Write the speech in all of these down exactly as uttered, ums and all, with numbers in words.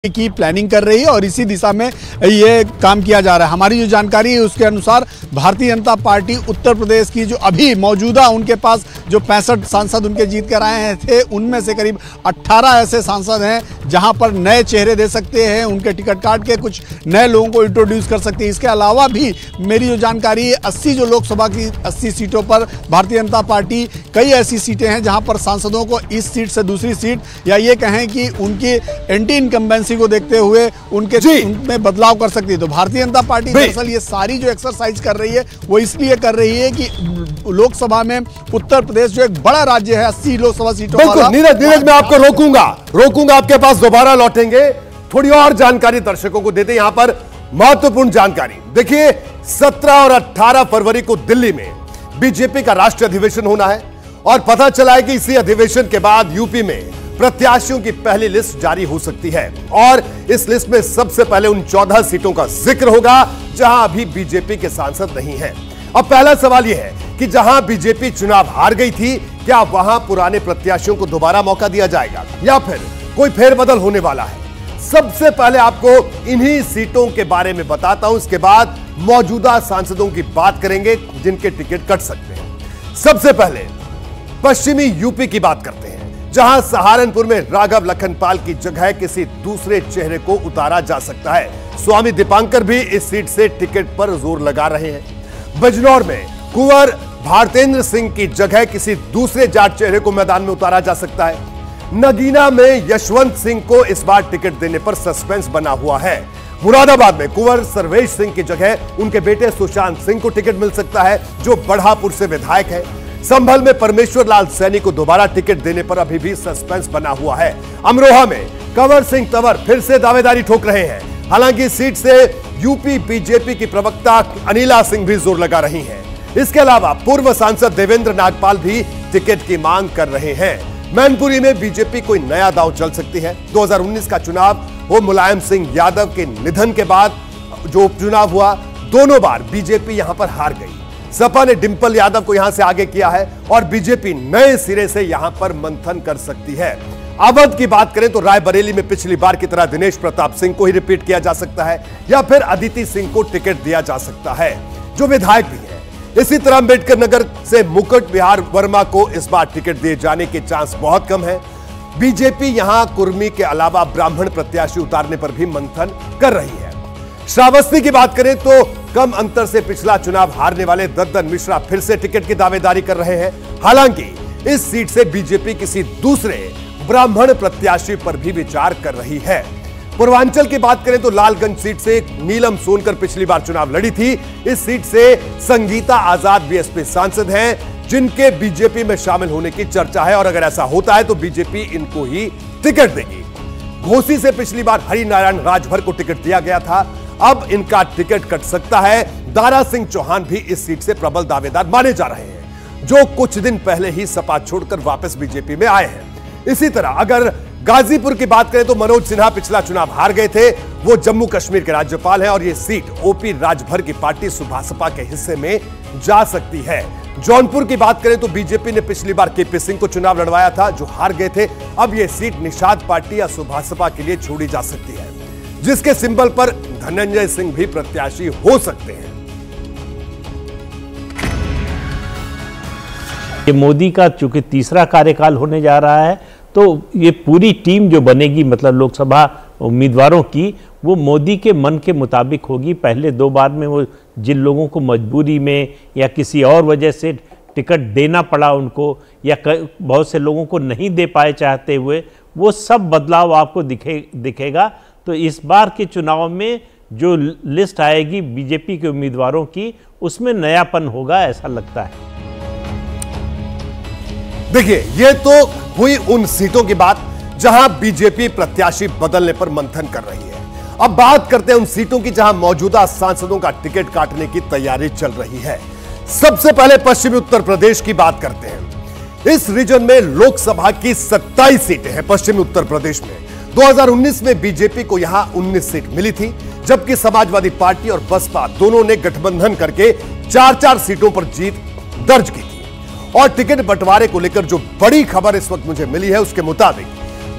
की प्लानिंग कर रही है और इसी दिशा में ये काम किया जा रहा है। हमारी जो जानकारी है उसके अनुसार भारतीय जनता पार्टी उत्तर प्रदेश की जो अभी मौजूदा उनके पास जो पैंसठ सांसद उनके जीत कर आए थे, उनमें से करीब अट्ठारह ऐसे सांसद हैं जहां पर नए चेहरे दे सकते हैं, उनके टिकट काट के कुछ नए लोगों को इंट्रोड्यूस कर सकते हैं। इसके अलावा भी मेरी जो जानकारी है अस्सी जो लोकसभा की अस्सी सीटों पर भारतीय जनता पार्टी कई ऐसी सीटें हैं जहां पर सांसदों को इस सीट से दूसरी सीट या ये कहें कि उनकी एंटी इनकम्बेंसी को देखते हुए उनके उनमें बदलाव कर सकती है। तो भारतीय जनता पार्टी दरअसल ये सारी जो एक्सरसाइज कर रही है वो इसलिए कर रही है कि लोकसभा में उत्तर प्रदेश जो एक बड़ा राज्य है, अस्सी लोकसभा सीटों वाला। नीरज नीरज मैं आपको रोकूंगा रोकूंगा आपके पास दोबारा लौटेंगे, थोड़ी और जानकारी दर्शकों को देते। यहां पर महत्वपूर्ण जानकारी देखिए, सत्रह और अठारह फरवरी को दिल्ली में बीजेपी का राष्ट्रीय अधिवेशन होना है और पता चला है कि इसी अधिवेशन के बाद यूपी में प्रत्याशियों की पहली लिस्ट जारी हो सकती है और इस लिस्ट में सबसे पहले उन चौदह सीटों का जिक्र होगा जहां अभी बीजेपी के सांसद नहीं हैं। अब पहला सवाल यह है कि जहां बीजेपी चुनाव हार गई थी, क्या वहां पुराने प्रत्याशियों को दोबारा मौका दिया जाएगा या फिर कोई फेरबदल होने वाला है? सबसे पहले आपको इन्हीं सीटों के बारे में बताता हूं, इसके बाद मौजूदा सांसदों की बात करेंगे जिनके टिकट कट सकते हैं। सबसे पहले पश्चिमी यूपी की बात करते हैं, जहां सहारनपुर में राघव लखनपाल की जगह किसी दूसरे चेहरे को उतारा जा सकता है। स्वामी दीपांकर भी इस सीट से टिकट पर जोर लगा रहे हैं। बिजनौर में कुंवर भारतेंद्र सिंह की जगह किसी दूसरे जाट चेहरे को मैदान में उतारा जा सकता है। नगीना में यशवंत सिंह को इस बार टिकट देने पर सस्पेंस बना हुआ है। मुरादाबाद में कुंवर सर्वेश सिंह की जगह उनके बेटे सुशांत सिंह को टिकट मिल सकता है, जो बढ़ापुर से विधायक है। संभल में परमेश्वर लाल सैनी को दोबारा टिकट देने पर अभी भी सस्पेंस बना हुआ है। अमरोहा में कंवर सिंह तंवर फिर से दावेदारी ठोक रहे हैं, हालांकि सीट से यूपी बीजेपी की प्रवक्ता अनिला सिंह भी जोर लगा रही हैं। इसके अलावा पूर्व सांसद देवेंद्र नागपाल भी टिकट की मांग कर रहे हैं। मैनपुरी में बीजेपी कोई नया दांव चल सकती है। दो हज़ार उन्नीस का चुनाव वो मुलायम सिंह यादव के निधन के बाद जो उपचुनाव हुआ, दोनों बार बीजेपी यहां पर हार गई। सपा ने डिंपल यादव को यहां से आगे किया है और बीजेपी नए सिरे से यहां पर मंथन कर सकती है। अवध की बात करें तो रायबरेली में पिछली बार की तरह दिनेश प्रताप सिंह को ही रिपीट किया जा सकता है या फिर अदिति सिंह को टिकट दिया जा सकता है, जो विधायक भी है। इसी तरह अम्बेडकर नगर से मुकुट विहार वर्मा को इस बार टिकट दिए जाने के चांस बहुत कम है। बीजेपी यहां कुर्मी के अलावा ब्राह्मण प्रत्याशी उतारने पर भी मंथन कर रही है। श्रावस्ती की बात करें तो कम अंतर से पिछला चुनाव हारने वाले दद्दन मिश्रा फिर से टिकट की दावेदारी कर रहे हैं। हालांकि इस सीट से बीजेपी किसी दूसरे ब्राह्मण प्रत्याशी पर भी विचार कर रही है। पूर्वांचल की बात करें तो लालगंज सीट से नीलम सोनकर पिछली बार चुनाव लड़ी थी। इस सीट से संगीता आजाद बीएसपी सांसद हैं, जिनके बीजेपी में शामिल होने की चर्चा है और अगर ऐसा होता है तो बीजेपी इनको ही टिकट देगी। घोसी से पिछली बार हरिनारायण राजभर को टिकट दिया गया था, अब इनका टिकट कट सकता है। दारा सिंह चौहान भी इस सीट से प्रबल दावेदार माने जा रहे हैं, जो कुछ दिन पहले ही सपा छोड़कर वापस बीजेपी में आए हैं। इसी तरह अगर गाजीपुर की बात करें तो मनोज सिन्हा पिछला चुनाव हार गए थे, वो जम्मू कश्मीर के राज्यपाल हैं और यह सीट ओपी राजभर की पार्टी सुभासपा के हिस्से में जा सकती है। जौनपुर की बात करें तो बीजेपी ने पिछली बार केपी सिंह को चुनाव लड़वाया था, जो हार गए थे। अब यह सीट निषाद पार्टी या सुभासपा के लिए छोड़ी जा सकती है, जिसके सिंबल पर धनंजय सिंह भी प्रत्याशी हो सकते हैं। ये मोदी का चूंकि तीसरा कार्यकाल होने जा रहा है, तो ये पूरी टीम जो बनेगी, मतलब लोकसभा उम्मीदवारों की, वो मोदी के मन के मुताबिक होगी। पहले दो बार में वो जिन लोगों को मजबूरी में या किसी और वजह से टिकट देना पड़ा उनको, या बहुत से लोगों को नहीं दे पाए चाहते हुए, वो सब बदलाव आपको दिखे दिखेगा। तो इस बार के चुनाव में जो लिस्ट आएगी बीजेपी के उम्मीदवारों की, उसमें नयापन होगा, ऐसा लगता है। देखिए, ये तो हुई उन सीटों की बात जहां बीजेपी प्रत्याशी बदलने पर मंथन कर रही है। अब बात करते हैं उन सीटों की जहां मौजूदा सांसदों का टिकट काटने की तैयारी चल रही है। सबसे पहले पश्चिमी उत्तर प्रदेश की बात करते हैं। इस रीजन में लोकसभा की सत्ताईस सीटें हैं। पश्चिमी उत्तर प्रदेश में दो हज़ार उन्नीस में बीजेपी को यहां उन्नीस सीट मिली थी, जबकि समाजवादी पार्टी और बसपा दोनों ने गठबंधन करके चार चार सीटों पर जीत दर्ज की थी। और टिकट बंटवारे को लेकर जो बड़ी खबर इस वक्त मुझे मिली है, उसके मुताबिक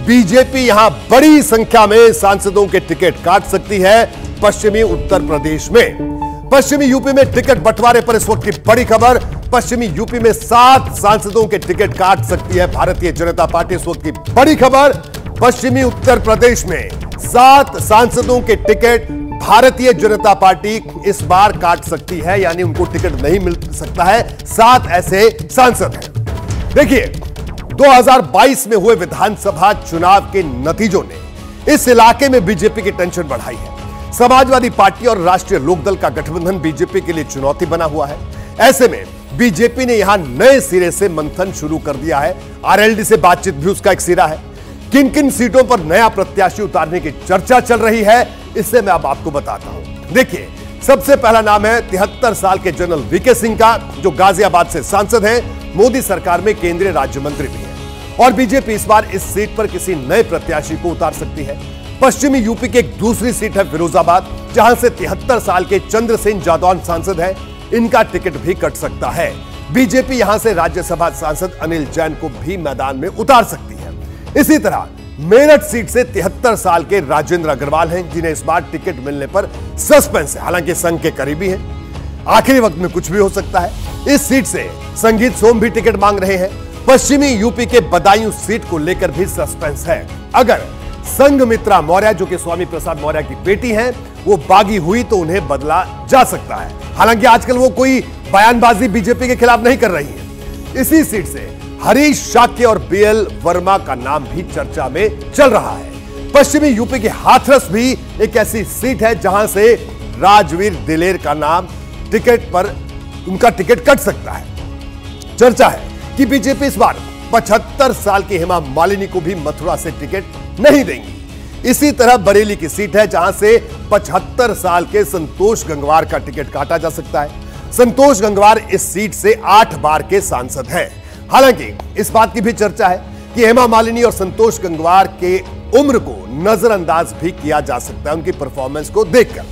बीजेपी यहां बड़ी संख्या में सांसदों के टिकट काट सकती है पश्चिमी उत्तर प्रदेश में। पश्चिमी यूपी में टिकट बंटवारे पर इस वक्त की बड़ी खबर, पश्चिमी यूपी में सात सांसदों के टिकट काट सकती है भारतीय जनता पार्टी। इस वक्त की बड़ी खबर, पश्चिमी उत्तर प्रदेश में सात सांसदों के टिकट भारतीय जनता पार्टी इस बार काट सकती है, यानी उनको टिकट नहीं मिल सकता है। सात ऐसे सांसद हैं। देखिए, दो हज़ार बाईस में हुए विधानसभा चुनाव के नतीजों ने इस इलाके में बीजेपी की टेंशन बढ़ाई है। समाजवादी पार्टी और राष्ट्रीय लोकदल का गठबंधन बीजेपी के लिए चुनौती बना हुआ है। ऐसे में बीजेपी ने यहां नए सिरे से मंथन शुरू कर दिया है। आरएलडी से बातचीत भी उसका एक सिरा है। किन किन सीटों पर नया प्रत्याशी उतारने की चर्चा चल रही है, इससे मैं अब आपको बताता हूं। देखिए, सबसे पहला नाम है तिहत्तर साल के जनरल वीके सिंह का, जो गाजियाबाद से सांसद हैं, मोदी सरकार में केंद्रीय राज्य मंत्री भी हैं। और बीजेपी इस बार इस सीट पर किसी नए प्रत्याशी को उतार सकती है। पश्चिमी यूपी की एक दूसरी सीट है फिरोजाबाद, जहां से तिहत्तर साल के चंद्र सिंह जादौन सांसद हैं। इनका टिकट भी कट सकता है। बीजेपी यहां से राज्यसभा सांसद अनिल जैन को भी मैदान में उतार सकती है। इसी तरह मेरठ सीट से तिहत्तर साल के राजेंद्र अग्रवाल हैं, जिन्हें इस बार टिकट मिलने पर सस्पेंस है। हालांकि संघ के करीबी हैं, आखिरी वक्त में कुछ भी हो सकता है। इस सीट से संगीत सोम भी टिकट मांग रहे हैं। पश्चिमी यूपी के बदायूं सीट को लेकर भी सस्पेंस है। अगर संघमित्रा मौर्य, जो कि स्वामी प्रसाद मौर्य की बेटी हैं, वो बागी हुई तो उन्हें बदला जा सकता है। हालांकि आजकल वो कोई बयानबाजी बीजेपी के खिलाफ नहीं कर रही है। इसी सीट से हरीश शाक्य और बीएल वर्मा का नाम भी चर्चा में चल रहा है। पश्चिमी यूपी के हाथरस भी एक ऐसी सीट है जहां से राजवीर दिलेर का नाम टिकट पर उनका टिकट कट सकता है। चर्चा है कि बीजेपी इस बार पचहत्तर साल की हेमा मालिनी को भी मथुरा से टिकट नहीं देंगी। इसी तरह बरेली की सीट है, जहां से पचहत्तर साल के संतोष गंगवार का टिकट काटा जा सकता है। संतोष गंगवार इस सीट से आठ बार के सांसद हैं। हालांकि इस बात की भी चर्चा है कि हेमा मालिनी और संतोष गंगवार के उम्र को नजरअंदाज भी किया जा सकता है उनकी परफॉर्मेंस को देखकर।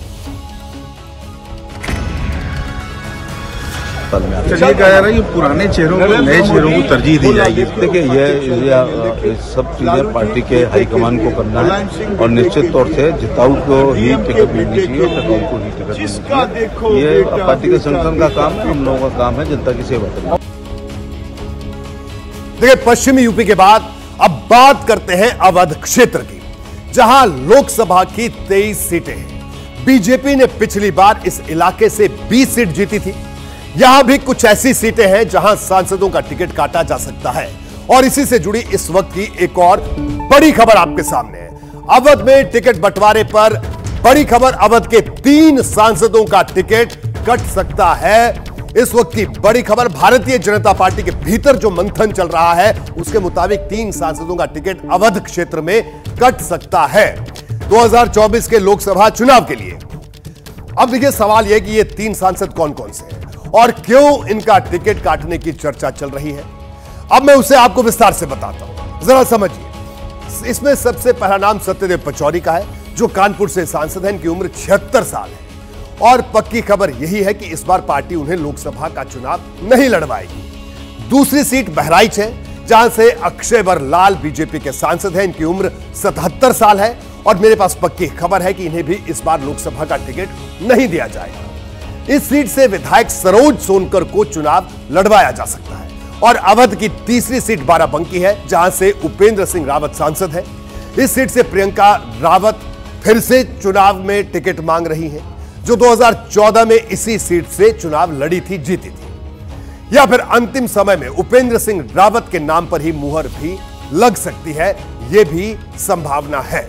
चलिए कह रहा है कि पुराने चेहरों को नए चेहरों को तरजीह दी जाएगी। देखिए, ये सब चीजें पार्टी के हाईकमान को करना है और निश्चित तौर से जिताऊ को ही टिकट मिलनी चाहिए और टिकाऊ को ही टिकट मिलनी चाहिए। ये पार्टी के संगठन का काम है, हम लोगों का काम है जनता की सेवा करना। देखिए, पश्चिमी यूपी के बाद अब बात करते हैं अवध क्षेत्र की, जहां लोकसभा की तेईस सीटें हैं। बीजेपी ने पिछली बार इस इलाके से बीस सीट जीती थी। यहां भी कुछ ऐसी सीटें हैं जहां सांसदों का टिकट काटा जा सकता है। और इसी से जुड़ी इस वक्त की एक और बड़ी खबर आपके सामने है। अवध में टिकट बंटवारे पर बड़ी खबर, अवध के तीन सांसदों का टिकट कट सकता है। इस वक्त की बड़ी खबर, भारतीय जनता पार्टी के भीतर जो मंथन चल रहा है उसके मुताबिक तीन सांसदों का टिकट अवध क्षेत्र में कट सकता है दो हज़ार चौबीस के लोकसभा चुनाव के लिए। अब देखिए, सवाल यह कि ये तीन सांसद कौन कौन से हैं और क्यों इनका टिकट काटने की चर्चा चल रही है। अब मैं उसे आपको विस्तार से बताता हूं, जरा समझिए। इसमें सबसे पहला नाम सत्यदेव पचौरी का है, जो कानपुर से सांसद हैं। इनकी उम्र छिहत्तर साल है और पक्की खबर यही है कि इस बार पार्टी उन्हें लोकसभा का चुनाव नहीं लड़वाएगी। दूसरी सीट बहराइच है, जहां से अक्षयवर लाल बीजेपी के सांसद हैं। इनकी उम्र सतहत्तर साल है और मेरे पास पक्की खबर है कि इन्हें भी इस बार लोकसभा का टिकट नहीं दिया जाएगा। इस सीट से विधायक सरोज सोनकर को चुनाव लड़वाया जा सकता है। और अवध की तीसरी सीट बाराबंकी है, जहां से उपेंद्र सिंह रावत सांसद है। इस सीट से प्रियंका रावत फिर से चुनाव में टिकट मांग रही हैं, जो दो हज़ार चौदह में इसी सीट से चुनाव लड़ी थी, जीती थी। या फिर अंतिम समय में उपेंद्र सिंह रावत के नाम पर ही मुहर भी लग सकती है, यह भी संभावना है।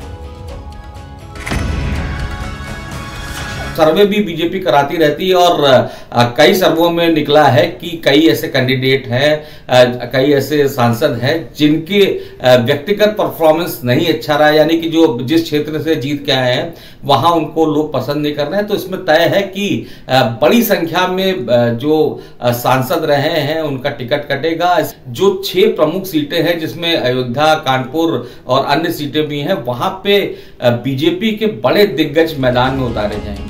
सर्वे भी बीजेपी कराती रहती है और आ, कई सर्वों में निकला है कि कई ऐसे कैंडिडेट हैं, कई ऐसे सांसद हैं जिनके आ, व्यक्तिगत परफॉर्मेंस नहीं अच्छा रहा, यानी कि जो जिस क्षेत्र से जीत के आए हैं वहां उनको लोग पसंद नहीं कर रहे हैं। तो इसमें तय है कि आ, बड़ी संख्या में आ, जो आ, सांसद रहे हैं उनका टिकट कटेगा। जो छह प्रमुख सीटें हैं, जिसमें अयोध्या, कानपुर और अन्य सीटें भी हैं, वहां पे बीजेपी के बड़े दिग्गज मैदान में उतारे जाएंगे।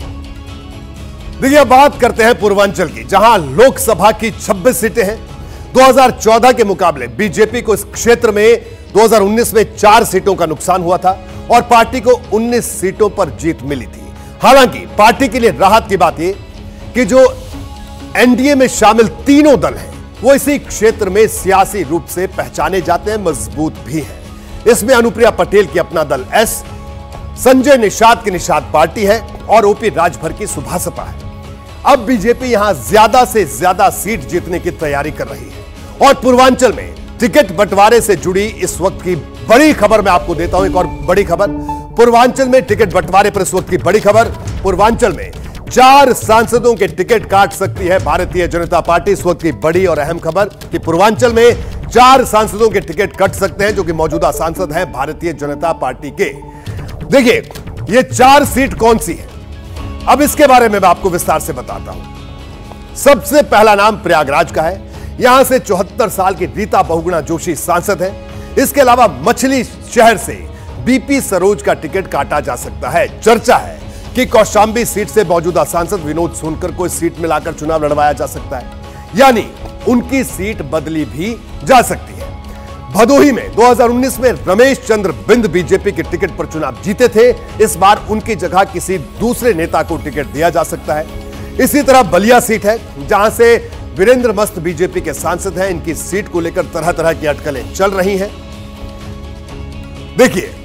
देखिए, बात करते हैं पूर्वांचल की, जहां लोकसभा की छब्बीस सीटें हैं। दो हज़ार चौदह के मुकाबले बीजेपी को इस क्षेत्र में दो हज़ार उन्नीस में चार सीटों का नुकसान हुआ था और पार्टी को उन्नीस सीटों पर जीत मिली थी। हालांकि पार्टी के लिए राहत की बात यह कि जो एनडीए में शामिल तीनों दल हैं वो इसी क्षेत्र में सियासी रूप से पहचाने जाते हैं, मजबूत भी हैं। इसमें अनुप्रिया पटेल की अपना दल एस, संजय निषाद की निषाद पार्टी है और ओपी राजभर की सुभासपा है। अब बीजेपी यहां ज्यादा से ज्यादा सीट जीतने की तैयारी कर रही है और पूर्वांचल में टिकट बंटवारे से जुड़ी इस वक्त की बड़ी खबर मैं आपको देता हूं। एक और बड़ी खबर, पूर्वांचल में टिकट बंटवारे पर इस वक्त की बड़ी खबर, पूर्वांचल में चार सांसदों के टिकट काट सकती है भारतीय जनता पार्टी। इस वक्त की बड़ी और अहम खबर कि पूर्वांचल में चार सांसदों के टिकट कट सकते हैं जो कि मौजूदा सांसद हैं भारतीय जनता पार्टी के। देखिए ये चार सीट कौन सी है, अब इसके बारे में मैं आपको विस्तार से बताता हूं। सबसे पहला नाम प्रयागराज का है। यहां से चौहत्तर साल की रीता बहुगुणा जोशी सांसद है। इसके अलावा मछली शहर से बीपी सरोज का टिकट काटा जा सकता है। चर्चा है कि कौशांबी सीट से मौजूदा सांसद विनोद सोनकर को इस सीट में लाकर चुनाव लड़वाया जा सकता है, यानी उनकी सीट बदली भी जा सकती है। भदोही में दो हज़ार उन्नीस में रमेश चंद्र बिंद बीजेपी के टिकट पर चुनाव जीते थे। इस बार उनकी जगह किसी दूसरे नेता को टिकट दिया जा सकता है। इसी तरह बलिया सीट है जहां से वीरेंद्र मस्त बीजेपी के सांसद हैं। इनकी सीट को लेकर तरह तरह की अटकलें चल रही हैं। देखिए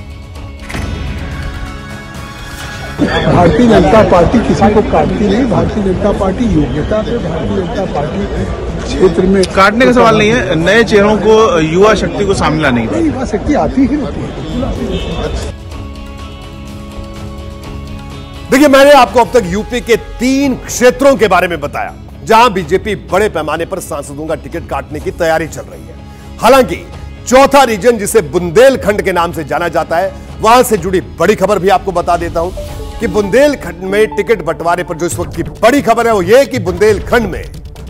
भारतीय जनता पार्टी किसी को काटती नहीं। भारतीय जनता पार्टी योग्यता से भारतीय जनता पार्टी क्षेत्र में काटने का सवाल नहीं है, नए चेहरों को, युवा शक्ति को सामने लाने की युवा शक्ति आती ही रहती है। देखिए मैंने आपको अब तक यूपी के तीन क्षेत्रों के बारे में बताया जहां बीजेपी बड़े पैमाने पर सांसदों का टिकट काटने की तैयारी चल रही है। हालांकि चौथा रीजन जिसे बुंदेलखंड के नाम से जाना जाता है, वहां से जुड़ी बड़ी खबर भी आपको बता देता हूं कि बुंदेलखंड में टिकट बंटवारे पर जो इस वक्त की बड़ी खबर है वो यह कि बुंदेलखंड में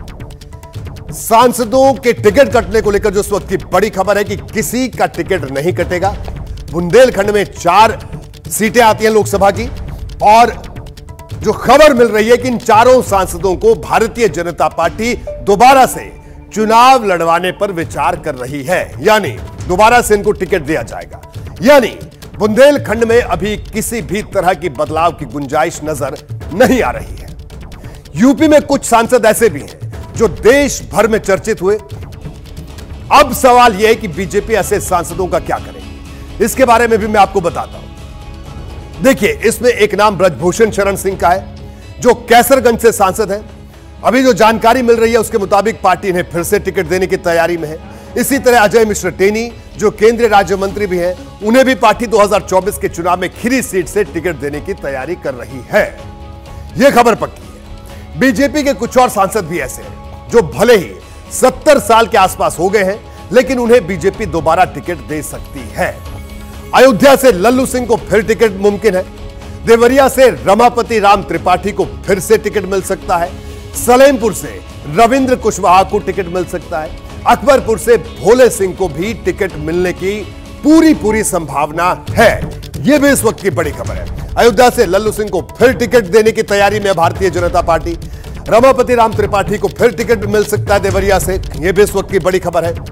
सांसदों के टिकट कटने को लेकर जो इस वक्त की बड़ी खबर है कि किसी का टिकट नहीं कटेगा। बुंदेलखंड में चार सीटें आती हैं लोकसभा की और जो खबर मिल रही है कि इन चारों सांसदों को भारतीय जनता पार्टी दोबारा से चुनाव लड़वाने पर विचार कर रही है, यानी दोबारा से इनको टिकट दिया जाएगा। यानी बुंदेलखंड में अभी किसी भी तरह की बदलाव की गुंजाइश नजर नहीं आ रही है। यूपी में कुछ सांसद ऐसे भी हैं जो देश भर में चर्चित हुए। अब सवाल यह है कि बीजेपी ऐसे सांसदों का क्या करेगी, इसके बारे में भी मैं आपको बताता हूं। देखिए इसमें एक नाम ब्रजभूषण शरण सिंह का है जो कैसरगंज से सांसद है। अभी जो जानकारी मिल रही है उसके मुताबिक पार्टी इन्हें फिर से टिकट देने की तैयारी में है। इसी तरह अजय मिश्र टेनी जो केंद्रीय राज्य मंत्री भी हैं, उन्हें भी पार्टी दो हज़ार चौबीस के चुनाव में खीरी सीट से टिकट देने की तैयारी कर रही है। यह खबर पक्की है। बीजेपी के कुछ और सांसद भी ऐसे हैं जो भले ही सत्तर साल के आसपास हो गए हैं लेकिन उन्हें बीजेपी दोबारा टिकट दे सकती है। अयोध्या से लल्लू सिंह को फिर टिकट मुमकिन है। देवरिया से रमापति राम त्रिपाठी को फिर से टिकट मिल सकता है। सलेमपुर से रविंद्र कुशवाहा को टिकट मिल सकता है। अकबरपुर से भोले सिंह को भी टिकट मिलने की पूरी पूरी संभावना है। यह भी इस वक्त की बड़ी खबर है। अयोध्या से लल्लू सिंह को फिर टिकट देने की तैयारी में भारतीय जनता पार्टी। रमापति राम त्रिपाठी को फिर टिकट मिल सकता है देवरिया से, यह भी इस वक्त की बड़ी खबर है।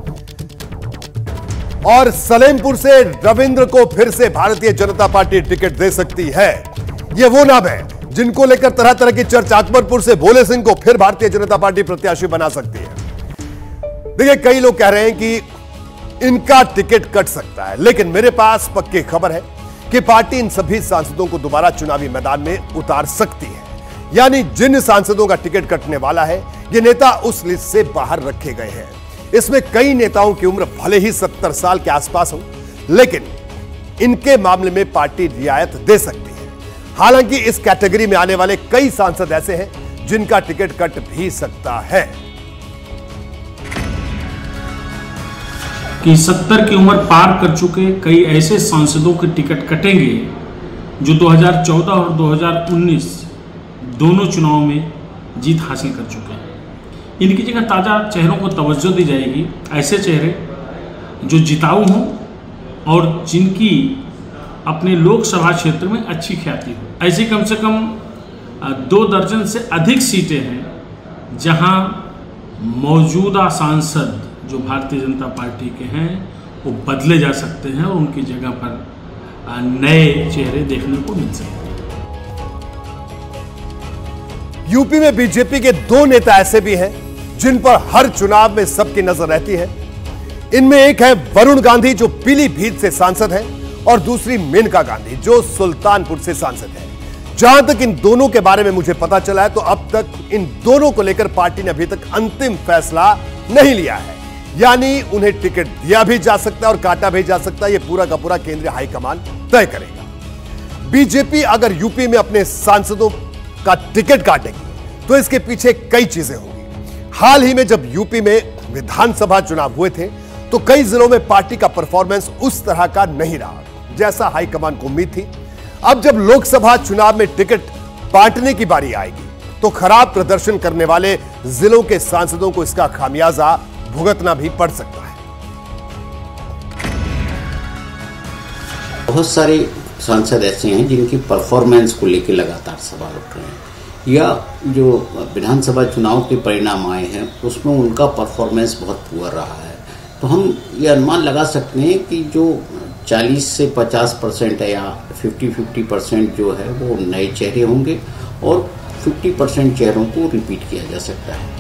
और सलेमपुर से रविंद्र को फिर से भारतीय जनता पार्टी टिकट दे सकती है। यह वो नाम है जिनको लेकर तरह तरह की चर्चा। अकबरपुर से भोले सिंह को फिर भारतीय जनता पार्टी प्रत्याशी बना सकती है। देखिए कई लोग कह रहे हैं कि इनका टिकट कट सकता है, लेकिन मेरे पास पक्की खबर है कि पार्टी इन सभी सांसदों को दोबारा चुनावी मैदान में उतार सकती है। यानी जिन सांसदों का टिकट कटने वाला है ये नेता उस लिस्ट से बाहर रखे गए हैं। इसमें कई नेताओं की उम्र भले ही सत्तर साल के आसपास हो, लेकिन इनके मामले में पार्टी रियायत दे सकती है। हालांकि इस कैटेगरी में आने वाले कई सांसद ऐसे हैं जिनका टिकट कट भी सकता है। कि सत्तर की उम्र पार कर चुके कई ऐसे सांसदों के टिकट कटेंगे जो दो हज़ार चौदह और दो हज़ार उन्नीस दोनों चुनावों में जीत हासिल कर चुके हैं। इनकी जगह ताज़ा चेहरों को तवज्जो दी जाएगी, ऐसे चेहरे जो जिताऊ हों और जिनकी अपने लोकसभा क्षेत्र में अच्छी ख्याति हो। ऐसी कम से कम दो दर्जन से अधिक सीटें हैं जहां मौजूदा सांसद जो भारतीय जनता पार्टी के हैं वो बदले जा सकते हैं और उनकी जगह पर नए चेहरे देखने को मिल सकते हैं। यूपी में बीजेपी के दो नेता ऐसे भी हैं जिन पर हर चुनाव में सबकी नजर रहती है। इनमें एक है वरुण गांधी जो पीलीभीत से सांसद है और दूसरी मेनका गांधी जो सुल्तानपुर से सांसद है। जहां तक इन दोनों के बारे में मुझे पता चला है तो अब तक इन दोनों को लेकर पार्टी ने अभी तक अंतिम फैसला नहीं लिया है, यानी उन्हें टिकट दिया भी जा सकता है और काटा भी जा सकता है। यह पूरा का पूरा केंद्रीय हाईकमान तय करेगा। बीजेपी अगर यूपी में अपने सांसदों का टिकट काटेगी तो इसके पीछे कई चीजें होंगी। हाल ही में जब यूपी में विधानसभा चुनाव हुए थे तो कई जिलों में पार्टी का परफॉर्मेंस उस तरह का नहीं रहा जैसा हाईकमान को उम्मीद थी। अब जब लोकसभा चुनाव में टिकट बांटने की बारी आएगी तो खराब प्रदर्शन करने वाले जिलों के सांसदों को इसका खामियाजा भुगतना भी पड़ सकता है। बहुत सारे सांसद ऐसे हैं जिनकी परफॉर्मेंस को लेकर लगातार सवाल उठ रहे हैं, या जो विधानसभा चुनाव के परिणाम आए हैं उसमें उनका परफॉर्मेंस बहुत पुअर रहा है। तो हम ये अनुमान लगा सकते हैं कि जो चालीस से पचास परसेंट है या पचास पचास परसेंट जो है वो नए चेहरे होंगे और पचास परसेंट चेहरों को रिपीट किया जा सकता है।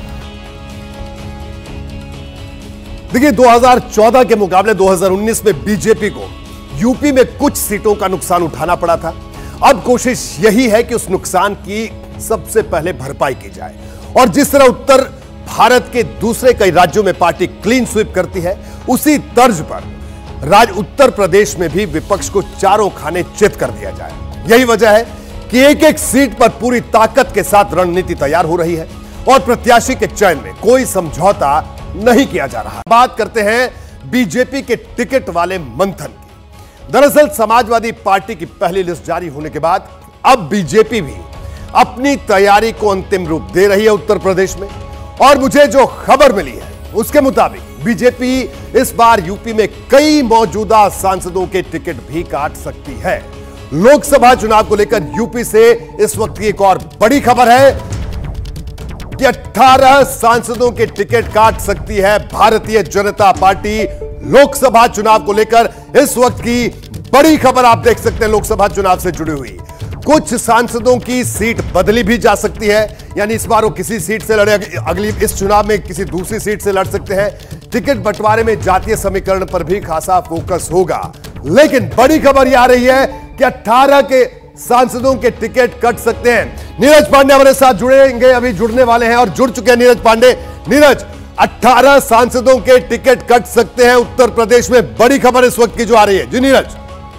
देखिए, दो हज़ार चौदह के मुकाबले दो हज़ार उन्नीस में बीजेपी को यूपी में कुछ सीटों का नुकसान उठाना पड़ा था। अब कोशिश यही है कि उस नुकसान की सबसे पहले भरपाई की जाए और जिस तरह उत्तर भारत के दूसरे कई राज्यों में पार्टी क्लीन स्वीप करती है उसी तर्ज पर राज्य उत्तर प्रदेश में भी विपक्ष को चारों खाने चित कर दिया जाए। यही वजह है कि एक एक सीट पर पूरी ताकत के साथ रणनीति तैयार हो रही है और प्रत्याशी के चयन में कोई समझौता नहीं किया जा रहा। बात करते हैं बीजेपी के टिकट वाले मंथन की। दरअसल समाजवादी पार्टी की पहली लिस्ट जारी होने के बाद अब बीजेपी भी अपनी तैयारी को अंतिम रूप दे रही है उत्तर प्रदेश में, और मुझे जो खबर मिली है उसके मुताबिक बीजेपी इस बार यूपी में कई मौजूदा सांसदों के टिकट भी काट सकती है। लोकसभा चुनाव को लेकर यूपी से इस वक्त की एक और बड़ी खबर है कि अठारह सांसदों के टिकट काट सकती है भारतीय जनता पार्टी। लोकसभा चुनाव को लेकर इस वक्त की बड़ी खबर आप देख सकते हैं लोकसभा चुनाव से जुड़ी हुई। कुछ सांसदों की सीट बदली भी जा सकती है, यानी इस बार वो किसी सीट से लड़े, अगली इस चुनाव में किसी दूसरी सीट से लड़ सकते हैं। टिकट बंटवारे में जातीय समीकरण पर भी खासा फोकस होगा। लेकिन बड़ी खबर यह आ रही है कि अठारह के सांसदों के टिकट कट सकते हैं। नीरज पांडे हमारे साथ जुड़ेंगे, अभी जुड़ने वाले हैं और जुड़ चुके हैं नीरज पांडे। नीरज, अठारह सांसदों के टिकट कट सकते हैं उत्तर प्रदेश में, बड़ी खबर इस वक्त की जो आ रही है। जी नीरज।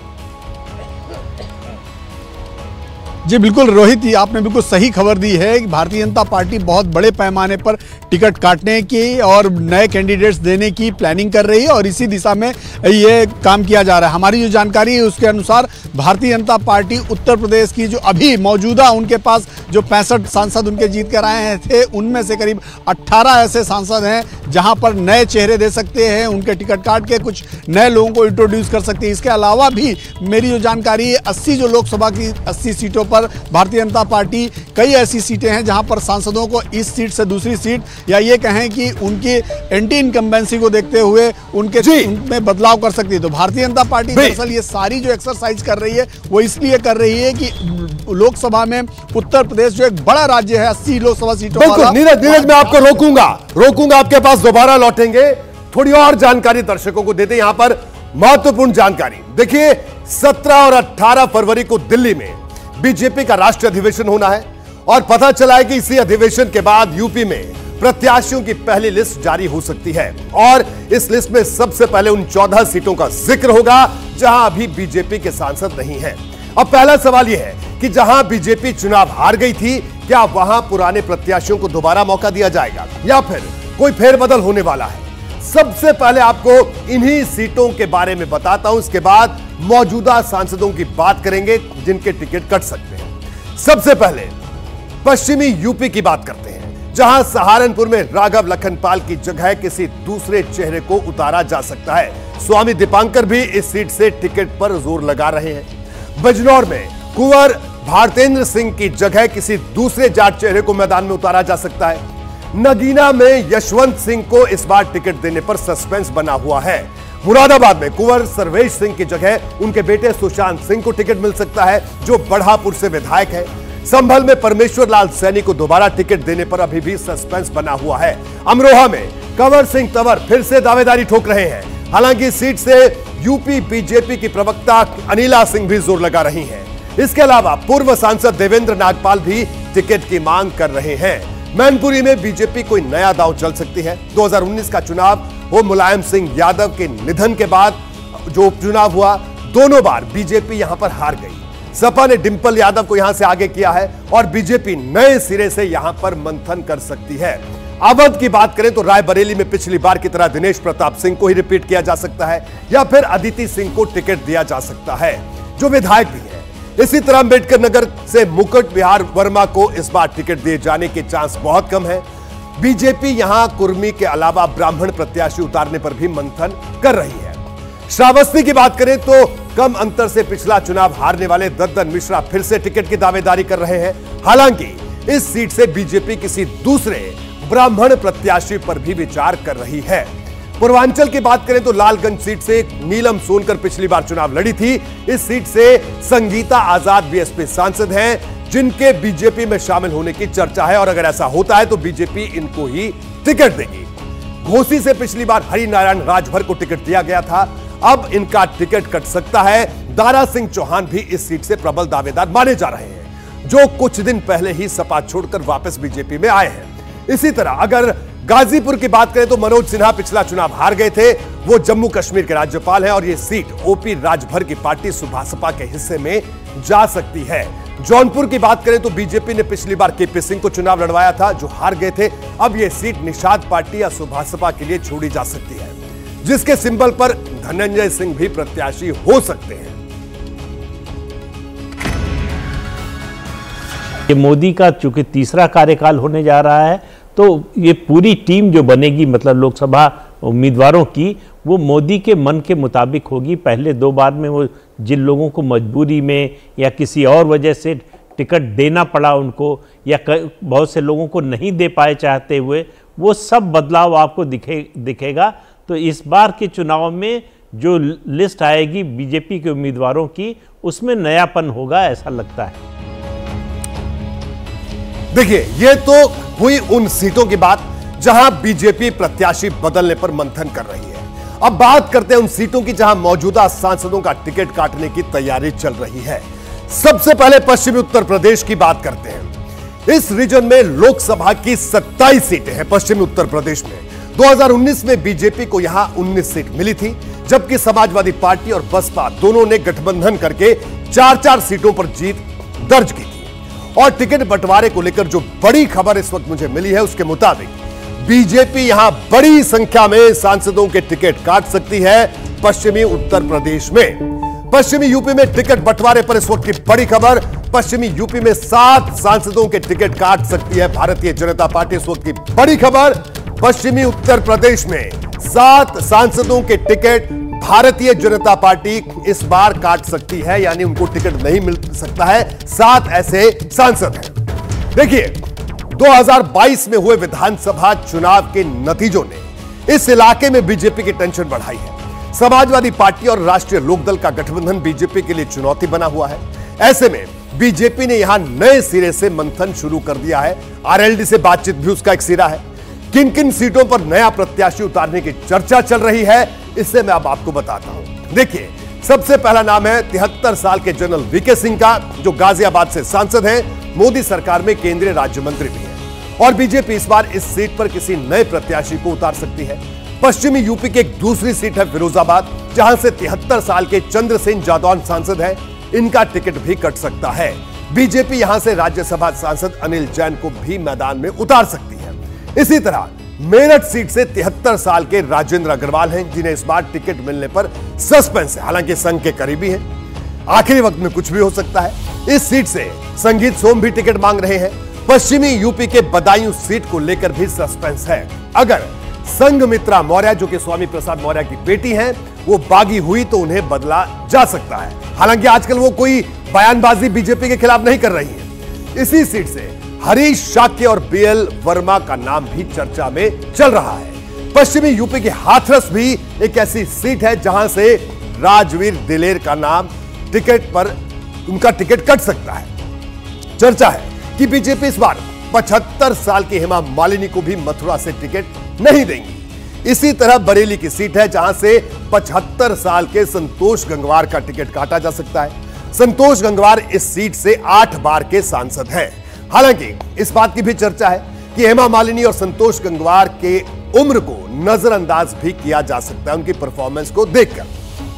जी बिल्कुल रोहित, ये आपने बिल्कुल सही खबर दी है कि भारतीय जनता पार्टी बहुत बड़े पैमाने पर टिकट काटने की और नए कैंडिडेट्स देने की प्लानिंग कर रही है और इसी दिशा में ये काम किया जा रहा है। हमारी जो जानकारी है उसके अनुसार भारतीय जनता पार्टी उत्तर प्रदेश की जो अभी मौजूदा उनके पास जो पैंसठ सांसद उनके जीत कर आए थे उनमें से करीब अट्ठारह ऐसे सांसद हैं जहां पर नए चेहरे दे सकते हैं, उनके टिकट काट के कुछ नए लोगों को इंट्रोड्यूस कर सकते हैं। इसके अलावा भी मेरी जो जानकारी है अस्सी जो लोकसभा की अस्सी सीटों पर भारतीय जनता पार्टी कई ऐसी सीटें हैं जहां पर सांसदों को इस सीट से दूसरी सीट या ये कहें कि उनकी एंटी इनकम्बेंसी को देखते हुए उनके उनमें बदलाव कर सकती है। तो भारतीय जनता पार्टी दरअसल ये सारी जो एक्सरसाइज कर रही है वो इसलिए कर रही है कि लोकसभा में उत्तर प्रदेश जो एक बड़ा राज्य है अस्सी लोकसभा सीटों वाला। नीरज नीरज मैं आपको रोकूंगा रोकूंगा आपके पास दोबारा लौटेंगे, थोड़ी और जानकारी दर्शकों को देते। यहां पर महत्वपूर्ण जानकारी देखिए, सत्रह और अठारह फरवरी को दिल्ली में बीजेपी का राष्ट्रीय अधिवेशन होना है और पता चला है कि इसी अधिवेशन के बाद यूपी में प्रत्याशियों की पहली लिस्ट जारी हो सकती है और इस लिस्ट में सबसे पहले उन चौदह सीटों का जिक्र होगा जहां अभी बीजेपी के सांसद नहीं हैं। अब पहला सवाल यह है कि जहां बीजेपी चुनाव हार गई थी, क्या वहां पुराने प्रत्याशियों को दोबारा मौका दिया जाएगा या फिर कोई फेरबदल होने वाला है? सबसे पहले आपको इन्हीं सीटों के बारे में बताता हूं, इसके बाद मौजूदा सांसदों की बात करेंगे जिनके टिकट कट सकते हैं। सबसे पहले पश्चिमी यूपी की बात करते हैं, जहां सहारनपुर में राघव लखनपाल की जगह किसी दूसरे चेहरे को उतारा जा सकता है। स्वामी दीपांकर भी इस सीट से टिकट पर जोर लगा रहे हैं। बिजनौर में कुंवर भारतेंद्र सिंह की जगह किसी दूसरे जाट चेहरे को मैदान में उतारा जा सकता है। नगीना में यशवंत सिंह को इस बार टिकट देने पर सस्पेंस बना हुआ है। मुरादाबाद में कुंवर सर्वेश सिंह की जगह उनके बेटे सुशांत सिंह को टिकट मिल सकता है, जो बढ़ापुर से विधायक है। संभल में परमेश्वर लाल सैनी को दोबारा टिकट देने पर अभी भी सस्पेंस बना हुआ है। अमरोहा में कंवर सिंह तंवर फिर से दावेदारी ठोक रहे हैं। हालांकि इस सीट से यूपी बीजेपी की प्रवक्ता अनिला सिंह भी जोर लगा रही हैं। इसके अलावा पूर्व सांसद देवेंद्र नागपाल भी टिकट की मांग कर रहे हैं। मैनपुरी में बीजेपी कोई नया दांव चल सकती है। दो हज़ार उन्नीस का चुनाव वो मुलायम सिंह यादव के निधन के बाद जो उपचुनाव हुआ, दोनों बार बीजेपी यहां पर हार गई। सपा ने डिंपल यादव को यहां से आगे किया है और बीजेपी नए सिरे से यहां पर मंथन कर सकती है। अवध की बात करें तो रायबरेली में पिछली बार की तरह दिनेश प्रताप सिंह को ही रिपीट किया जा सकता है या फिर अदिति सिंह को टिकट दिया जा सकता है, जो विधायक भी है। इसी तरह अंबेडकर नगर से मुकुट विहार वर्मा को इस बार टिकट दिए जाने के चांस बहुत कम है। बीजेपी यहां कुर्मी के अलावा ब्राह्मण प्रत्याशी उतारने पर भी मंथन कर रही है। श्रावस्ती की बात करें तो कम अंतर से पिछला चुनाव हारने वाले दद्दन मिश्रा फिर से टिकट की दावेदारी कर रहे हैं। हालांकि इस सीट से बीजेपी किसी दूसरे ब्राह्मण प्रत्याशी पर भी विचार कर रही है। पूर्वांचल की बात करें तो लालगंज सीट से नीलम सोनकर पिछली बार चुनाव लड़ी थी। इस सीट से संगीता आजाद बीएसपी सांसद हैं, जिनके बीजेपी में शामिल होने की चर्चा है और अगर ऐसा होता है तो बीजेपी इनको ही टिकट देगी। घोसी से पिछली बार हरिनारायण राजभर को टिकट दिया गया था, अब इनका टिकट कट सकता है। दारा सिंह चौहान भी इस सीट से प्रबल दावेदार माने जा रहे हैं, जो कुछ दिन पहले ही सपा छोड़कर वापस बीजेपी में आए हैं। इसी तरह अगर गाजीपुर की बात करें तो मनोज सिन्हा पिछला चुनाव हार गए थे, वो जम्मू कश्मीर के राज्यपाल हैं और यह सीट ओपी राजभर की पार्टी सुभासपा के हिस्से में जा सकती है। जौनपुर की बात करें तो बीजेपी ने पिछली बार केपी सिंह को चुनाव लड़वाया था, जो हार गए थे। अब यह सीट निषाद पार्टी या सुभासपा के लिए छोड़ी जा सकती है, जिसके सिंबल पर धनंजय सिंह भी प्रत्याशी हो सकते हैं। ये मोदी का चूंकि तीसरा कार्यकाल होने जा रहा है, तो ये पूरी टीम जो बनेगी, मतलब लोकसभा उम्मीदवारों की, वो मोदी के मन के मुताबिक होगी। पहले दो बार में वो जिन लोगों को मजबूरी में या किसी और वजह से टिकट देना पड़ा उनको, या बहुत से लोगों को नहीं दे पाए चाहते हुए, वो सब बदलाव आपको दिखे दिखेगा। तो इस बार के चुनाव में जो लिस्ट आएगी बीजेपी के उम्मीदवारों की, उसमें नयापन होगा, ऐसा लगता है। देखिए, ये तो हुई उन सीटों की बात जहां बीजेपी प्रत्याशी बदलने पर मंथन कर रही है। अब बात करते हैं उन सीटों की जहां मौजूदा सांसदों का टिकट काटने की तैयारी चल रही है। सबसे पहले पश्चिमी उत्तर प्रदेश की बात करते हैं। इस रीजन में लोकसभा की सत्ताईस सीटें हैं। पश्चिमी उत्तर प्रदेश में दो हज़ार उन्नीस में बीजेपी को यहां उन्नीस सीट मिली थी, जबकि समाजवादी पार्टी और बसपा दोनों ने गठबंधन करके चार चार सीटों पर जीत दर्ज की थी। और टिकट बंटवारे को लेकर जो बड़ी खबर इस वक्त मुझे मिली है, उसके मुताबिक बीजेपी यहां बड़ी संख्या में सांसदों के टिकट काट सकती है पश्चिमी उत्तर प्रदेश में। पश्चिमी यूपी में टिकट बंटवारे पर इस वक्त की बड़ी खबर, पश्चिमी यूपी में सात सांसदों के टिकट काट सकती है भारतीय जनता पार्टी। इस वक्त की बड़ी खबर, पश्चिमी उत्तर प्रदेश में सात सांसदों के टिकट भारतीय जनता पार्टी इस बार काट सकती है, यानी उनको टिकट नहीं मिल सकता है। सात ऐसे सांसद हैं। देखिए, दो हज़ार बाईस में हुए विधानसभा चुनाव के नतीजों ने इस इलाके में बीजेपी की टेंशन बढ़ाई है। समाजवादी पार्टी और राष्ट्रीय लोकदल का गठबंधन बीजेपी के लिए चुनौती बना हुआ है। ऐसे में बीजेपी ने यहां नए सिरे से मंथन शुरू कर दिया है। आरएलडी से बातचीत भी उसका एक सिरा है। किन किन सीटों पर नया प्रत्याशी उतारने की चर्चा चल रही है, इससे मैं अब आपको बताता हूं। देखिए, सबसे पहला नाम है तिहत्तर साल के जनरल वीके सिंह का, जो गाजियाबाद से सांसद हैं, मोदी सरकार में केंद्रीय राज्य मंत्री भी हैं। और बीजेपी इस बार इस सीट पर किसी नए प्रत्याशी को उतार सकती है। पश्चिमी यूपी की एक दूसरी सीट है फिरोजाबाद, जहां से तिहत्तर साल के चंद्र सिंह जादौन सांसद हैं। इनका टिकट भी कट सकता है। बीजेपी यहां से राज्यसभा सांसद अनिल जैन को भी मैदान में उतार सकती है। इसी तरह मेरठ सीट से तिहत्तर साल के राजेंद्र अग्रवाल हैं, जिन्हें इस बार टिकट मिलने पर सस्पेंस है। हालांकि संघ के करीबी हैं, आखिरी वक्त में कुछ भी हो सकता है। इस सीट से संगीत सोम भी टिकट मांग रहे हैं। पश्चिमी यूपी के बदायूं सीट को लेकर भी सस्पेंस है। अगर संघमित्रा मौर्य, जो कि स्वामी प्रसाद मौर्य की बेटी हैं, वो बागी हुई तो उन्हें बदला जा सकता है। हालांकि आजकल वो कोई बयानबाजी बीजेपी के खिलाफ नहीं कर रही है। इसी सीट से हरीश शाक्य और बीएल वर्मा का नाम भी चर्चा में चल रहा है। पश्चिमी यूपी के हाथरस भी एक ऐसी सीट है जहां से राजवीर दिलेर का नाम टिकट पर उनका टिकट कट सकता है। चर्चा है कि बीजेपी इस बार पचहत्तर साल की हेमा मालिनी को भी मथुरा से टिकट नहीं देंगी। इसी तरह बरेली की सीट है जहां से पचहत्तर साल के संतोष गंगवार का टिकट काटा जा सकता है। संतोष गंगवार इस सीट से आठ बार के सांसद हैं। हालांकि इस बात की भी चर्चा है कि हेमा मालिनी और संतोष गंगवार के उम्र को नजरअंदाज भी किया जा सकता है उनकी परफॉर्मेंस को देखकर।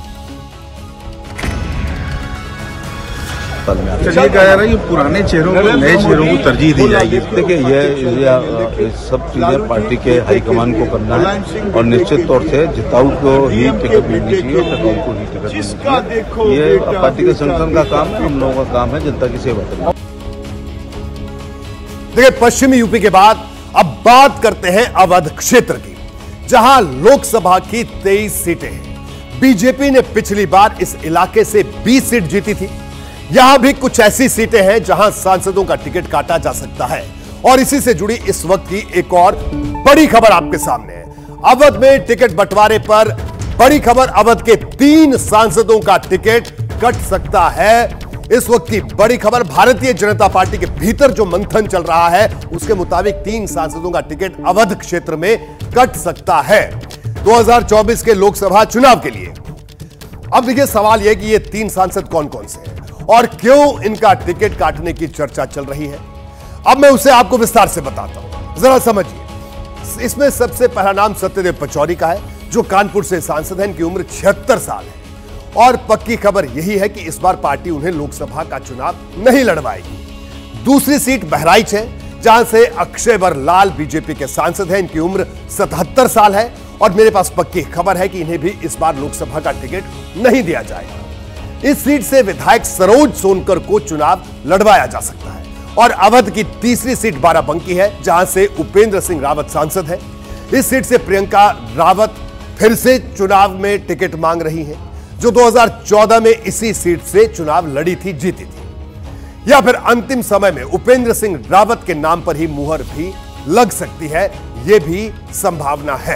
चलिए कह रहा है ये पुराने चेहरों को नए चेहरों को तरजीह दी जाएगी। देखिए ये सब चीजें पार्टी के हाईकमान को करना है और निश्चित तौर से जिताऊ को ही टिकट मिलनी चाहिए और टिकाऊ को ही टिकट मिलनी चाहिए। ये पार्टी के संगठन का काम है, हम लोगों का काम है जनता की सेवा करना। देखिए पश्चिमी यूपी के बाद अब बात करते हैं अवध क्षेत्र की, जहां लोकसभा की तेईस सीटें हैं। बीजेपी ने पिछली बार इस इलाके से बीस सीट जीती थी। यहां भी कुछ ऐसी सीटें हैं जहां सांसदों का टिकट काटा जा सकता है और इसी से जुड़ी इस वक्त की एक और बड़ी खबर आपके सामने है। अवध में टिकट बंटवारे पर बड़ी खबर, अवध के तीन सांसदों का टिकट कट सकता है। इस वक्त की बड़ी खबर, भारतीय जनता पार्टी के भीतर जो मंथन चल रहा है उसके मुताबिक तीन सांसदों का टिकट अवध क्षेत्र में कट सकता है दो हज़ार चौबीस के लोकसभा चुनाव के लिए। अब देखिए सवाल यह कि ये तीन सांसद कौन कौन से हैं और क्यों इनका टिकट काटने की चर्चा चल रही है। अब मैं उसे आपको विस्तार से बताता हूं, जरा समझिए। इसमें सबसे पहला नाम सत्यदेव पचौरी का है जो कानपुर से सांसद हैं। इनकी उम्र छिहत्तर साल है और पक्की खबर यही है कि इस बार पार्टी उन्हें लोकसभा का चुनाव नहीं लड़वाएगी। दूसरी सीट बहराइच है जहां से अक्षय बरलाल बीजेपी के सांसद हैं। इनकी उम्र सतहत्तर साल है और मेरे पास पक्की खबर है कि इन्हें भी इस बार लोकसभा का टिकट नहीं दिया जाएगा। इस सीट से विधायक सरोज सोनकर को चुनाव लड़वाया जा सकता है। और अवध की तीसरी सीट बाराबंकी है जहां से उपेंद्र सिंह रावत सांसद है। इस सीट से प्रियंका रावत फिर से चुनाव में टिकट मांग रही है, जो दो हज़ार चौदह में इसी सीट से चुनाव लड़ी थी, जीती थी। या फिर अंतिम समय में उपेंद्र सिंह रावत के नाम पर ही मुहर भी लग सकती है, यह भी संभावना है।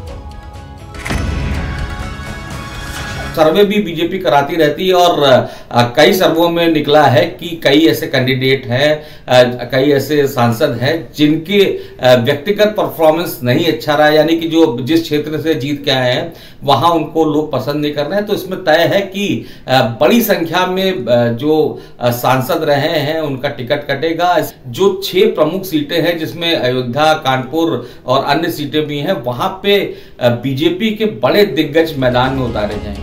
सर्वे भी बीजेपी कराती रहती है और आ, कई सर्वों में निकला है कि कई ऐसे कैंडिडेट हैं, कई ऐसे सांसद हैं जिनके आ, व्यक्तिगत परफॉर्मेंस नहीं अच्छा रहा, यानी कि जो जिस क्षेत्र से जीत के आए हैं वहां उनको लोग पसंद नहीं कर रहे हैं। तो इसमें तय है कि आ, बड़ी संख्या में आ, जो आ, सांसद रहे हैं उनका टिकट कटेगा। जो छह प्रमुख सीटें हैं जिसमें अयोध्या, कानपुर और अन्य सीटें भी हैं, वहां पे बीजेपी के बड़े दिग्गज मैदान में उतारे जाएंगे।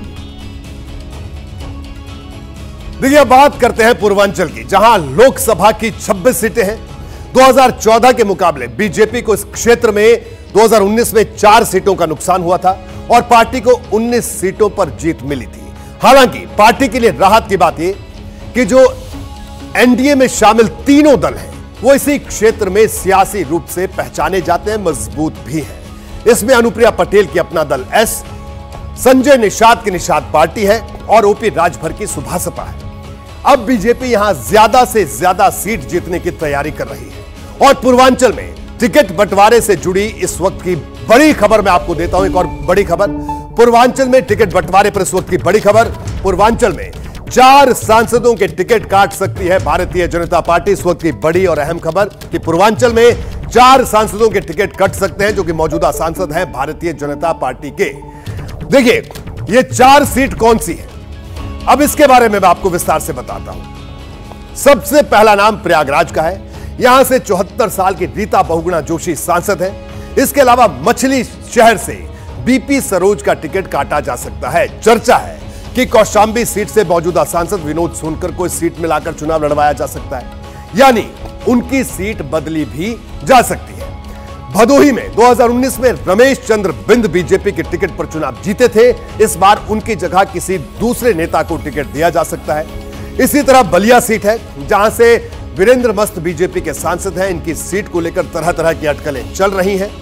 देखिए बात करते हैं पूर्वांचल की, जहां लोकसभा की छब्बीस सीटें हैं। दो हज़ार चौदह के मुकाबले बीजेपी को इस क्षेत्र में दो हज़ार उन्नीस में चार सीटों का नुकसान हुआ था और पार्टी को उन्नीस सीटों पर जीत मिली थी। हालांकि पार्टी के लिए राहत की बात यह कि जो एनडीए में शामिल तीनों दल हैं वो इसी क्षेत्र में सियासी रूप से पहचाने जाते हैं, मजबूत भी हैं। इसमें अनुप्रिया पटेल की अपना दल एस, संजय निषाद की निषाद पार्टी है और ओपी राजभर की सुभासपा है। अब बीजेपी यहां ज्यादा से ज्यादा सीट जीतने की तैयारी कर रही है और पूर्वांचल में टिकट बंटवारे से जुड़ी इस वक्त की बड़ी खबर मैं आपको देता हूं। एक और बड़ी खबर, पूर्वांचल में टिकट बंटवारे पर इस वक्त की बड़ी खबर, पूर्वांचल में चार सांसदों के टिकट काट सकती है भारतीय जनता पार्टी। इस वक्त की बड़ी और अहम खबर कि पूर्वांचल में चार सांसदों के टिकट कट सकते हैं जो कि मौजूदा सांसद हैं भारतीय जनता पार्टी के। देखिए ये चार सीट कौन सी है, अब इसके बारे में मैं आपको विस्तार से बताता हूं। सबसे पहला नाम प्रयागराज का है। यहां से चौहत्तर साल की रीता बहुगुणा जोशी सांसद है। इसके अलावा मछली शहर से बीपी सरोज का टिकट काटा जा सकता है। चर्चा है कि कौशांबी सीट से मौजूदा सांसद विनोद सोनकर को इस सीट में लाकर चुनाव लड़वाया जा सकता है, यानी उनकी सीट बदली भी जा सकती है। भदोही में दो हज़ार उन्नीस में रमेश चंद्र बिंद बीजेपी के टिकट पर चुनाव जीते थे। इस बार उनकी जगह किसी दूसरे नेता को टिकट दिया जा सकता है। इसी तरह बलिया सीट है जहां से वीरेंद्र मस्त बीजेपी के सांसद हैं। इनकी सीट को लेकर तरह तरह की अटकलें चल रही हैं।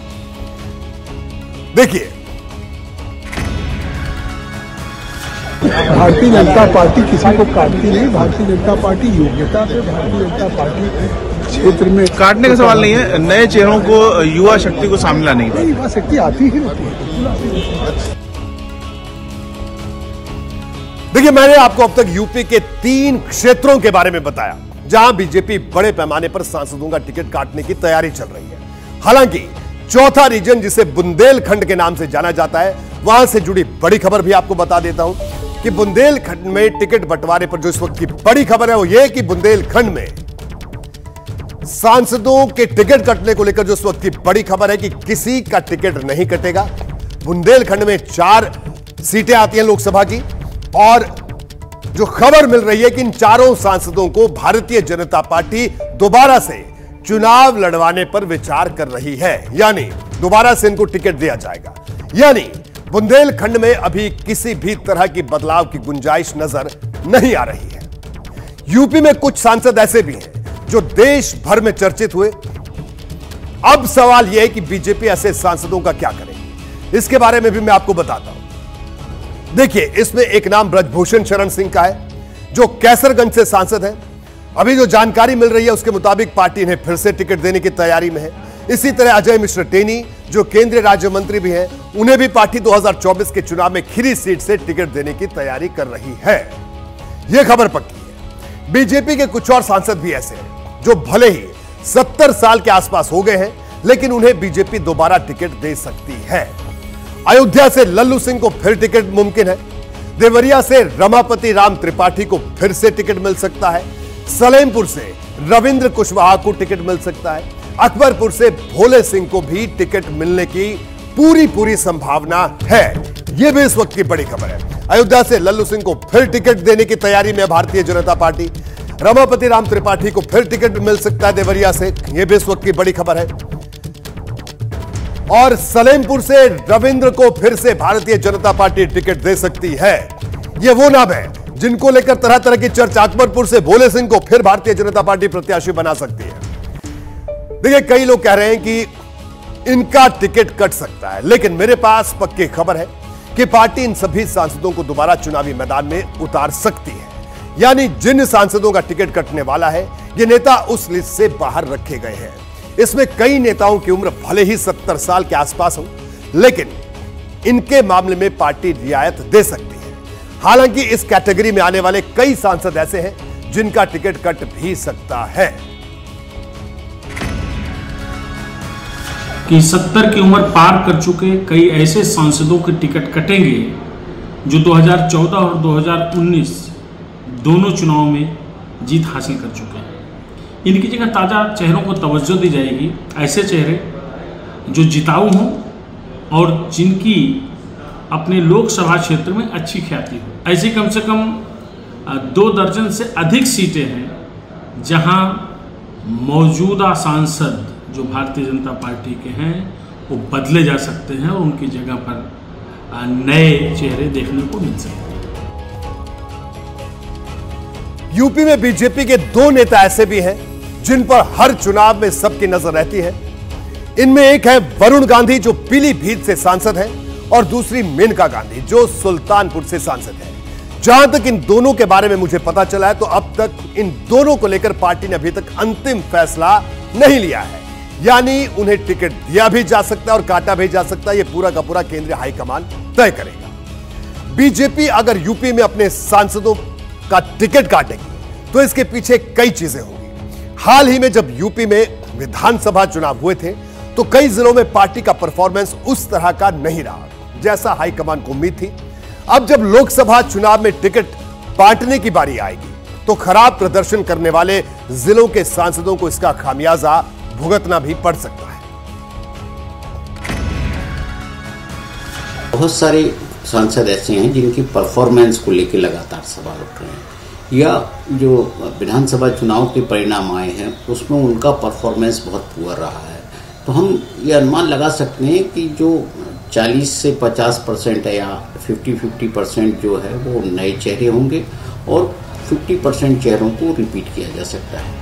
देखिए भारतीय जनता पार्टी किसी को काटती नहीं। भारतीय जनता पार्टी योग्यता से भारतीय जनता पार्टी क्षेत्र में काटने का सवाल नहीं है, नए चेहरों को, युवा शक्ति को सामने लाने की युवा शक्ति आती ही रहती है। देखिए, मैंने आपको अब तक यूपी के तीन क्षेत्रों के बारे में बताया जहां बीजेपी बड़े पैमाने पर सांसदों का टिकट काटने की तैयारी चल रही है। हालांकि चौथा रीजन, जिसे बुंदेलखंड के नाम से जाना जाता है, वहां से जुड़ी बड़ी खबर भी आपको बता देता हूं कि बुंदेलखंड में टिकट बंटवारे पर जो इस वक्त की बड़ी खबर है वो ये कि बुंदेलखंड में सांसदों के टिकट कटने को लेकर जो इस वक्त की बड़ी खबर है कि किसी का टिकट नहीं कटेगा। बुंदेलखंड में चार सीटें आती हैं लोकसभा की, और जो खबर मिल रही है कि इन चारों सांसदों को भारतीय जनता पार्टी दोबारा से चुनाव लड़वाने पर विचार कर रही है, यानी दोबारा से इनको टिकट दिया जाएगा। यानी बुंदेलखंड में अभी किसी भी तरह की बदलाव की गुंजाइश नजर नहीं आ रही है। यूपी में कुछ सांसद ऐसे भी हैं जो देश भर में चर्चित हुए। अब सवाल यह है कि बीजेपी ऐसे सांसदों का क्या करेगी, इसके बारे में भी मैं आपको बताता हूं। देखिए, इसमें एक नाम ब्रजभूषण शरण सिंह का है जो कैसरगंज से सांसद है। अभी जो जानकारी मिल रही है उसके मुताबिक पार्टी इन्हें फिर से टिकट देने की तैयारी में है। इसी तरह अजय मिश्र टेनी जो केंद्रीय राज्य मंत्री भी हैं, उन्हें भी पार्टी दो हज़ार चौबीस के चुनाव में खीरी सीट से टिकट देने की तैयारी कर रही है। यह खबर पक्की है। बीजेपी के कुछ और सांसद भी ऐसे हैं जो भले ही सत्तर साल के आसपास हो गए हैं, लेकिन उन्हें बीजेपी दोबारा टिकट दे सकती है। अयोध्या से लल्लू सिंह को फिर टिकट मुमकिन है। देवरिया से रमापति राम त्रिपाठी को फिर से टिकट मिल सकता है। सलेमपुर से रविंद्र कुशवाहा को टिकट मिल सकता है। अकबरपुर से भोले सिंह को भी टिकट मिलने की पूरी पूरी संभावना है। यह भी इस वक्त की बड़ी खबर है। अयोध्या से लल्लू सिंह को फिर टिकट देने की तैयारी में भारतीय जनता पार्टी। रमापति राम त्रिपाठी को फिर टिकट मिल सकता है देवरिया से, यह भी इस वक्त की बड़ी खबर है। और सलेमपुर से रविंद्र को फिर से भारतीय जनता पार्टी टिकट दे सकती है। यह वो नाम है जिनको लेकर तरह तरह की चर्चा। अकबरपुर से भोले सिंह को फिर भारतीय जनता पार्टी प्रत्याशी बना सकती है। देखिए, कई लोग कह रहे हैं कि इनका टिकट कट सकता है, लेकिन मेरे पास पक्की खबर है कि पार्टी इन सभी सांसदों को दोबारा चुनावी मैदान में उतार सकती है। यानी जिन सांसदों का टिकट कटने वाला है, ये नेता उस लिस्ट से बाहर रखे गए हैं। इसमें कई नेताओं की उम्र भले ही सत्तर साल के आसपास हो, लेकिन इनके मामले में पार्टी रियायत दे सकती है। हालांकि इस कैटेगरी में आने वाले कई सांसद ऐसे हैं जिनका टिकट कट भी सकता है। कि सत्तर की उम्र पार कर चुके कई ऐसे सांसदों के टिकट कटेंगे जो दो हज़ार चौदह और दो हज़ार उन्नीस दोनों चुनाव में जीत हासिल कर चुके हैं। इनकी जगह ताज़ा चेहरों को तवज्जो दी जाएगी, ऐसे चेहरे जो जिताऊ हों और जिनकी अपने लोकसभा क्षेत्र में अच्छी ख्याति हो। ऐसी कम से कम दो दर्जन से अधिक सीटें हैं जहां मौजूदा सांसद जो भारतीय जनता पार्टी के हैं वो बदले जा सकते हैं और उनकी जगह पर नए चेहरे देखने को मिल सकते हैं। यूपी में बीजेपी के दो नेता ऐसे भी हैं जिन पर हर चुनाव में सबकी नजर रहती है। इनमें एक है वरुण गांधी जो पीलीभीत से सांसद हैं, और दूसरी मेनका गांधी जो सुल्तानपुर से सांसद है। जहां तक इन दोनों के बारे में मुझे पता चला है तो अब तक इन दोनों को लेकर पार्टी ने अभी तक अंतिम फैसला नहीं लिया है। यानी उन्हें टिकट दिया भी जा सकता है और काटा भी जा सकता है। यह पूरा का पूरा केंद्रीय हाईकमान तय करेगा। बीजेपी अगर यूपी में अपने सांसदों का टिकट काटेगी तो इसके पीछे कई चीजें होंगी। हाल ही में जब यूपी में विधानसभा चुनाव हुए थे तो कई जिलों में पार्टी का परफॉर्मेंस उस तरह का नहीं रहा जैसा हाईकमान को उम्मीद थी। अब जब लोकसभा चुनाव में टिकट बांटने की बारी आएगी तो खराब प्रदर्शन करने वाले जिलों के सांसदों को इसका खामियाजा भुगतना भी पड़ सकता है। बहुत सारे सांसद ऐसे हैं जिनकी परफॉर्मेंस को लेकर लगातार सवाल उठ रहे हैं, या जो विधानसभा चुनाव के परिणाम आए हैं उसमें उनका परफॉर्मेंस बहुत पुअर रहा है। तो हम ये अनुमान लगा सकते हैं कि जो चालीस से पचास परसेंट है या पचास पचास परसेंट जो है वो नए चेहरे होंगे और पचास परसेंट चेहरों को रिपीट किया जा सकता है।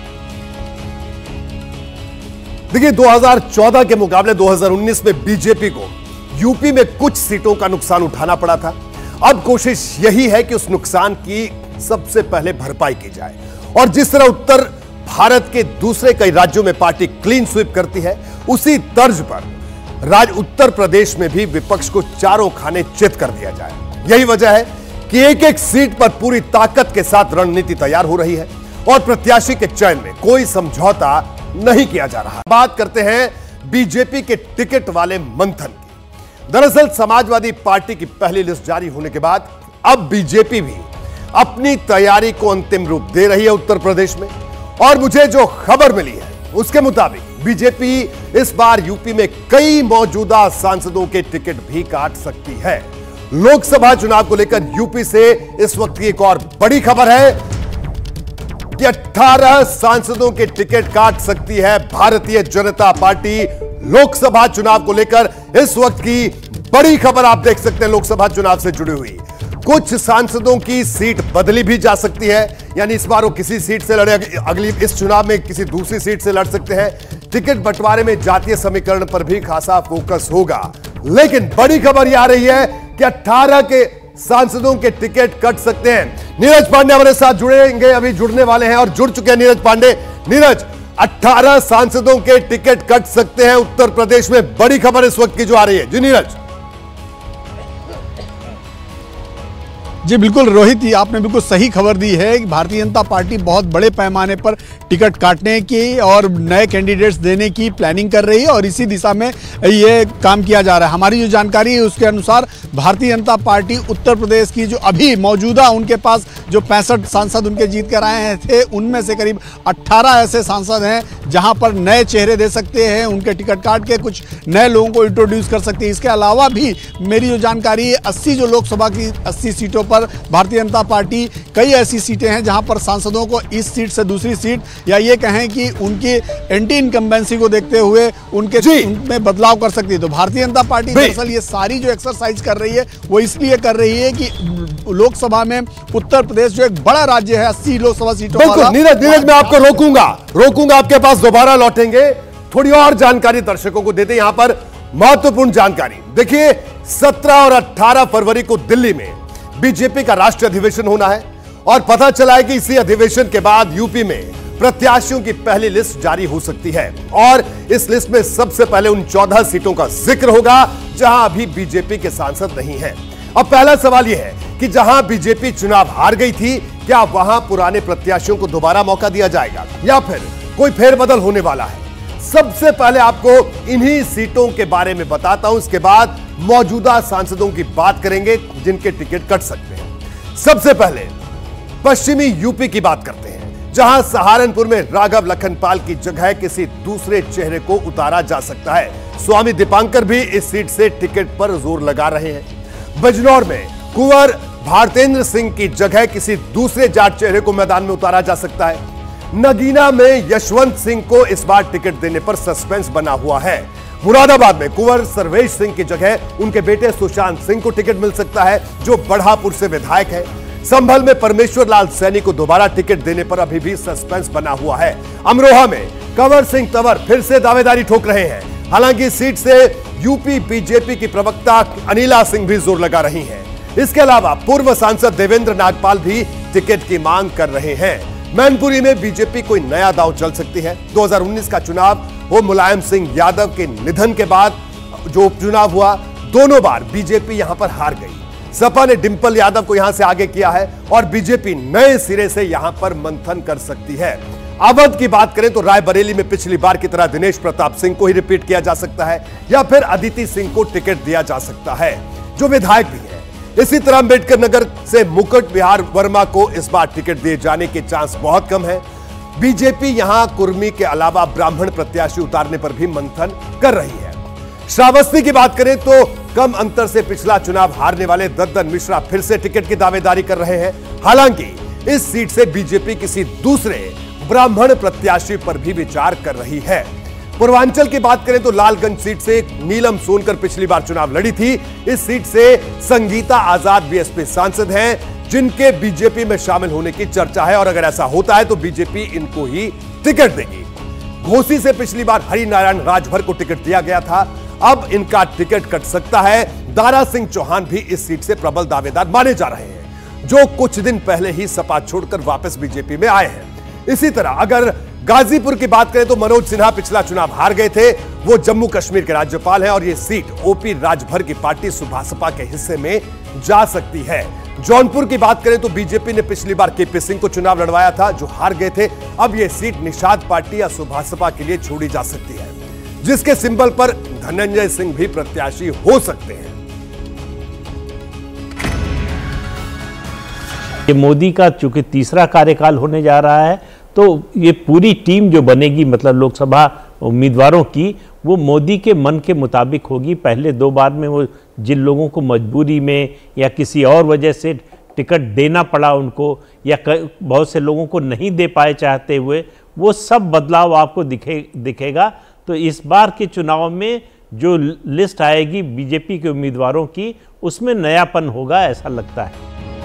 देखिए, दो हज़ार चौदह के मुकाबले दो हज़ार उन्नीस में बीजेपी को यूपी में कुछ सीटों का नुकसान उठाना पड़ा था। अब कोशिश यही है कि उस नुकसान की सबसे पहले भरपाई की जाए, और जिस तरह उत्तर भारत के दूसरे कई राज्यों में पार्टी क्लीन स्वीप करती है, उसी तर्ज पर राज्य उत्तर प्रदेश में भी विपक्ष को चारों खाने चित कर दिया जाए। यही वजह है कि एक एक सीट पर पूरी ताकत के साथ रणनीति तैयार हो रही है और प्रत्याशी के चयन में कोई समझौता नहीं किया जा रहा। बात करते हैं बीजेपी के टिकट वाले मंथन की। दरअसल समाजवादी पार्टी की पहली लिस्ट जारी होने के बाद अब बीजेपी भी अपनी तैयारी को अंतिम रूप दे रही है उत्तर प्रदेश में, और मुझे जो खबर मिली है उसके मुताबिक बीजेपी इस बार यूपी में कई मौजूदा सांसदों के टिकट भी काट सकती है। लोकसभा चुनाव को लेकर यूपी से इस वक्त की एक और बड़ी खबर है कि अठारह सांसदों के टिकट काट सकती है भारतीय जनता पार्टी। लोकसभा चुनाव को लेकर इस वक्त की बड़ी खबर आप देख सकते हैं, लोकसभा चुनाव से जुड़ी हुई। कुछ सांसदों की सीट बदली भी जा सकती है, यानी इस बार वो किसी सीट से लड़े, अगली इस चुनाव में किसी दूसरी सीट से लड़ सकते हैं। टिकट बंटवारे में जातीय समीकरण पर भी खासा फोकस होगा। लेकिन बड़ी खबर यह आ रही है कि अठारह के सांसदों के टिकट कट सकते हैं। नीरज पांडे हमारे साथ जुड़ेंगे, अभी जुड़ने वाले हैं और जुड़ चुके हैं नीरज पांडे। नीरज, अठारह सांसदों के टिकट कट सकते हैं उत्तर प्रदेश में, बड़ी खबर इस वक्त की जो आ रही है। जी नीरज। जी बिल्कुल रोहित, ये आपने बिल्कुल सही खबर दी है कि भारतीय जनता पार्टी बहुत बड़े पैमाने पर टिकट काटने की और नए कैंडिडेट्स देने की प्लानिंग कर रही है और इसी दिशा में ये काम किया जा रहा है। हमारी जो जानकारी है उसके अनुसार भारतीय जनता पार्टी उत्तर प्रदेश की जो अभी मौजूदा उनके पास जो पैंसठ सांसद उनके जीत कर आए थे, उनमें से करीब अट्ठारह ऐसे सांसद हैं जहां पर नए चेहरे दे सकते हैं, उनके टिकट काट के कुछ नए लोगों को इंट्रोड्यूस कर सकते हैं। इसके अलावा भी मेरी जो जानकारी है, अस्सी जो लोकसभा की अस्सी सीटों पर भारतीय जनता पार्टी कई ऐसी सीटें हैं जहां पर सांसदों को इस सीट से दूसरी सीट या ये कहें कि उनकी एंटी इनकम्बेंसी को देखते हुए उनके उनमें बदलाव कर सकती है। तो भारतीय जनता पार्टी दरअसल ये सारी जो एक्सरसाइज कर रही है वो इसलिए कर रही है कि लोकसभा में उत्तर प्रदेश जो एक बड़ा राज्य है, अस्सी लोकसभा सीटों वाला। नीरज नीरज मैं आपको रोकूंगा रोकूंगा आपके पास दोबारा लौटेंगे, थोड़ी और जानकारी दर्शकों को देते हैं। यहां पर महत्वपूर्ण जानकारी देखिए, सत्रह और अठारह फरवरी को दिल्ली में बीजेपी का राष्ट्रीय अधिवेशन होना है और पता चला है कि इसी अधिवेशन के बाद यूपी में प्रत्याशियों की पहली लिस्ट जारी हो सकती है और इस लिस्ट में सबसे पहले उन चौदह सीटों का जिक्र होगा जहां अभी बीजेपी के सांसद नहीं हैं। अब पहला सवाल यह है कि जहां बीजेपी चुनाव हार गई थी, क्या वहां पुराने प्रत्याशियों को दोबारा मौका दिया जाएगा या फिर कोई फेरबदल होने वाला है? सबसे पहले आपको इन्हीं सीटों के बारे में बताता हूं, इसके बाद मौजूदा सांसदों की बात करेंगे जिनके टिकट कट सकते हैं। सबसे पहले पश्चिमी यूपी की बात करते हैं, जहां सहारनपुर में राघव लखनपाल की जगह किसी दूसरे चेहरे को उतारा जा सकता है। स्वामी दीपांकर भी इस सीट से टिकट पर जोर लगा रहे हैं। बिजनौर में कुंवर भारतेंद्र सिंह की जगह किसी दूसरे जाट चेहरे को मैदान में उतारा जा सकता है। नगीना में यशवंत सिंह को इस बार टिकट देने पर सस्पेंस बना हुआ है। मुरादाबाद में कुंवर सर्वेश सिंह की जगह उनके बेटे सुशांत सिंह को टिकट मिल सकता है, जो बढ़ापुर से विधायक है। संभल में परमेश्वर लाल सैनी को दोबारा टिकट देने पर अभी भी सस्पेंस बना हुआ है। अमरोहा में कंवर सिंह तंवर फिर से दावेदारी ठोक रहे हैं। हालांकि इस सीट से यूपी बीजेपी की प्रवक्ता अनिला सिंह भी जोर लगा रही हैं। इसके अलावा पूर्व सांसद देवेंद्र नागपाल भी टिकट की मांग कर रहे हैं। मैनपुरी में बीजेपी कोई नया दांव चल सकती है। दो हज़ार उन्नीस का चुनाव वो मुलायम सिंह यादव के निधन के बाद जो उपचुनाव हुआ, दोनों बार बीजेपी यहां पर हार गई। सपा ने डिंपल यादव को यहां से आगे किया है और बीजेपी नए सिरे से यहां पर मंथन कर सकती है। अवध की बात करें तो रायबरेली में पिछली बार की तरह दिनेश प्रताप सिंह को ही रिपीट किया जा सकता है या फिर अदिति सिंह को टिकट दिया जा सकता है, जो विधायक भी है। इसी तरह अंबेडकर नगर से मुकुट बिहार वर्मा को इस बार टिकट दिए जाने के चांस बहुत कम है। बीजेपी यहां कुर्मी के अलावा ब्राह्मण प्रत्याशी उतारने पर भी मंथन कर रही है। श्रावस्ती की बात करें तो कम अंतर से पिछला चुनाव हारने वाले दद्दन मिश्रा फिर से टिकट की दावेदारी कर रहे हैं। हालांकि इस सीट से बीजेपी किसी दूसरे ब्राह्मण प्रत्याशी पर भी विचार कर रही है। पूर्वांचल की बात करें तो लालगंज सीट से नीलम सोनकर पिछली बार चुनाव लड़ी थी। इस सीट से संगीता आजाद बीएसपी सांसद हैं, जिनके बीजेपी में शामिल होने की चर्चा है और अगर ऐसा होता है तो बीजेपी इनको ही टिकट देगी। घोसी से पिछली बार हरिनारायण राजभर को टिकट दिया गया था, अब इनका टिकट कट सकता है। दारा सिंह चौहान भी इस सीट से प्रबल दावेदार माने जा रहे हैं, जो कुछ दिन पहले ही सपा छोड़कर वापस बीजेपी में आए हैं। इसी तरह अगर गाजीपुर की बात करें तो मनोज सिन्हा पिछला चुनाव हार गए थे। वो जम्मू कश्मीर के राज्यपाल हैं और ये सीट ओपी राजभर की पार्टी सुभासपा के हिस्से में जा सकती है। जौनपुर की बात करें तो बीजेपी ने पिछली बार केपी सिंह को चुनाव लड़वाया था, जो हार गए थे। अब ये सीट निषाद पार्टी या सुभासपा के लिए छोड़ी जा सकती है, जिसके सिंबल पर धनंजय सिंह भी प्रत्याशी हो सकते हैं। ये मोदी का चूंकि तीसरा कार्यकाल होने जा रहा है, तो ये पूरी टीम जो बनेगी मतलब लोकसभा उम्मीदवारों की, वो मोदी के मन के मुताबिक होगी। पहले दो बार में वो जिन लोगों को मजबूरी में या किसी और वजह से टिकट देना पड़ा उनको, या बहुत से लोगों को नहीं दे पाए चाहते हुए, वो सब बदलाव आपको दिखे दिखेगा। तो इस बार के चुनाव में जो लिस्ट आएगी बीजेपी के उम्मीदवारों की, उसमें नयापन होगा, ऐसा लगता है।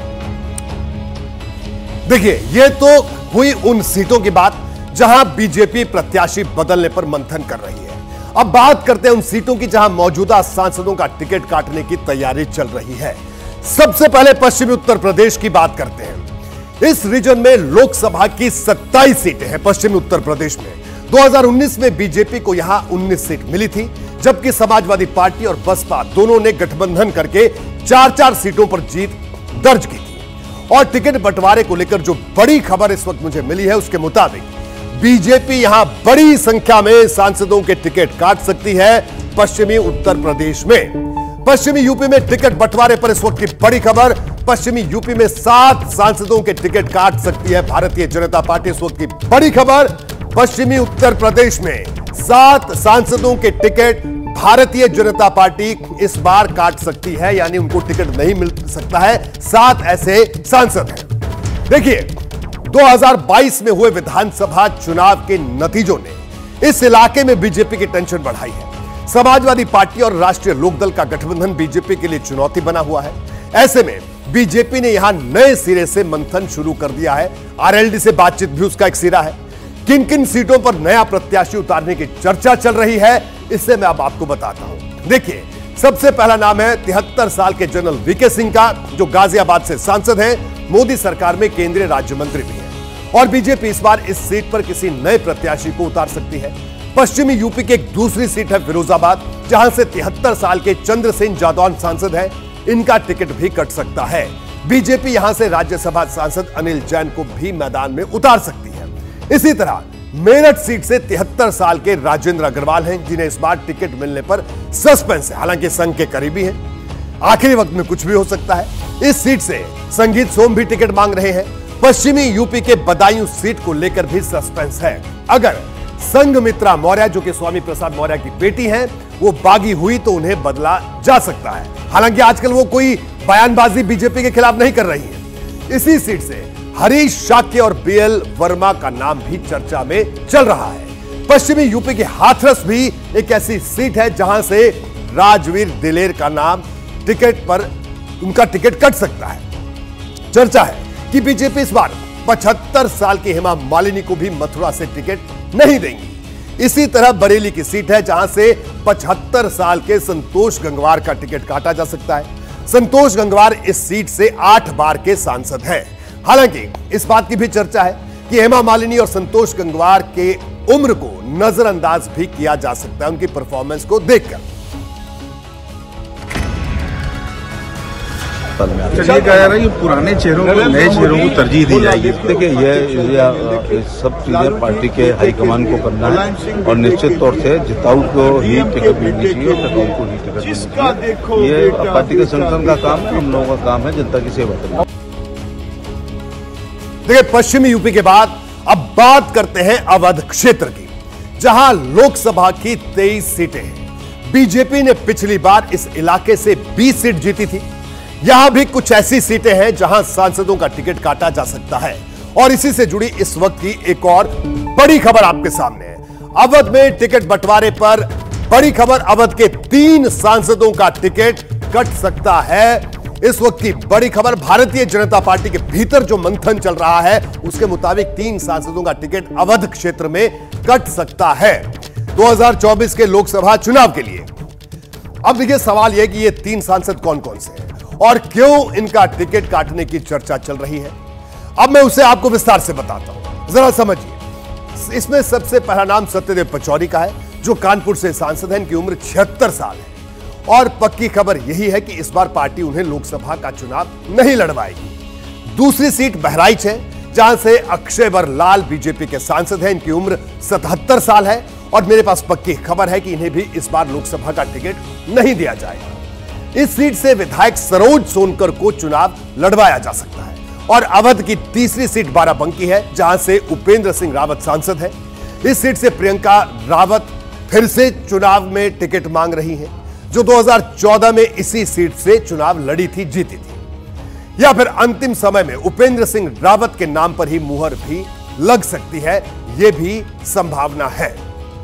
देखिए, ये तो हुई उन सीटों की बात जहां बीजेपी प्रत्याशी बदलने पर मंथन कर रही है। अब बात करते हैं उन सीटों की जहां मौजूदा सांसदों का टिकट काटने की तैयारी चल रही है। सबसे पहले पश्चिमी उत्तर प्रदेश की बात करते हैं। इस रीजन में लोकसभा की सत्ताईस सीटें हैं। पश्चिमी उत्तर प्रदेश में दो हज़ार उन्नीस में बीजेपी को यहां उन्नीस सीट मिली थी, जबकि समाजवादी पार्टी और बसपा दोनों ने गठबंधन करके चार चार सीटों पर जीत दर्ज की थी। और टिकट बंटवारे को लेकर जो बड़ी खबर इस वक्त मुझे मिली है, उसके मुताबिक बीजेपी यहां बड़ी संख्या में सांसदों के टिकट काट सकती है पश्चिमी उत्तर प्रदेश में। पश्चिमी यूपी में टिकट बंटवारे पर इस वक्त की बड़ी खबर, पश्चिमी यूपी में सात सांसदों के टिकट काट सकती है भारतीय जनता पार्टी। इस वक्त की बड़ी खबर, पश्चिमी उत्तर प्रदेश में सात सांसदों के टिकट भारतीय जनता पार्टी इस बार काट सकती है, यानी उनको टिकट नहीं मिल सकता है। सात ऐसे सांसद हैं। देखिए, दो हज़ार बाईस में हुए विधानसभा चुनाव के नतीजों ने इस इलाके में बीजेपी की टेंशन बढ़ाई है। समाजवादी पार्टी और राष्ट्रीय लोकदल का गठबंधन बीजेपी के लिए चुनौती बना हुआ है। ऐसे में बीजेपी ने यहां नए सिरे से मंथन शुरू कर दिया है। आरएलडी से बातचीत भी उसका एक सिरा है। किन किन सीटों पर नया प्रत्याशी उतारने की चर्चा चल रही है, इससे मैं अब आपको बताता हूं। देखिए, सबसे पहला नाम है तिहत्तर साल के जनरल वीके सिंह का, जो गाजियाबाद से सांसद हैं, मोदी सरकार में केंद्रीय राज्य मंत्री भी हैं। और बीजेपी इस बार इस सीट पर किसी नए प्रत्याशी को उतार सकती है। पश्चिमी यूपी की एक दूसरी सीट है फिरोजाबाद, जहां से तिहत्तर साल के चंद्रसेन जादौन सांसद हैं। इनका टिकट भी कट सकता है। बीजेपी यहां से राज्यसभा सांसद अनिल जैन को भी मैदान में उतार सकती है। इसी तरह मेरठ सीट से तिहत्तर साल के राजेंद्र अग्रवाल हैं, जिन्हें इस बार टिकट मिलने पर सस्पेंस है। हालांकि संघ के करीबी हैं, आखिरी वक्त में कुछ भी हो सकता है। इस सीट से संगीत सोम भी टिकट मांग रहे हैं। पश्चिमी यूपी के बदायूं सीट को लेकर भी सस्पेंस है। अगर संघमित्रा मौर्य, जो कि स्वामी प्रसाद मौर्य की बेटी हैं, वो बागी हुई तो उन्हें बदला जा सकता है। हालांकि आजकल वो कोई बयानबाजी बीजेपी के खिलाफ नहीं कर रही है। इसी सीट से हरीश शाक्य और बीएल वर्मा का नाम भी चर्चा में चल रहा है। पश्चिमी यूपी की हाथरस भी एक ऐसी सीट है जहां से राजवीर दिलेर का नाम टिकट पर, उनका टिकट कट सकता है। चर्चा है कि बीजेपी इस बार पचहत्तर साल की हेमा मालिनी को भी मथुरा से टिकट नहीं देंगी। इसी तरह बरेली की सीट है, जहां से पचहत्तर साल के संतोष गंगवार का टिकट काटा जा सकता है। संतोष गंगवार इस सीट से आठ बार के सांसद हैं। हालांकि इस बात की भी चर्चा है कि हेमा मालिनी और संतोष गंगवार के उम्र को नजरअंदाज भी किया जा सकता है उनकी परफॉर्मेंस को देखकर। चलिए कह रहा है कि पुराने चेहरों को नए चेहरों को तरजीह दी जाएगी। देखिए, ये सब चीजें पार्टी के हाईकमान को करना है और निश्चित तौर से जिताऊ को ही टिकट मिलनी चाहिए और टिकाऊ को ही टिकट मिलनी चाहिए। ये पार्टी के संगठन का काम है, हम लोगों का काम है जनता की सेवा करना। देखिए, पश्चिमी यूपी के बाद अब बात करते हैं अवध क्षेत्र की, जहां लोकसभा की तेईस सीटें हैं। बीजेपी ने पिछली बार इस इलाके से बीस सीट जीती थी। यहां भी कुछ ऐसी सीटें हैं जहां सांसदों का टिकट काटा जा सकता है। और इसी से जुड़ी इस वक्त की एक और बड़ी खबर आपके सामने है। अवध में टिकट बंटवारे पर बड़ी खबर, अवध के तीन सांसदों का टिकट कट सकता है। इस वक्त की बड़ी खबर, भारतीय जनता पार्टी के भीतर जो मंथन चल रहा है उसके मुताबिक तीन सांसदों का टिकट अवध क्षेत्र में कट सकता है दो हज़ार चौबीस के लोकसभा चुनाव के लिए। अब देखिए, सवाल यह कि ये तीन सांसद कौन कौन से हैं और क्यों इनका टिकट काटने की चर्चा चल रही है। अब मैं उसे आपको विस्तार से बताता हूं, जरा समझिए। इसमें सबसे पहला नाम सत्यदेव पचौरी का है, जो कानपुर से सांसद हैं। इनकी उम्र छिहत्तर साल है और पक्की खबर यही है कि इस बार पार्टी उन्हें लोकसभा का चुनाव नहीं लड़वाएगी। दूसरी सीट बहराइच है, जहां से अक्षयवर लाल बीजेपी के सांसद हैं। इनकी उम्र सतहत्तर साल है और मेरे पास पक्की खबर है कि इन्हें भी इस बार लोकसभा का टिकट नहीं दिया जाएगा। इस सीट से विधायक सरोज सोनकर को चुनाव लड़वाया जा सकता है। और अवध की तीसरी सीट बाराबंकी है, जहां से उपेंद्र सिंह रावत सांसद है। इस सीट से प्रियंका रावत फिर से चुनाव में टिकट मांग रही हैं, जो दो हज़ार चौदह में इसी सीट से चुनाव लड़ी थी, जीती थी। या फिर अंतिम समय में उपेंद्र सिंह रावत के नाम पर ही मुहर भी लग सकती है, यह भी संभावना है।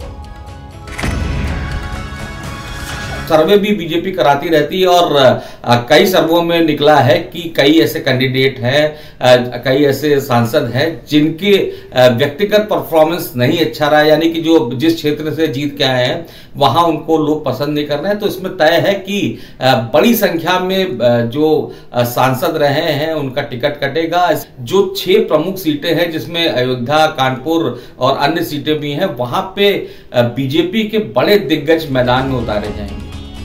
सर्वे भी बीजेपी कराती रहती है और आ, कई सर्वों में निकला है कि कई ऐसे कैंडिडेट हैं, कई ऐसे सांसद हैं जिनके आ, व्यक्तिगत परफॉर्मेंस नहीं अच्छा रहा, यानी कि जो जिस क्षेत्र से जीत के आए हैं वहां उनको लोग पसंद नहीं कर रहे हैं। तो इसमें तय है कि आ, बड़ी संख्या में आ, जो आ, सांसद रहे हैं उनका टिकट कटेगा। जो छह प्रमुख सीटें हैं, जिसमें अयोध्या, कानपुर और अन्य सीटें भी हैं, वहां पे बीजेपी के बड़े दिग्गज मैदान में उतारे जाएंगे।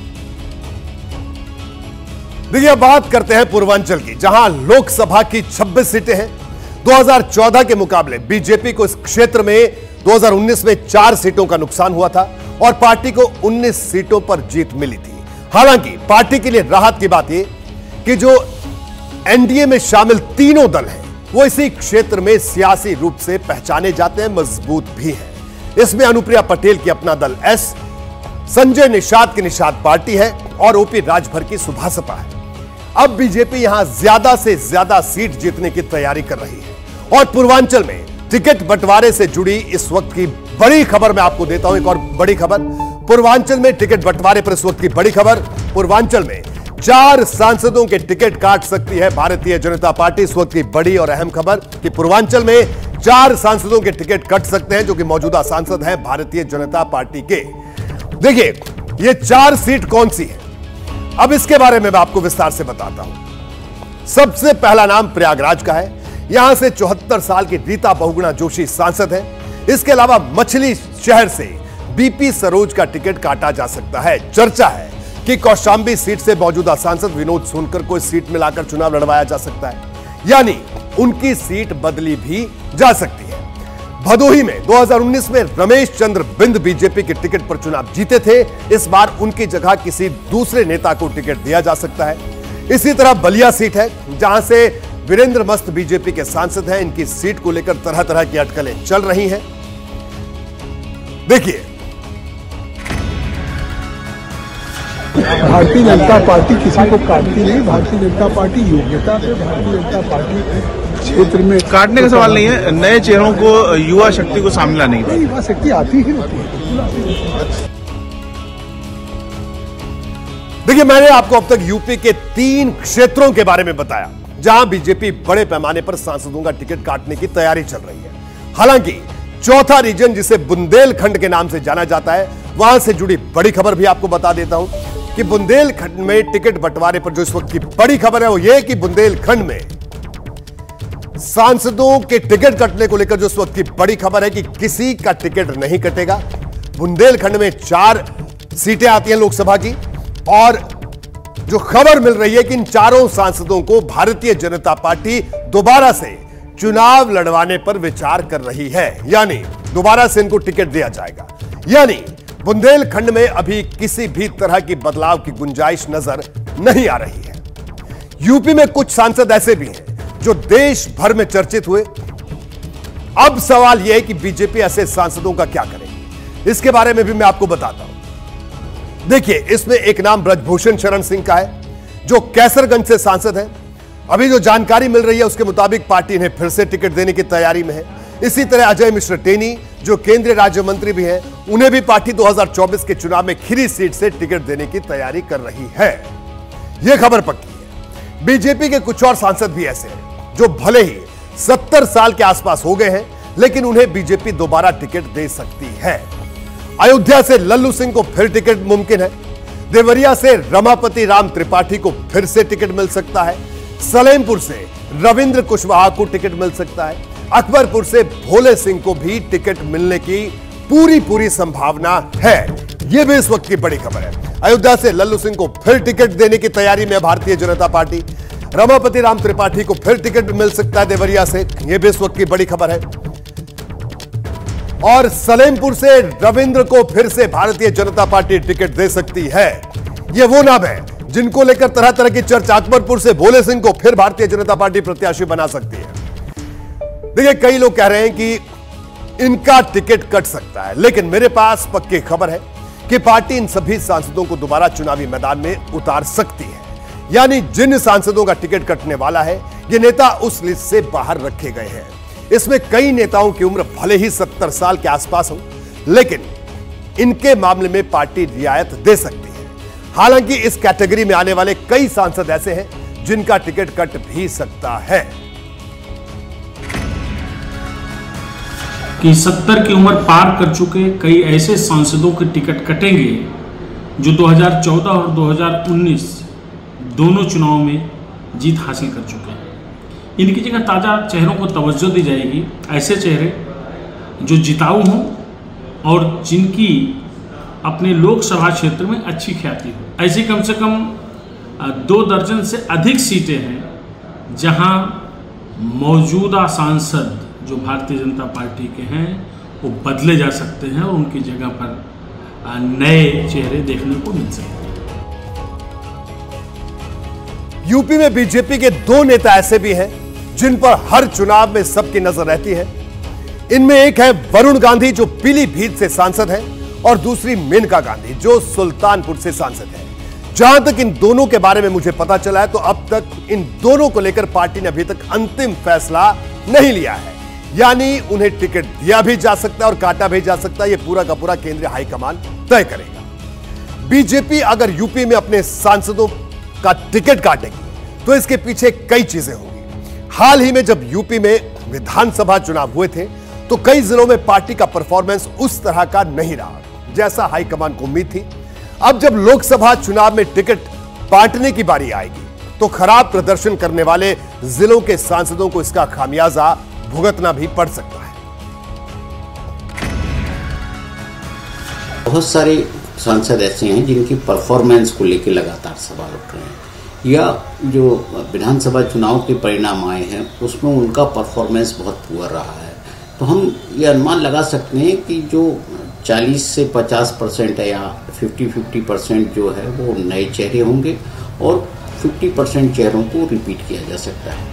देखिए, बात करते हैं पूर्वांचल की, जहां लोकसभा की छब्बीस सीटें हैं। दो हज़ार चौदह के मुकाबले बीजेपी को इस क्षेत्र में दो हज़ार उन्नीस में चार सीटों का नुकसान हुआ था और पार्टी को उन्नीस सीटों पर जीत मिली थी। हालांकि पार्टी के लिए राहत की बात यह कि जो एनडीए में शामिल तीनों दल हैं, वो इसी क्षेत्र में सियासी रूप से पहचाने जाते हैं, मजबूत भी हैं। इसमें अनुप्रिया पटेल की अपना दल एस, संजय निषाद की निषाद पार्टी है और ओपी राजभर की सुभासपा है। अब बीजेपी यहां ज्यादा से ज्यादा सीट जीतने की तैयारी कर रही है और पूर्वांचल में टिकट बंटवारे से जुड़ी इस वक्त की बड़ी खबर मैं आपको देता हूं। एक और बड़ी खबर, पूर्वांचल में टिकट बंटवारे पर इस वक्त की बड़ी खबर। पूर्वांचल में चार सांसदों के टिकट काट सकती है भारतीय जनता पार्टी। इस वक्त की बड़ी और अहम खबर कि पूर्वांचल में चार सांसदों के टिकट कट सकते हैं, जो कि मौजूदा सांसद हैं भारतीय जनता पार्टी के। देखिए, ये चार सीट कौन सी है, अब इसके बारे में मैं आपको विस्तार से बताता हूं। सबसे पहला नाम प्रयागराज का है। यहां से चौहत्तर साल की रीता बहुगुणा जोशी सांसद हैं। इसके अलावा मछली शहर से बीपी सरोज का टिकट काटा जा सकता है। चर्चा है कि कौशांबी सीट से मौजूदा सांसद विनोद सोनकर को इस सीट में लाकर चुनाव लड़वाया जा सकता है, यानी उनकी सीट बदली भी जा सकती है। भदोही में दो हज़ार उन्नीस में रमेश चंद्र बिंद बीजेपी के टिकट पर चुनाव जीते थे। इस बार उनकी जगह किसी दूसरे नेता को टिकट दिया जा सकता है। इसी तरह बलिया सीट है, जहां से वीरेंद्र मस्त बीजेपी के सांसद हैं। इनकी सीट को लेकर तरह तरह की अटकलें चल रही हैं। देखिए, भारतीय जनता पार्टी किसी को काटती नहीं। भारतीय जनता पार्टी योग्यता से भारतीय जनता पार्टी क्षेत्र में काटने का सवाल नहीं है, नए चेहरों को, युवा शक्ति को सामने लाने की। युवा शक्ति आती ही होती है। देखिए, मैंने आपको अब तक यूपी के तीन क्षेत्रों के बारे में बताया, जहां बीजेपी बड़े पैमाने पर सांसदों का टिकट काटने की तैयारी चल रही है। हालांकि चौथा रीजन, जिसे बुंदेलखंड के नाम से जाना जाता है, वहां से जुड़ी बड़ी खबर भी आपको बता देता हूं कि बुंदेलखंड में टिकट बंटवारे पर जो इस वक्त की बड़ी खबर है वो ये कि बुंदेलखंड में सांसदों के टिकट कटने को लेकर जो इस वक्त की बड़ी खबर है कि किसी का टिकट नहीं कटेगा। बुंदेलखंड में चार सीटें आती हैं लोकसभा की और जो खबर मिल रही है कि इन चारों सांसदों को भारतीय जनता पार्टी दोबारा से चुनाव लड़वाने पर विचार कर रही है, यानी दोबारा से इनको टिकट दिया जाएगा। यानी बुंदेलखंड में अभी किसी भी तरह की बदलाव की गुंजाइश नजर नहीं आ रही है। यूपी में कुछ सांसद ऐसे भी हैं जो देश भर में चर्चित हुए। अब सवाल यह है कि बीजेपी ऐसे सांसदों का क्या करेगी, इसके बारे में भी मैं आपको बताता हूं। देखिए, इसमें एक नाम ब्रजभूषण शरण सिंह का है, जो कैसरगंज से सांसद है। अभी जो जानकारी मिल रही है उसके मुताबिक पार्टी इन्हें फिर से टिकट देने की तैयारी में है। इसी तरह अजय मिश्र टेनी, जो केंद्रीय राज्य मंत्री भी हैं, उन्हें भी पार्टी दो हज़ार चौबीस के चुनाव में खीरी सीट से टिकट देने की तैयारी कर रही है। यह खबर पक्की है। बीजेपी के कुछ और सांसद भी ऐसे हैं जो भले ही सत्तर साल के आसपास हो गए हैं, लेकिन उन्हें बीजेपी दोबारा टिकट दे सकती है। अयोध्या से लल्लू सिंह को फिर टिकट मुमकिन है। देवरिया से रमापति राम त्रिपाठी को फिर से टिकट मिल सकता है। सलेमपुर से रविंद्र कुशवाहा को टिकट मिल सकता है। अकबरपुर से भोले सिंह को भी टिकट मिलने की पूरी पूरी संभावना है। यह भी इस वक्त की बड़ी खबर है। अयोध्या से लल्लू सिंह को फिर टिकट देने की तैयारी में भारतीय जनता पार्टी। रमापति राम त्रिपाठी को फिर टिकट मिल सकता है देवरिया से, यह भी इस वक्त की बड़ी खबर है। और सलेमपुर से रविंद्र को फिर से भारतीय जनता पार्टी टिकट दे सकती है। यह वो नाम है जिनको लेकर तरह तरह की चर्चा। अकबरपुर से भोले सिंह को फिर भारतीय जनता पार्टी प्रत्याशी बना सकती है। देखिए, कई लोग कह रहे हैं कि इनका टिकट कट सकता है, लेकिन मेरे पास पक्की खबर है कि पार्टी इन सभी सांसदों को दोबारा चुनावी मैदान में उतार सकती है। यानी जिन सांसदों का टिकट कटने वाला है, ये नेता उस लिस्ट से बाहर रखे गए हैं। इसमें कई नेताओं की उम्र भले ही सत्तर साल के आसपास हो, लेकिन इनके मामले में पार्टी रियायत दे सकती है। हालांकि इस कैटेगरी में आने वाले कई सांसद ऐसे हैं जिनका टिकट कट भी सकता है। कि सत्तर की उम्र पार कर चुके कई ऐसे सांसदों के टिकट कटेंगे जो दो हज़ार चौदह और दो हज़ार उन्नीस दोनों चुनाव में जीत हासिल कर चुके हैं। इनकी जगह ताज़ा चेहरों को तवज्जो दी जाएगी, ऐसे चेहरे जो जिताऊ हों और जिनकी अपने लोकसभा क्षेत्र में अच्छी ख्याति हो। ऐसी कम से कम दो दर्जन से अधिक सीटें हैं जहां मौजूदा सांसद जो भारतीय जनता पार्टी के हैं वो बदले जा सकते हैं और उनकी जगह पर नए चेहरे देखने को मिल सकते हैं। यूपी में बीजेपी के दो नेता ऐसे भी हैं जिन पर हर चुनाव में सबकी नजर रहती है। इनमें एक है वरुण गांधी जो पीलीभीत से सांसद हैं और दूसरी मेनका गांधी जो सुल्तानपुर से सांसद है। जहां तक इन दोनों के बारे में मुझे पता चला है तो अब तक इन दोनों को लेकर पार्टी ने अभी तक अंतिम फैसला नहीं लिया है। यानी उन्हें टिकट दिया भी जा सकता है और काटा भी जा सकता है। यह पूरा का पूरा केंद्रीय हाईकमान तय करेगा। बीजेपी अगर यूपी में अपने सांसदों का टिकट काटेगी तो इसके पीछे कई चीजें होंगी। हाल ही में जब यूपी में विधानसभा चुनाव हुए थे तो कई जिलों में पार्टी का परफॉर्मेंस उस तरह का नहीं रहा जैसा हाईकमान को उम्मीद थी। अब जब लोकसभा चुनाव में टिकट बांटने की बारी आएगी तो खराब प्रदर्शन करने वाले जिलों के सांसदों को इसका खामियाजा भुगतना भी पड़ सकता है। बहुत सारे सांसद ऐसे हैं जिनकी परफॉर्मेंस को लेकर लगातार सवाल उठ रहे हैं, या जो विधानसभा चुनाव के परिणाम आए हैं उसमें उनका परफॉर्मेंस बहुत पुअर रहा है। तो हम ये अनुमान लगा सकते हैं कि जो चालीस से पचास परसेंट है या पचास पचास परसेंट जो है वो नए चेहरे होंगे और पचास परसेंट चेहरों को रिपीट किया जा सकता है।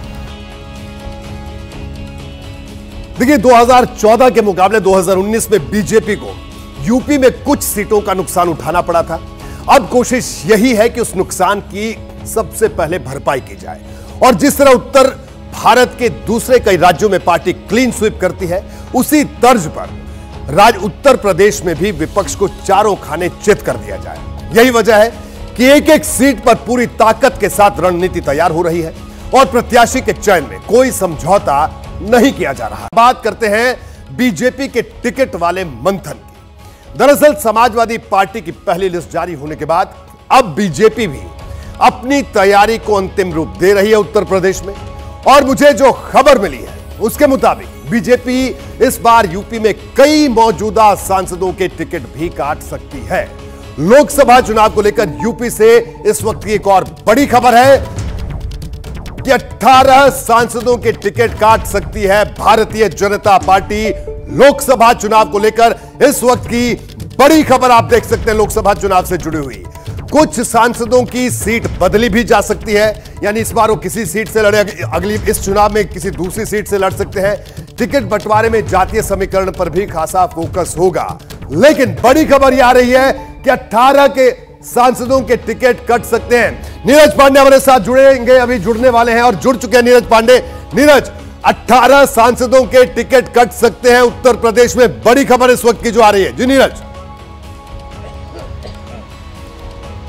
देखिए, दो हज़ार चौदह के मुकाबले दो हज़ार उन्नीस में बीजेपी को यूपी में कुछ सीटों का नुकसान उठाना पड़ा था। अब कोशिश यही है कि उस नुकसान की सबसे पहले भरपाई की जाए। और जिस तरह उत्तर भारत के दूसरे कई राज्यों में पार्टी क्लीन स्वीप करती है, उसी तर्ज पर राज्य उत्तर प्रदेश में भी विपक्ष को चारों खाने चित कर दिया जाए। यही वजह है कि एक एक सीट पर पूरी ताकत के साथ रणनीति तैयार हो रही है और प्रत्याशी के चयन में कोई समझौता नहीं किया जा रहा। बात करते हैं बीजेपी के टिकट वाले मंथन की। दरअसल समाजवादी पार्टी की पहली लिस्ट जारी होने के बाद अब बीजेपी भी अपनी तैयारी को अंतिम रूप दे रही है उत्तर प्रदेश में। और मुझे जो खबर मिली है उसके मुताबिक बीजेपी इस बार यूपी में कई मौजूदा सांसदों के टिकट भी काट सकती है। लोकसभा चुनाव को लेकर यूपी से इस वक्त की एक और बड़ी खबर है कि अठारह सांसदों के टिकट काट सकती है भारतीय जनता पार्टी। लोकसभा चुनाव को लेकर इस वक्त की बड़ी खबर आप देख सकते हैं लोकसभा चुनाव से जुड़ी हुई। कुछ सांसदों की सीट बदली भी जा सकती है, यानी इस बार वो किसी सीट से लड़े, अगली इस चुनाव में किसी दूसरी सीट से लड़ सकते हैं। टिकट बंटवारे में जातीय समीकरण पर भी खासा फोकस होगा। लेकिन बड़ी खबर यह आ रही है कि अठारह के सांसदों के टिकट कट सकते हैं। नीरज पांडे हमारे साथ जुड़ेंगे, अभी जुड़ने वाले हैं और जुड़ चुके हैं नीरज पांडे। नीरज, अठारह सांसदों के टिकट कट सकते हैं उत्तर प्रदेश में, बड़ी खबर इस वक्त की जो आ रही है। जी नीरज।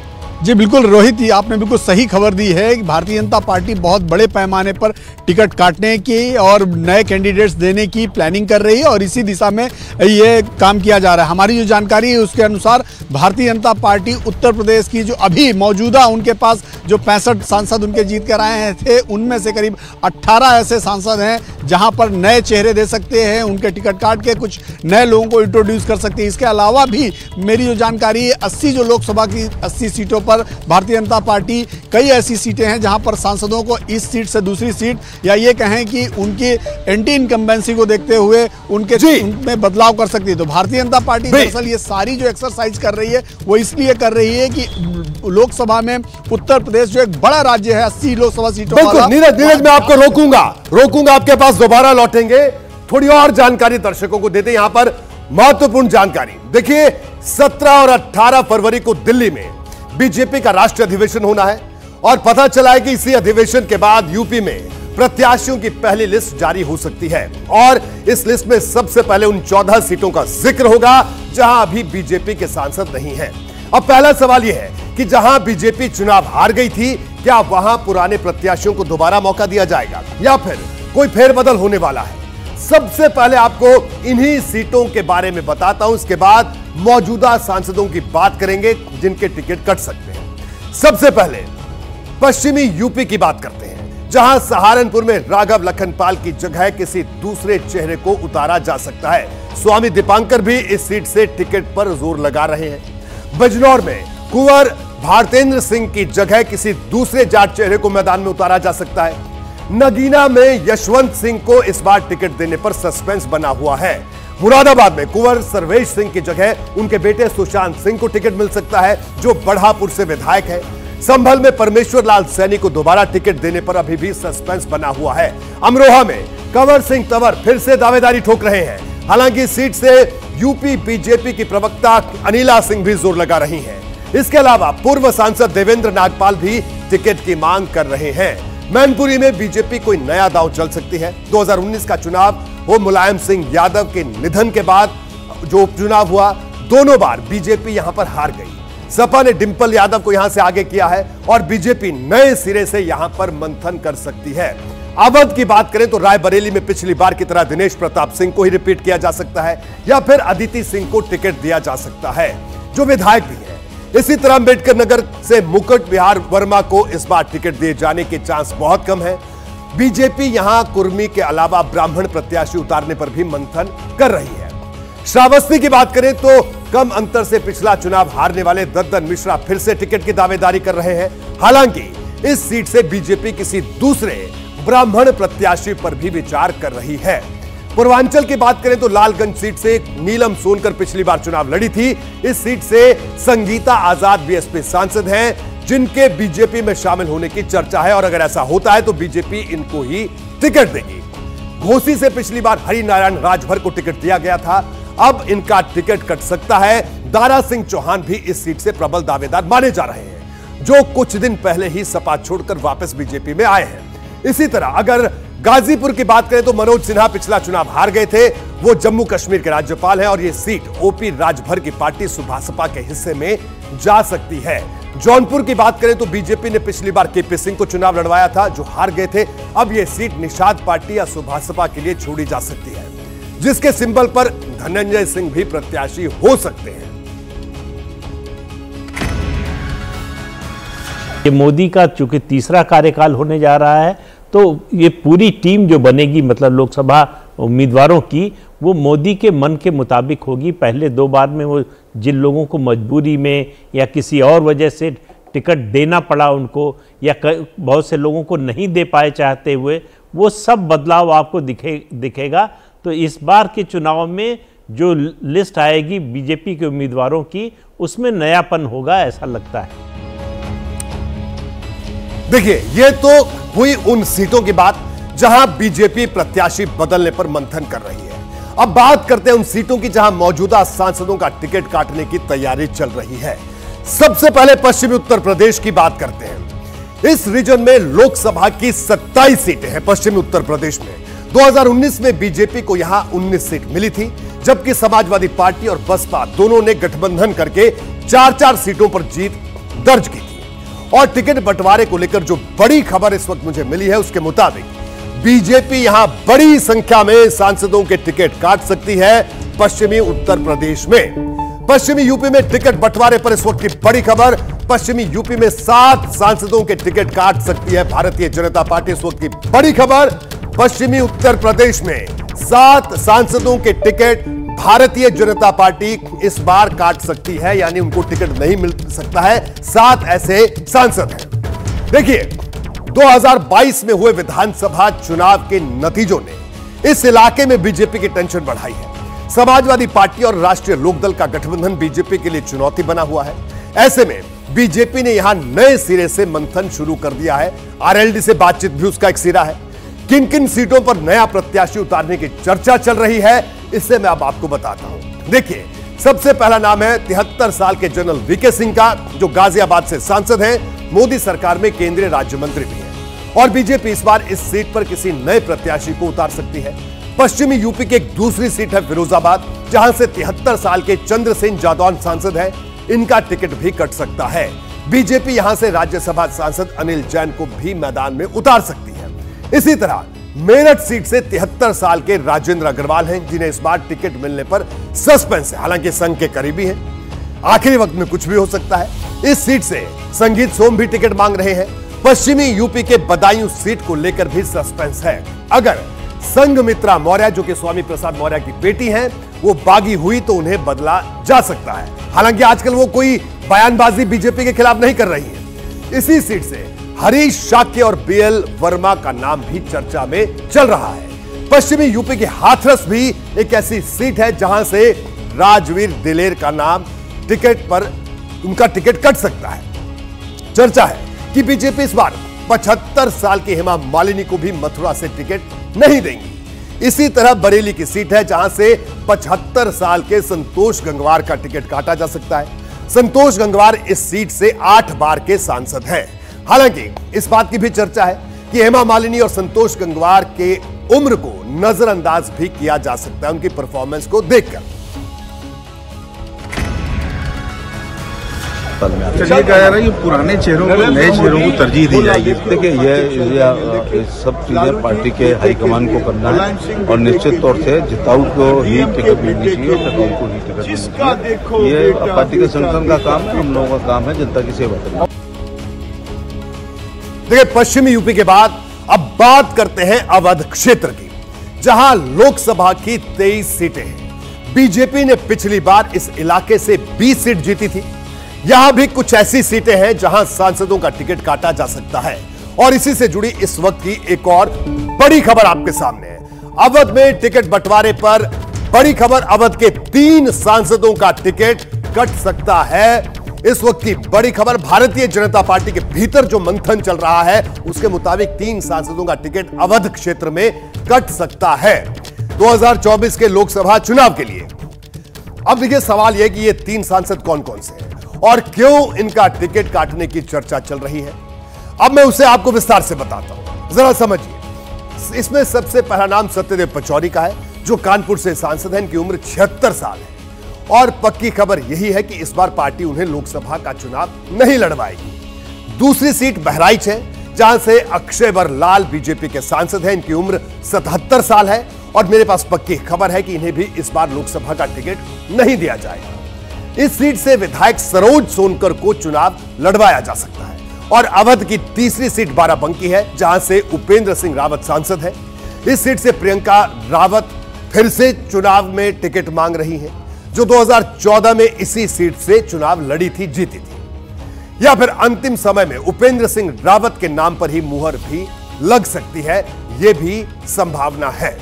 जी बिल्कुल रोहित, ये आपने बिल्कुल सही खबर दी है कि भारतीय जनता पार्टी बहुत बड़े पैमाने पर टिकट काटने की और नए कैंडिडेट्स देने की प्लानिंग कर रही है और इसी दिशा में ये काम किया जा रहा है। हमारी जो जानकारी है उसके अनुसार भारतीय जनता पार्टी उत्तर प्रदेश की जो अभी मौजूदा उनके पास जो पैंसठ सांसद उनके जीत कर आए थे, उनमें से करीब अट्ठारह ऐसे सांसद हैं जहां पर नए चेहरे दे सकते हैं, उनके टिकट काट के कुछ नए लोगों को इंट्रोड्यूस कर सकते हैं। इसके अलावा भी मेरी जो जानकारी है अस्सी जो लोकसभा की अस्सी सीटों पर भारतीय जनता पार्टी कई ऐसी सीटें हैं जहां पर सांसदों को इस सीट से दूसरी सीट या ये कहें कि उनकी एंटी इनकम्बेंसी को देखते हुए उनके उनमें बदलाव कर सकती है। तो भारतीय जनता पार्टी दरअसल ये सारी जो एक्सरसाइज कर रही है वो इसलिए कर रही है कि लोकसभा में उत्तर प्रदेश जो एक बड़ा राज्य है अस्सी लोकसभा सीटों वाला। नीरज नीरज मैं आपको रोकूंगा रोकूंगा आपके पास दोबारा लौटेंगे, थोड़ी और जानकारी दर्शकों को देते। यहां पर महत्वपूर्ण जानकारी देखिए, सत्रह और अठारह फरवरी को दिल्ली में बीजेपी का राष्ट्रीय अधिवेशन होना है और पता चला है कि इसी अधिवेशन के बाद यूपी में प्रत्याशियों की पहली लिस्ट जारी हो सकती है और इस लिस्ट में सबसे पहले उन चौदह सीटों का जिक्र होगा जहां अभी बीजेपी के सांसद नहीं हैं। अब पहला सवाल यह है कि जहां बीजेपी चुनाव हार गई थी, क्या वहां पुराने प्रत्याशियों को दोबारा मौका दिया जाएगा या फिर कोई फेरबदल होने वाला है? सबसे पहले आपको इन्हीं सीटों के बारे में बताता हूं, इसके बाद मौजूदा सांसदों की बात करेंगे जिनके टिकट कट सकते हैं। सबसे पहले पश्चिमी यूपी की बात करते हैं, जहां सहारनपुर में राघव लखनपाल की जगह किसी दूसरे चेहरे को उतारा जा सकता है। स्वामी दीपांकर भी इस सीट से टिकट पर जोर लगा रहे हैं। बिजनौर में कुंवर भारतेंद्र सिंह की जगह किसी दूसरे जाट चेहरे को मैदान में उतारा जा सकता है। नगीना में यशवंत सिंह को इस बार टिकट देने पर सस्पेंस बना हुआ है। मुरादाबाद में कुंवर सर्वेश सिंह की जगह उनके बेटे सुशांत सिंह को टिकट मिल सकता है, जो बढ़ापुर से विधायक है। संभल में परमेश्वर लाल सैनी को दोबारा टिकट देने पर अभी भी सस्पेंस बना हुआ है। अमरोहा में कंवर सिंह तंवर फिर से दावेदारी ठोक रहे हैं। हालांकि सीट से यूपी बीजेपी की प्रवक्ता अनिला सिंह भी जोर लगा रही हैं। इसके अलावा पूर्व सांसद देवेंद्र नागपाल भी टिकट की मांग कर रहे हैं। मैनपुरी में बीजेपी कोई नया दांव चल सकती है। दो हज़ार उन्नीस का चुनाव वो मुलायम सिंह यादव के निधन के बाद जो उपचुनाव हुआ, दोनों बार बीजेपी यहां पर हार गई। सपा ने डिंपल यादव को यहां से आगे किया है और बीजेपी नए सिरे से यहां पर मंथन कर सकती है। अवध की बात करें तो रायबरेली में पिछली बार की तरह दिनेश प्रताप सिंह को ही रिपीट किया जा सकता है या फिर अदिति सिंह को टिकट दिया जा सकता है, जो विधायक भी है। इसी तरह अंबेडकर नगर से मुकुट विहार वर्मा को इस बार टिकट दिए जाने के चांस बहुत कम है। बीजेपी यहां कुर्मी के अलावा ब्राह्मण प्रत्याशी उतारने पर भी मंथन कर रही है। श्रावस्ती की बात करें तो कम अंतर से पिछला चुनाव हारने वाले दद्दन मिश्रा फिर से टिकट की दावेदारी कर रहे हैं। हालांकि इस सीट से बीजेपी किसी दूसरे ब्राह्मण प्रत्याशी पर भी विचार कर रही है। पूर्वांचल की बात करें तो लालगंज सीट से नीलम सोनकर पिछली बार चुनाव लड़ी थी। इस सीट से संगीता आजाद बीएसपी सांसद हैं, जिनके बीजेपी में शामिल होने की चर्चा है और अगर ऐसा होता है तो बीजेपी इनको ही टिकट देगी। घोसी से पिछली बार हरिनारायण राजभर को टिकट दिया गया था, अब इनका टिकट कट सकता है। दारा सिंह चौहान भी इस सीट से प्रबल दावेदार माने जा रहे हैं, जो कुछ दिन पहले ही सपा छोड़कर वापस बीजेपी में आए हैं। इसी तरह अगर गाजीपुर की बात करें तो मनोज सिन्हा पिछला चुनाव हार गए थे, वो जम्मू कश्मीर के राज्यपाल हैं और ये सीट ओपी राजभर की पार्टी सुभासपा के हिस्से में जा सकती है। जौनपुर की बात करें तो बीजेपी ने पिछली बार केपी सिंह को चुनाव लड़वाया था, जो हार गए थे। अब ये सीट निषाद पार्टी या सुभासपा के लिए छोड़ी जा सकती है, जिसके सिंबल पर धनंजय सिंह भी प्रत्याशी हो सकते हैं। ये मोदी का चूंकि तीसरा कार्यकाल होने जा रहा है, तो ये पूरी टीम जो बनेगी मतलब लोकसभा उम्मीदवारों की, वो मोदी के मन के मुताबिक होगी। पहले दो बार में वो जिन लोगों को मजबूरी में या किसी और वजह से टिकट देना पड़ा उनको, या बहुत से लोगों को नहीं दे पाए चाहते हुए, वो सब बदलाव आपको दिखे दिखेगा। तो इस बार के चुनाव में जो लिस्ट आएगी बीजेपी के उम्मीदवारों की, उसमें नयापन होगा, ऐसा लगता है। देखिए, ये तो हुई उन सीटों की बात जहां बीजेपी प्रत्याशी बदलने पर मंथन कर रही है। अब बात करते हैं उन सीटों की जहां मौजूदा सांसदों का टिकट काटने की तैयारी चल रही है। सबसे पहले पश्चिमी उत्तर प्रदेश की बात करते हैं। इस रीजन में लोकसभा की सत्ताईस सीटें हैं पश्चिमी उत्तर प्रदेश में। दो हज़ार उन्नीस में बीजेपी को यहां उन्नीस सीट मिली थी, जबकि समाजवादी पार्टी और बसपा दोनों ने गठबंधन करके चार चार सीटों पर जीत दर्ज की थी। और टिकट बंटवारे को लेकर जो बड़ी खबर इस वक्त मुझे मिली है उसके मुताबिक बीजेपी यहां बड़ी संख्या में सांसदों के टिकट काट सकती है पश्चिमी उत्तर प्रदेश में। पश्चिमी यूपी में टिकट बंटवारे पर इस वक्त की बड़ी खबर, पश्चिमी यूपी में सात सांसदों के टिकट काट सकती है भारतीय जनता पार्टी। इस वक्त की बड़ी खबर, पश्चिमी उत्तर प्रदेश में सात सांसदों के टिकट भारतीय जनता पार्टी इस बार काट सकती है, यानी उनको टिकट नहीं मिल सकता है। सात ऐसे सांसद हैं। देखिए, दो हज़ार बाईस में हुए विधानसभा चुनाव के नतीजों ने इस इलाके में बीजेपी की टेंशन बढ़ाई है। समाजवादी पार्टी और राष्ट्रीय लोकदल का गठबंधन बीजेपी के लिए चुनौती बना हुआ है। ऐसे में बीजेपी ने यहां नए सिरे से मंथन शुरू कर दिया है। आरएलडी से बातचीत भी उसका एक सिरा है। किन किन सीटों पर नया प्रत्याशी उतारने की चर्चा चल रही है, इससे मैं अब आपको बताता हूं। देखिए, सबसे पहला नाम है तिहत्तर साल के जनरल वीके सिंह का, जो गाजियाबाद से सांसद हैं, मोदी सरकार में केंद्रीय राज्य मंत्री भी हैं। और बीजेपी इस बार इस सीट पर किसी नए प्रत्याशी को उतार सकती है। पश्चिमी यूपी की एक दूसरी सीट है फिरोजाबाद, जहां से तिहत्तर साल के चंद्रसेन जादौन सांसद हैं। इनका टिकट भी कट सकता है। बीजेपी यहां से राज्यसभा सांसद अनिल जैन को भी मैदान में उतार सकती है। इसी तरह मेरठ सीट से तिहत्तर साल के राजेंद्र अग्रवाल हैं, जिन्हें इस बार टिकट मिलने पर सस्पेंस है, हालांकि संघ के करीबी हैं। आखिरी वक्त में कुछ भी हो सकता है। इस सीट से संगीत सोम भी टिकट मांग रहे हैं। पश्चिमी यूपी के बदायूं सीट को लेकर भी सस्पेंस है। अगर संघमित्रा मौर्य, जो कि स्वामी प्रसाद मौर्य की बेटी हैं, वो बागी हुई तो उन्हें बदला जा सकता है। हालांकि आजकल वो कोई बयानबाजी बीजेपी के खिलाफ नहीं कर रही है। इसी सीट से हरीश शाक्य और बीएल वर्मा का नाम भी चर्चा में चल रहा है। पश्चिमी यूपी के हाथरस भी एक ऐसी सीट है जहां से राजवीर दिलेर का नाम टिकट पर, उनका टिकट कट सकता है। चर्चा है कि बीजेपी इस बार पचहत्तर साल की हेमा मालिनी को भी मथुरा से टिकट नहीं देंगी। इसी तरह बरेली की सीट है, जहां से पचहत्तर साल के संतोष गंगवार का टिकट काटा जा सकता है। संतोष गंगवार इस सीट से आठ बार के सांसद हैं। हालांकि इस बात की भी चर्चा है कि हेमा मालिनी और संतोष गंगवार के उम्र को नजरअंदाज भी किया जा सकता है उनकी परफॉर्मेंस को देखकर। चलिए कह रहा है कि पुराने चेहरों को नए चेहरों को तरजीह दी जाएगी। देखिए, ये सब चीजें पार्टी के हाईकमान को करना है और निश्चित तौर से जिताऊ को ही टिकट मिलनी चाहिए और टिकाऊ को ही टिकट मिलनी चाहिए। ये पार्टी के संगठन का काम है, हम लोगों का काम है जनता की सेवा करना। देखिए, पश्चिमी यूपी के बाद अब बात करते हैं अवध क्षेत्र की, जहां लोकसभा की तेईस सीटें हैं। बीजेपी ने पिछली बार इस इलाके से बीस सीट जीती थी। यहां भी कुछ ऐसी सीटें हैं जहां सांसदों का टिकट काटा जा सकता है। और इसी से जुड़ी इस वक्त की एक और बड़ी खबर आपके सामने है। अवध में टिकट बंटवारे पर बड़ी खबर, अवध के तीन सांसदों का टिकट कट सकता है। इस वक्त की बड़ी खबर, भारतीय जनता पार्टी के भीतर जो मंथन चल रहा है उसके मुताबिक तीन सांसदों का टिकट अवध क्षेत्र में कट सकता है दो हज़ार चौबीस के लोकसभा चुनाव के लिए। अब देखिए, सवाल यह कि ये तीन सांसद कौन कौन से हैं और क्यों इनका टिकट काटने की चर्चा चल रही है। अब मैं उसे आपको विस्तार से बताता हूं, जरा समझिए। इसमें सबसे पहला नाम सत्यदेव पचौरी का है, जो कानपुर से सांसद हैं। इनकी उम्र छिहत्तर साल है और पक्की खबर यही है कि इस बार पार्टी उन्हें लोकसभा का चुनाव नहीं लड़वाएगी। दूसरी सीट बहराइच है, जहां से अक्षयवर लाल बीजेपी के सांसद हैं। इनकी उम्र सतहत्तर साल है और मेरे पास पक्की खबर है कि इन्हें भी इस बार लोकसभा का टिकट नहीं दिया जाएगा। इस सीट से विधायक सरोज सोनकर को चुनाव लड़वाया जा सकता है। और अवध की तीसरी सीट बाराबंकी है, जहां से उपेंद्र सिंह रावत सांसद है। इस सीट से प्रियंका रावत फिर से चुनाव में टिकट मांग रही हैं, जो दो हज़ार चौदह में इसी सीट से चुनाव लड़ी थी, जीती थी। या फिर अंतिम समय में उपेंद्र सिंह रावत के नाम पर ही मुहर भी लग सकती है, यह भी संभावना है।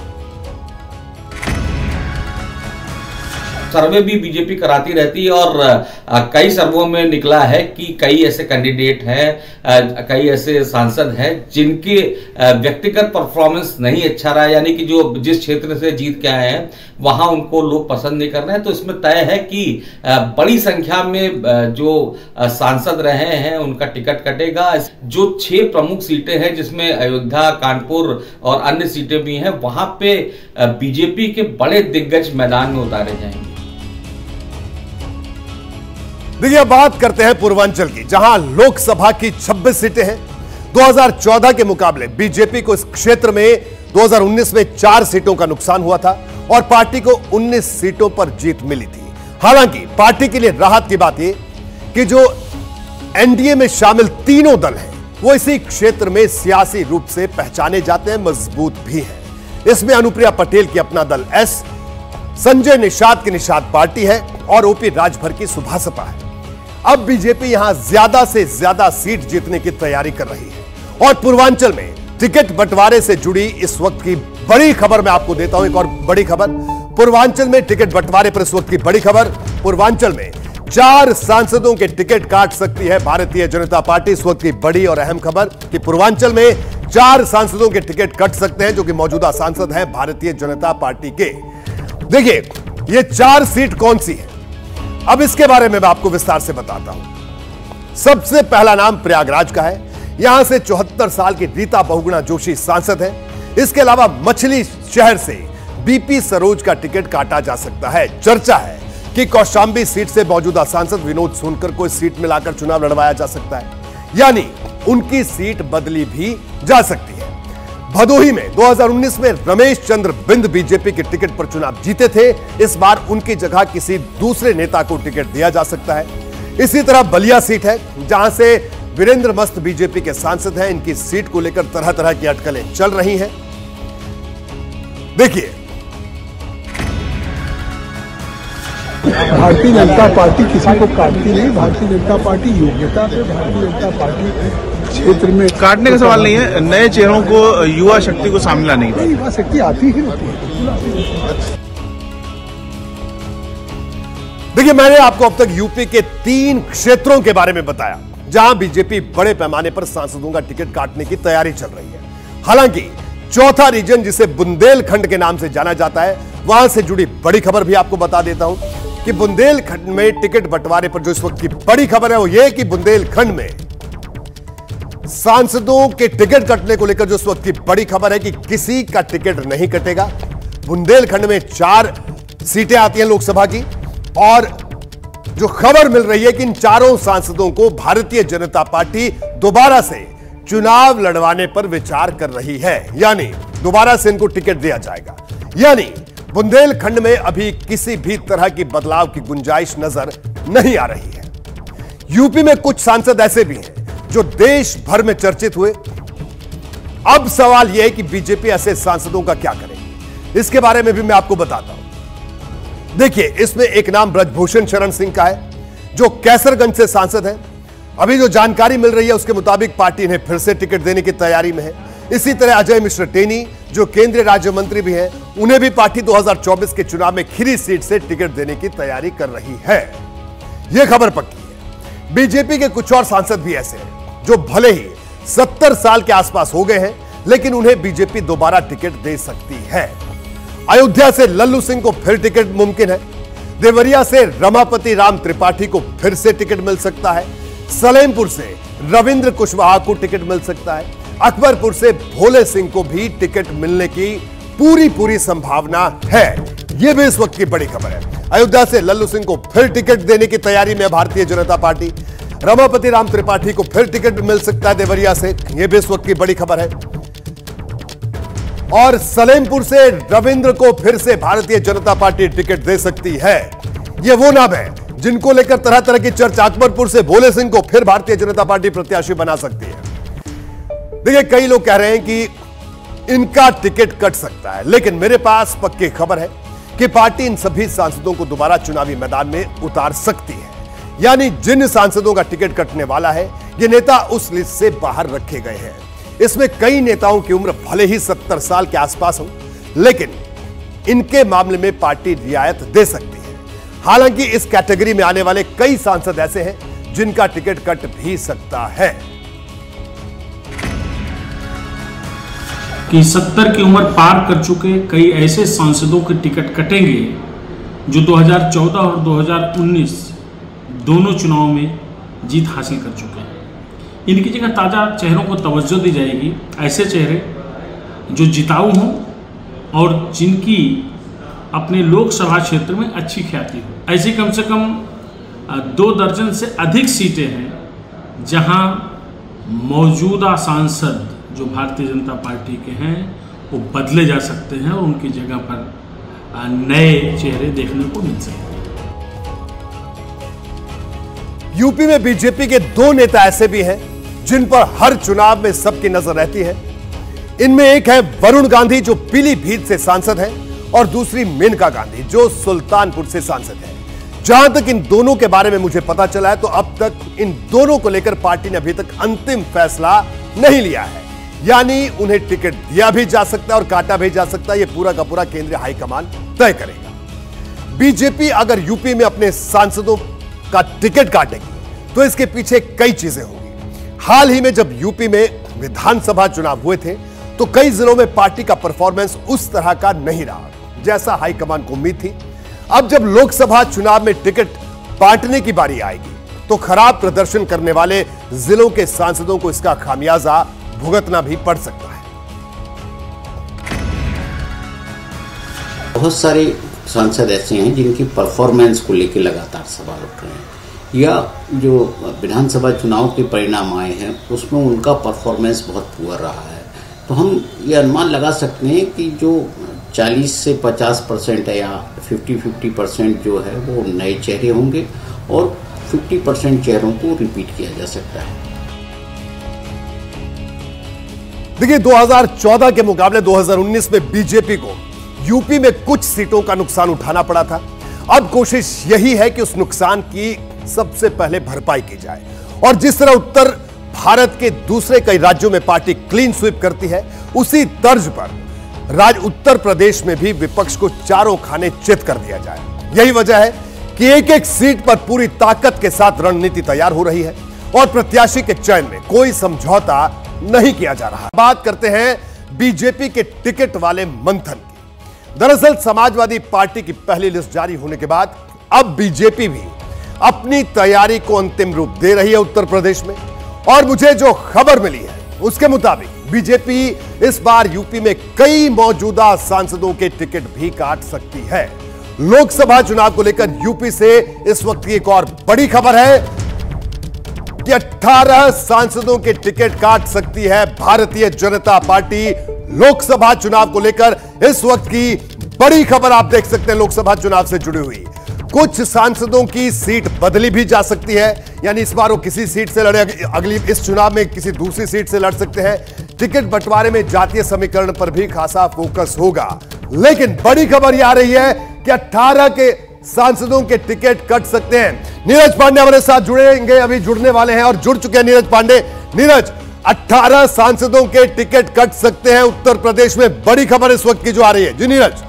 सर्वे भी बीजेपी कराती रहती है और आ, कई सर्वों में निकला है कि कई ऐसे कैंडिडेट हैं, कई ऐसे सांसद हैं जिनके आ, व्यक्तिगत परफॉर्मेंस नहीं अच्छा रहा, यानी कि जो जिस क्षेत्र से जीत के आए हैं वहां उनको लोग पसंद नहीं कर रहे हैं। तो इसमें तय है कि आ, बड़ी संख्या में आ, जो आ, सांसद रहे हैं उनका टिकट कटेगा। जो छह प्रमुख सीटें हैं, जिसमें अयोध्या, कानपुर और अन्य सीटें भी हैं, वहां पे बीजेपी के बड़े दिग्गज मैदान में उतारे जाएंगे। देखिए बात करते हैं पूर्वांचल की, जहां लोकसभा की छब्बीस सीटें हैं। दो हज़ार चौदह के मुकाबले बीजेपी को इस क्षेत्र में दो हज़ार उन्नीस में चार सीटों का नुकसान हुआ था और पार्टी को उन्नीस सीटों पर जीत मिली थी। हालांकि पार्टी के लिए राहत की बात यह कि जो एनडीए में शामिल तीनों दल हैं वो इसी क्षेत्र में सियासी रूप से पहचाने जाते हैं, मजबूत भी हैं। इसमें अनुप्रिया पटेल की अपना दल एस, संजय निषाद की निषाद पार्टी है और ओपी राजभर की सुभासपा है। अब बीजेपी यहां ज्यादा से ज्यादा सीट जीतने की तैयारी कर रही है और पूर्वांचल में टिकट बंटवारे से जुड़ी इस वक्त की बड़ी खबर मैं आपको देता हूं। एक और बड़ी खबर, पूर्वांचल में टिकट बंटवारे पर इस वक्त की बड़ी खबर। पूर्वांचल में चार सांसदों के टिकट काट सकती है भारतीय जनता पार्टी। इस वक्त की बड़ी और अहम खबर कि पूर्वांचल में चार सांसदों के टिकट कट सकते हैं जो कि मौजूदा सांसद हैं भारतीय जनता पार्टी के। देखिए ये चार सीट कौन सी है, अब इसके बारे में मैं आपको विस्तार से बताता हूं। सबसे पहला नाम प्रयागराज का है। यहां से चौहत्तर साल की रीता बहुगुणा जोशी सांसद है। इसके अलावा मछली शहर से बीपी सरोज का टिकट काटा जा सकता है। चर्चा है कि कौशांबी सीट से मौजूदा सांसद विनोद सोनकर को इस सीट में लाकर चुनाव लड़वाया जा सकता है, यानी उनकी सीट बदली भी जा सकती है। भदोही में दो हज़ार उन्नीस में रमेश चंद्र बिंद बीजेपी के टिकट पर चुनाव जीते थे। इस बार उनकी जगह किसी दूसरे नेता को टिकट दिया जा सकता है। इसी तरह बलिया सीट है जहां से वीरेंद्र मस्त बीजेपी के सांसद हैं। इनकी सीट को लेकर तरह तरह की अटकलें चल रही हैं। देखिए भारतीय जनता पार्टी किसी को काटती नहीं। भारतीय जनता पार्टी योग्यता पे भारतीय जनता पार्टी क्षेत्र में काटने का सवाल नहीं है, नए चेहरों को, युवा शक्ति को सामने लाने की युवा शक्ति आती ही रहती है। देखिए मैंने आपको अब तक यूपी के तीन क्षेत्रों के बारे में बताया जहां बीजेपी बड़े पैमाने पर सांसदों का टिकट काटने की तैयारी चल रही है। हालांकि चौथा रीजन जिसे बुंदेलखंड के नाम से जाना जाता है, वहां से जुड़ी बड़ी खबर भी आपको बता देता हूं कि बुंदेलखंड में टिकट बंटवारे पर जो इस वक्त की बड़ी खबर है वो यह कि बुंदेलखंड में सांसदों के टिकट कटने को लेकर जो इस वक्त की बड़ी खबर है कि किसी का टिकट नहीं कटेगा। बुंदेलखंड में चार सीटें आती हैं लोकसभा की और जो खबर मिल रही है कि इन चारों सांसदों को भारतीय जनता पार्टी दोबारा से चुनाव लड़वाने पर विचार कर रही है, यानी दोबारा से इनको टिकट दिया जाएगा। यानी बुंदेलखंड में अभी किसी भी तरह की बदलाव की गुंजाइश नजर नहीं आ रही है। यूपी में कुछ सांसद ऐसे भी हैं जो देश भर में चर्चित हुए। अब सवाल यह है कि बीजेपी ऐसे सांसदों का क्या करेगी, इसके बारे में भी मैं आपको बताता हूं। देखिए इसमें एक नाम ब्रजभूषण शरण सिंह का है जो कैसरगंज से सांसद है। अभी जो जानकारी मिल रही है उसके मुताबिक पार्टी इन्हें फिर से टिकट देने की तैयारी में है। इसी तरह अजय मिश्र टेनी जो केंद्रीय राज्य मंत्री भी हैं, उन्हें भी पार्टी दो हज़ार चौबीस के चुनाव में खीरी सीट से टिकट देने की तैयारी कर रही है। यह खबर पक्की है। बीजेपी के कुछ और सांसद भी ऐसे हैं जो भले ही सत्तर साल के आसपास हो गए हैं, लेकिन उन्हें बीजेपी दोबारा टिकट दे सकती है। अयोध्या से लल्लू सिंह को फिर टिकट मुमकिन है। देवरिया से रमापति राम त्रिपाठी को फिर से टिकट मिल सकता है। सलेमपुर से रविंद्र कुशवाहा को टिकट मिल सकता है। अकबरपुर से भोले सिंह को भी टिकट मिलने की पूरी पूरी संभावना है। यह भी इस वक्त की बड़ी खबर है। अयोध्या से लल्लू सिंह को फिर टिकट देने की तैयारी में भारतीय जनता पार्टी। रमापति राम त्रिपाठी को फिर टिकट मिल सकता है देवरिया से, यह भी इस वक्त की बड़ी खबर है। और सलेमपुर से रविंद्र को फिर से भारतीय जनता पार्टी टिकट दे सकती है। यह वो नाम है जिनको लेकर तरह तरह की चर्चा। अकबरपुर से भोले सिंह को फिर भारतीय जनता पार्टी प्रत्याशी बना सकती है। देखिए कई लोग कह रहे हैं कि इनका टिकट कट सकता है, लेकिन मेरे पास पक्की खबर है कि पार्टी इन सभी सांसदों को दोबारा चुनावी मैदान में उतार सकती है। यानी जिन सांसदों का टिकट कटने वाला है, ये नेता उस लिस्ट से बाहर रखे गए हैं। इसमें कई नेताओं की उम्र भले ही सत्तर साल के आसपास हो, लेकिन इनके मामले में पार्टी रियायत दे सकती है। हालांकि इस कैटेगरी में आने वाले कई सांसद ऐसे हैं जिनका टिकट कट भी सकता है। कि सत्तर की उम्र पार कर चुके कई ऐसे सांसदों के टिकट कटेंगे जो दो हज़ार चौदह और दो हज़ार उन्नीस दोनों चुनाव में जीत हासिल कर चुके हैं। इनकी जगह ताज़ा चेहरों को तवज्जो दी जाएगी। ऐसे चेहरे जो जिताऊ हों और जिनकी अपने लोकसभा क्षेत्र में अच्छी ख्याति हो। ऐसी कम से कम दो दर्जन से अधिक सीटें हैं जहां मौजूदा सांसद जो भारतीय जनता पार्टी के हैं वो बदले जा सकते हैं और उनकी जगह पर नए चेहरे देखने को मिल सकते हैं। यूपी में बीजेपी के दो नेता ऐसे भी हैं जिन पर हर चुनाव में सबकी नजर रहती है। इनमें एक है वरुण गांधी जो पीलीभीत से सांसद हैं और दूसरी मेनका गांधी जो सुल्तानपुर से सांसद है। जहां तक इन दोनों के बारे में मुझे पता चला है तो अब तक इन दोनों को लेकर पार्टी ने अभी तक अंतिम फैसला नहीं लिया है, यानी उन्हें टिकट दिया भी जा सकता है और काटा भी जा सकता है। यह पूरा का पूरा केंद्रीय हाईकमान तय करेगा। बीजेपी अगर यूपी में अपने सांसदों का टिकट काटेगी तो इसके पीछे कई चीजें होंगी। हाल ही में जब यूपी में विधानसभा चुनाव हुए थे तो कई जिलों में पार्टी का परफॉर्मेंस उस तरह का नहीं रहा जैसा हाईकमान को उम्मीद थी। अब जब लोकसभा चुनाव में टिकट बांटने की बारी आएगी तो खराब प्रदर्शन करने वाले जिलों के सांसदों को इसका खामियाजा भुगतना भी पड़ सकता है। बहुत सारे सांसद ऐसे हैं जिनकी परफॉर्मेंस को लेकर लगातार सवाल उठ रहे हैं, या जो विधानसभा चुनाव के परिणाम आए हैं उसमें उनका परफॉर्मेंस बहुत पुअर रहा है। तो हम ये अनुमान लगा सकते हैं कि जो चालीस से पचास परसेंट है या पचास पचास परसेंट जो है वो नए चेहरे होंगे और पचास परसेंट चेहरों को रिपीट किया जा सकता है। देखिए, दो हज़ार चौदह के मुकाबले दो हज़ार उन्नीस में बीजेपी को यूपी में कुछ सीटों का नुकसान उठाना पड़ा था। अब कोशिश यही है कि उस नुकसान की सबसे पहले भरपाई की जाए और जिस तरह उत्तर भारत के दूसरे कई राज्यों में पार्टी क्लीन स्वीप करती है उसी तर्ज पर राज्य उत्तर प्रदेश में भी विपक्ष को चारों खाने चित कर दिया जाए। यही वजह है कि एक एक सीट पर पूरी ताकत के साथ रणनीति तैयार हो रही है और प्रत्याशी के चयन में कोई समझौता नहीं किया जा रहा। बात करते हैं बीजेपी के टिकट वाले मंथन की। दरअसल समाजवादी पार्टी की पहली लिस्ट जारी होने के बाद अब बीजेपी भी अपनी तैयारी को अंतिम रूप दे रही है उत्तर प्रदेश में, और मुझे जो खबर मिली है उसके मुताबिक बीजेपी इस बार यूपी में कई मौजूदा सांसदों के टिकट भी काट सकती है। लोकसभा चुनाव को लेकर यूपी से इस वक्त की एक और बड़ी खबर है कि अठारह सांसदों के टिकट काट सकती है भारतीय जनता पार्टी। लोकसभा चुनाव को लेकर इस वक्त की बड़ी खबर आप देख सकते हैं लोकसभा चुनाव से जुड़ी हुई। कुछ सांसदों की सीट बदली भी जा सकती है, यानी इस बार वो किसी सीट से लड़े, अगली इस चुनाव में किसी दूसरी सीट से लड़ सकते हैं। टिकट बंटवारे में जातीय समीकरण पर भी खासा फोकस होगा। लेकिन बड़ी खबर यह आ रही है कि अठारह के सांसदों के टिकट कट सकते हैं। नीरज पांडे हमारे साथ जुड़ेंगे, अभी जुड़ने वाले हैं और जुड़ चुके हैं नीरज पांडे। नीरज, अठारह सांसदों के टिकट कट सकते हैं उत्तर प्रदेश में, बड़ी खबर इस वक्त की जो आ रही है। जी नीरज।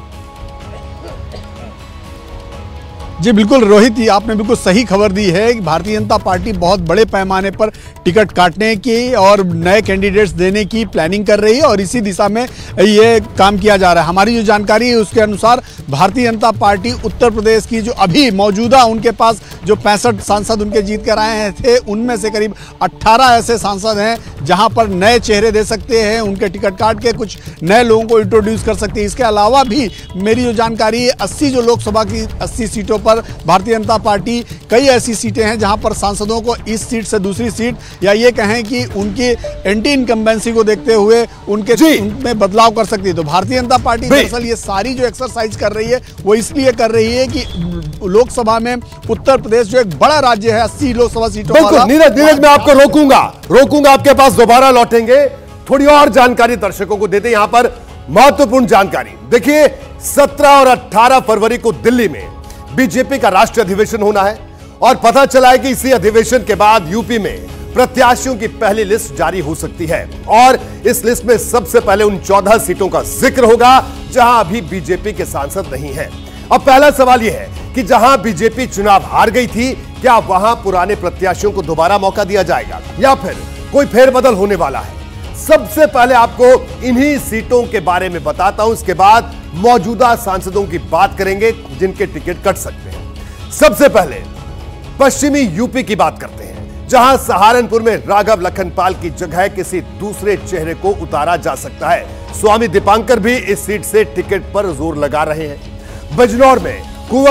जी बिल्कुल रोहित, ये आपने बिल्कुल सही खबर दी है कि भारतीय जनता पार्टी बहुत बड़े पैमाने पर टिकट काटने की और नए कैंडिडेट्स देने की प्लानिंग कर रही है और इसी दिशा में ये काम किया जा रहा है। हमारी जो जानकारी है उसके अनुसार भारतीय जनता पार्टी उत्तर प्रदेश की जो अभी मौजूदा उनके पास जो पैंसठ सांसद उनके जीत कर आए थे उनमें से करीब अट्ठारह ऐसे सांसद हैं जहां पर नए चेहरे दे सकते हैं, उनके टिकट काट के कुछ नए लोगों को इंट्रोड्यूस कर सकते हैं। इसके अलावा भी मेरी जो जानकारी है अस्सी जो लोकसभा की अस्सी सीटों पर भारतीय जनता पार्टी कई ऐसी सीटें हैं जहां पर सांसदों को इस सीट से दूसरी सीट या ये कहें कि उनकी एंटी इनकम्बेंसी को देखते हुए उनके उनमें बदलाव कर सकती है। तो भारतीय जनता पार्टी दरअसल ये सारी जो एक्सरसाइज कर रही है वो इसलिए कर रही है कि लोकसभा में उत्तर प्रदेश जो एक बड़ा राज्य है अस्सी लोकसभा सीटों वाला। नीरज नीरज मैं आपको रोकूंगा रोकूंगा आपके पास दोबारा लौटेंगे, थोड़ी और जानकारी दर्शकों को देते हैं। यहां पर महत्वपूर्ण जानकारी देखिए, सत्रह और अठारह फरवरी को दिल्ली में बीजेपी का राष्ट्रीय अधिवेशन होना है और पता चला है कि इसी अधिवेशन के बाद यूपी में प्रत्याशियों की पहली लिस्ट जारी हो सकती है और इस लिस्ट में सबसे पहले उन चौदह सीटों का जिक्र होगा जहां अभी बीजेपी के सांसद नहीं हैं। अब पहला सवाल यह है कि जहां बीजेपी चुनाव हार गई थी, क्या वहां पुराने प्रत्याशियों को दोबारा मौका दिया जाएगा या फिर कोई फेरबदल होने वाला है? सबसे पहले आपको इन्हीं सीटों के बारे में बताता हूं, इसके बाद मौजूदा सांसदों की बात करेंगे जिनके टिकट कट सकते हैं। सबसे पहले पश्चिमी यूपी की बात करते हैं, जहां सहारनपुर में राघव लखनपाल की जगह किसी दूसरे चेहरे को उतारा जा सकता है। स्वामी दीपांकर भी इस सीट से टिकट पर जोर लगा रहे हैं। बिजनौर में कुंवर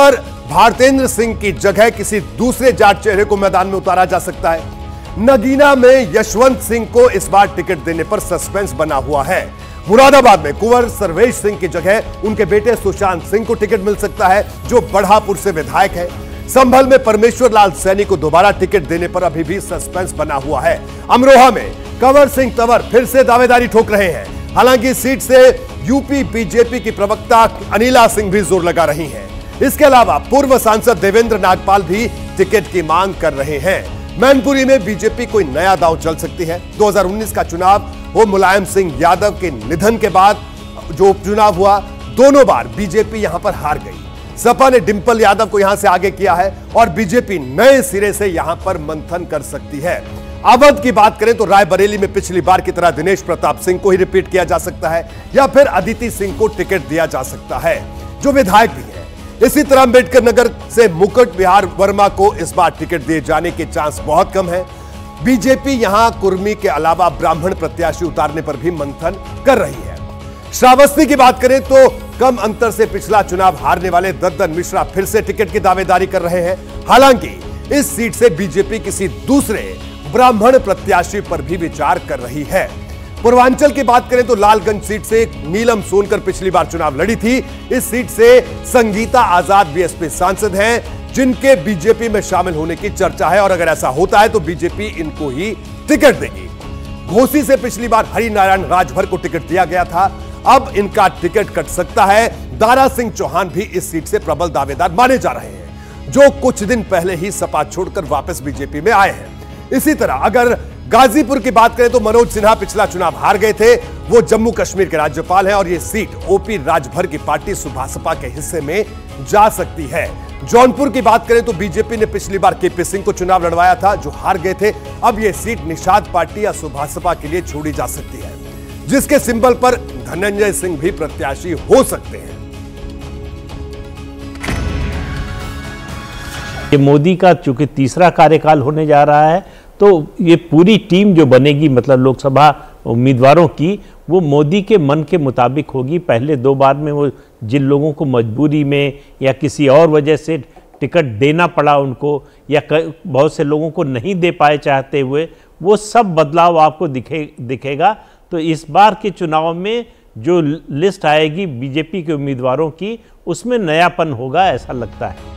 भारतेंद्र सिंह की जगह किसी दूसरे जाट चेहरे को मैदान में उतारा जा सकता है। नगीना में यशवंत सिंह को इस बार टिकट देने पर सस्पेंस बना हुआ है। मुरादाबाद में कुंवर सर्वेश सिंह की जगह उनके बेटे सुशांत सिंह को टिकट मिल सकता है, जो बढ़ापुर से विधायक है। संभल में परमेश्वर लाल सैनी को दोबारा टिकट देने पर अभी भी सस्पेंस बना हुआ है। अमरोहा में कंवर सिंह तंवर फिर से दावेदारी ठोक रहे हैं। हालांकि इस सीट से यूपी बीजेपी की प्रवक्ता अनिला सिंह भी जोर लगा रही हैं। इसके अलावा पूर्व सांसद देवेंद्र नागपाल भी टिकट की मांग कर रहे हैं। मैनपुरी में बीजेपी कोई नया दांव चल सकती है। दो हज़ार उन्नीस का चुनाव वो मुलायम सिंह यादव के निधन के बाद जो उपचुनाव हुआ, दोनों बार बीजेपी यहां पर हार गई। सपा ने डिंपल यादव को यहां से आगे किया है और बीजेपी नए सिरे से यहां पर मंथन कर सकती है। अवध की बात करें तो रायबरेली में पिछली बार की तरह दिनेश प्रताप सिंह को ही रिपीट किया जा सकता है या फिर अदिति सिंह को टिकट दिया जा सकता है, जो विधायक भी है। इसी तरह अम्बेडकर नगर से मुकुट बिहार वर्मा को इस बार टिकट दिए जाने के चांस बहुत कम है। बीजेपी यहां कुर्मी के अलावा ब्राह्मण प्रत्याशी उतारने पर भी मंथन कर रही है। श्रावस्ती की बात करें तो कम अंतर से पिछला चुनाव हारने वाले दद्दन मिश्रा फिर से टिकट की दावेदारी कर रहे हैं। हालांकि इस सीट से बीजेपी किसी दूसरे ब्राह्मण प्रत्याशी पर भी विचार कर रही है। पूर्वांचल की बात करें तो लालगंज सीट से नीलम सोनकर पिछली बार चुनाव लड़ी थी। इस सीट से संगीता आजाद बीएसपी सांसद हैं, जिनके बीजेपी में शामिल होने की चर्चा है और अगर ऐसा होता है तो बीजेपी इनको ही टिकट देगी। घोसी से पिछली बार हरिनारायण राजभर को टिकट दिया गया था, अब इनका टिकट कट सकता है। दारा सिंह चौहान भी इस सीट से प्रबल दावेदार माने जा रहे हैं, जो कुछ दिन पहले ही सपा छोड़कर वापस बीजेपी में आए हैं। इसी तरह अगर गाजीपुर की बात करें तो मनोज सिन्हा पिछला चुनाव हार गए थे, वो जम्मू कश्मीर के राज्यपाल हैं और यह सीट ओपी राजभर की पार्टी सुभासपा के हिस्से में जा सकती है। जौनपुर की बात करें तो बीजेपी ने पिछली बार केपी सिंह को चुनाव लड़वाया था, जो हार गए थे। अब यह सीट निषाद पार्टी या सुभासपा के लिए छोड़ी जा सकती है, जिसके सिंबल पर धनंजय सिंह भी प्रत्याशी हो सकते हैं। ये मोदी का चूंकि तीसरा कार्यकाल होने जा रहा है, तो ये पूरी टीम जो बनेगी, मतलब लोकसभा उम्मीदवारों की, वो मोदी के मन के मुताबिक होगी। पहले दो बार में वो जिन लोगों को मजबूरी में या किसी और वजह से टिकट देना पड़ा उनको, या बहुत से लोगों को नहीं दे पाए चाहते हुए, वो सब बदलाव आपको दिखे दिखेगा। तो इस बार के चुनाव में जो लिस्ट आएगी बीजेपी के उम्मीदवारों की, उसमें नयापन होगा, ऐसा लगता है।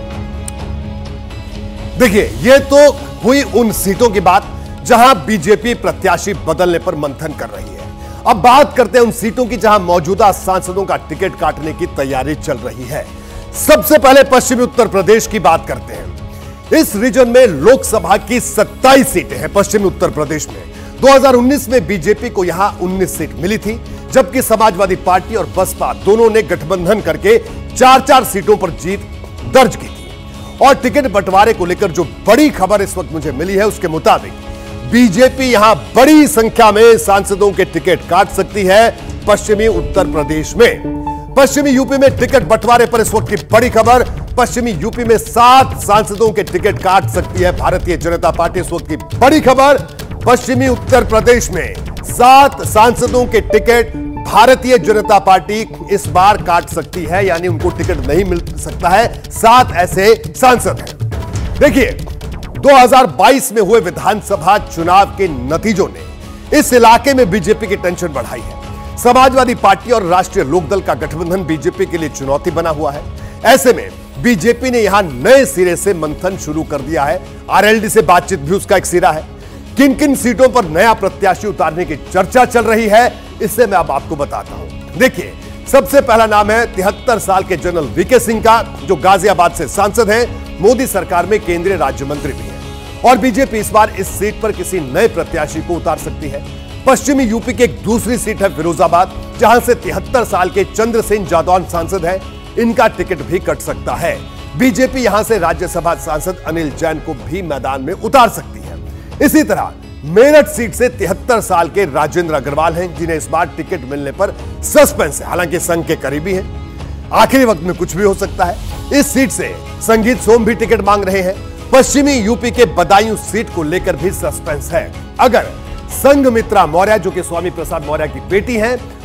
देखिए, ये तो हुई उन सीटों की बात जहां बीजेपी प्रत्याशी बदलने पर मंथन कर रही है। अब बात करते हैं उन सीटों की जहां मौजूदा सांसदों का टिकट काटने की तैयारी चल रही है। सबसे पहले पश्चिमी उत्तर प्रदेश की बात करते हैं। इस रीजन में लोकसभा की सत्ताईस सीटें हैं। पश्चिमी उत्तर प्रदेश में दो हज़ार उन्नीस में बीजेपी को यहां उन्नीस सीट मिली थी, जबकि समाजवादी पार्टी और बसपा दोनों ने गठबंधन करके चार चार सीटों पर जीत दर्ज की थी। और टिकट बंटवारे को लेकर जो बड़ी खबर इस वक्त मुझे मिली है, उसके मुताबिक बीजेपी यहां बड़ी संख्या में सांसदों के टिकट काट सकती है पश्चिमी उत्तर प्रदेश में। पश्चिमी यूपी में टिकट बंटवारे पर इस वक्त की बड़ी खबर, पश्चिमी यूपी में सात सांसदों के टिकट काट सकती है भारतीय जनता पार्टी। इस वक्त की बड़ी खबर, पश्चिमी उत्तर प्रदेश में सात सांसदों के टिकट भारतीय जनता पार्टी इस बार काट सकती है, यानी उनको टिकट नहीं मिल सकता है। सात ऐसे सांसद हैं। देखिए, दो हज़ार बाईस में हुए विधानसभा चुनाव के नतीजों ने इस इलाके में बीजेपी की टेंशन बढ़ाई है। समाजवादी पार्टी और राष्ट्रीय लोकदल का गठबंधन बीजेपी के लिए चुनौती बना हुआ है। ऐसे में बीजेपी ने यहां नए सिरे से मंथन शुरू कर दिया है। आरएलडी से बातचीत भी उसका एक सिरा है। किन किन सीटों पर नया प्रत्याशी उतारने की चर्चा चल रही है, इससे मैं अब आपको बताता हूं। देखिए, सबसे पहला नाम है तिहत्तर साल के जनरल वीके सिंह का, जो गाजियाबाद से सांसद हैं, मोदी सरकार में केंद्रीय राज्य मंत्री भी हैं। और बीजेपी इस बार इस सीट पर किसी नए प्रत्याशी को उतार सकती है। पश्चिमी यूपी की एक दूसरी सीट है फिरोजाबाद, जहां से तिहत्तर साल के चंद्रसेन जादौन सांसद हैं। इनका टिकट भी कट सकता है। बीजेपी यहां से राज्यसभा सांसद अनिल जैन को भी मैदान में उतार सकती है। इसी तरह मेरठ सीट से तिहत्तर साल के राजेंद्र अग्रवाल हैं, जिन्हें इस बार टिकट मिलने पर सस्पेंस है। हालांकि संघ के करीबी हैं, आखिरी वक्त में कुछ भी हो सकता है। इस सीट से संगीत सोम भी टिकट मांग रहे हैं। पश्चिमी यूपी के बदायूं सीट को लेकर भी सस्पेंस है। अगर संघमित्रा मौर्य, जो कि स्वामी प्रसाद मौर्य की बेटी हैं,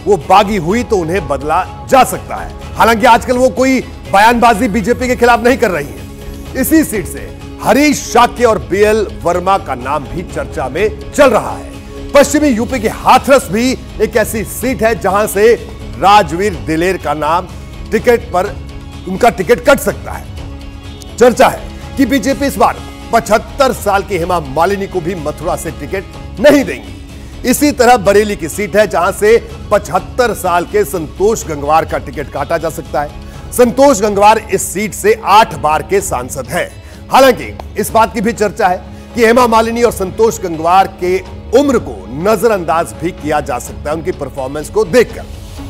वो बागी हुई तो उन्हें बदला जा सकता है। हालांकि आजकल वो कोई बयानबाजी बीजेपी के खिलाफ नहीं कर रही है। इसी सीट से हरीश शाक्य और बीएल वर्मा का नाम भी चर्चा में चल रहा है। पश्चिमी यूपी की हाथरस भी एक ऐसी सीट है जहां से राजवीर दिलेर का नाम टिकट पर उनका टिकट कट सकता है। चर्चा है कि बीजेपी इस बार पचहत्तर साल की हेमा मालिनी को भी मथुरा से टिकट नहीं देंगी। इसी तरह बरेली की सीट है जहां से पचहत्तर साल के संतोष गंगवार का टिकट काटा जा सकता है। संतोष गंगवार इस सीट से आठ बार के सांसद हैं। हालांकि इस बात की भी चर्चा है कि हेमा मालिनी और संतोष गंगवार के उम्र को नजरअंदाज भी किया जा सकता है उनकी परफॉर्मेंस को देखकर।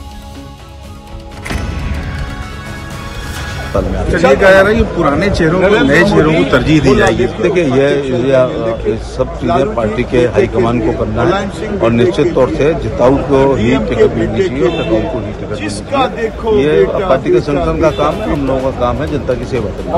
चलिए कह रहा है कि पुराने चेहरों को नए चेहरों को तरजीह दी जाएगी। देखिए ये सब चीजें पार्टी के हाईकमान को करना है और निश्चित तौर से जिताऊ को ही टिकट मिलनी चाहिए और टिकाऊ को ही टिकट मिलनी चाहिए। ये पार्टी के संगठन का काम है, हम लोगों का काम है जनता की सेवा करना।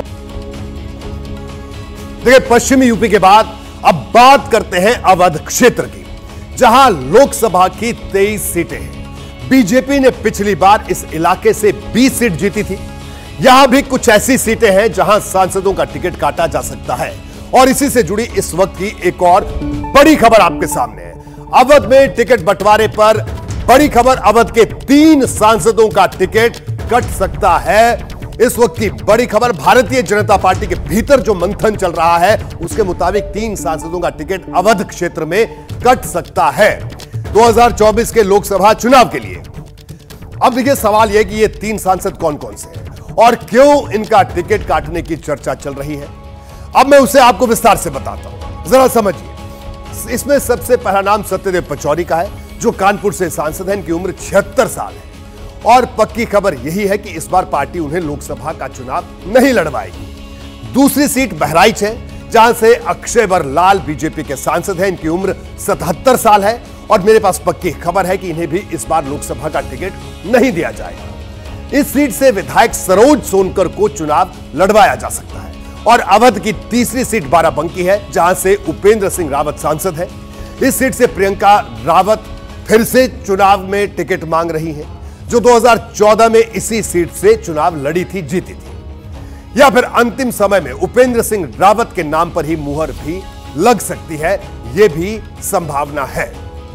देखिए पश्चिमी यूपी के बाद अब बात करते हैं अवध क्षेत्र की, जहां लोकसभा की तेईस सीटें हैं। बीजेपी ने पिछली बार इस इलाके से बीस सीट जीती थी। यहां भी कुछ ऐसी सीटें हैं जहां सांसदों का टिकट काटा जा सकता है और इसी से जुड़ी इस वक्त की एक और बड़ी खबर आपके सामने है। अवध में टिकट बंटवारे पर बड़ी खबर, अवध के तीन सांसदों का टिकट कट सकता है। इस वक्त की बड़ी खबर, भारतीय जनता पार्टी के भीतर जो मंथन चल रहा है उसके मुताबिक तीन सांसदों का टिकट अवध क्षेत्र में कट सकता है दो हज़ार चौबीस के लोकसभा चुनाव के लिए। अब देखिए सवाल यह कि ये तीन सांसद कौन कौन से हैं और क्यों इनका टिकट काटने की चर्चा चल रही है। अब मैं उसे आपको विस्तार से बताता हूं, जरा समझिए। इसमें सबसे पहला नाम सत्यदेव पचौरी का है, जो कानपुर से सांसद हैं। इनकी उम्र छिहत्तर साल है और पक्की खबर यही है कि इस बार पार्टी उन्हें लोकसभा का चुनाव नहीं लड़वाएगी। दूसरी सीट बहराइच है, जहां से अक्षय लाल बीजेपी के सांसद हैं। इनकी उम्र सतहत्तर साल है और मेरे पास पक्की खबर है कि इन्हें भी इस बार लोकसभा का टिकट नहीं दिया जाएगा। इस सीट से विधायक सरोज सोनकर को चुनाव लड़वाया जा सकता है। और अवध की तीसरी सीट बाराबंकी है, जहां से उपेंद्र सिंह रावत सांसद है। इस सीट से प्रियंका रावत फिर से चुनाव में टिकट मांग रही हैं, जो दो हज़ार चौदह में इसी सीट से चुनाव लड़ी थी, जीती थी। या फिर अंतिम समय में उपेंद्र सिंह रावत के नाम पर ही मुहर भी लग सकती है, यह भी संभावना है।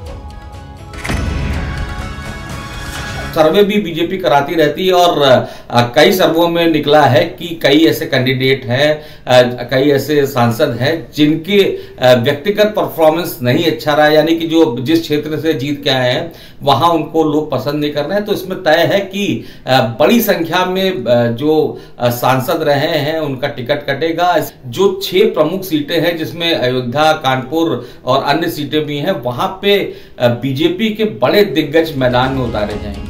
सर्वे भी बीजेपी कराती रहती है और आ, कई सर्वों में निकला है कि कई ऐसे कैंडिडेट हैं, आ, कई ऐसे सांसद हैं जिनके आ, व्यक्तिगत परफॉर्मेंस नहीं अच्छा रहा, यानी कि जो जिस क्षेत्र से जीत के आए हैं वहां उनको लोग पसंद नहीं कर रहे हैं। तो इसमें तय है कि आ, बड़ी संख्या में आ, जो आ, सांसद रहे हैं उनका टिकट कटेगा। जो छह प्रमुख सीटें हैं जिसमें अयोध्या, कानपुर और अन्य सीटें भी हैं, वहां पे बीजेपी के बड़े दिग्गज मैदान में उतारे जाएंगे।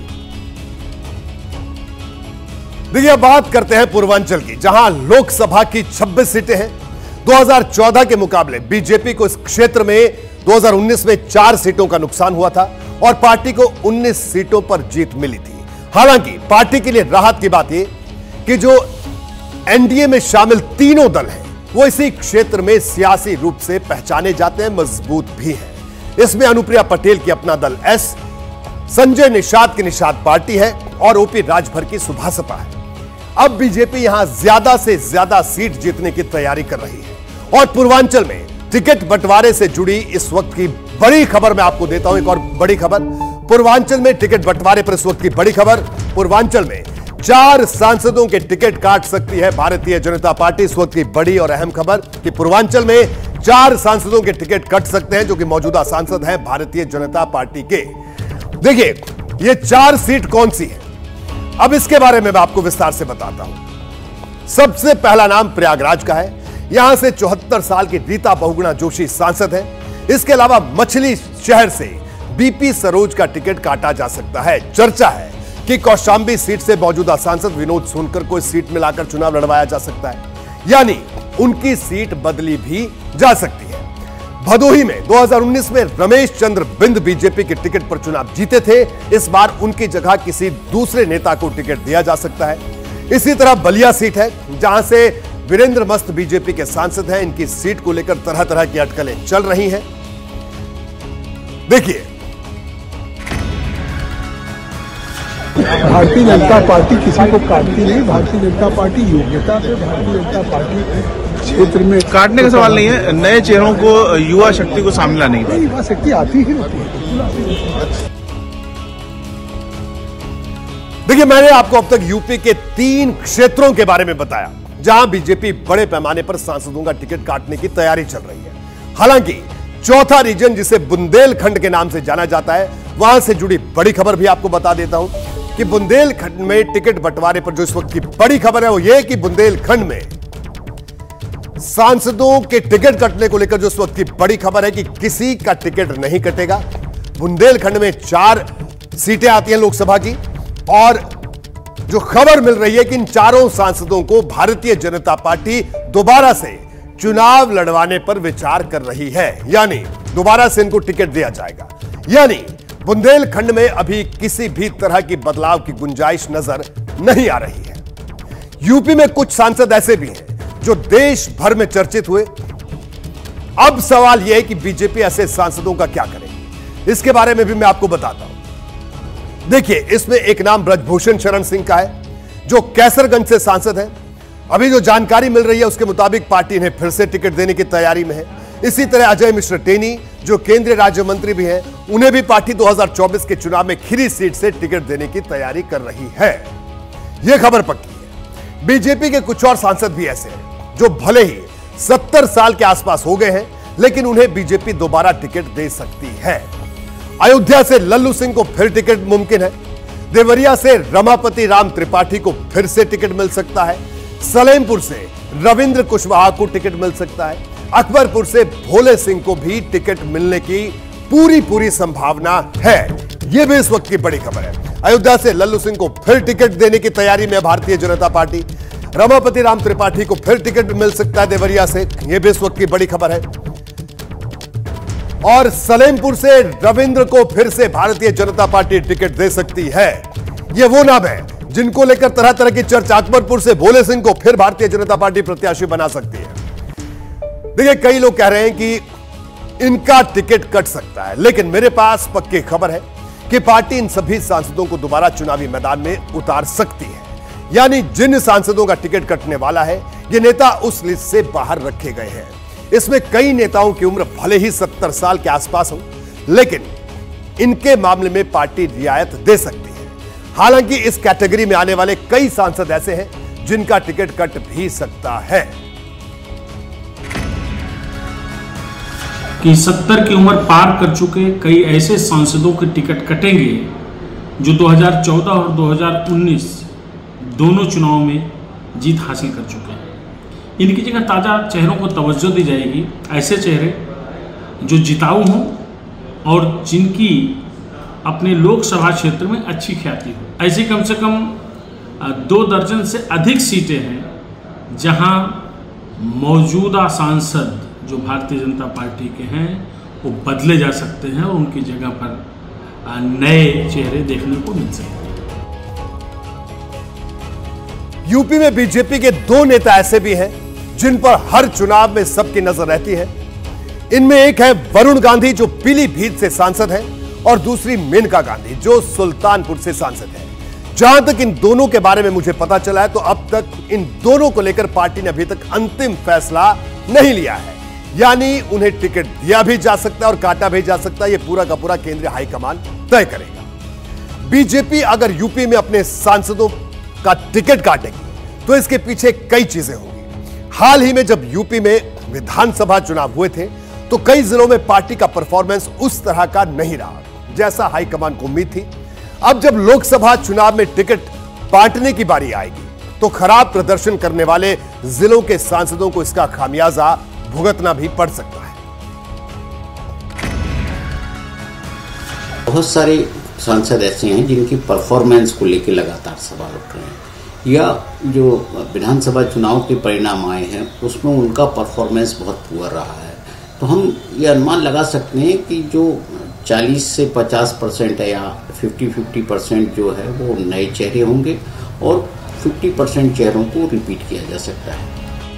देखिए बात करते हैं पूर्वांचल की, जहां लोकसभा की छब्बीस सीटें हैं। दो हज़ार चौदह के मुकाबले बीजेपी को इस क्षेत्र में दो हज़ार उन्नीस में चार सीटों का नुकसान हुआ था और पार्टी को उन्नीस सीटों पर जीत मिली थी। हालांकि पार्टी के लिए राहत की बात यह कि जो एनडीए में शामिल तीनों दल हैं वो इसी क्षेत्र में सियासी रूप से पहचाने जाते हैं, मजबूत भी है। इसमें अनुप्रिया पटेल की अपना दल एस, संजय निषाद की निषाद पार्टी है और ओपी राजभर की सुभासपा है। अब बीजेपी यहां ज्यादा से ज्यादा सीट जीतने की तैयारी कर रही है और पूर्वांचल में टिकट बंटवारे से जुड़ी इस वक्त की बड़ी खबर मैं आपको देता हूं। एक और बड़ी खबर, पूर्वांचल में टिकट बंटवारे पर इस वक्त की बड़ी खबर, पूर्वांचल में चार सांसदों के टिकट काट सकती है भारतीय जनता पार्टी। इस वक्त की बड़ी और अहम खबर कि पूर्वांचल में चार सांसदों के टिकट कट सकते हैं जो कि मौजूदा सांसद हैं भारतीय जनता पार्टी के। देखिए ये चार सीट कौन सी है, अब इसके बारे में मैं आपको विस्तार से बताता हूं। सबसे पहला नाम प्रयागराज का है, यहां से चौहत्तर साल की रीता बहुगुणा जोशी सांसद है। इसके अलावा मछली शहर से बीपी सरोज का टिकट काटा जा सकता है। चर्चा है कि कौशांबी सीट से मौजूदा सांसद विनोद सोनकर को इस सीट में लाकर चुनाव लड़वाया जा सकता है, यानी उनकी सीट बदली भी जा सकती है। भदोही में दो हज़ार उन्नीस में रमेश चंद्र बिंद बीजेपी के टिकट पर चुनाव जीते थे, इस बार उनकी जगह किसी दूसरे नेता को टिकट दिया जा सकता है। इसी तरह बलिया सीट है, जहां से वीरेंद्र मस्त बीजेपी के सांसद हैं। इनकी सीट को लेकर तरह तरह की अटकलें चल रही हैं। देखिए भारतीय जनता पार्टी किसी को काटती नहीं। भारतीय जनता पार्टी योग्यता पे भारतीय जनता पार्टी क्षेत्र में काटने का सवाल नहीं है, नए चेहरों को, युवा शक्ति को सामने लाने की युवा शक्ति आती ही रहती है। देखिए, मैंने आपको अब तक यूपी के तीन क्षेत्रों के बारे में बताया जहां बीजेपी बड़े पैमाने पर सांसदों का टिकट काटने की तैयारी चल रही है। हालांकि चौथा रीजन जिसे बुंदेलखंड के नाम से जाना जाता है, वहां से जुड़ी बड़ी खबर भी आपको बता देता हूं कि बुंदेलखंड में टिकट बंटवारे पर जो इस वक्त की बड़ी खबर है वो यह कि बुंदेलखंड में सांसदों के टिकट कटने को लेकर जो इस वक्त की बड़ी खबर है कि किसी का टिकट नहीं कटेगा। बुंदेलखंड में चार सीटें आती हैं लोकसभा की, और जो खबर मिल रही है कि इन चारों सांसदों को भारतीय जनता पार्टी दोबारा से चुनाव लड़वाने पर विचार कर रही है, यानी दोबारा से इनको टिकट दिया जाएगा। यानी बुंदेलखंड में अभी किसी भी तरह की बदलाव की गुंजाइश नजर नहीं आ रही है। यूपी में कुछ सांसद ऐसे भी हैं जो देश भर में चर्चित हुए। अब सवाल यह है कि बीजेपी ऐसे सांसदों का क्या करेगी, इसके बारे में भी मैं आपको बताता हूं। देखिए, इसमें एक नाम ब्रजभूषण शरण सिंह का है जो कैसरगंज से सांसद है। अभी जो जानकारी मिल रही है उसके मुताबिक पार्टी इन्हें फिर से टिकट देने की तैयारी में है। इसी तरह अजय मिश्र टेनी जो केंद्रीय राज्य मंत्री भी हैं, उन्हें भी पार्टी दो हज़ार चौबीस के चुनाव में खीरी सीट से टिकट देने की तैयारी कर रही है। यह खबर पक्की है। बीजेपी के कुछ और सांसद भी ऐसे हैं जो भले ही सत्तर साल के आसपास हो गए हैं, लेकिन उन्हें बीजेपी दोबारा टिकट दे सकती है। अयोध्या से लल्लू सिंह को फिर टिकट मुमकिन है। देवरिया से रमापति राम त्रिपाठी को फिर से टिकट मिल सकता है। सलेमपुर से रविंद्र कुशवाहा को टिकट मिल सकता है। अकबरपुर से भोले सिंह को भी टिकट मिलने की पूरी पूरी संभावना है। यह भी इस वक्त की बड़ी खबर है। अयोध्या से लल्लू सिंह को फिर टिकट देने की तैयारी में भारतीय जनता पार्टी। रमापति राम त्रिपाठी को फिर टिकट मिल सकता है देवरिया से, यह भी इस वक्त की बड़ी खबर है। और सलेमपुर से रविंद्र को फिर से भारतीय जनता पार्टी टिकट दे सकती है। यह वो नाम है जिनको लेकर तरह तरह की चर्चा। अकबरपुर से भोले सिंह को फिर भारतीय जनता पार्टी प्रत्याशी बना सकती है। देखिए, कई लोग कह रहे हैं कि इनका टिकट कट सकता है, लेकिन मेरे पास पक्की खबर है कि पार्टी इन सभी सांसदों को दोबारा चुनावी मैदान में उतार सकती है। यानी जिन सांसदों का टिकट कटने वाला है, ये नेता उस लिस्ट से बाहर रखे गए हैं। इसमें कई नेताओं की उम्र भले ही सत्तर साल के आसपास हो, लेकिन इनके मामले में पार्टी रियायत दे सकती है। हालांकि इस कैटेगरी में आने वाले कई सांसद ऐसे हैं जिनका टिकट कट भी सकता है। कि सत्तर की उम्र पार कर चुके कई ऐसे सांसदों के टिकट कटेंगे जो दो हज़ार चौदह और दो हज़ार उन्नीस दोनों चुनाव में जीत हासिल कर चुके हैं। इनकी जगह ताज़ा चेहरों को तवज्जो दी जाएगी, ऐसे चेहरे जो जिताऊ हों और जिनकी अपने लोकसभा क्षेत्र में अच्छी ख्याति हो। ऐसी कम से कम दो दर्जन से अधिक सीटें हैं जहां मौजूदा सांसद जो भारतीय जनता पार्टी के हैं वो बदले जा सकते हैं और उनकी जगह पर नए चेहरे देखने को मिल सकते हैं। यूपी में बीजेपी के दो नेता ऐसे भी हैं जिन पर हर चुनाव में सबकी नजर रहती है। इनमें एक है वरुण गांधी जो पीलीभीत से सांसद हैं, और दूसरी मेनका गांधी जो सुल्तानपुर से सांसद है। जहां तक इन दोनों के बारे में मुझे पता चला है तो अब तक इन दोनों को लेकर पार्टी ने अभी तक अंतिम फैसला नहीं लिया है। यानी उन्हें टिकट दिया भी जा सकता है और काटा भी जा सकता है। यह पूरा का पूरा केंद्रीय हाईकमान तय करेगा। बीजेपी अगर यूपी में अपने सांसदों का टिकट काटेगी तो इसके पीछे कई चीजें होंगी। हाल ही में जब यूपी में विधानसभा चुनाव हुए थे तो कई जिलों में पार्टी का परफॉर्मेंस उस तरह का नहीं रहा जैसा हाईकमान को उम्मीद थी। अब जब लोकसभा चुनाव में टिकट बांटने की बारी आएगी तो खराब प्रदर्शन करने वाले जिलों के सांसदों को इसका खामियाजा भुगतना भी पड़ सकता है। बहुत सारे सांसद ऐसे हैं जिनकी परफॉर्मेंस को लेकर लगातार सवाल उठ रहे हैं, या जो विधानसभा चुनाव के परिणाम आए हैं उसमें उनका परफॉर्मेंस बहुत पुअर रहा है। तो हम ये अनुमान लगा सकते हैं कि जो चालीस से पचास परसेंट है या पचास पचास परसेंट जो है वो नए चेहरे होंगे और पचास परसेंट चेहरों को रिपीट किया जा सकता है।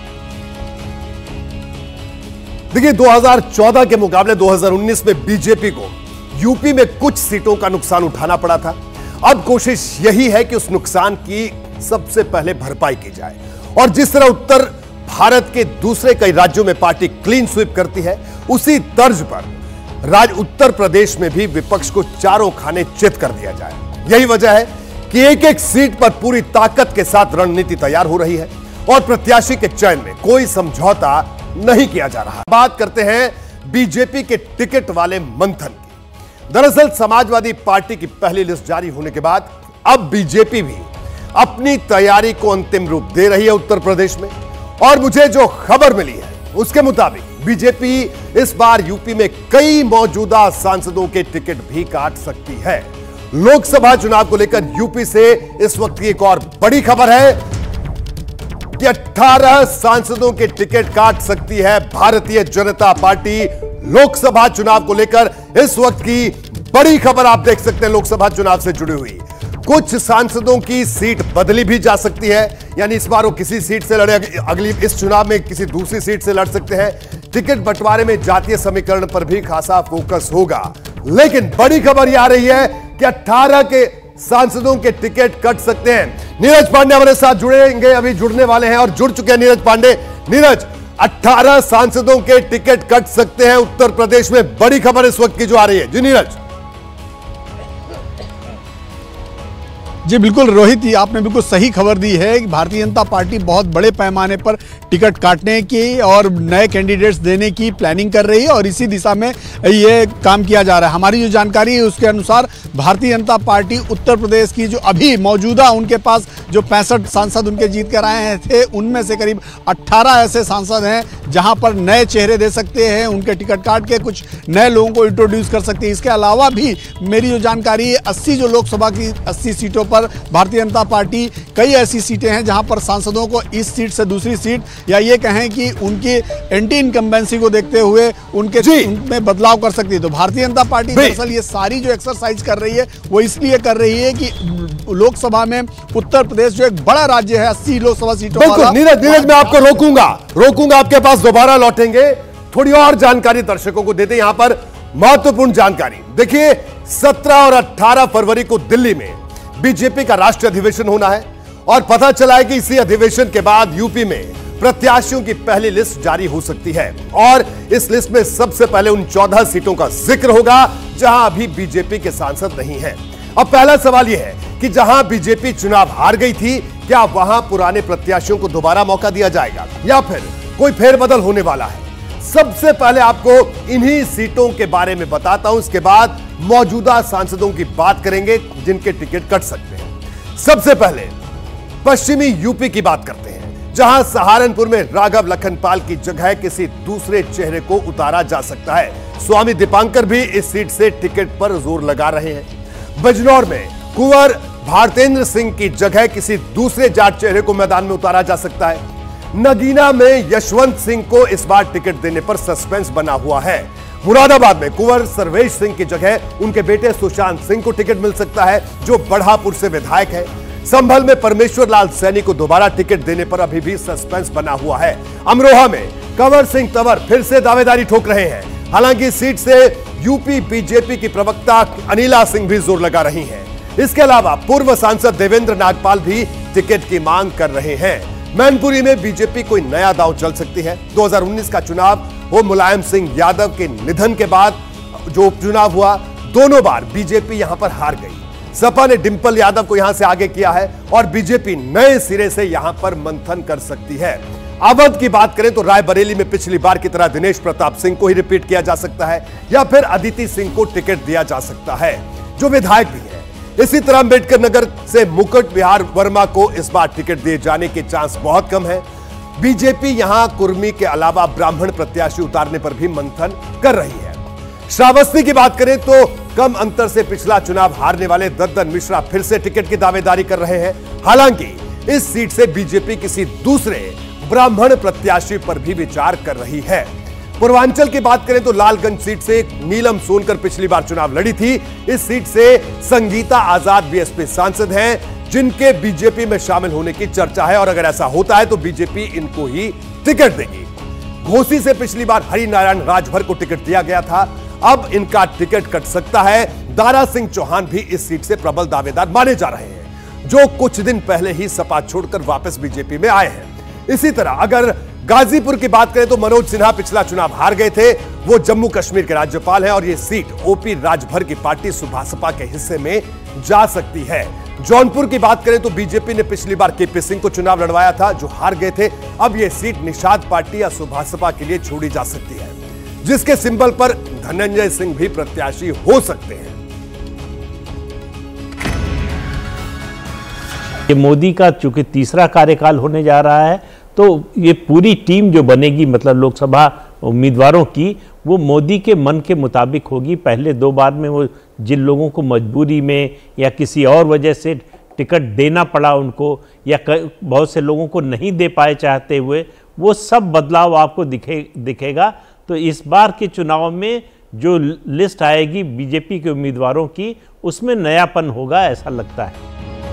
देखिए, दो हज़ार चौदह के मुकाबले दो हज़ार उन्नीस में बीजेपी को यूपी में कुछ सीटों का नुकसान उठाना पड़ा था अब कोशिश यही है कि उस नुकसान की सबसे पहले भरपाई की जाए। और जिस तरह उत्तर भारत के दूसरे कई राज्यों में पार्टी क्लीन स्वीप करती है, उसी तर्ज पर राज्य उत्तर प्रदेश में भी विपक्ष को चारों खाने चित कर दिया जाए। यही वजह है कि एक एक सीट पर पूरी ताकत के साथ रणनीति तैयार हो रही है और प्रत्याशी के चयन में कोई समझौता नहीं किया जा रहा। बात करते हैं बीजेपी के टिकट वाले मंथन की। दरअसल समाजवादी पार्टी की पहली लिस्ट जारी होने के बाद अब बीजेपी भी अपनी तैयारी को अंतिम रूप दे रही है उत्तर प्रदेश में। और मुझे जो खबर मिली है उसके मुताबिक बीजेपी इस बार यूपी में कई मौजूदा सांसदों के टिकट भी काट सकती है। लोकसभा चुनाव को लेकर यूपी से इस वक्त की एक और बड़ी खबर है कि अठारह सांसदों के टिकट काट सकती है भारतीय जनता पार्टी। लोकसभा चुनाव को लेकर इस वक्त की बड़ी खबर आप देख सकते हैं लोकसभा चुनाव से जुड़ी हुई। कुछ सांसदों की सीट बदली भी जा सकती है, यानी इस बार वो किसी सीट से लड़े, अगली इस चुनाव में किसी दूसरी सीट से लड़ सकते हैं। टिकट बंटवारे में जातीय समीकरण पर भी खासा फोकस होगा। लेकिन बड़ी खबर यह आ रही है कि अठारह के सांसदों के टिकट कट सकते हैं। नीरज पांडे हमारे साथ जुड़ेंगे, अभी जुड़ने वाले हैं और जुड़ चुके हैं नीरज पांडे। नीरज, अठारह सांसदों के टिकट कट सकते हैं उत्तर प्रदेश में, बड़ी खबर इस वक्त की जो आ रही है। जी नीरज। जी बिल्कुल रोहित, ये आपने बिल्कुल सही खबर दी है कि भारतीय जनता पार्टी बहुत बड़े पैमाने पर टिकट काटने की और नए कैंडिडेट्स देने की प्लानिंग कर रही है और इसी दिशा में ये काम किया जा रहा है। हमारी जो जानकारी है उसके अनुसार भारतीय जनता पार्टी उत्तर प्रदेश की जो अभी मौजूदा उनके पास जो पैंसठ सांसद उनके जीत कर आए थे, उनमें से करीब अट्ठारह ऐसे सांसद हैं जहां पर नए चेहरे दे सकते हैं, उनके टिकट काट के कुछ नए लोगों को इंट्रोड्यूस कर सकते हैं। इसके अलावा भी मेरी जो जानकारी है अस्सी जो लोकसभा की अस्सी सीटों पर भारतीय जनता पार्टी कई ऐसी सीटें हैं जहां पर सांसदों को इस सीट से दूसरी सीट या ये कहें कि उनकी एंटी इनकम्बेंसी को देखते हुए उनके उनमें बदलाव कर सकती है। तो भारतीय जनता पार्टी दरअसल ये सारी जो एक्सरसाइज कर रही है वो इसलिए कर रही है कि लोकसभा में उत्तर प्रदेश जो एक बड़ा राज्य है, अस्सी लोकसभा सीटों वाला। नीरज नीरज मैं आपको रोकूंगा रोकूंगा आपके पास दोबारा लौटेंगे, थोड़ी और जानकारी दर्शकों को देते। यहां पर महत्वपूर्ण जानकारी देखिए, सत्रह और अठारह फरवरी को दिल्ली में बीजेपी का राष्ट्रीय अधिवेशन होना है और पता चला है कि इसी अधिवेशन के बाद यूपी में प्रत्याशियों की पहली लिस्ट जारी हो सकती है और इस लिस्ट में सबसे पहले उन चौदह सीटों का जिक्र होगा जहां अभी बीजेपी के सांसद नहीं हैं। अब पहला सवाल यह है कि जहां बीजेपी चुनाव हार गई थी, क्या वहां पुराने प्रत्याशियों को दोबारा मौका दिया जाएगा या फिर कोई फेरबदल होने वाला है? सबसे पहले आपको इन्हीं सीटों के बारे में बताता हूं, इसके बाद मौजूदा सांसदों की बात करेंगे जिनके टिकट कट सकते हैं। सबसे पहले पश्चिमी यूपी की बात करते हैं, जहां सहारनपुर में राघव लखनपाल की जगह किसी दूसरे चेहरे को उतारा जा सकता है। स्वामी दीपांकर भी इस सीट से टिकट पर जोर लगा रहे हैं। बिजनौर में कुंवर भारतेंद्र सिंह की जगह किसी दूसरे जाट चेहरे को मैदान में उतारा जा सकता है। नगीना में यशवंत सिंह को इस बार टिकट देने पर सस्पेंस बना हुआ है। मुरादाबाद में कुंवर सर्वेश सिंह की जगह उनके बेटे सुशांत सिंह को टिकट मिल सकता है, जो बढ़ापुर से विधायक है। संभल में परमेश्वर लाल सैनी को दोबारा टिकट देने पर अभी भी सस्पेंस बना हुआ है। अमरोहा में कंवर सिंह तंवर फिर से दावेदारी ठोक रहे हैं, हालांकि सीट से यूपी बीजेपी की प्रवक्ता अनिला सिंह भी जोर लगा रही हैं। इसके अलावा पूर्व सांसद देवेंद्र नागपाल भी टिकट की मांग कर रहे हैं। मैनपुरी में बीजेपी कोई नया दांव चल सकती है। दो हज़ार उन्नीस का चुनाव वो मुलायम सिंह यादव के निधन के बाद जो उपचुनाव हुआ, दोनों बार बीजेपी यहां पर हार गई। सपा ने डिंपल यादव को यहां से आगे किया है और बीजेपी नए सिरे से यहां पर मंथन कर सकती है। अवध की बात करें तो रायबरेली में पिछली बार की तरह दिनेश प्रताप सिंह को ही रिपीट किया जा सकता है या फिर अदिति सिंह को टिकट दिया जा सकता है, जो विधायक भी है। इसी तरह अम्बेडकर नगर से मुकुट विहार वर्मा को इस बार टिकट दिए जाने के चांस बहुत कम है। बीजेपी यहां कुर्मी के अलावा ब्राह्मण प्रत्याशी उतारने पर भी मंथन कर रही है। श्रावस्ती की बात करें तो कम अंतर से पिछला चुनाव हारने वाले दद्दन मिश्रा फिर से टिकट की दावेदारी कर रहे हैं। हालांकि इस सीट से बीजेपी किसी दूसरे ब्राह्मण प्रत्याशी पर भी विचार कर रही है। पूर्वांचल की बात करें तो लालगंज सीट से नीलम सोनकर पिछली बार चुनाव लड़ी थी। इस सीट से संगीता आजाद बीएसपी सांसद हैं, जिनके बीजेपी में शामिल होने की चर्चा है और अगर ऐसा होता है तो बीजेपी इनको ही टिकट देगी। घोसी से पिछली बार हरिनारायण राजभर को टिकट दिया गया था। अब इनका टिकट कट सकता है। दारा सिंह चौहान भी इस सीट से प्रबल दावेदार माने जा रहे हैं, जो कुछ दिन पहले ही सपा छोड़कर वापस बीजेपी में आए हैं। इसी तरह अगर गाजीपुर की बात करें तो मनोज सिन्हा पिछला चुनाव हार गए थे, वो जम्मू कश्मीर के राज्यपाल हैं और यह सीट ओपी राजभर की पार्टी सुभासपा के हिस्से में जा सकती है। जौनपुर की बात करें तो बीजेपी ने पिछली बार केपी सिंह को चुनाव लड़वाया था, जो हार गए थे। अब यह सीट निषाद पार्टी या सुभासपा के लिए छोड़ी जा सकती है, जिसके सिंबल पर धनंजय सिंह भी प्रत्याशी हो सकते हैं। ये मोदी का चूंकि तीसरा कार्यकाल होने जा रहा है, तो ये पूरी टीम जो बनेगी मतलब लोकसभा उम्मीदवारों की, वो मोदी के मन के मुताबिक होगी। पहले दो बार में वो जिन लोगों को मजबूरी में या किसी और वजह से टिकट देना पड़ा उनको, या बहुत से लोगों को नहीं दे पाए चाहते हुए, वो सब बदलाव आपको दिखे दिखेगा। तो इस बार के चुनाव में जो लिस्ट आएगी बीजेपी के उम्मीदवारों की, उसमें नयापन होगा, ऐसा लगता है।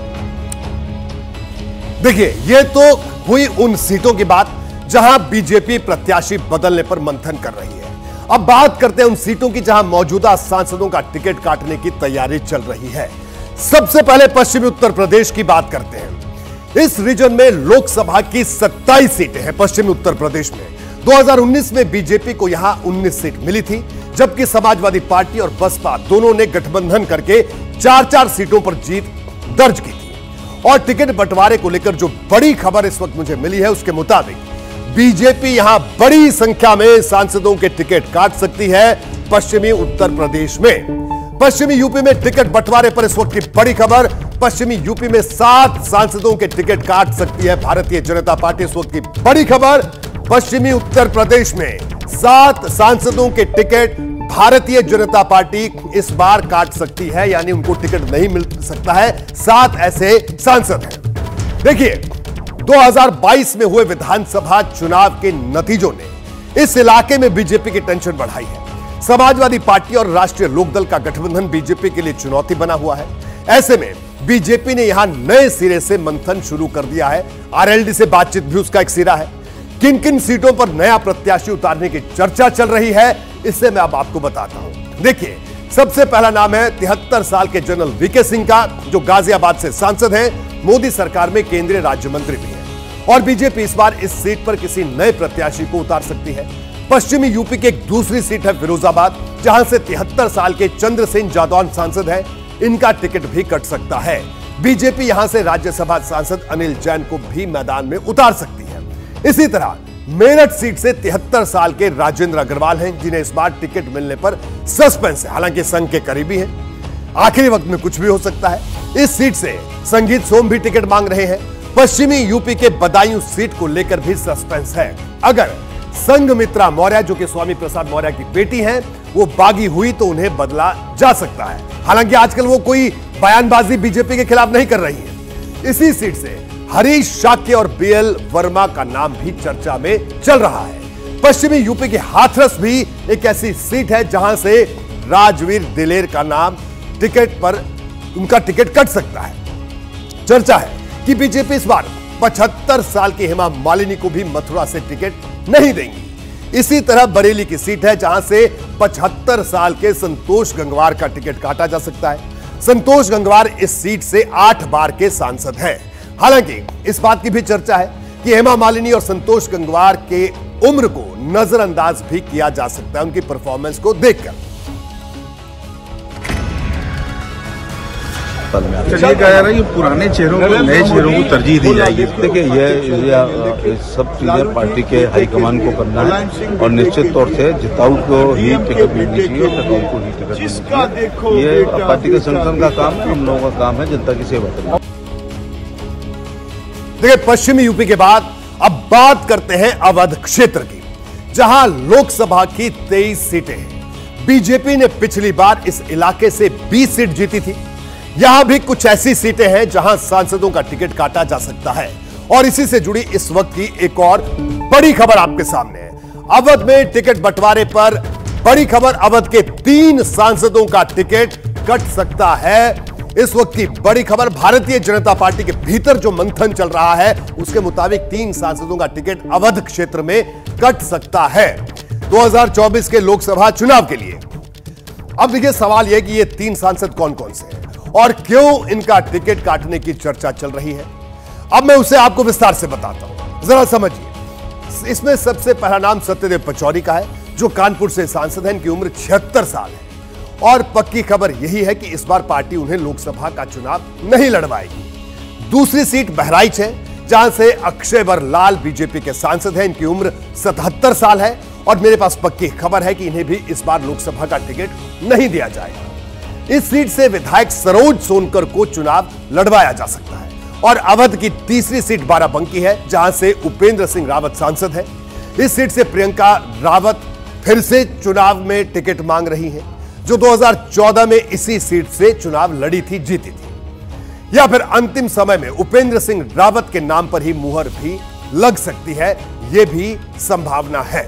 देखिए, ये तो हुई उन सीटों की बात जहां बीजेपी प्रत्याशी बदलने पर मंथन कर रही है। अब बात करते हैं उन सीटों की जहां मौजूदा सांसदों का टिकट काटने की तैयारी चल रही है। सबसे पहले पश्चिमी उत्तर प्रदेश की बात करते हैं। इस रीजन में लोकसभा की सत्ताईस सीटें हैं। पश्चिमी उत्तर प्रदेश में दो हज़ार उन्नीस में बीजेपी को यहां उन्नीस सीट मिली थी, जबकि समाजवादी पार्टी और बसपा दोनों ने गठबंधन करके चार चार सीटों पर जीत दर्ज की थी। और टिकट बंटवारे को लेकर जो बड़ी खबर इस वक्त मुझे मिली है, उसके मुताबिक बीजेपी यहां बड़ी संख्या में सांसदों के टिकट काट सकती है पश्चिमी उत्तर प्रदेश में। पश्चिमी यूपी में टिकट बंटवारे पर इस वक्त की बड़ी खबर, पश्चिमी यूपी में सात सांसदों के टिकट काट सकती है भारतीय जनता पार्टी। इस वक्त की बड़ी खबर, पश्चिमी उत्तर प्रदेश में सात सांसदों के टिकट भारतीय जनता पार्टी इस बार काट सकती है, यानी उनको टिकट नहीं मिल सकता है। सात ऐसे सांसद हैं। देखिए, दो हज़ार बाईस में हुए विधानसभा चुनाव के नतीजों ने इस इलाके में बीजेपी की टेंशन बढ़ाई है। समाजवादी पार्टी और राष्ट्रीय लोकदल का गठबंधन बीजेपी के लिए चुनौती बना हुआ है। ऐसे में बीजेपी ने यहां नए सिरे से मंथन शुरू कर दिया है। आरएलडी से बातचीत भी उसका एक सिरा है। किन किन सीटों पर नया प्रत्याशी उतारने की चर्चा चल रही है, इससे मैं अब आपको बताता हूं। देखिए, सबसे पहला नाम है तिहत्तर साल के जनरल वीके सिंह का, जो गाजियाबाद से सांसद हैं, मोदी सरकार में केंद्रीय राज्य मंत्री भी हैं। और बीजेपी इस बार इस सीट पर किसी नए प्रत्याशी को उतार सकती है। पश्चिमी यूपी की एक दूसरी सीट है फिरोजाबाद, जहां से तिहत्तर साल के चंद्र सिंह जादौन सांसद हैं। इनका टिकट भी कट सकता है। बीजेपी यहां से राज्यसभा सांसद अनिल जैन को भी मैदान में उतार सकती है। इसी तरह मेरठ सीट से तिहत्तर साल के राजेंद्र अग्रवाल हैं, जिन्हें इस बार टिकट मिलने पर सस्पेंस है। हालांकि संघ के करीबी हैं, आखिरी वक्त में कुछ भी हो सकता है। इस सीट से संगीत सोम भी टिकट मांग रहे हैं। पश्चिमी यूपी के बदायूं सीट को लेकर भी सस्पेंस है। अगर संघमित्रा मौर्य, जो कि स्वामी प्रसाद मौर्य की बेटी हैं, वो बागी हुई तो उन्हें बदला जा सकता है। हालांकि आजकल वो कोई बयानबाजी बीजेपी के खिलाफ नहीं कर रही है। इसी सीट से हरीश शाक्य और बीएल वर्मा का नाम भी चर्चा में चल रहा है। पश्चिमी यूपी के हाथरस भी एक ऐसी सीट है जहां से राजवीर दिलेर का नाम टिकट पर उनका टिकट कट सकता है। चर्चा है कि बीजेपी इस बार पचहत्तर साल की हेमा मालिनी को भी मथुरा से टिकट नहीं देंगी। इसी तरह बरेली की सीट है, जहां से पचहत्तर साल के संतोष गंगवार का टिकट काटा जा सकता है। संतोष गंगवार इस सीट से आठ बार के सांसद हैं। हालांकि इस बात की भी चर्चा है कि हेमा मालिनी और संतोष गंगवार के उम्र को नजरअंदाज भी किया जा सकता है उनकी परफॉर्मेंस को देखकर। चलिए कह रहा है कि पुराने चेहरों को नए चेहरों को तरजीह दी जाएगी। देखिए, ये सब चीजें पार्टी के हाईकमान को करना है और निश्चित तौर से जिताऊ को ही टिकट मिलनी चाहिए और टिकाऊ को ही टिकट मिलनी चाहिए। ये पार्टी के संगठन का काम है, हम लोगों का काम है जनता की सेवा करना। देखिए, पश्चिमी यूपी के बाद अब बात करते हैं अवध क्षेत्र की, जहां लोकसभा की तेईस सीटें हैं। बीजेपी ने पिछली बार इस इलाके से बीस सीट जीती थी। यहां भी कुछ ऐसी सीटें हैं जहां सांसदों का टिकट काटा जा सकता है। और इसी से जुड़ी इस वक्त की एक और बड़ी खबर आपके सामने है। अवध में टिकट बंटवारे पर बड़ी खबर, अवध के तीन सांसदों का टिकट कट सकता है। इस वक्त की बड़ी खबर, भारतीय जनता पार्टी के भीतर जो मंथन चल रहा है उसके मुताबिक तीन सांसदों का टिकट अवध क्षेत्र में कट सकता है। दो हज़ार चौबीस के लोकसभा चुनाव के लिए अब देखिए सवाल यह कि ये तीन सांसद कौन कौन से हैं और क्यों इनका टिकट काटने की चर्चा चल रही है, अब मैं उसे आपको विस्तार से बताता हूं, जरा समझिए। इसमें सबसे पहला नाम सत्यदेव पचौरी का है, जो कानपुर से सांसद हैं। इनकी उम्र छिहत्तर साल है और पक्की खबर यही है कि इस बार पार्टी उन्हें लोकसभा का चुनाव नहीं लड़वाएगी। दूसरी सीट बहराइच है, जहां से अक्षय लाल बीजेपी के सांसद हैं। इनकी उम्र सतहत्तर साल है और मेरे पास पक्की खबर है कि इन्हें भी इस बार लोकसभा का टिकट नहीं दिया जाएगा। इस सीट से विधायक सरोज सोनकर को चुनाव लड़वाया जा सकता है। और अवध की तीसरी सीट बाराबंकी है, जहां से उपेंद्र सिंह रावत सांसद है। इस सीट से प्रियंका रावत फिर से चुनाव में टिकट मांग रही हैं, जो दो हज़ार चौदह में इसी सीट से चुनाव लड़ी थी, जीती थी। या फिर अंतिम समय में उपेंद्र सिंह रावत के नाम पर ही मुहर भी लग सकती है, यह भी संभावना है।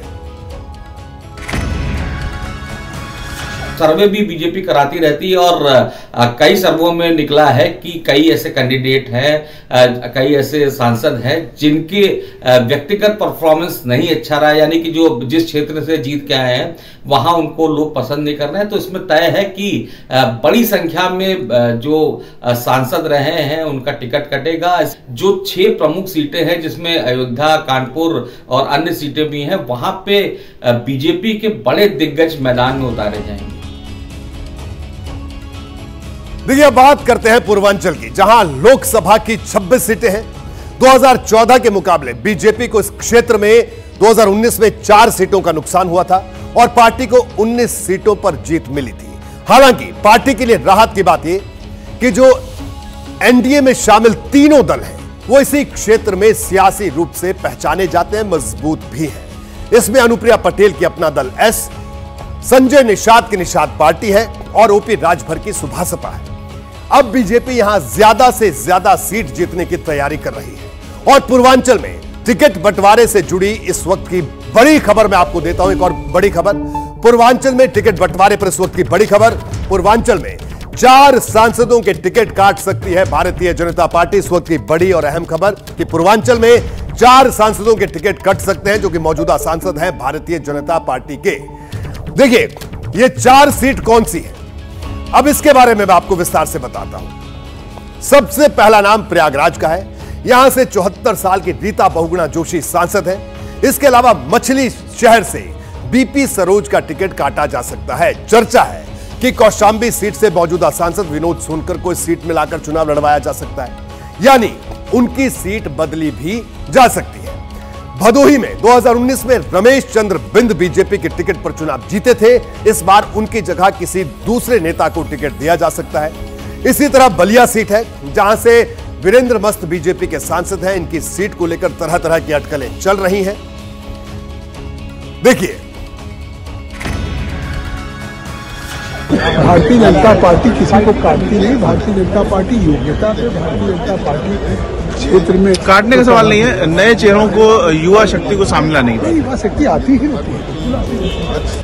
सर्वे भी बीजेपी कराती रहती है और आ, कई सर्वों में निकला है कि कई ऐसे कैंडिडेट हैं, कई ऐसे सांसद हैं जिनके आ, व्यक्तिगत परफॉर्मेंस नहीं अच्छा रहा, यानी कि जो जिस क्षेत्र से जीत के आए हैं वहां उनको लोग पसंद नहीं कर रहे हैं। तो इसमें तय है कि आ, बड़ी संख्या में आ, जो आ, सांसद रहे हैं उनका टिकट कटेगा। जो छह प्रमुख सीटें हैं, जिसमें अयोध्या, कानपुर और अन्य सीटें भी हैं, वहां पे बीजेपी के बड़े दिग्गज मैदान में उतारे जाएंगे। देखिए बात करते हैं पूर्वांचल की, जहां लोकसभा की छब्बीस सीटें हैं। दो हज़ार चौदह के मुकाबले बीजेपी को इस क्षेत्र में दो हज़ार उन्नीस में चार सीटों का नुकसान हुआ था और पार्टी को उन्नीस सीटों पर जीत मिली थी। हालांकि पार्टी के लिए राहत की बात यह कि जो एनडीए में शामिल तीनों दल हैं वो इसी क्षेत्र में सियासी रूप से पहचाने जाते हैं, मजबूत भी हैं। इसमें अनुप्रिया पटेल की अपना दल एस, संजय निषाद की निषाद पार्टी है और ओपी राजभर की सुभासपा है। अब बीजेपी यहां ज्यादा से ज्यादा सीट जीतने की तैयारी कर रही है और पूर्वांचल में टिकट बंटवारे से जुड़ी इस वक्त की बड़ी खबर मैं आपको देता हूं। एक और बड़ी खबर, पूर्वांचल में टिकट बंटवारे पर इस वक्त की बड़ी खबर, पूर्वांचल में चार सांसदों के टिकट काट सकती है भारतीय जनता पार्टी। इस वक्त की बड़ी और अहम खबर कि पूर्वांचल में चार सांसदों के टिकट कट सकते हैं, जो कि मौजूदा सांसद हैं भारतीय जनता पार्टी के। देखिए ये चार सीट कौन सी है, अब इसके बारे में मैं आपको विस्तार से बताता हूं। सबसे पहला नाम प्रयागराज का है। यहां से चौहत्तर साल की रीता बहुगुणा जोशी सांसद है। इसके अलावा मछली शहर से बीपी सरोज का टिकट काटा जा सकता है। चर्चा है कि कौशांबी सीट से मौजूदा सांसद विनोद सोनकर को इस सीट में लाकर चुनाव लड़वाया जा सकता है, यानी उनकी सीट बदली भी जा सकती है। भदोही में दो हज़ार उन्नीस में रमेश चंद्र बिंद बीजेपी के टिकट पर चुनाव जीते थे। इस बार उनकी जगह किसी दूसरे नेता को टिकट दिया जा सकता है। इसी तरह बलिया सीट है, जहां से वीरेंद्र मस्त बीजेपी के सांसद हैं। इनकी सीट को लेकर तरह तरह की अटकलें चल रही हैं। देखिए भारतीय जनता पार्टी किसी को काटती नहीं। भारतीय जनता पार्टी योग्यता से भारतीय जनता पार्टी क्षेत्र में काटने का सवाल नहीं है, नए चेहरों को, युवा शक्ति को सामने लाने की युवा शक्ति आती ही रहती है।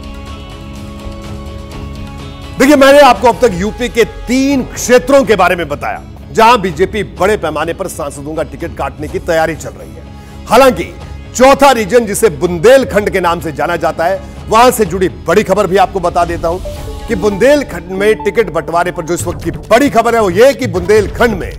देखिए मैंने आपको अब तक यूपी के तीन क्षेत्रों के बारे में बताया, जहां बीजेपी बड़े पैमाने पर सांसदों का टिकट काटने की तैयारी चल रही है। हालांकि चौथा रीजन, जिसे बुंदेलखंड के नाम से जाना जाता है, वहां से जुड़ी बड़ी खबर भी आपको बता देता हूं कि बुंदेलखंड में टिकट बंटवारे पर जो इस वक्त की बड़ी खबर है वो यह कि बुंदेलखंड में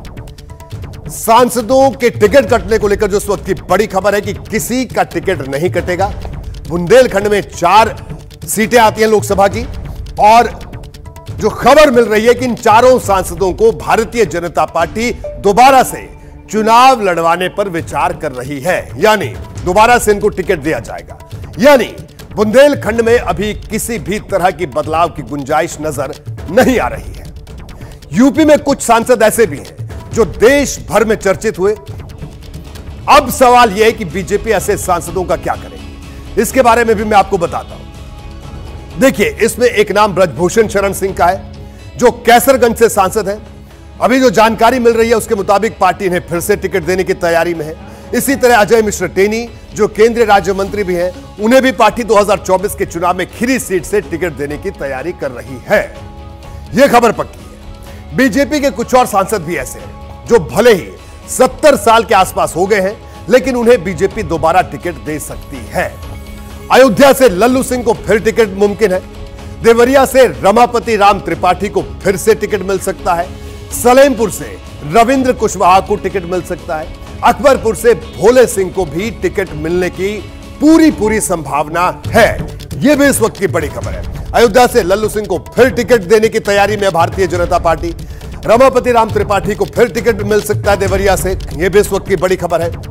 सांसदों के टिकट कटने को लेकर जो इस वक्त की बड़ी खबर है कि किसी का टिकट नहीं कटेगा। बुंदेलखंड में चार सीटें आती हैं लोकसभा की और जो खबर मिल रही है कि इन चारों सांसदों को भारतीय जनता पार्टी दोबारा से चुनाव लड़वाने पर विचार कर रही है, यानी दोबारा से इनको टिकट दिया जाएगा। यानी बुंदेलखंड में अभी किसी भी तरह की बदलाव की गुंजाइश नजर नहीं आ रही है। यूपी में कुछ सांसद ऐसे भी हैं जो देश भर में चर्चित हुए। अब सवाल यह है कि बीजेपी ऐसे सांसदों का क्या करेगी, इसके बारे में भी मैं आपको बताता हूं। देखिए इसमें एक नाम ब्रजभूषण शरण सिंह का है, जो कैसरगंज से सांसद हैं। अभी जो जानकारी मिल रही है उसके मुताबिक पार्टी इन्हें फिर से टिकट देने की तैयारी में है। इसी तरह अजय मिश्र टेनी, जो केंद्रीय राज्य मंत्री भी हैं, उन्हें भी पार्टी दो हज़ार चौबीस के चुनाव में खीरी सीट से टिकट देने की तैयारी कर रही है। यह खबर पक्की है। बीजेपी के कुछ और सांसद भी ऐसे हैं जो भले ही सत्तर साल के आसपास हो गए हैं, लेकिन उन्हें बीजेपी दोबारा टिकट दे सकती है। अयोध्या से लल्लू सिंह को फिर टिकट मुमकिन है। देवरिया से रमापति राम त्रिपाठी को फिर से टिकट मिल सकता है। सलेमपुर से रविंद्र कुशवाहा को टिकट मिल सकता है। अकबरपुर से भोले सिंह को भी टिकट मिलने की पूरी पूरी संभावना है। यह भी इस वक्त की बड़ी खबर है। अयोध्या से लल्लू सिंह को फिर टिकट देने की तैयारी में भारतीय जनता पार्टी। रमापति राम त्रिपाठी को फिर टिकट मिल सकता है देवरिया से, यह भी इस वक्त की बड़ी खबर है।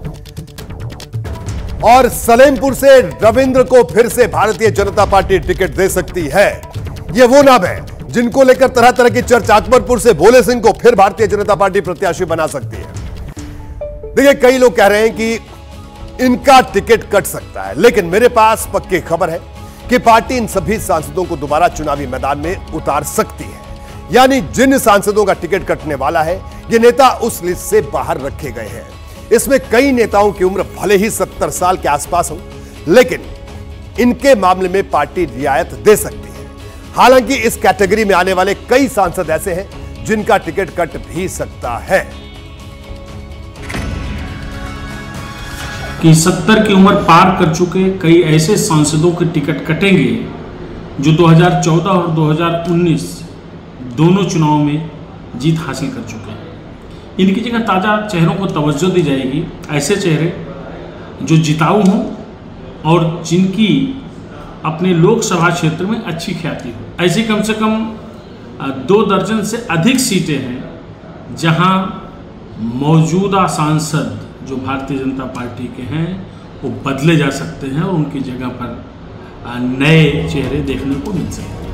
और सलेमपुर से रविंद्र को फिर से भारतीय जनता पार्टी टिकट दे सकती है। यह वो नाम है जिनको लेकर तरह तरह की चर्चा। अकबरपुर से भोले सिंह को फिर भारतीय जनता पार्टी प्रत्याशी बना सकती है। देखिए, कई लोग कह रहे हैं कि इनका टिकट कट सकता है, लेकिन मेरे पास पक्की खबर है कि पार्टी इन सभी सांसदों को दोबारा चुनावी मैदान में उतार सकती है। यानी जिन सांसदों का टिकट कटने वाला है, ये नेता उस लिस्ट से बाहर रखे गए हैं। इसमें कई नेताओं की उम्र भले ही सत्तर साल के आसपास हो, लेकिन इनके मामले में पार्टी रियायत दे सकती है। हालांकि इस कैटेगरी में आने वाले कई सांसद ऐसे हैं जिनका टिकट कट भी सकता है। कि सत्तर की उम्र पार कर चुके कई ऐसे सांसदों के टिकट कटेंगे जो दो हज़ार चौदह और दो हज़ार उन्नीस दोनों चुनाव में जीत हासिल कर चुके हैं। इनकी जगह ताज़ा चेहरों को तवज्जो दी जाएगी। ऐसे चेहरे जो जिताऊ हों और जिनकी अपने लोकसभा क्षेत्र में अच्छी ख्याति हो। ऐसी कम से कम दो दर्जन से अधिक सीटें हैं जहां मौजूदा सांसद जो भारतीय जनता पार्टी के हैं वो बदले जा सकते हैं और उनकी जगह पर नए चेहरे देखने को मिल सकते हैं।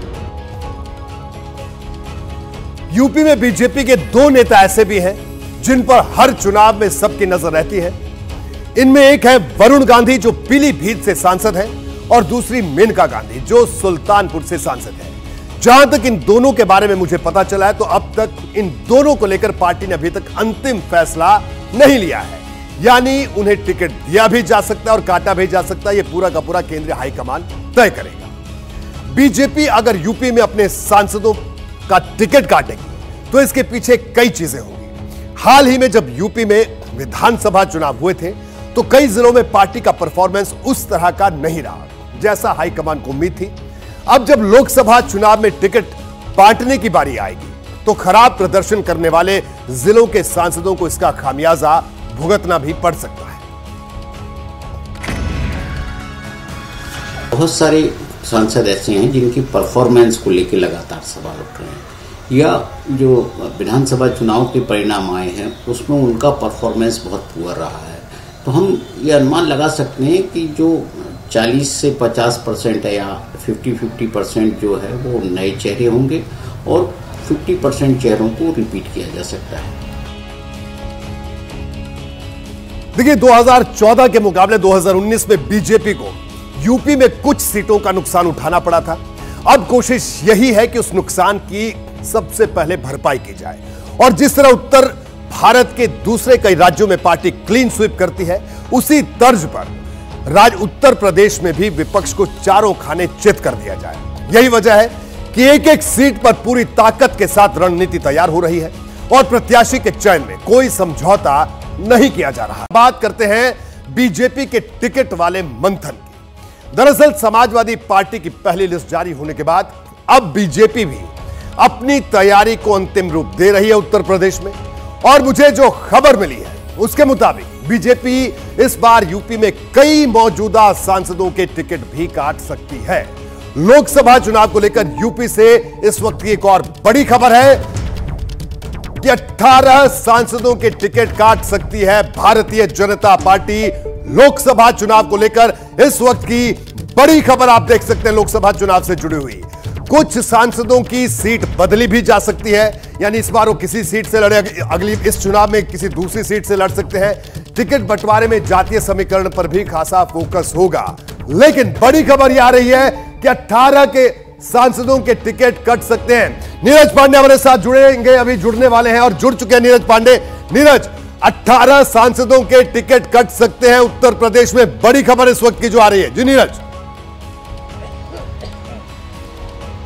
यूपी में बीजेपी के दो नेता ऐसे भी हैं जिन पर हर चुनाव में सबकी नजर रहती है। इनमें एक है वरुण गांधी जो पीलीभीत से सांसद है और दूसरी मेनका गांधी जो सुल्तानपुर से सांसद है। जहां तक इन दोनों के बारे में मुझे पता चला है तो अब तक इन दोनों को लेकर पार्टी ने अभी तक अंतिम फैसला नहीं लिया है। यानी उन्हें टिकट दिया भी जा सकता है और काटा भी जा सकता है। यह पूरा का पूरा केंद्रीय हाईकमान तय करेगा। बीजेपी अगर यूपी में अपने सांसदों का टिकट काटेगी तो इसके पीछे कई चीजें होंगी। हाल ही में जब यूपी में विधानसभा चुनाव हुए थे तो कई जिलों में पार्टी का परफॉर्मेंस उस तरह का नहीं रहा जैसा हाईकमान को उम्मीद थी। अब जब लोकसभा चुनाव में टिकट बांटने की बारी आएगी तो खराब प्रदर्शन करने वाले जिलों के सांसदों को इसका खामियाजा भुगतना भी पड़ सकता है। बहुत सारे सांसद ऐसे हैं जिनकी परफॉर्मेंस को लेकर लगातार सवाल उठ रहे हैं, या जो विधानसभा चुनाव के परिणाम आए हैं उसमें उनका परफॉर्मेंस बहुत पुअर रहा है। तो हम ये अनुमान लगा सकते हैं कि जो चालीस से पचास परसेंट है या पचास पचास परसेंट जो है वो नए चेहरे होंगे और पचास परसेंट चेहरों को रिपीट किया जा सकता है। देखिए, दो हज़ार चौदह के मुकाबले दो हज़ार उन्नीस में बीजेपी को यूपी में कुछ सीटों का नुकसान उठाना पड़ा था। अब कोशिश यही है कि उस नुकसान की सबसे पहले भरपाई की जाए। और जिस तरह उत्तर भारत के दूसरे कई राज्यों में पार्टी क्लीन स्वीप करती है, उसी तर्ज पर राज्य उत्तर प्रदेश में भी विपक्ष को चारों खाने चित कर दिया जाए। यही वजह है कि एक एक सीट पर पूरी ताकत के साथ रणनीति तैयार हो रही है और प्रत्याशी के चयन में कोई समझौता नहीं किया जा रहा। बात करते हैं बीजेपी के टिकट वाले मंथन की। दरअसल समाजवादी पार्टी की पहली लिस्ट जारी होने के बाद अब बीजेपी भी अपनी तैयारी को अंतिम रूप दे रही है उत्तर प्रदेश में। और मुझे जो खबर मिली है उसके मुताबिक बीजेपी इस बार यूपी में कई मौजूदा सांसदों के टिकट भी काट सकती है। लोकसभा चुनाव को लेकर यूपी से इस वक्त की एक और बड़ी खबर है कि अठारह सांसदों के टिकट काट सकती है भारतीय जनता पार्टी। लोकसभा चुनाव को लेकर इस वक्त की बड़ी खबर आप देख सकते हैं लोकसभा चुनाव से जुड़ी हुई। कुछ सांसदों की सीट बदली भी जा सकती है, यानी इस बार वो किसी सीट से लड़े, अगली इस चुनाव में किसी दूसरी सीट से लड़ सकते हैं। टिकट बंटवारे में जातीय समीकरण पर भी खासा फोकस होगा। लेकिन बड़ी खबर यह आ रही है कि अठारह के सांसदों के टिकट कट सकते हैं। नीरज पांडे हमारे साथ जुड़ेंगे, अभी जुड़ने वाले हैं और जुड़ चुके हैं नीरज पांडे। नीरज, अठारह सांसदों के टिकट कट सकते हैं उत्तर प्रदेश में, बड़ी खबर इस वक्त की जो आ रही है। जी नीरज।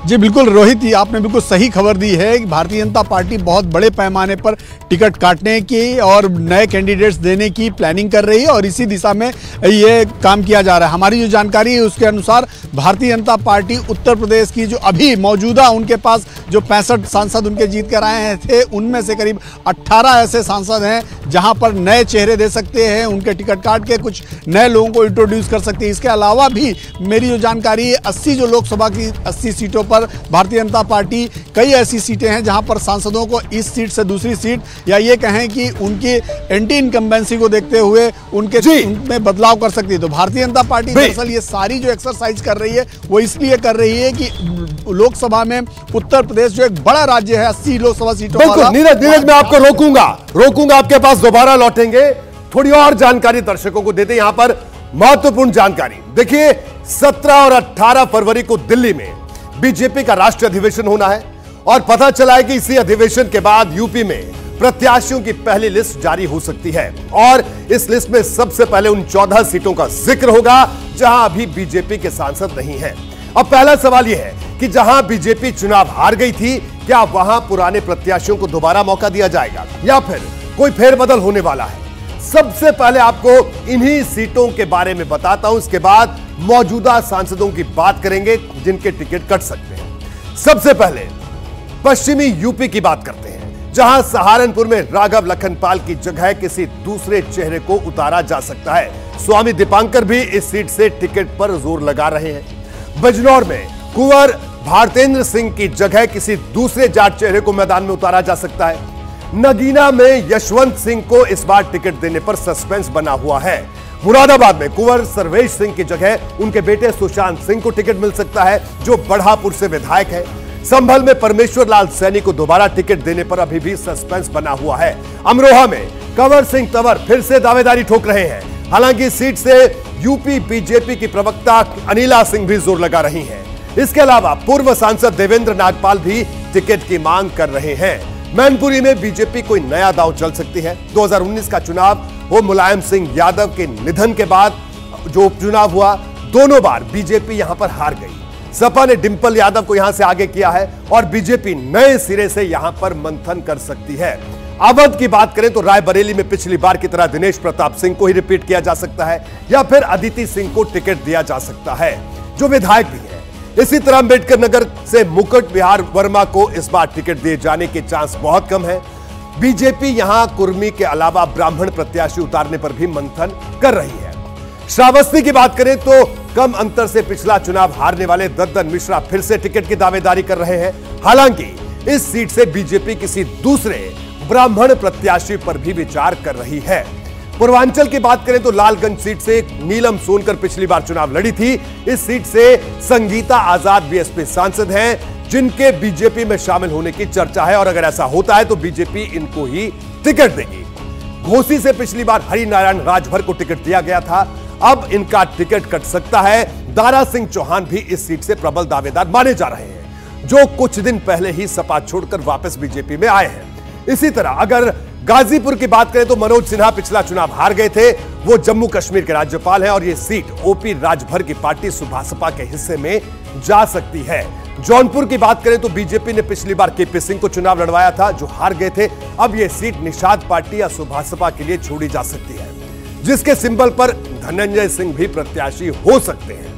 जी बिल्कुल रोहित, ये आपने बिल्कुल सही खबर दी है कि भारतीय जनता पार्टी बहुत बड़े पैमाने पर टिकट काटने की और नए कैंडिडेट्स देने की प्लानिंग कर रही है और इसी दिशा में ये काम किया जा रहा है। हमारी जो जानकारी है उसके अनुसार भारतीय जनता पार्टी उत्तर प्रदेश की जो अभी मौजूदा उनके पास जो पैंसठ सांसद उनके जीत कर आए थे, उनमें से करीब अट्ठारह ऐसे सांसद हैं जहां पर नए चेहरे दे सकते हैं, उनके टिकट काट के कुछ नए लोगों को इंट्रोड्यूस कर सकते हैं। इसके अलावा भी मेरी जो जानकारी है अस्सी जो लोकसभा की अस्सी सीटों पर भारतीय जनता पार्टी कई ऐसी सीटें हैं जहां पर सांसदों को इस सीट से दूसरी सीट या ये कहें कि उनकी एंटी इनकम्बेंसी को देखते हुए उनके उनमें बदलाव कर सकती है। तो भारतीय जनता पार्टी दरअसल ये सारी जो एक्सरसाइज कर रही है वो इसलिए कर रही है कि लोकसभा में उत्तर प्रदेश जो एक बड़ा राज्य है अस्सी लोकसभा सीटों वाला। नीरज नीरज मैं आपको रोकूंगा रोकूंगा आपके पास दोबारा लौटेंगे, थोड़ी और जानकारी दर्शकों को देते। यहां पर महत्वपूर्ण जानकारी देखिए, सत्रह और अठारह फरवरी को दिल्ली में बीजेपी का राष्ट्रीय अधिवेशन होना है और पता चला है कि इसी अधिवेशन के बाद यूपी में प्रत्याशियों की पहली लिस्ट जारी हो सकती है और इस लिस्ट में सबसे पहले उन चौदह सीटों का जिक्र होगा जहां अभी बीजेपी के सांसद नहीं हैं। अब पहला सवाल यह है कि जहां बीजेपी चुनाव हार गई थी, क्या वहां पुराने प्रत्याशियों को दोबारा मौका दिया जाएगा या फिर कोई फेरबदल होने वाला है? सबसे पहले आपको इन्हीं सीटों के बारे में बताता हूं, इसके बाद मौजूदा सांसदों की बात करेंगे जिनके टिकट कट सकते हैं। सबसे पहले पश्चिमी यूपी की बात करते हैं, जहां सहारनपुर में राघव लखनपाल की जगह किसी दूसरे चेहरे को उतारा जा सकता है। स्वामी दीपांकर भी इस सीट से टिकट पर जोर लगा रहे हैं। बिजनौर में कुंवर भारतेंद्र सिंह की जगह किसी दूसरे जाट चेहरे को मैदान में उतारा जा सकता है। नगीना में यशवंत सिंह को इस बार टिकट देने पर सस्पेंस बना हुआ है। मुरादाबाद में कुंवर सर्वेश सिंह की जगह उनके बेटे सुशांत सिंह को टिकट मिल सकता है, जो बढ़ापुर से विधायक है। संभल में परमेश्वर लाल सैनी को दोबारा टिकट देने पर अभी भी सस्पेंस बना हुआ है। अमरोहा में कंवर सिंह तंवर फिर से दावेदारी ठोक रहे हैं। हालांकि इस सीट से यूपी बीजेपी की प्रवक्ता अनिला सिंह भी जोर लगा रही हैं। इसके अलावा पूर्व सांसद देवेंद्र नागपाल भी टिकट की मांग कर रहे हैं। मैनपुरी में बीजेपी कोई नया दांव चल सकती है। दो हज़ार उन्नीस का चुनाव वो मुलायम सिंह यादव के निधन के बाद जो उपचुनाव हुआ, दोनों बार बीजेपी यहां पर हार गई। सपा ने डिंपल यादव को यहां से आगे किया है और बीजेपी नए सिरे से यहां पर मंथन कर सकती है। अवध की बात करें तो रायबरेली में पिछली बार की तरह दिनेश प्रताप सिंह को ही रिपीट किया जा सकता है या फिर अदिति सिंह को टिकट दिया जा सकता है, जो विधायक भी है। इसी तरह अंबेडकर नगर से मुकुट विहार वर्मा को इस बार टिकट दिए जाने के चांस बहुत कम है। बीजेपी यहां कुर्मी के अलावा ब्राह्मण प्रत्याशी उतारने पर भी मंथन कर रही है। श्रावस्ती की बात करें तो कम अंतर से पिछला चुनाव हारने वाले दद्दन मिश्रा फिर से टिकट की दावेदारी कर रहे हैं। हालांकि इस सीट से बीजेपी किसी दूसरे ब्राह्मण प्रत्याशी पर भी विचार कर रही है। पूर्वांचल की बात करें तो लालगंज सीट से नीलम सोनकर पिछली बार चुनाव लड़ी थी। इस सीट से संगीता आजाद बीएसपी सांसद हैं, जिनके बीजेपी में शामिल होने की चर्चा है और अगर ऐसा होता है तो बीजेपी इनको ही टिकट देगी। घोसी से पिछली बार हरिनारायण राजभर को टिकट दिया गया था, अब इनका टिकट कट सकता है। दारा सिंह चौहान भी इस सीट से प्रबल दावेदार माने जा रहे हैं, जो कुछ दिन पहले ही सपा छोड़कर वापस बीजेपी में आए हैं। इसी तरह अगर गाजीपुर की बात करें तो मनोज सिन्हा पिछला चुनाव हार गए थे, वो जम्मू कश्मीर के राज्यपाल हैं और ये सीट ओपी राजभर की पार्टी सुभासपा के हिस्से में जा सकती है। जौनपुर की बात करें तो बीजेपी ने पिछली बार केपी सिंह को चुनाव लड़वाया था, जो हार गए थे। अब ये सीट निषाद पार्टी या सुभासपा के लिए छोड़ी जा सकती है, जिसके सिंबल पर धनंजय सिंह भी प्रत्याशी हो सकते हैं।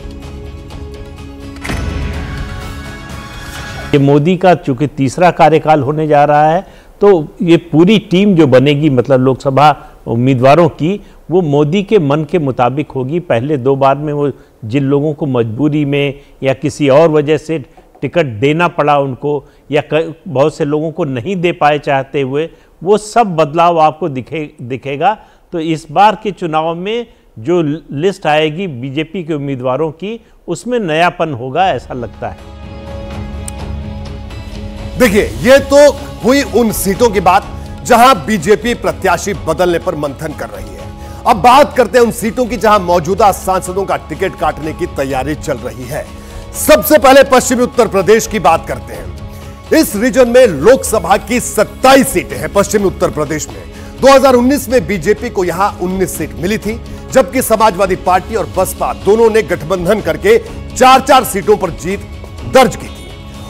ये मोदी का चूंकि तीसरा कार्यकाल होने जा रहा है, तो ये पूरी टीम जो बनेगी मतलब लोकसभा उम्मीदवारों की, वो मोदी के मन के मुताबिक होगी। पहले दो बार में वो जिन लोगों को मजबूरी में या किसी और वजह से टिकट देना पड़ा उनको, या बहुत से लोगों को नहीं दे पाए चाहते हुए, वो सब बदलाव आपको दिखे दिखेगा। तो इस बार के चुनाव में जो लिस्ट आएगी बीजेपी के उम्मीदवारों की, उसमें नयापन होगा, ऐसा लगता है। देखिए, ये तो हुई उन सीटों की बात जहां बीजेपी प्रत्याशी बदलने पर मंथन कर रही है। अब बात करते हैं उन सीटों की जहां मौजूदा सांसदों का टिकट काटने की तैयारी चल रही है। सबसे पहले पश्चिमी उत्तर प्रदेश की बात करते हैं। इस रीजन में लोकसभा की सत्ताईस सीटें हैं। पश्चिमी उत्तर प्रदेश में दो हज़ार उन्नीस में बीजेपी को यहां उन्नीस सीट मिली थी, जबकि समाजवादी पार्टी और बसपा दोनों ने गठबंधन करके चार चार सीटों पर जीत दर्ज की थी।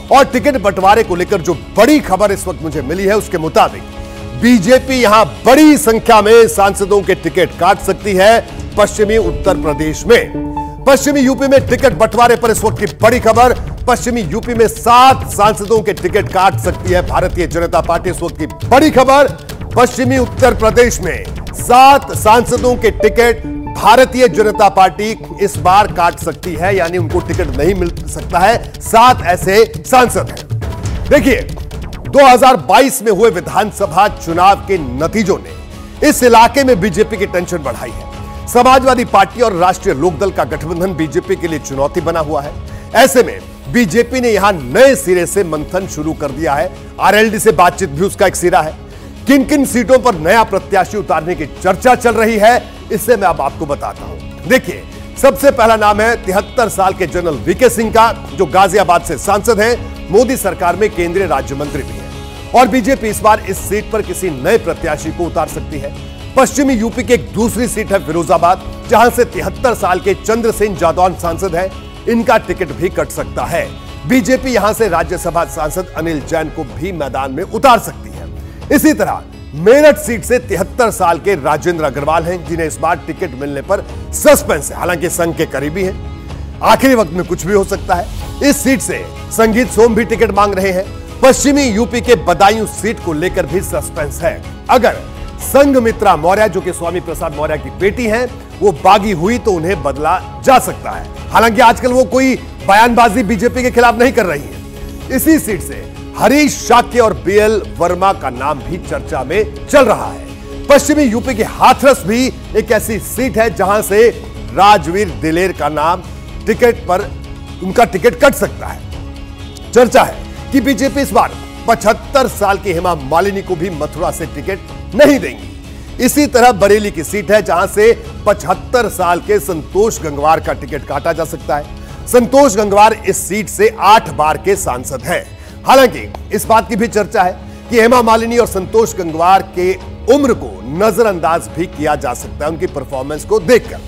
और टिकट बंटवारे को लेकर जो बड़ी खबर इस वक्त मुझे मिली है उसके मुताबिक बीजेपी यहां बड़ी संख्या में सांसदों के टिकट काट सकती है पश्चिमी उत्तर प्रदेश में। पश्चिमी यूपी में टिकट बंटवारे पर इस वक्त की बड़ी खबर, पश्चिमी यूपी में सात सांसदों के टिकट काट सकती है भारतीय जनता पार्टी। इस वक्त की बड़ी खबर, पश्चिमी उत्तर प्रदेश में सात सांसदों के टिकट भारतीय जनता पार्टी इस बार काट सकती है, यानी उनको टिकट नहीं मिल सकता है। सात ऐसे सांसद हैं। देखिए, दो हज़ार बाईस में हुए विधानसभा चुनाव के नतीजों ने इस इलाके में बीजेपी की टेंशन बढ़ाई है। समाजवादी पार्टी और राष्ट्रीय लोकदल का गठबंधन बीजेपी के लिए चुनौती बना हुआ है। ऐसे में बीजेपी ने यहां नए सिरे से मंथन शुरू कर दिया है। आरएलडी से बातचीत भी उसका एक सिरा है। किन किन सीटों पर नया प्रत्याशी उतारने की चर्चा चल रही है, इससे मैं अब आपको बताता हूं। देखिए, सबसे पहला नाम है तिहत्तर साल के जनरल वीके सिंह का, जो गाजियाबाद से सांसद हैं, मोदी सरकार में केंद्रीय राज्य मंत्री भी हैं। और बीजेपी इस बार इस सीट पर किसी नए प्रत्याशी को उतार सकती है। पश्चिमी यूपी की एक दूसरी सीट है फिरोजाबाद, जहां से तिहत्तर साल के चंद्र सिंह जादौन सांसद हैं। इनका टिकट भी कट सकता है। बीजेपी यहां से राज्यसभा सांसद अनिल जैन को भी मैदान में उतार सकती है। इसी तरह मेरठ सीट से तिहत्तर साल के राजेंद्र अग्रवाल हैं, जिन्हें इस बार टिकट मिलने पर सस्पेंस है। हालांकि संघ के करीबी हैं, आखिरी वक्त में कुछ भी हो सकता है। इस सीट से संगीत सोम भी टिकट मांग रहे हैं। पश्चिमी यूपी के बदायूं सीट को लेकर भी सस्पेंस है। अगर संघमित्रा मौर्य, जो कि स्वामी प्रसाद मौर्य की बेटी हैं, वो बागी हुई तो उन्हें बदला जा सकता है। हालांकि आजकल वो कोई बयानबाजी बीजेपी के खिलाफ नहीं कर रही है। इसी सीट से हरीश शाक्य और बीएल वर्मा का नाम भी चर्चा में चल रहा है। पश्चिमी यूपी के हाथरस भी एक ऐसी सीट है जहां से राजवीर दिलेर का नाम टिकट पर, उनका टिकट कट सकता है। चर्चा है कि बीजेपी इस बार पचहत्तर साल की हेमा मालिनी को भी मथुरा से टिकट नहीं देंगी। इसी तरह बरेली की सीट है, जहां से पचहत्तर साल के संतोष गंगवार का टिकट काटा जा सकता है। संतोष गंगवार इस सीट से आठ बार के सांसद हैं। हालांकि इस बात की भी चर्चा है कि हेमा मालिनी और संतोष गंगवार के उम्र को नजरअंदाज भी किया जा सकता है उनकी परफॉर्मेंस को देखकर।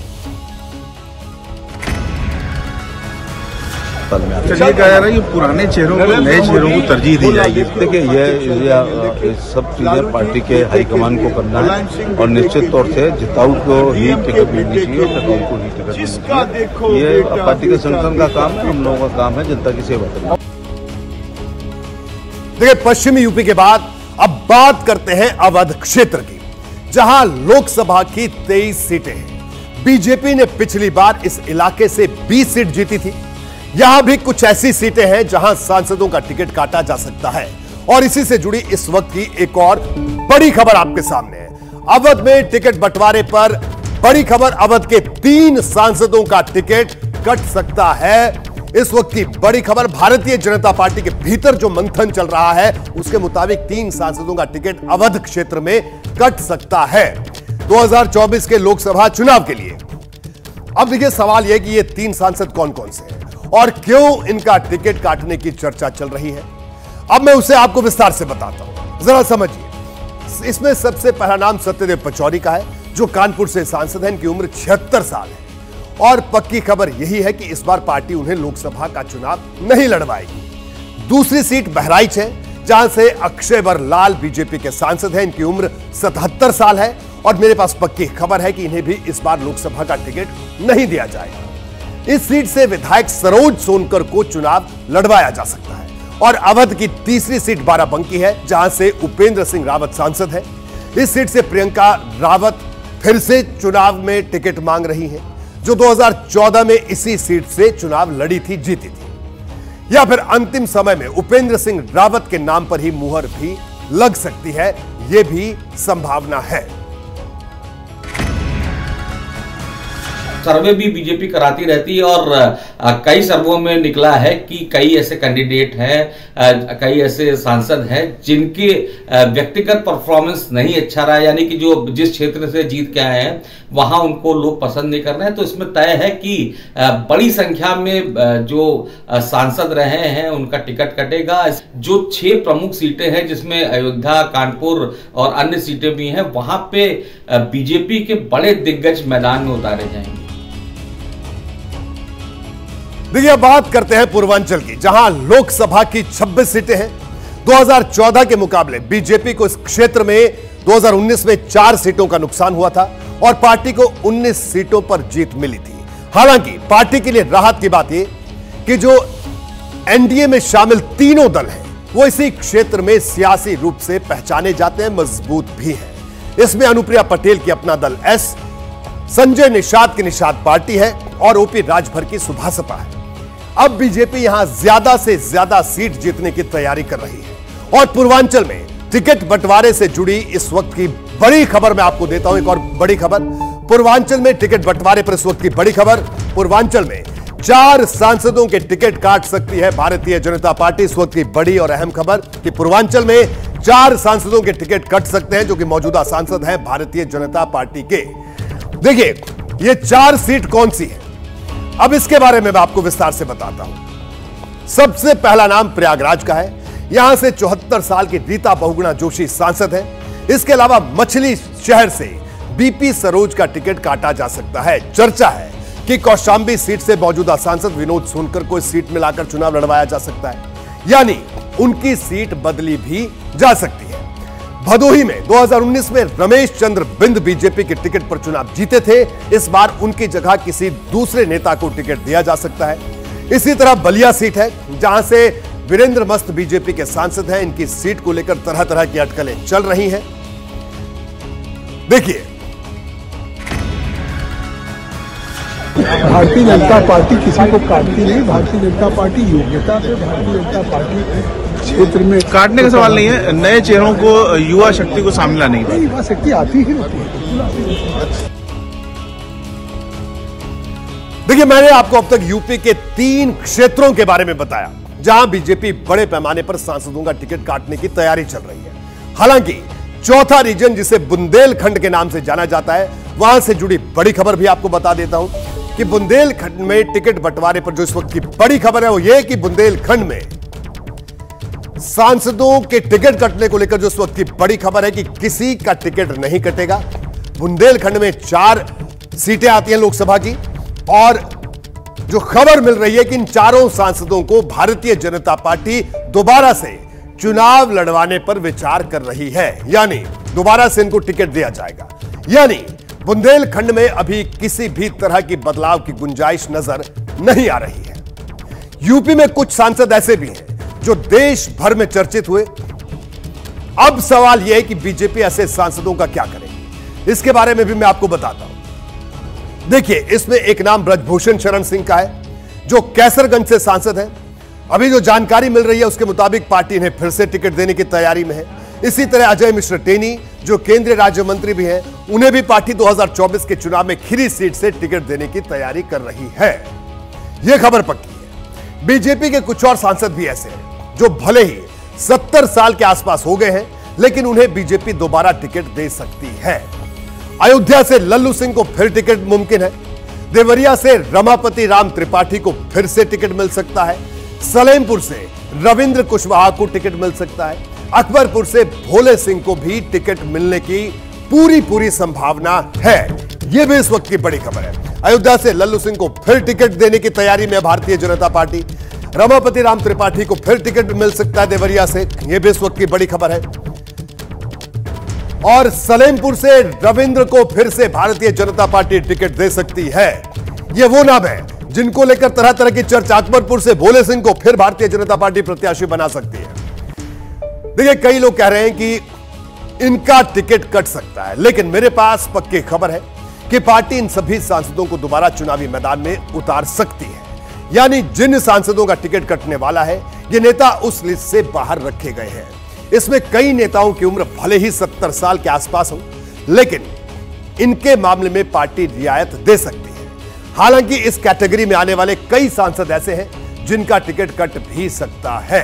चलिए कहा जा रहा है कि पुराने चेहरों को नए चेहरों को तरजीह दी जाएगी। देखिए, ये सब चीजें पार्टी के हाईकमान को करना है और निश्चित तौर से जिताऊ को ही टिकट मिलनी चाहिए और टिकाऊ को ही टिकट मिलनी चाहिए। ये पार्टी के संगठन का काम है, हम लोगों का काम है जनता की सेवा करना। देखिए, पश्चिमी यूपी के बाद अब बात करते हैं अवध क्षेत्र की, जहां लोकसभा की तेईस सीटें हैं। बीजेपी ने पिछली बार इस इलाके से बीस सीट जीती थी। यहां भी कुछ ऐसी सीटें हैं जहां सांसदों का टिकट काटा जा सकता है। और इसी से जुड़ी इस वक्त की एक और बड़ी खबर आपके सामने है। अवध में टिकट बंटवारे पर बड़ी खबर, अवध के तीन सांसदों का टिकट कट सकता है। इस वक्त की बड़ी खबर, भारतीय जनता पार्टी के भीतर जो मंथन चल रहा है उसके मुताबिक तीन सांसदों का टिकट अवध क्षेत्र में कट सकता है दो हज़ार चौबीस के लोकसभा चुनाव के लिए। अब देखिए, सवाल यह कि ये तीन सांसद कौन कौन से हैं और क्यों इनका टिकट काटने की चर्चा चल रही है। अब मैं उसे आपको विस्तार से बताता हूं, जरा समझिए। इसमें सबसे पहला नाम सत्यदेव पचौरी का है, जो कानपुर से सांसद हैं। इनकी उम्र छिहत्तर साल है और पक्की खबर यही है कि इस बार पार्टी उन्हें लोकसभा का चुनाव नहीं लड़वाएगी। दूसरी सीट बहराइच है, जहां से अक्षय वर लाल बीजेपी के सांसद हैं। इनकी उम्र सतहत्तर साल है और मेरे पास पक्की खबर है कि इन्हें भी इस बार लोकसभा का टिकट नहीं दिया जाएगा। इस सीट से विधायक सरोज सोनकर को चुनाव लड़वाया जा सकता है। और अवध की तीसरी सीट बाराबंकी है, जहां से उपेंद्र सिंह रावत सांसद है। इस सीट से प्रियंका रावत फिर से चुनाव में टिकट मांग रही हैं, जो दो हज़ार चौदह में इसी सीट से चुनाव लड़ी थी, जीती थी। या फिर अंतिम समय में उपेंद्र सिंह रावत के नाम पर ही मुहर भी लग सकती है, यह भी संभावना है। सर्वे भी बीजेपी कराती रहती है और आ, कई सर्वों में निकला है कि कई ऐसे कैंडिडेट हैं, कई ऐसे सांसद हैं जिनके आ, व्यक्तिगत परफॉर्मेंस नहीं अच्छा रहा, यानी कि जो जिस क्षेत्र से जीत के आए हैं वहां उनको लोग पसंद नहीं कर रहे हैं। तो इसमें तय है कि आ, बड़ी संख्या में आ, जो आ, सांसद रहे हैं उनका टिकट कटेगा। जो छह प्रमुख सीटें हैं, जिसमें अयोध्या, कानपुर और अन्य सीटें भी हैं, वहां पे बीजेपी के बड़े दिग्गज मैदान में उतारे जाएंगे। देखिए बात करते हैं पूर्वांचल की, जहां लोकसभा की छब्बीस सीटें हैं। दो हज़ार चौदह के मुकाबले बीजेपी को इस क्षेत्र में दो हज़ार उन्नीस में चार सीटों का नुकसान हुआ था और पार्टी को उन्नीस सीटों पर जीत मिली थी। हालांकि पार्टी के लिए राहत की बात यह कि जो एनडीए में शामिल तीनों दल हैं वो इसी क्षेत्र में सियासी रूप से पहचाने जाते हैं, मजबूत भी हैं। इसमें अनुप्रिया पटेल की अपना दल एस, संजय निषाद की निषाद पार्टी है और ओपी राजभर की सुभासपा है। अब बीजेपी यहां ज्यादा से ज्यादा सीट जीतने की तैयारी कर रही है और पूर्वांचल में टिकट बंटवारे से जुड़ी इस वक्त की बड़ी खबर मैं आपको देता हूं। एक और बड़ी खबर, पूर्वांचल में टिकट बंटवारे पर इस वक्त की बड़ी खबर। पूर्वांचल में चार सांसदों के टिकट काट सकती है भारतीय जनता पार्टी। इस वक्त की बड़ी और अहम खबर कि पूर्वांचल में चार सांसदों के टिकट कट सकते हैं जो कि मौजूदा सांसद हैं भारतीय जनता पार्टी के। देखिए ये चार सीट कौन सी है, अब इसके बारे में मैं आपको विस्तार से बताता हूं। सबसे पहला नाम प्रयागराज का है। यहां से चौहत्तर साल की रीता बहुगुणा जोशी सांसद है। इसके अलावा मछली शहर से बीपी सरोज का टिकट काटा जा सकता है। चर्चा है कि कौशांबी सीट से मौजूदा सांसद विनोद सोनकर को इस सीट में लाकर चुनाव लड़वाया जा सकता है, यानी उनकी सीट बदली भी जा सकती है। भदोही में दो हज़ार उन्नीस में रमेश चंद्र बिंद बीजेपी के टिकट पर चुनाव जीते थे। इस बार उनकी जगह किसी दूसरे नेता को टिकट दिया जा सकता है। इसी तरह बलिया सीट है जहां से वीरेंद्र मस्त बीजेपी के सांसद हैं। इनकी सीट को लेकर तरह तरह की अटकलें चल रही हैं। देखिए भारतीय जनता पार्टी किसी को काटती नहीं। भारतीय जनता पार्टी योग्यता से भारतीय जनता पार्टी क्षेत्र में काटने का सवाल नहीं है, नए चेहरों को, युवा शक्ति को सामने लाने की युवा शक्ति आती ही होती है। देखिए मैंने आपको अब तक यूपी के तीन क्षेत्रों के बारे में बताया जहां बीजेपी बड़े पैमाने पर सांसदों का टिकट काटने की तैयारी चल रही है। हालांकि चौथा रीजन जिसे बुंदेलखंड के नाम से जाना जाता है, वहां से जुड़ी बड़ी खबर भी आपको बता देता हूं कि बुंदेलखंड में टिकट बंटवारे पर जो इस वक्त की बड़ी खबर है वो ये कि बुंदेलखंड में सांसदों के टिकट कटने को लेकर जो इस वक्त की बड़ी खबर है कि किसी का टिकट नहीं कटेगा। बुंदेलखंड में चार सीटें आती हैं लोकसभा की और जो खबर मिल रही है कि इन चारों सांसदों को भारतीय जनता पार्टी दोबारा से चुनाव लड़वाने पर विचार कर रही है, यानी दोबारा से इनको टिकट दिया जाएगा। यानी बुंदेलखंड में अभी किसी भी तरह की बदलाव की गुंजाइश नजर नहीं आ रही है। यूपी में कुछ सांसद ऐसे भी हैं जो देश भर में चर्चित हुए। अब सवाल यह है कि बीजेपी ऐसे सांसदों का क्या करेगी, इसके बारे में भी मैं आपको बताता हूं। देखिए इसमें एक नाम ब्रजभूषण शरण सिंह का है जो कैसरगंज से सांसद है। अभी जो जानकारी मिल रही है उसके मुताबिक पार्टी इन्हें फिर से टिकट देने की तैयारी में है। इसी तरह अजय मिश्र टेनी जो केंद्रीय राज्य मंत्री भी हैं, उन्हें भी पार्टी दो हज़ार चौबीस के चुनाव में खीरी सीट से टिकट देने की तैयारी कर रही है। यह खबर पक्की है। बीजेपी के कुछ और सांसद भी ऐसे हैं जो भले ही सत्तर साल के आसपास हो गए हैं लेकिन उन्हें बीजेपी दोबारा टिकट दे सकती है। अयोध्या से लल्लू सिंह को फिर टिकट मुमकिन है। देवरिया से रमापति राम त्रिपाठी को फिर से टिकट मिल सकता है। सलेमपुर से रविंद्र कुशवाहा को टिकट मिल सकता है। अकबरपुर से भोले सिंह को भी टिकट मिलने की पूरी पूरी संभावना है। यह भी इस वक्त की बड़ी खबर है। अयोध्या से लल्लू सिंह को फिर टिकट देने की तैयारी में भारतीय जनता पार्टी। रमापति राम त्रिपाठी को फिर टिकट मिल सकता है देवरिया से, यह भी इस वक्त की बड़ी खबर है। और सलेमपुर से रविंद्र को फिर से भारतीय जनता पार्टी टिकट दे सकती है। यह वो नाम है जिनको लेकर तरह तरह की चर्चा। अकबरपुर से भोले सिंह को फिर भारतीय जनता पार्टी प्रत्याशी बना सकती है। देखिए कई लोग कह रहे हैं कि इनका टिकट कट सकता है, लेकिन मेरे पास पक्की खबर है कि पार्टी इन सभी सांसदों को दोबारा चुनावी मैदान में उतार सकती है। यानी जिन सांसदों का टिकट कटने वाला है ये नेता उस लिस्ट से बाहर रखे गए हैं। इसमें कई नेताओं की उम्र भले ही सत्तर साल के आसपास हो, लेकिन इनके मामले में पार्टी रियायत दे सकती है। हालांकि इस कैटेगरी में आने वाले कई सांसद ऐसे हैं जिनका टिकट कट भी सकता है।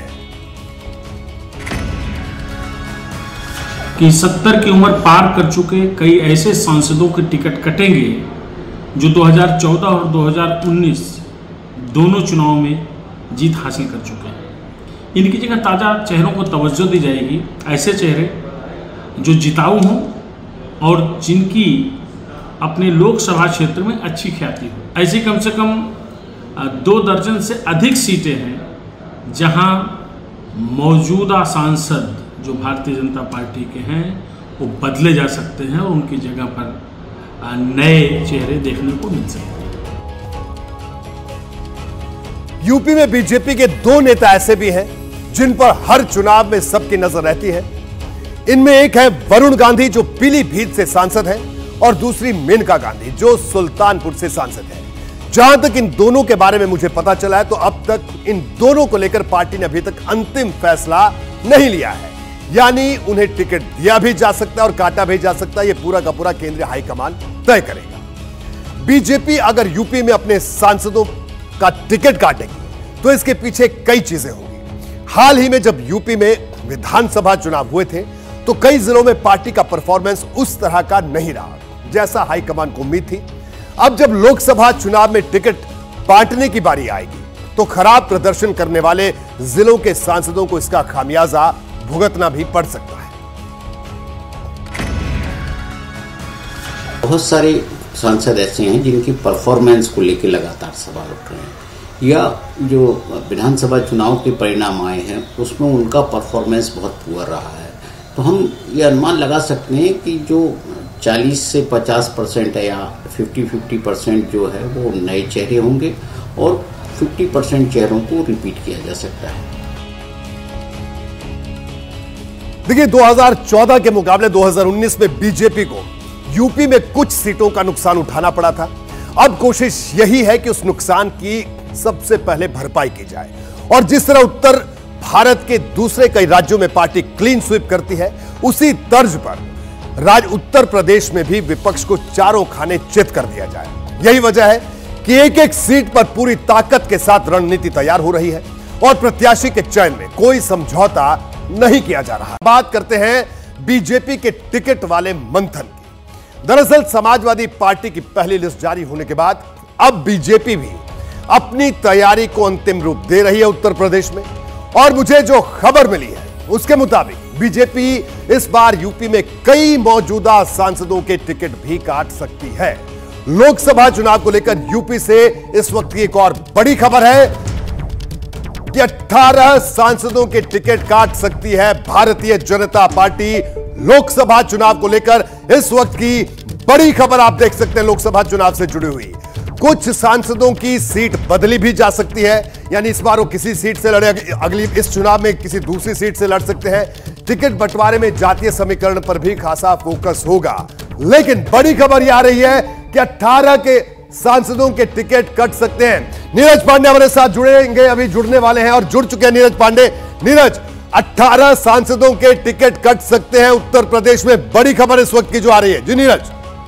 कि सत्तर की उम्र पार कर चुके कई ऐसे सांसदों के टिकट कटेंगे जो दो हज़ार चौदह और दो हज़ार उन्नीस दोनों चुनाव में जीत हासिल कर चुके हैं। इनकी जगह ताज़ा चेहरों को तवज्जो दी जाएगी, ऐसे चेहरे जो जिताऊ हों और जिनकी अपने लोकसभा क्षेत्र में अच्छी ख्याति हो। ऐसी कम से कम दो दर्जन से अधिक सीटें हैं जहां मौजूदा सांसद जो भारतीय जनता पार्टी के हैं वो बदले जा सकते हैं और उनकी जगह पर नए चेहरे देखने को मिल सकते हैं। यूपी में बीजेपी के दो नेता ऐसे भी हैं जिन पर हर चुनाव में सबकी नजर रहती है। इनमें एक है वरुण गांधी जो पीलीभीत से सांसद है और दूसरी मेनका गांधी जो सुल्तानपुर से सांसद है। जहां तक इन दोनों के बारे में मुझे पता चला है तो अब तक इन दोनों को लेकर पार्टी ने अभी तक अंतिम फैसला नहीं लिया है, यानी उन्हें टिकट दिया भी जा सकता है और काटा भी जा सकता है। यह पूरा का पूरा केंद्रीय हाईकमान तय करेगा। बीजेपी अगर यूपी में अपने सांसदों का टिकट काटेगी तो इसके पीछे कई चीजें होंगी। हाल ही में जब यूपी में विधानसभा चुनाव हुए थे तो कई जिलों में पार्टी का परफॉर्मेंस उस तरह का नहीं रहा जैसा हाईकमान को उम्मीद थी। अब जब लोकसभा चुनाव में टिकट बांटने की बारी आएगी तो खराब प्रदर्शन करने वाले जिलों के सांसदों को इसका खामियाजा भुगतना भी पड़ सकता है। बहुत सारे सांसद ऐसे हैं जिनकी परफॉर्मेंस को लेकर लगातार सवाल उठ रहे हैं, या जो विधानसभा चुनाव के परिणाम आए हैं उसमें उनका परफॉर्मेंस बहुत पुअर रहा है। तो हम ये अनुमान लगा सकते हैं कि जो चालीस से पचास परसेंट है या पचास पचास परसेंट जो है वो नए चेहरे होंगे और पचास परसेंट चेहरों को रिपीट किया जा सकता है। देखिए, दो हज़ार चौदह के मुकाबले दो हज़ार उन्नीस में बीजेपी को यूपी में कुछ सीटों का नुकसान उठाना पड़ा था। अब कोशिश यही है कि उस नुकसान की सबसे पहले भरपाई की जाए और जिस तरह उत्तर भारत के दूसरे कई राज्यों में पार्टी क्लीन स्वीप करती है उसी तर्ज पर राज्य उत्तर प्रदेश में भी विपक्ष को चारों खाने चित कर दिया जाए। यही वजह है कि एक एक सीट पर पूरी ताकत के साथ रणनीति तैयार हो रही है और प्रत्याशी के चयन में कोई समझौता नहीं किया जा रहा। बात करते हैं बीजेपी के टिकट वाले मंथन की। दरअसल समाजवादी पार्टी की पहली लिस्ट जारी होने के बाद अब बीजेपी भी अपनी तैयारी को अंतिम रूप दे रही है उत्तर प्रदेश में, और मुझे जो खबर मिली है उसके मुताबिक बीजेपी इस बार यूपी में कई मौजूदा सांसदों के टिकट भी काट सकती है। लोकसभा चुनाव को लेकर यूपी से इस वक्त की एक और बड़ी खबर है कि अठारह सांसदों के टिकट काट सकती है भारतीय जनता पार्टी। लोकसभा चुनाव को लेकर इस वक्त की बड़ी खबर आप देख सकते हैं लोकसभा चुनाव से जुड़ी हुई। कुछ सांसदों की सीट बदली भी जा सकती है, यानी इस बार वो किसी सीट से लड़े, अगली इस चुनाव में किसी दूसरी सीट से लड़ सकते हैं। टिकट बंटवारे में जातीय समीकरण पर भी खासा फोकस होगा। लेकिन बड़ी खबर यह आ रही है कि अठारह के सांसदों के टिकट कट सकते हैं। नीरज पांडे हमारे साथ जुड़ेंगे, अभी जुड़ने वाले हैं और जुड़ चुके हैं नीरज पांडे। नीरज, अठारह सांसदों के टिकट कट सकते हैं उत्तर प्रदेश में, बड़ी खबर इस वक्त की जो आ रही है। जी नीरज।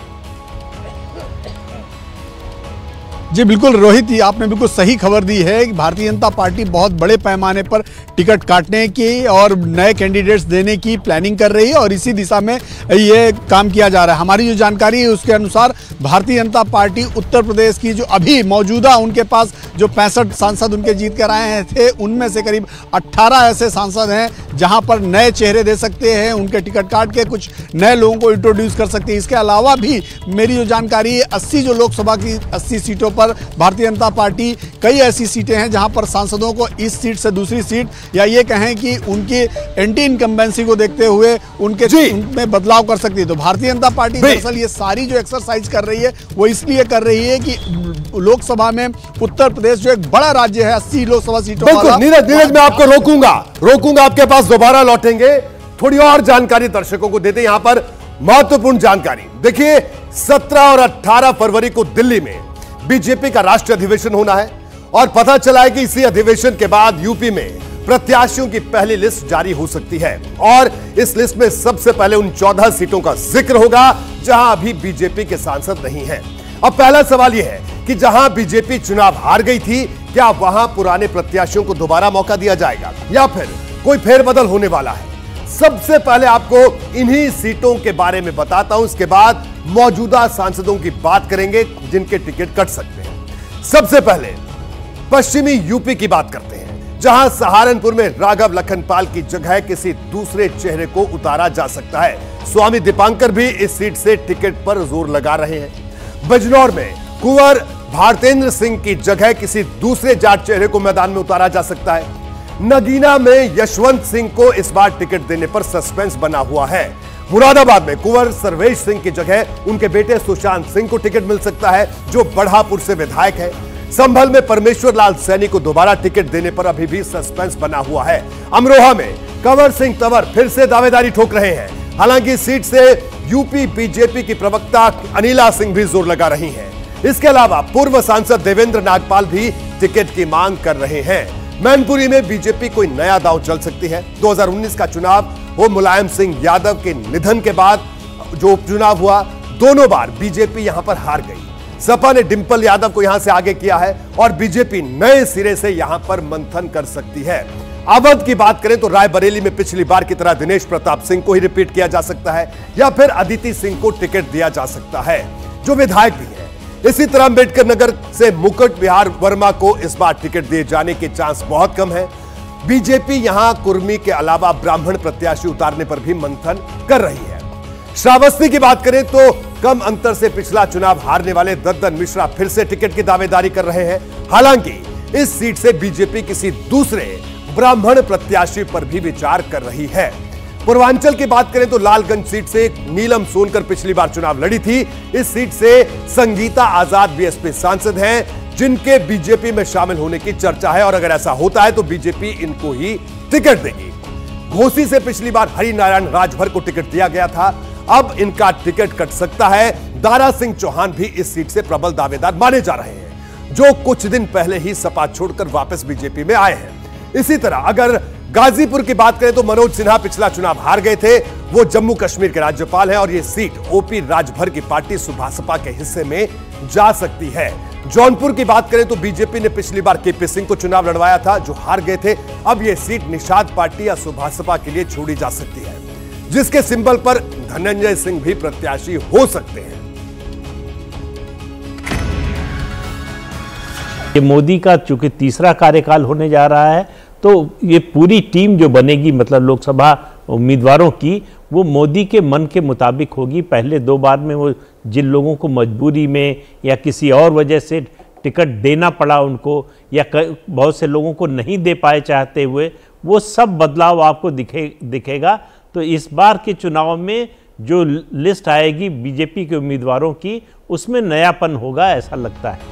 जी बिल्कुल रोहित, ये आपने बिल्कुल सही खबर दी है कि भारतीय जनता पार्टी बहुत बड़े पैमाने पर टिकट काटने की और नए कैंडिडेट्स देने की प्लानिंग कर रही है और इसी दिशा में ये काम किया जा रहा है। हमारी जो जानकारी है उसके अनुसार भारतीय जनता पार्टी उत्तर प्रदेश की जो अभी मौजूदा उनके पास जो पैंसठ सांसद उनके जीत कर आए थे उनमें से करीब अट्ठारह ऐसे सांसद हैं जहां पर नए चेहरे दे सकते हैं, उनके टिकट काट के कुछ नए लोगों को इंट्रोड्यूस कर सकते हैं। इसके अलावा भी मेरी जो जानकारी है अस्सी जो लोकसभा की अस्सी सीटों पर भारतीय जनता पार्टी कई ऐसी सीटें हैं जहां पर सांसदों को इस सीट से दूसरी सीट या ये कहें कि उनकी एंटी इनकम्बेंसी को देखते हुए उनके उनमें बदलाव कर सकती है। तो भारतीय जनता पार्टी दरअसल ये सारी जो एक्सरसाइज कर रही है वो इसलिए कर रही है कि लोकसभा में उत्तर प्रदेश जो एक बड़ा राज्य है अस्सी लोकसभा सीटों वाला। नीरज नीरज मैं आपको रोकूंगा रोकूंगा आपके पास दोबारा लौटेंगे, थोड़ी और जानकारी दर्शकों को देते हैं। यहां पर महत्वपूर्ण जानकारी देखिए, सत्रह और अठारह फरवरी को दिल्ली में बीजेपी का राष्ट्रीय अधिवेशन होना है और पता चला है कि इसी अधिवेशन के बाद यूपी में प्रत्याशियों की पहली लिस्ट जारी हो सकती है और इस लिस्ट में सबसे पहले उन चौदह सीटों का जिक्र होगा जहां अभी बीजेपी के सांसद नहीं हैं। अब पहला सवाल यह है कि जहां बीजेपी चुनाव हार गई थी, क्या वहां पुराने प्रत्याशियों को दोबारा मौका दिया जाएगा या फिर कोई फेरबदल होने वाला है? सबसे पहले आपको इन्हीं सीटों के बारे में बताता हूं, इसके बाद मौजूदा सांसदों की बात करेंगे जिनके टिकट कट सकते हैं। सबसे पहले पश्चिमी यूपी की बात करते हैं, जहां सहारनपुर में राघव लखनपाल की जगह किसी दूसरे चेहरे को उतारा जा सकता है। स्वामी दीपांकर भी इस सीट से टिकट पर जोर लगा रहे हैं। बिजनौर में कुंवर भारतेंद्र सिंह की जगह किसी दूसरे जाट चेहरे को मैदान में उतारा जा सकता है। नगीना में यशवंत सिंह को इस बार टिकट देने पर सस्पेंस बना हुआ है। मुरादाबाद में कुंवर सर्वेश सिंह की जगह उनके बेटे सुशांत सिंह को टिकट मिल सकता है, जो बढ़ापुर से विधायक है। संभल में परमेश्वर लाल सैनी को दोबारा टिकट देने पर अभी भी सस्पेंस बना हुआ है। अमरोहा में कंवर सिंह तंवर फिर से दावेदारी ठोक रहे हैं। हालांकि इस सीट से यूपी बीजेपी की प्रवक्ता अनिला सिंह भी जोर लगा रही हैं। इसके अलावा पूर्व सांसद देवेंद्र नागपाल भी टिकट की मांग कर रहे हैं। मैनपुरी में बीजेपी कोई नया दांव चल सकती है। दो हज़ार उन्नीस का चुनाव वो मुलायम सिंह यादव के निधन के बाद जो उपचुनाव हुआ, दोनों बार बीजेपी यहां पर हार गई। सपा ने डिंपल यादव को यहां से आगे किया है और बीजेपी नए सिरे से यहां पर मंथन कर सकती है। अवध की बात करें तो रायबरेली में पिछली बार की तरह दिनेश प्रताप सिंह को ही रिपीट किया जा सकता है या फिर अदिति सिंह को टिकट दिया जा सकता है, जो विधायक भी है। इसी तरह अंबेडकर नगर से मुकुट बिहार वर्मा को इस बार टिकट दिए जाने के चांस बहुत कम है। बीजेपी यहां कुर्मी के अलावा ब्राह्मण प्रत्याशी उतारने पर भी मंथन कर रही है। श्रावस्ती की बात करें तो कम अंतर से पिछला चुनाव हारने वाले दद्दन मिश्रा फिर से टिकट की दावेदारी कर रहे हैं। हालांकि इस सीट से बीजेपी किसी दूसरे ब्राह्मण प्रत्याशी पर भी विचार कर रही है। पूर्वांचल की बात करें तो लालगंज सीट से नीलम सोनकर पिछली बार चुनाव लड़ी थी। इस सीट से संगीता आजाद बीएसपी सांसद हैं, जिनके बीजेपी में शामिल होने की चर्चा है और अगर ऐसा होता है तो बीजेपी इनको ही टिकट देगी। घोसी से पिछली बार हरिनारायण राजभर को टिकट दिया गया था, अब इनका टिकट कट सकता है। दारा सिंह चौहान भी इस सीट से प्रबल दावेदार माने जा रहे हैं, जो कुछ दिन पहले ही सपा छोड़कर वापस बीजेपी में आए हैं। इसी तरह अगर गाजीपुर की बात करें तो मनोज सिन्हा पिछला चुनाव हार गए थे, वो जम्मू कश्मीर के राज्यपाल हैं और ये सीट ओपी राजभर की पार्टी सुभासपा के हिस्से में जा सकती है। जौनपुर की बात करें तो बीजेपी ने पिछली बार केपी सिंह को चुनाव लड़वाया था, जो हार गए थे। अब ये सीट निषाद पार्टी या सुभासपा के लिए छोड़ी जा सकती है, जिसके सिंबल पर धनंजय सिंह भी प्रत्याशी हो सकते हैं। ये मोदी का चूंकि तीसरा कार्यकाल होने जा रहा है, तो ये पूरी टीम जो बनेगी मतलब लोकसभा उम्मीदवारों की, वो मोदी के मन के मुताबिक होगी। पहले दो बार में वो जिन लोगों को मजबूरी में या किसी और वजह से टिकट देना पड़ा उनको, या बहुत से लोगों को नहीं दे पाए चाहते हुए, वो सब बदलाव आपको दिखे दिखेगा। तो इस बार के चुनाव में जो लिस्ट आएगी बीजेपी के उम्मीदवारों की, उसमें नयापन होगा, ऐसा लगता है।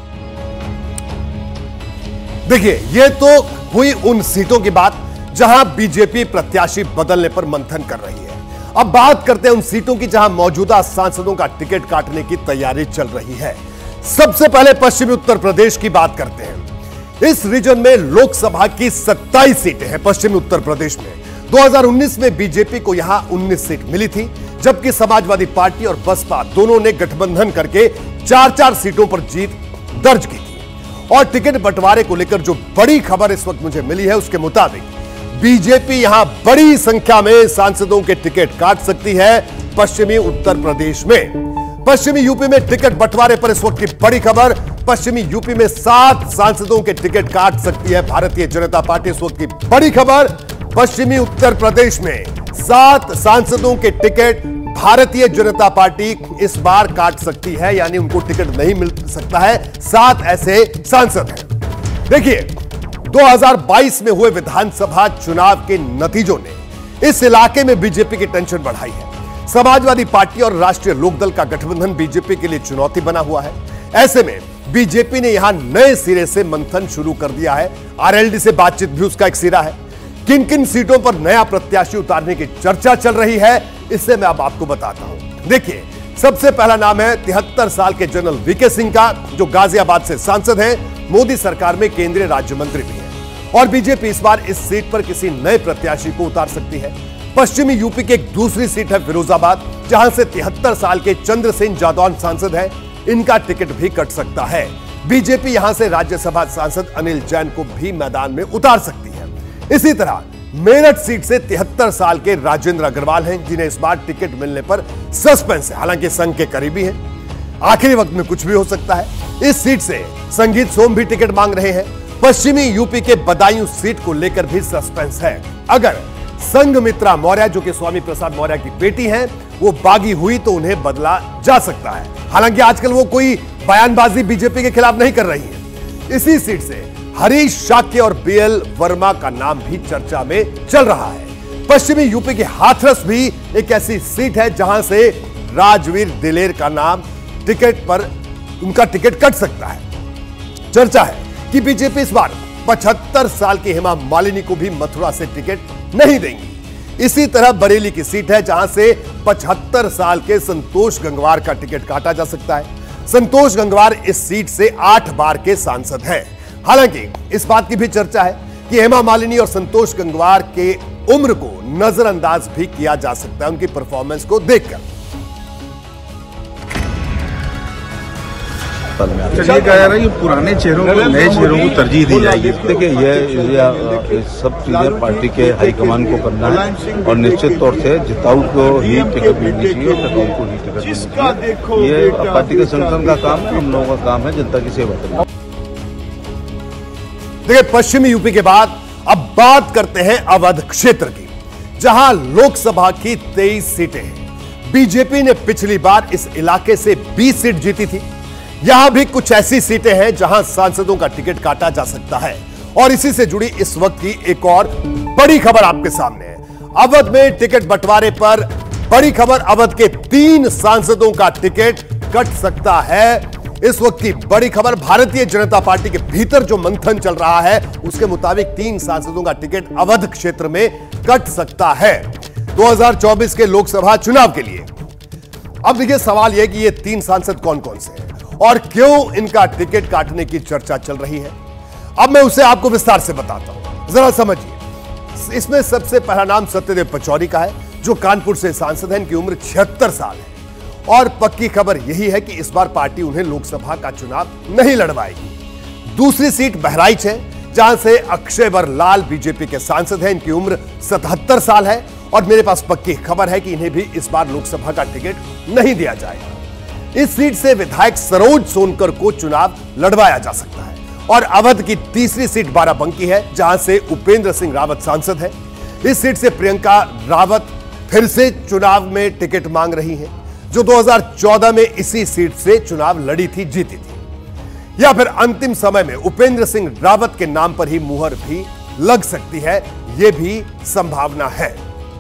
देखिए, ये तो हुई उन सीटों की बात जहां बीजेपी प्रत्याशी बदलने पर मंथन कर रही है। अब बात करते हैं उन सीटों की जहां मौजूदा सांसदों का टिकट काटने की तैयारी चल रही है। सबसे पहले पश्चिमी उत्तर प्रदेश की बात करते हैं। इस रीजन में लोकसभा की सत्ताईस सीटें हैं। पश्चिमी उत्तर प्रदेश में दो हज़ार उन्नीस में बीजेपी को यहां उन्नीस सीट मिली थी, जबकि समाजवादी पार्टी और बसपा दोनों ने गठबंधन करके चार चार सीटों पर जीत दर्ज की थी। और टिकट बंटवारे को लेकर जो बड़ी खबर इस वक्त मुझे मिली है, उसके मुताबिक बीजेपी यहां बड़ी संख्या में सांसदों के टिकट काट सकती है पश्चिमी उत्तर प्रदेश में। पश्चिमी यूपी में टिकट बंटवारे पर इस वक्त की बड़ी खबर, पश्चिमी यूपी में सात सांसदों के टिकट काट सकती है भारतीय जनता पार्टी। इस वक्त की बड़ी खबर, पश्चिमी उत्तर प्रदेश में सात सांसदों के टिकट भारतीय जनता पार्टी इस बार काट सकती है, यानी उनको टिकट नहीं मिल सकता है। सात ऐसे सांसद हैं। देखिए, दो हज़ार बाईस में हुए विधानसभा चुनाव के नतीजों ने इस इलाके में बीजेपी की टेंशन बढ़ाई है। समाजवादी पार्टी और राष्ट्रीय लोकदल का गठबंधन बीजेपी के लिए चुनौती बना हुआ है। ऐसे में बीजेपी ने यहां नए सिरे से मंथन शुरू कर दिया है। आरएलडी से बातचीत भी उसका एक सिरा है। किन किन सीटों पर नया प्रत्याशी उतारने की चर्चा चल रही है, इससे मैं अब आपको बताता हूं। देखिए, सबसे पहला नाम है तिहत्तर साल के जनरल वीके सिंह का, जो गाजियाबाद से सांसद हैं, मोदी सरकार में केंद्रीय राज्य मंत्री भी हैं। और बीजेपी इस बार इस सीट पर किसी नए प्रत्याशी को उतार सकती है। पश्चिमी यूपी की एक दूसरी सीट है फिरोजाबाद, जहां से तिहत्तर साल के चंद्र सिंह जादौन सांसद हैं। इनका टिकट भी कट सकता है। बीजेपी यहां से राज्यसभा सांसद अनिल जैन को भी मैदान में उतार सकती है। इसी तरह मेरठ सीट से तिहत्तर साल के राजेंद्र अग्रवाल हैं, जिन्हें इस बार टिकट मिलने पर सस्पेंस है। हालांकि संघ के करीबी हैं, आखिरी वक्त में कुछ भी हो सकता है। इस सीट से संगीत सोम भी टिकट मांग रहे हैं। पश्चिमी यूपी के बदायूं सीट को लेकर भी सस्पेंस है। अगर संघमित्रा मौर्य, जो कि स्वामी प्रसाद मौर्य की बेटी हैं, वो बागी हुई तो उन्हें बदला जा सकता है। हालांकि आजकल वो कोई बयानबाजी बीजेपी के खिलाफ नहीं कर रही है। इसी सीट से हरीश शाक्य और बीएल वर्मा का नाम भी चर्चा में चल रहा है। पश्चिमी यूपी की हाथरस भी एक ऐसी सीट है जहां से राजवीर दिलेर का नाम टिकट पर उनका टिकट कट सकता है। चर्चा है कि बीजेपी इस बार पचहत्तर साल की हेमा मालिनी को भी मथुरा से टिकट नहीं देंगी। इसी तरह बरेली की सीट है जहां से पचहत्तर साल के संतोष गंगवार का टिकट काटा जा सकता है। संतोष गंगवार इस सीट से आठ बार के सांसद हैं। हालांकि इस बात की भी चर्चा है कि हेमा मालिनी और संतोष गंगवार के उम्र को नजरअंदाज भी किया जा सकता है उनकी परफॉर्मेंस को देखकर। चलिए कहा जा रहा है कि पुराने चेहरों को नए चेहरों को तरजीह दी जाएगी। देखिए ये सब चीजें पार्टी के हाईकमान को करना है और निश्चित तौर से जिताऊ को ही टिकट मिलनी चाहिए और टिकाऊ को ही टिकट मिलनी चाहिए। ये पार्टी के संगठन का काम है, हम लोगों का काम है जनता की सेवा करना। देखिए पश्चिमी यूपी के बाद अब बात करते हैं अवध क्षेत्र की, जहां लोकसभा की तेईस सीटें हैं। बीजेपी ने पिछली बार इस इलाके से बीस सीट जीती थी। यहां भी कुछ ऐसी सीटें हैं जहां सांसदों का टिकट काटा जा सकता है और इसी से जुड़ी इस वक्त की एक और बड़ी खबर आपके सामने है। अवध में टिकट बंटवारे पर बड़ी खबर, अवध के तीन सांसदों का टिकट कट सकता है। इस वक्त की बड़ी खबर, भारतीय जनता पार्टी के भीतर जो मंथन चल रहा है उसके मुताबिक तीन सांसदों का टिकट अवध क्षेत्र में कट सकता है दो हज़ार चौबीस के लोकसभा चुनाव के लिए। अब देखिए सवाल यह कि ये तीन सांसद कौन कौन से हैं और क्यों इनका टिकट काटने की चर्चा चल रही है। अब मैं उसे आपको विस्तार से बताता हूं, जरा समझिए। इसमें सबसे पहला नाम सत्यदेव पचौरी का है जो कानपुर से सांसद हैं। इनकी उम्र छिहत्तर साल है और पक्की खबर यही है कि इस बार पार्टी उन्हें लोकसभा का चुनाव नहीं लड़वाएगी। दूसरी सीट बहराइच है जहां से अक्षयवर लाल बीजेपी के सांसद हैं। इनकी उम्र सतहत्तर साल है और मेरे पास पक्की खबर है कि इन्हें भी इस बार लोकसभा का टिकट नहीं दिया जाएगा। इस सीट से विधायक सरोज सोनकर को चुनाव लड़वाया जा सकता है। और अवध की तीसरी सीट बाराबंकी है जहां से उपेंद्र सिंह रावत सांसद है। इस सीट से प्रियंका रावत फिर से चुनाव में टिकट मांग रही हैं, जो दो हज़ार चौदह में इसी सीट से चुनाव लड़ी थी, जीती थी। या फिर अंतिम समय में उपेंद्र सिंह रावत के नाम पर ही मुहर भी लग सकती है, यह भी संभावना है।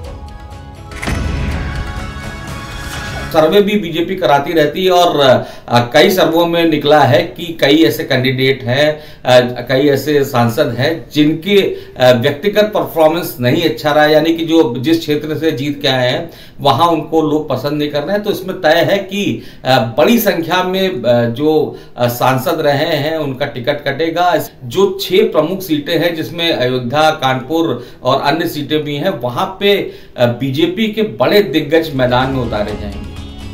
सर्वे भी बीजेपी कराती रहती है और आ, कई सर्वों में निकला है कि कई ऐसे कैंडिडेट हैं, कई ऐसे सांसद हैं जिनके आ, व्यक्तिगत परफॉर्मेंस नहीं अच्छा रहा, यानी कि जो जिस क्षेत्र से जीत के आए हैं वहां उनको लोग पसंद नहीं कर रहे हैं। तो इसमें तय है कि आ, बड़ी संख्या में आ, जो आ, सांसद रहे हैं उनका टिकट कटेगा। जो छह प्रमुख सीटें हैं जिसमें अयोध्या, कानपुर और अन्य सीटें भी हैं, वहां पे बीजेपी के बड़े दिग्गज मैदान में उतारे जाएंगे।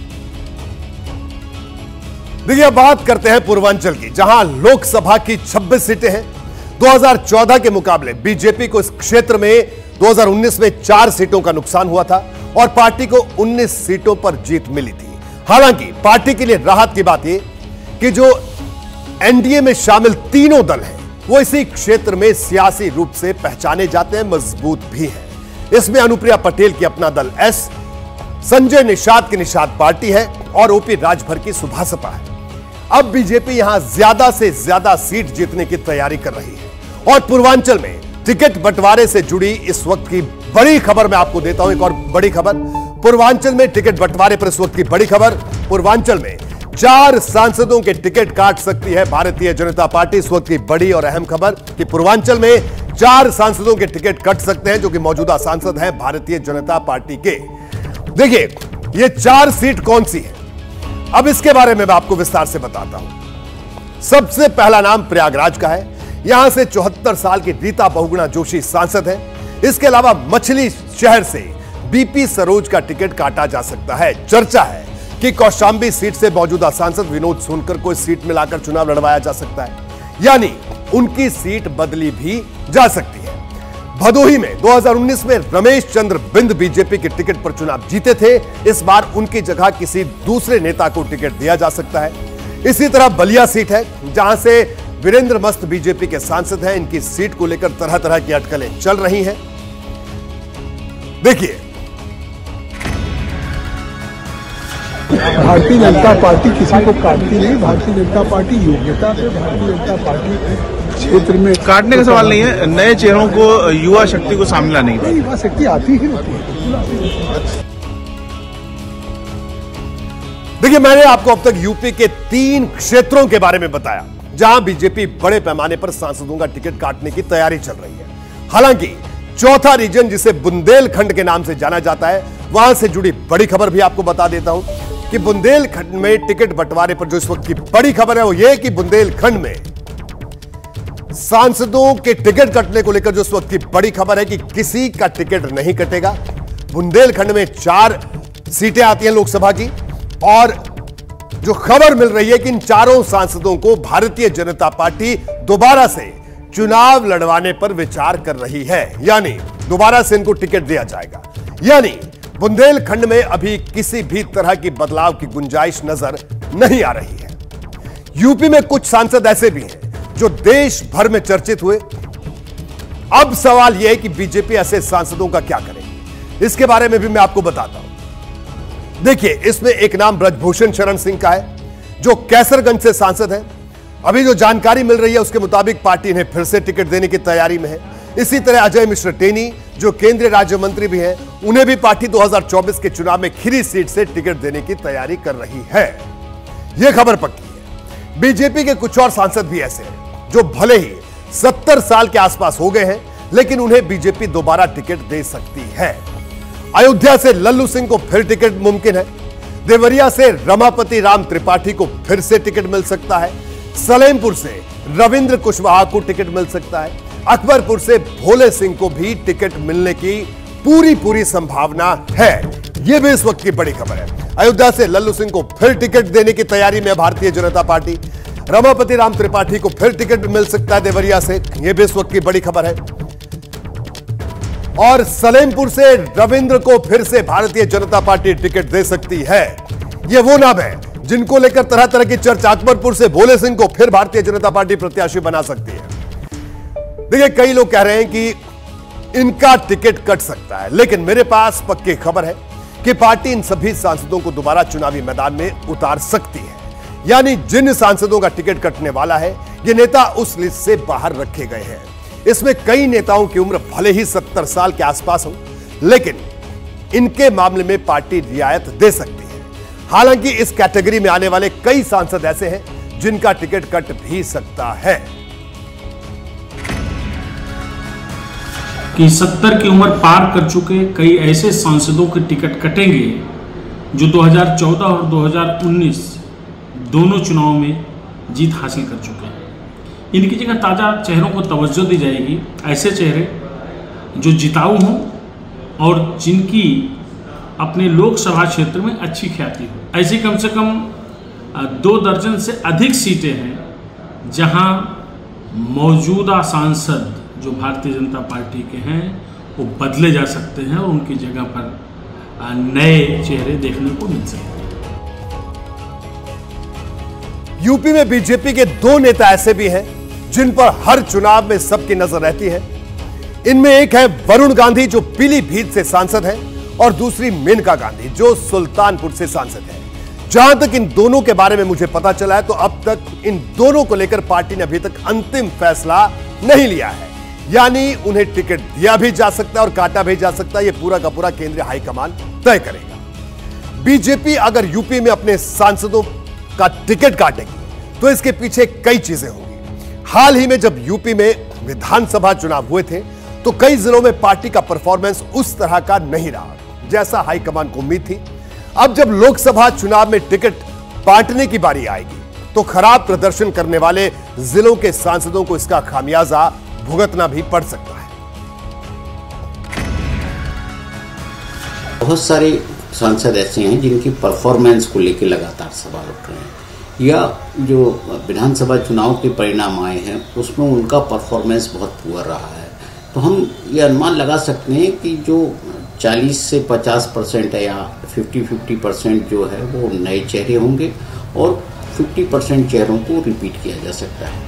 देखिए बात करते हैं पूर्वांचल की, जहां लोकसभा की छब्बीस सीटें हैं। दो हज़ार चौदह के मुकाबले बीजेपी को इस क्षेत्र में दो हज़ार उन्नीस में चार सीटों का नुकसान हुआ था और पार्टी को उन्नीस सीटों पर जीत मिली थी। हालांकि पार्टी के लिए राहत की बात यह कि जो एनडीए में शामिल तीनों दल हैं वो इसी क्षेत्र में सियासी रूप से पहचाने जाते हैं, मजबूत भी हैं। इसमें अनुप्रिया पटेल की अपना दल एस, संजय निषाद की निषाद पार्टी है और ओपी राजभर की सुभासपा है। अब बीजेपी यहां ज्यादा से ज्यादा सीट जीतने की तैयारी कर रही है और पूर्वांचल में टिकट बंटवारे से जुड़ी इस वक्त की बड़ी खबर मैं आपको देता हूं। एक और बड़ी खबर, पूर्वांचल में टिकट बंटवारे पर इस वक्त की बड़ी खबर, पूर्वांचल में चार सांसदों के टिकट काट सकती है भारतीय जनता पार्टी। इस वक्त की बड़ी और अहम खबर कि पूर्वांचल में चार सांसदों के टिकट कट सकते हैं जो कि मौजूदा सांसद हैं भारतीय जनता पार्टी के। देखिए ये चार सीट कौन सी है, अब इसके बारे में मैं आपको विस्तार से बताता हूं। सबसे पहला नाम प्रयागराज का है। यहां से चौहत्तर साल की रीता बहुगुणा जोशी सांसद हैं। इसके अलावा मछली शहर से बीपी सरोज का टिकट काटा जा सकता है। चर्चा है कि कौशांबी सीट से मौजूदा सांसद विनोद सोनकर को इस सीट में लाकर चुनाव लड़वाया जा सकता है, यानी उनकी सीट बदली भी जा सकती है। भदोही में दो हज़ार उन्नीस में रमेश चंद्र बिंद बीजेपी के टिकट पर चुनाव जीते थे। इस बार उनकी जगह किसी दूसरे नेता को टिकट दिया जा सकता है। इसी तरह बलिया सीट है जहां से वीरेंद्र मस्त बीजेपी के सांसद हैं। इनकी सीट को लेकर तरह तरह की अटकलें चल रही हैं। देखिए भारतीय जनता पार्टी किसी को काटती नहीं। भारतीय जनता पार्टी योग्यता पे, भारतीय जनता पार्टी क्षेत्र में काटने का सवाल नहीं है, नए चेहरों को, युवा शक्ति को सामने लाने की। युवा शक्ति आती ही होती है। देखिए, मैंने आपको अब तक यूपी के तीन क्षेत्रों के बारे में बताया जहां बीजेपी बड़े पैमाने पर सांसदों का टिकट काटने की तैयारी चल रही है। हालांकि चौथा रीजन, जिसे बुंदेलखंड के नाम से जाना जाता है, वहां से जुड़ी बड़ी खबर भी आपको बता देता हूं कि बुंदेलखंड में टिकट बंटवारे पर जो इस वक्त की बड़ी खबर है वो यह कि बुंदेलखंड में सांसदों के टिकट कटने को लेकर जो इस वक्त की बड़ी खबर है कि किसी का टिकट नहीं कटेगा। बुंदेलखंड में चार सीटें आती हैं लोकसभा की, और जो खबर मिल रही है कि इन चारों सांसदों को भारतीय जनता पार्टी दोबारा से चुनाव लड़वाने पर विचार कर रही है, यानी दोबारा से इनको टिकट दिया जाएगा। यानी बुंदेलखंड में अभी किसी भी तरह की बदलाव की गुंजाइश नजर नहीं आ रही है। यूपी में कुछ सांसद ऐसे भी हैं जो देश भर में चर्चित हुए। अब सवाल यह है कि बीजेपी ऐसे सांसदों का क्या करेगी, इसके बारे में भी मैं आपको बताता हूं। देखिए, इसमें एक नाम ब्रजभूषण शरण सिंह का है जो कैसरगंज से सांसद है। अभी जो जानकारी मिल रही है उसके मुताबिक पार्टी इन्हें फिर से टिकट देने की तैयारी में है। इसी तरह अजय मिश्र टेनी जो केंद्रीय राज्य मंत्री भी हैं, उन्हें भी पार्टी दो हज़ार चौबीस के चुनाव में खीरी सीट से टिकट देने की तैयारी कर रही है। यह खबर पक्की है। बीजेपी के कुछ और सांसद भी ऐसे हैं जो भले ही सत्तर साल के आसपास हो गए हैं, लेकिन उन्हें बीजेपी दोबारा टिकट दे सकती है। अयोध्या से लल्लू सिंह को फिर टिकट मुमकिन है। देवरिया से रमापति राम त्रिपाठी को फिर से टिकट मिल सकता है। सलेमपुर से रविंद्र कुशवाहा को टिकट मिल सकता है। अकबरपुर से भोले सिंह को भी टिकट मिलने की पूरी पूरी संभावना है। यह भी इस वक्त की बड़ी खबर है। अयोध्या से लल्लू सिंह को फिर टिकट देने की तैयारी में भारतीय जनता पार्टी। रमापति राम त्रिपाठी को फिर टिकट मिल सकता है देवरिया से, यह भी इस वक्त की बड़ी खबर है। और सलेमपुर से रविंद्र को फिर से भारतीय जनता पार्टी टिकट दे सकती है। यह वो नाम है जिनको लेकर तरह तरह की चर्चा। अकबरपुर से भोले सिंह को फिर भारतीय जनता पार्टी प्रत्याशी बना सकती है। देखिए, कई लोग कह रहे हैं कि इनका टिकट कट सकता है, लेकिन मेरे पास पक्की खबर है कि पार्टी इन सभी सांसदों को दोबारा चुनावी मैदान में उतार सकती है। यानी जिन सांसदों का टिकट कटने वाला है, ये नेता उस लिस्ट से बाहर रखे गए हैं। इसमें कई नेताओं की उम्र भले ही सत्तर साल के आसपास हो, लेकिन इनके मामले में पार्टी रियायत दे सकती है। हालांकि इस कैटेगरी में आने वाले कई सांसद ऐसे हैं जिनका टिकट कट भी सकता है। कि सत्तर की उम्र पार कर चुके कई ऐसे सांसदों के टिकट कटेंगे जो दो हज़ार चौदह और दो हज़ार उन्नीस दोनों चुनाव में जीत हासिल कर चुके हैं। इनकी जगह ताज़ा चेहरों को तवज्जो दी जाएगी, ऐसे चेहरे जो जिताऊ हों और जिनकी अपने लोकसभा क्षेत्र में अच्छी ख्याति हो। ऐसी कम से कम दो दर्जन से अधिक सीटें हैं जहां मौजूदा सांसद जो भारतीय जनता पार्टी के हैं वो बदले जा सकते हैं और उनकी जगह पर नए चेहरे देखने को मिल सकते हैं। यूपी में बीजेपी के दो नेता ऐसे भी हैं जिन पर हर चुनाव में सबकी नजर रहती है। इनमें एक है वरुण गांधी जो पीलीभीत से सांसद हैं, और दूसरी मेनका गांधी जो सुल्तानपुर से सांसद है। जहां तक इन दोनों के बारे में मुझे पता चला है तो अब तक इन दोनों को लेकर पार्टी ने अभी तक अंतिम फैसला नहीं लिया है। यानी उन्हें टिकट दिया भी जा सकता है और काटा भी जा सकता है। यह पूरा का पूरा केंद्रीय हाईकमान तय करेगा। बीजेपी अगर यूपी में अपने सांसदों का टिकट काटेगी तो इसके पीछे कई चीजें होंगी। हाल ही में जब यूपी में विधानसभा चुनाव हुए थे तो कई जिलों में पार्टी का परफॉर्मेंस उस तरह का नहीं रहा जैसा हाईकमान को उम्मीद थी। अब जब लोकसभा चुनाव में टिकट बांटने की बारी आएगी तो खराब प्रदर्शन करने वाले जिलों के सांसदों को इसका खामियाजा भुगतना भी पड़ सकता है। बहुत सारे सांसद ऐसे हैं जिनकी परफॉर्मेंस को लेकर लगातार सवाल उठ रहे हैं, या जो विधानसभा चुनाव के परिणाम आए हैं उसमें उनका परफॉर्मेंस बहुत पुअर रहा है। तो हम ये अनुमान लगा सकते हैं कि जो चालीस से पचास परसेंट है या पचास पचास परसेंट जो है वो नए चेहरे होंगे और पचास परसेंट चेहरों को रिपीट किया जा सकता है।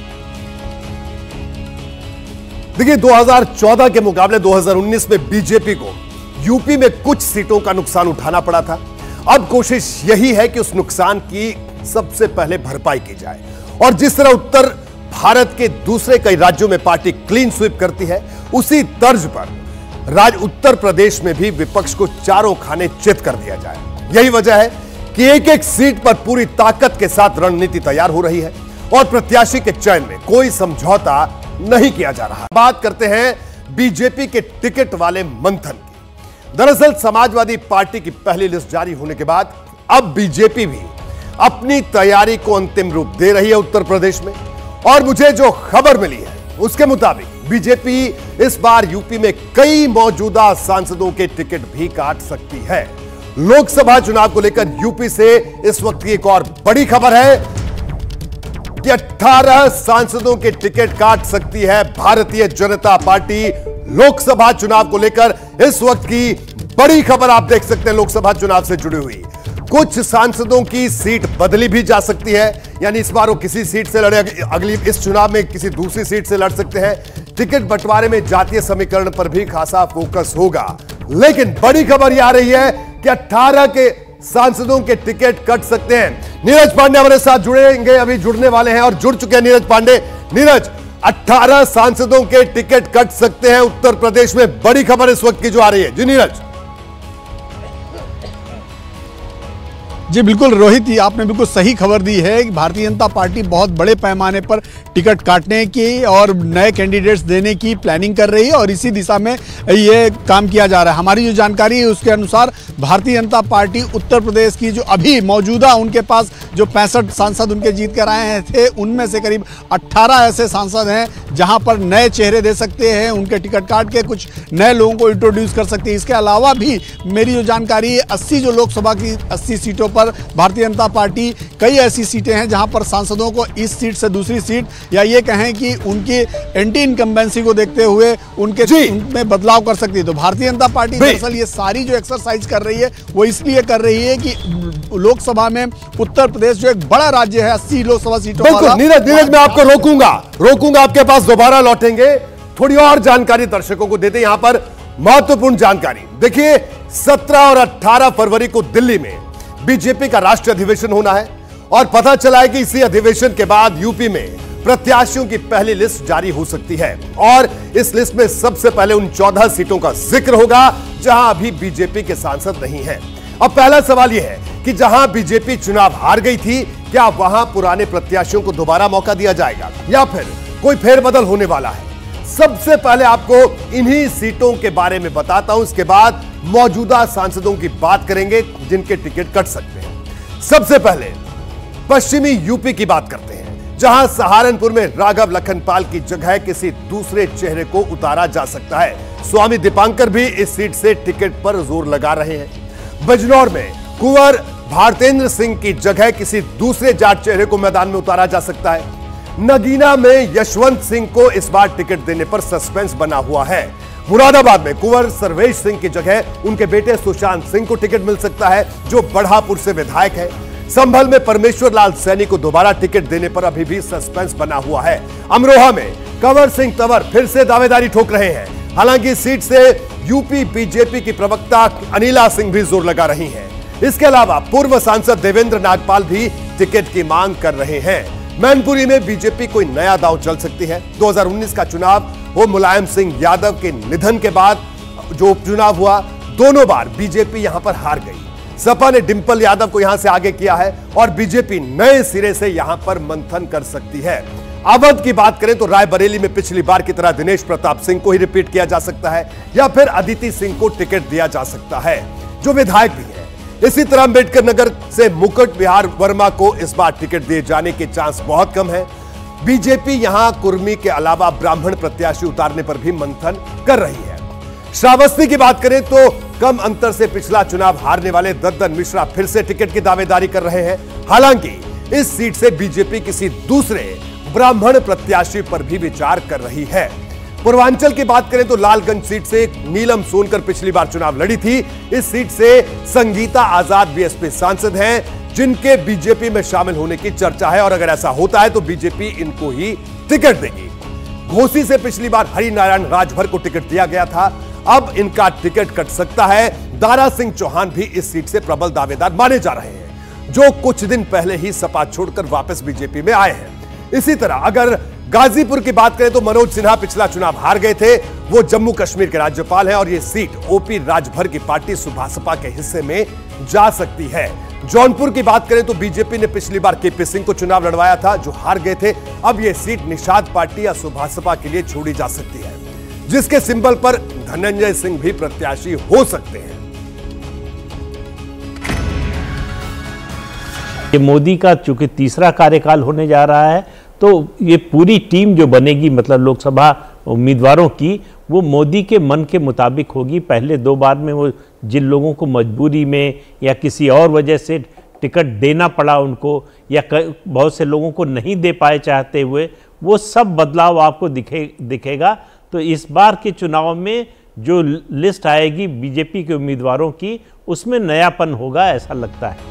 देखिए, दो हज़ार चौदह के मुकाबले दो हज़ार उन्नीस में बीजेपी को यूपी में कुछ सीटों का नुकसान उठाना पड़ा था। अब कोशिश यही है कि उस नुकसान की सबसे पहले भरपाई की जाए। और जिस तरह उत्तर भारत के दूसरे कई राज्यों में पार्टी क्लीन स्वीप करती है, उसी तर्ज पर राज्य उत्तर प्रदेश में भी विपक्ष को चारों खाने चित कर दिया जाए। यही वजह है कि एक एक सीट पर पूरी ताकत के साथ रणनीति तैयार हो रही है और प्रत्याशी के चयन में कोई समझौता नहीं किया जा रहा। बात करते हैं बीजेपी के टिकट वाले मंथन की। दरअसल समाजवादी पार्टी की पहली लिस्ट जारी होने के बाद अब बीजेपी भी अपनी तैयारी को अंतिम रूप दे रही है उत्तर प्रदेश में। और मुझे जो खबर मिली है उसके मुताबिक बीजेपी इस बार यूपी में कई मौजूदा सांसदों के टिकट भी काट सकती है। लोकसभा चुनाव को लेकर यूपी से इस वक्त की एक और बड़ी खबर है कि अठारह सांसदों के टिकट काट सकती है भारतीय जनता पार्टी। लोकसभा चुनाव को लेकर इस वक्त की बड़ी खबर आप देख सकते हैं लोकसभा चुनाव से जुड़ी हुई। कुछ सांसदों की सीट बदली भी जा सकती है, यानी इस बार वो किसी सीट से लड़े, अगली इस चुनाव में किसी दूसरी सीट से लड़ सकते हैं। टिकट बंटवारे में जातीय समीकरण पर भी खासा फोकस होगा। लेकिन बड़ी खबर यह आ रही है कि अठारह के सांसदों के टिकट कट सकते हैं। नीरज पांडे हमारे साथ जुड़ेंगे, अभी जुड़ने वाले हैं और जुड़ चुके हैं नीरज पांडे। नीरज, अठारह सांसदों के टिकट कट सकते हैं उत्तर प्रदेश में, बड़ी खबर इस वक्त की जो आ रही है। जी नीरज। जी बिल्कुल रोहित, ये आपने बिल्कुल सही खबर दी है कि भारतीय जनता पार्टी बहुत बड़े पैमाने पर टिकट काटने की और नए कैंडिडेट्स देने की प्लानिंग कर रही है और इसी दिशा में ये काम किया जा रहा है। हमारी जो जानकारी है उसके अनुसार भारतीय जनता पार्टी उत्तर प्रदेश की जो अभी मौजूदा उनके पास जो पैंसठ सांसद उनके जीत कर आए थे, उनमें से करीब अट्ठारह ऐसे सांसद हैं जहां पर नए चेहरे दे सकते हैं, उनके टिकट काट के कुछ नए लोगों को इंट्रोड्यूस कर सकते हैं। इसके अलावा भी मेरी जो जानकारी है अस्सी जो लोकसभा की अस्सी सीटों पर भारतीय जनता पार्टी कई ऐसी सीटें हैं जहां पर सांसदों को इस सीट से दूसरी सीट या ये कहें कि उनकी एंटी इनकम्बेंसी को देखते हुए उनके उनमें बदलाव कर सकती है। तो भारतीय जनता पार्टी दरअसल ये सारी जो एक्सरसाइज कर रही है वो इसलिए कर रही है कि लोकसभा में उत्तर प्रदेश जो एक बड़ा राज्य है, अस्सी लोकसभा सीटों वाला। नीरज नीरज मैं आपको रोकूंगा रोकूंगा आपके पास दोबारा लौटेंगे, थोड़ी और जानकारी दर्शकों को देते हैं। यहां पर महत्वपूर्ण जानकारी देखिए, सत्रह और अठारह फरवरी को दिल्ली में बीजेपी का राष्ट्रीय अधिवेशन होना है और पता चला है कि इसी अधिवेशन के बाद यूपी में प्रत्याशियों की पहली लिस्ट जारी हो सकती है और इस लिस्ट में सबसे पहले उन चौदह सीटों का जिक्र होगा जहां अभी बीजेपी के सांसद नहीं हैं। अब पहला सवाल यह है कि जहां बीजेपी चुनाव हार गई थी, क्या वहां पुराने प्रत्याशियों को दोबारा मौका दिया जाएगा या फिर कोई फेरबदल होने वाला है? सबसे पहले आपको इन्हीं सीटों के बारे में बताता हूं, इसके बाद मौजूदा सांसदों की बात करेंगे जिनके टिकट कट सकते हैं। सबसे पहले पश्चिमी यूपी की बात करते हैं, जहां सहारनपुर में राघव लखनपाल की जगह किसी दूसरे चेहरे को उतारा जा सकता है। स्वामी दीपांकर भी इस सीट से टिकट पर जोर लगा रहे हैं। बिजनौर में कुंवर भारतेंद्र सिंह की जगह किसी दूसरे जाट चेहरे को मैदान में उतारा जा सकता है। नगीना में यशवंत सिंह को इस बार टिकट देने पर सस्पेंस बना हुआ है। मुरादाबाद में कुंवर सर्वेश सिंह की जगह उनके बेटे सुशांत सिंह को टिकट मिल सकता है, जो बढ़ापुर से विधायक है। संभल में परमेश्वर लाल सैनी को दोबारा टिकट देने पर अभी भी सस्पेंस बना हुआ है। अमरोहा में कंवर सिंह तंवर फिर से दावेदारी ठोक रहे हैं। हालांकि सीट से यूपी बीजेपी की प्रवक्ता अनिला सिंह भी जोर लगा रही हैं। इसके अलावा पूर्व सांसद देवेंद्र नागपाल भी टिकट की मांग कर रहे हैं। मैनपुरी में बीजेपी कोई नया दांव चल सकती है। दो हज़ार उन्नीस का चुनाव वो मुलायम सिंह यादव के निधन के बाद जो उपचुनाव हुआ, दोनों बार बीजेपी यहां पर हार गई। सपा ने डिंपल यादव को यहां से आगे किया है और बीजेपी नए सिरे से यहां पर मंथन कर सकती है। अवध की बात करें तो रायबरेली में पिछली बार की तरह दिनेश प्रताप सिंह को ही रिपीट किया जा सकता है या फिर अदिति सिंह को टिकट दिया जा सकता है, जो विधायक भी है। इसी तरह अम्बेडकर नगर से मुकुट विहार वर्मा को इस बार टिकट दिए जाने के चांस बहुत कम है। बीजेपी यहां कुर्मी के अलावा ब्राह्मण प्रत्याशी उतारने पर भी मंथन कर रही है। श्रावस्ती की बात करें तो कम अंतर से पिछला चुनाव हारने वाले दद्दन मिश्रा फिर से टिकट की दावेदारी कर रहे हैं। हालांकि इस सीट से बीजेपी किसी दूसरे ब्राह्मण प्रत्याशी पर भी विचार कर रही है। पूर्वांचल की बात करें तो लालगंज सीट से नीलम सोनकर पिछली बार चुनाव लड़ी थी। इस सीट से संगीता आजाद बीएसपी सांसद हैं, जिनके बीजेपी में शामिल होने की चर्चा है और अगर ऐसा होता है तो बीजेपी इनको ही टिकट देगी। घोसी से पिछली बार हरिनारायण राजभर को टिकट दिया गया था। अब इनका टिकट कट सकता है। दारा सिंह चौहान भी इस सीट से प्रबल दावेदार माने जा रहे हैं, जो कुछ दिन पहले ही सपा छोड़कर वापस बीजेपी में आए हैं। इसी तरह अगर गाजीपुर की बात करें तो मनोज सिन्हा पिछला चुनाव हार गए थे, वो जम्मू कश्मीर के राज्यपाल हैं और ये सीट ओपी राजभर की पार्टी सुभासपा के हिस्से में जा सकती है। जौनपुर की बात करें तो बीजेपी ने पिछली बार केपी सिंह को चुनाव लड़वाया था, जो हार गए थे। अब यह सीट निषाद पार्टी या सुभासपा के लिए छोड़ी जा सकती है, जिसके सिंबल पर धनंजय सिंह भी प्रत्याशी हो सकते हैं। ये मोदी का चूंकि तीसरा कार्यकाल होने जा रहा है, तो ये पूरी टीम जो बनेगी मतलब लोकसभा उम्मीदवारों की, वो मोदी के मन के मुताबिक होगी। पहले दो बार में वो जिन लोगों को मजबूरी में या किसी और वजह से टिकट देना पड़ा उनको, या बहुत से लोगों को नहीं दे पाए चाहते हुए, वो सब बदलाव आपको दिखे दिखेगा। तो इस बार के चुनाव में जो लिस्ट आएगी बीजेपी के उम्मीदवारों की, उसमें नयापन होगा, ऐसा लगता है।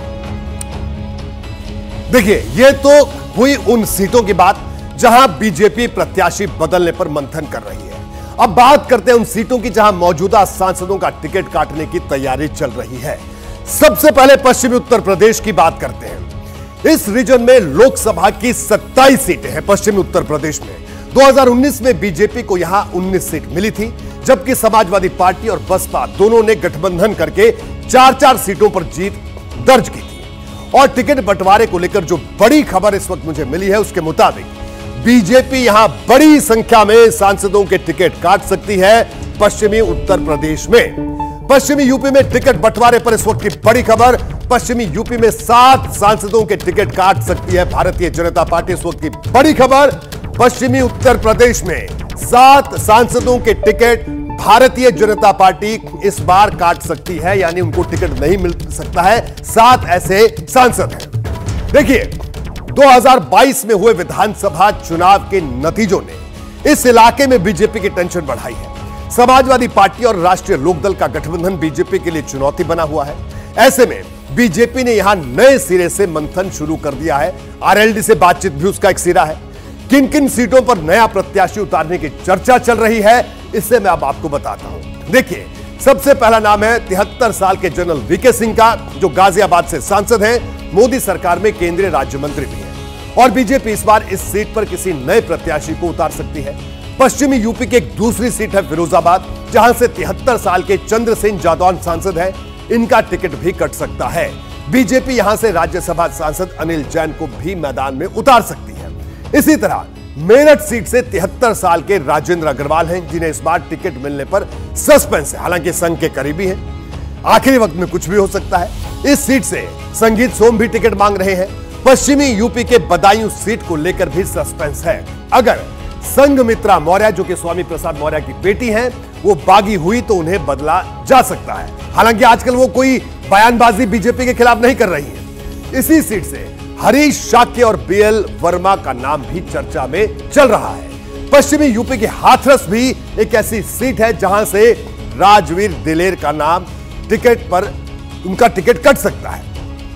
देखिए, ये तो हुई उन सीटों की बात जहां बीजेपी प्रत्याशी बदलने पर मंथन कर रही है। अब बात करते हैं उन सीटों की जहां मौजूदा सांसदों का टिकट काटने की तैयारी चल रही है। सबसे पहले पश्चिमी उत्तर प्रदेश की बात करते हैं। इस रीजन में लोकसभा की सत्ताईस सीटें हैं। पश्चिमी उत्तर प्रदेश में दो हज़ार उन्नीस में बीजेपी को यहां उन्नीस सीट मिली थी, जबकि समाजवादी पार्टी और बसपा दोनों ने गठबंधन करके चार चार सीटों पर जीत दर्ज की थी। और टिकट बंटवारे को लेकर जो बड़ी खबर इस वक्त मुझे मिली है, उसके मुताबिक बीजेपी यहां बड़ी संख्या में सांसदों के टिकट काट सकती है। पश्चिमी उत्तर प्रदेश में, पश्चिमी यूपी में टिकट बंटवारे पर इस वक्त की बड़ी खबर। पश्चिमी यूपी में सात सांसदों के टिकट काट सकती है भारतीय जनता पार्टी, इस वक्त की बड़ी खबर। पश्चिमी उत्तर प्रदेश में सात सांसदों के टिकट भारतीय जनता पार्टी इस बार काट सकती है, यानी उनको टिकट नहीं मिल सकता है। सात ऐसे सांसद हैं। देखिए, दो हज़ार बाईस में हुए विधानसभा चुनाव के नतीजों ने इस इलाके में बीजेपी की टेंशन बढ़ाई है। समाजवादी पार्टी और राष्ट्रीय लोकदल का गठबंधन बीजेपी के लिए चुनौती बना हुआ है। ऐसे में बीजेपी ने यहां नए सिरे से मंथन शुरू कर दिया है। आरएलडी से बातचीत भी उसका एक सिरा है। किन किन सीटों पर नया प्रत्याशी उतारने की चर्चा चल रही है, इससे मैं अब आपको बताता हूं। देखिए, सबसे पहला नाम है तिहत्तर साल के जनरल वीके सिंह का, जो गाजियाबाद से सांसद हैं, मोदी सरकार में केंद्रीय राज्य मंत्री भी हैं। और बीजेपी इस बार इस सीट पर किसी नए प्रत्याशी को उतार सकती है। पश्चिमी यूपी की एक दूसरी सीट है फिरोजाबाद, जहां से तिहत्तर साल के चंद्रसेन जादौन सांसद हैं। इनका टिकट भी कट सकता है। बीजेपी यहां से राज्यसभा सांसद अनिल जैन को भी मैदान में उतार सकती है। इसी तरह मेरठ सीट से तिहत्तर साल के राजेंद्र अग्रवाल हैं, जिन्हें इस बार टिकट मिलने पर सस्पेंस है, हालांकि संघ के करीबी हैं। आखिरी वक्त में कुछ भी हो सकता है। इस सीट से संगीत सोम भी टिकट मांग रहे हैं। पश्चिमी यूपी के बदायूं सीट को लेकर भी सस्पेंस है। अगर संघमित्रा मौर्य, जो कि स्वामी प्रसाद मौर्य की बेटी हैं, वो बागी हुई तो उन्हें बदला जा सकता है। हालांकि आजकल वो कोई बयानबाजी बीजेपी के खिलाफ नहीं कर रही है। इसी सीट से हरीश शाक्य और बीएल वर्मा का नाम भी चर्चा में चल रहा है। पश्चिमी यूपी की हाथरस भी एक ऐसी सीट है जहां से राजवीर दिलेर का नाम टिकट पर, उनका टिकट कट सकता है।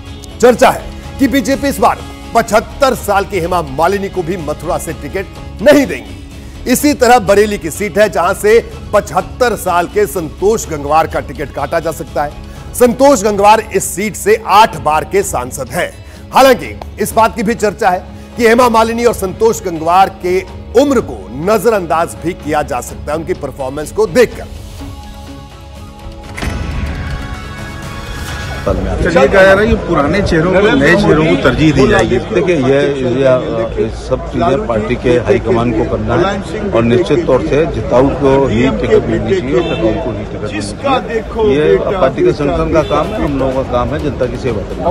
चर्चा है कि बीजेपी इस बार पचहत्तर साल की हेमा मालिनी को भी मथुरा से टिकट नहीं देंगी। इसी तरह बरेली की सीट है, जहां से पचहत्तर साल के संतोष गंगवार का टिकट काटा जा सकता है। संतोष गंगवार इस सीट से आठ बार के सांसद हैं। हालांकि इस बात की भी चर्चा है कि हेमा मालिनी और संतोष गंगवार के उम्र को नजरअंदाज भी किया जा सकता है उनकी परफॉर्मेंस को देखकर। चलिए कहा जा रहा है कि पुराने चेहरों को नए चेहरों को तरजीह दी जाएगी। देखिए, ये सब चीजें पार्टी के हाईकमान को करना है और निश्चित तौर से जिताऊ को ही टिकट मिलनी चाहिए और टिकाऊ को ही टिकट मिलनी चाहिए। ये पार्टी के संगठन का काम है, हम लोगों का काम है जनता की सेवा करना।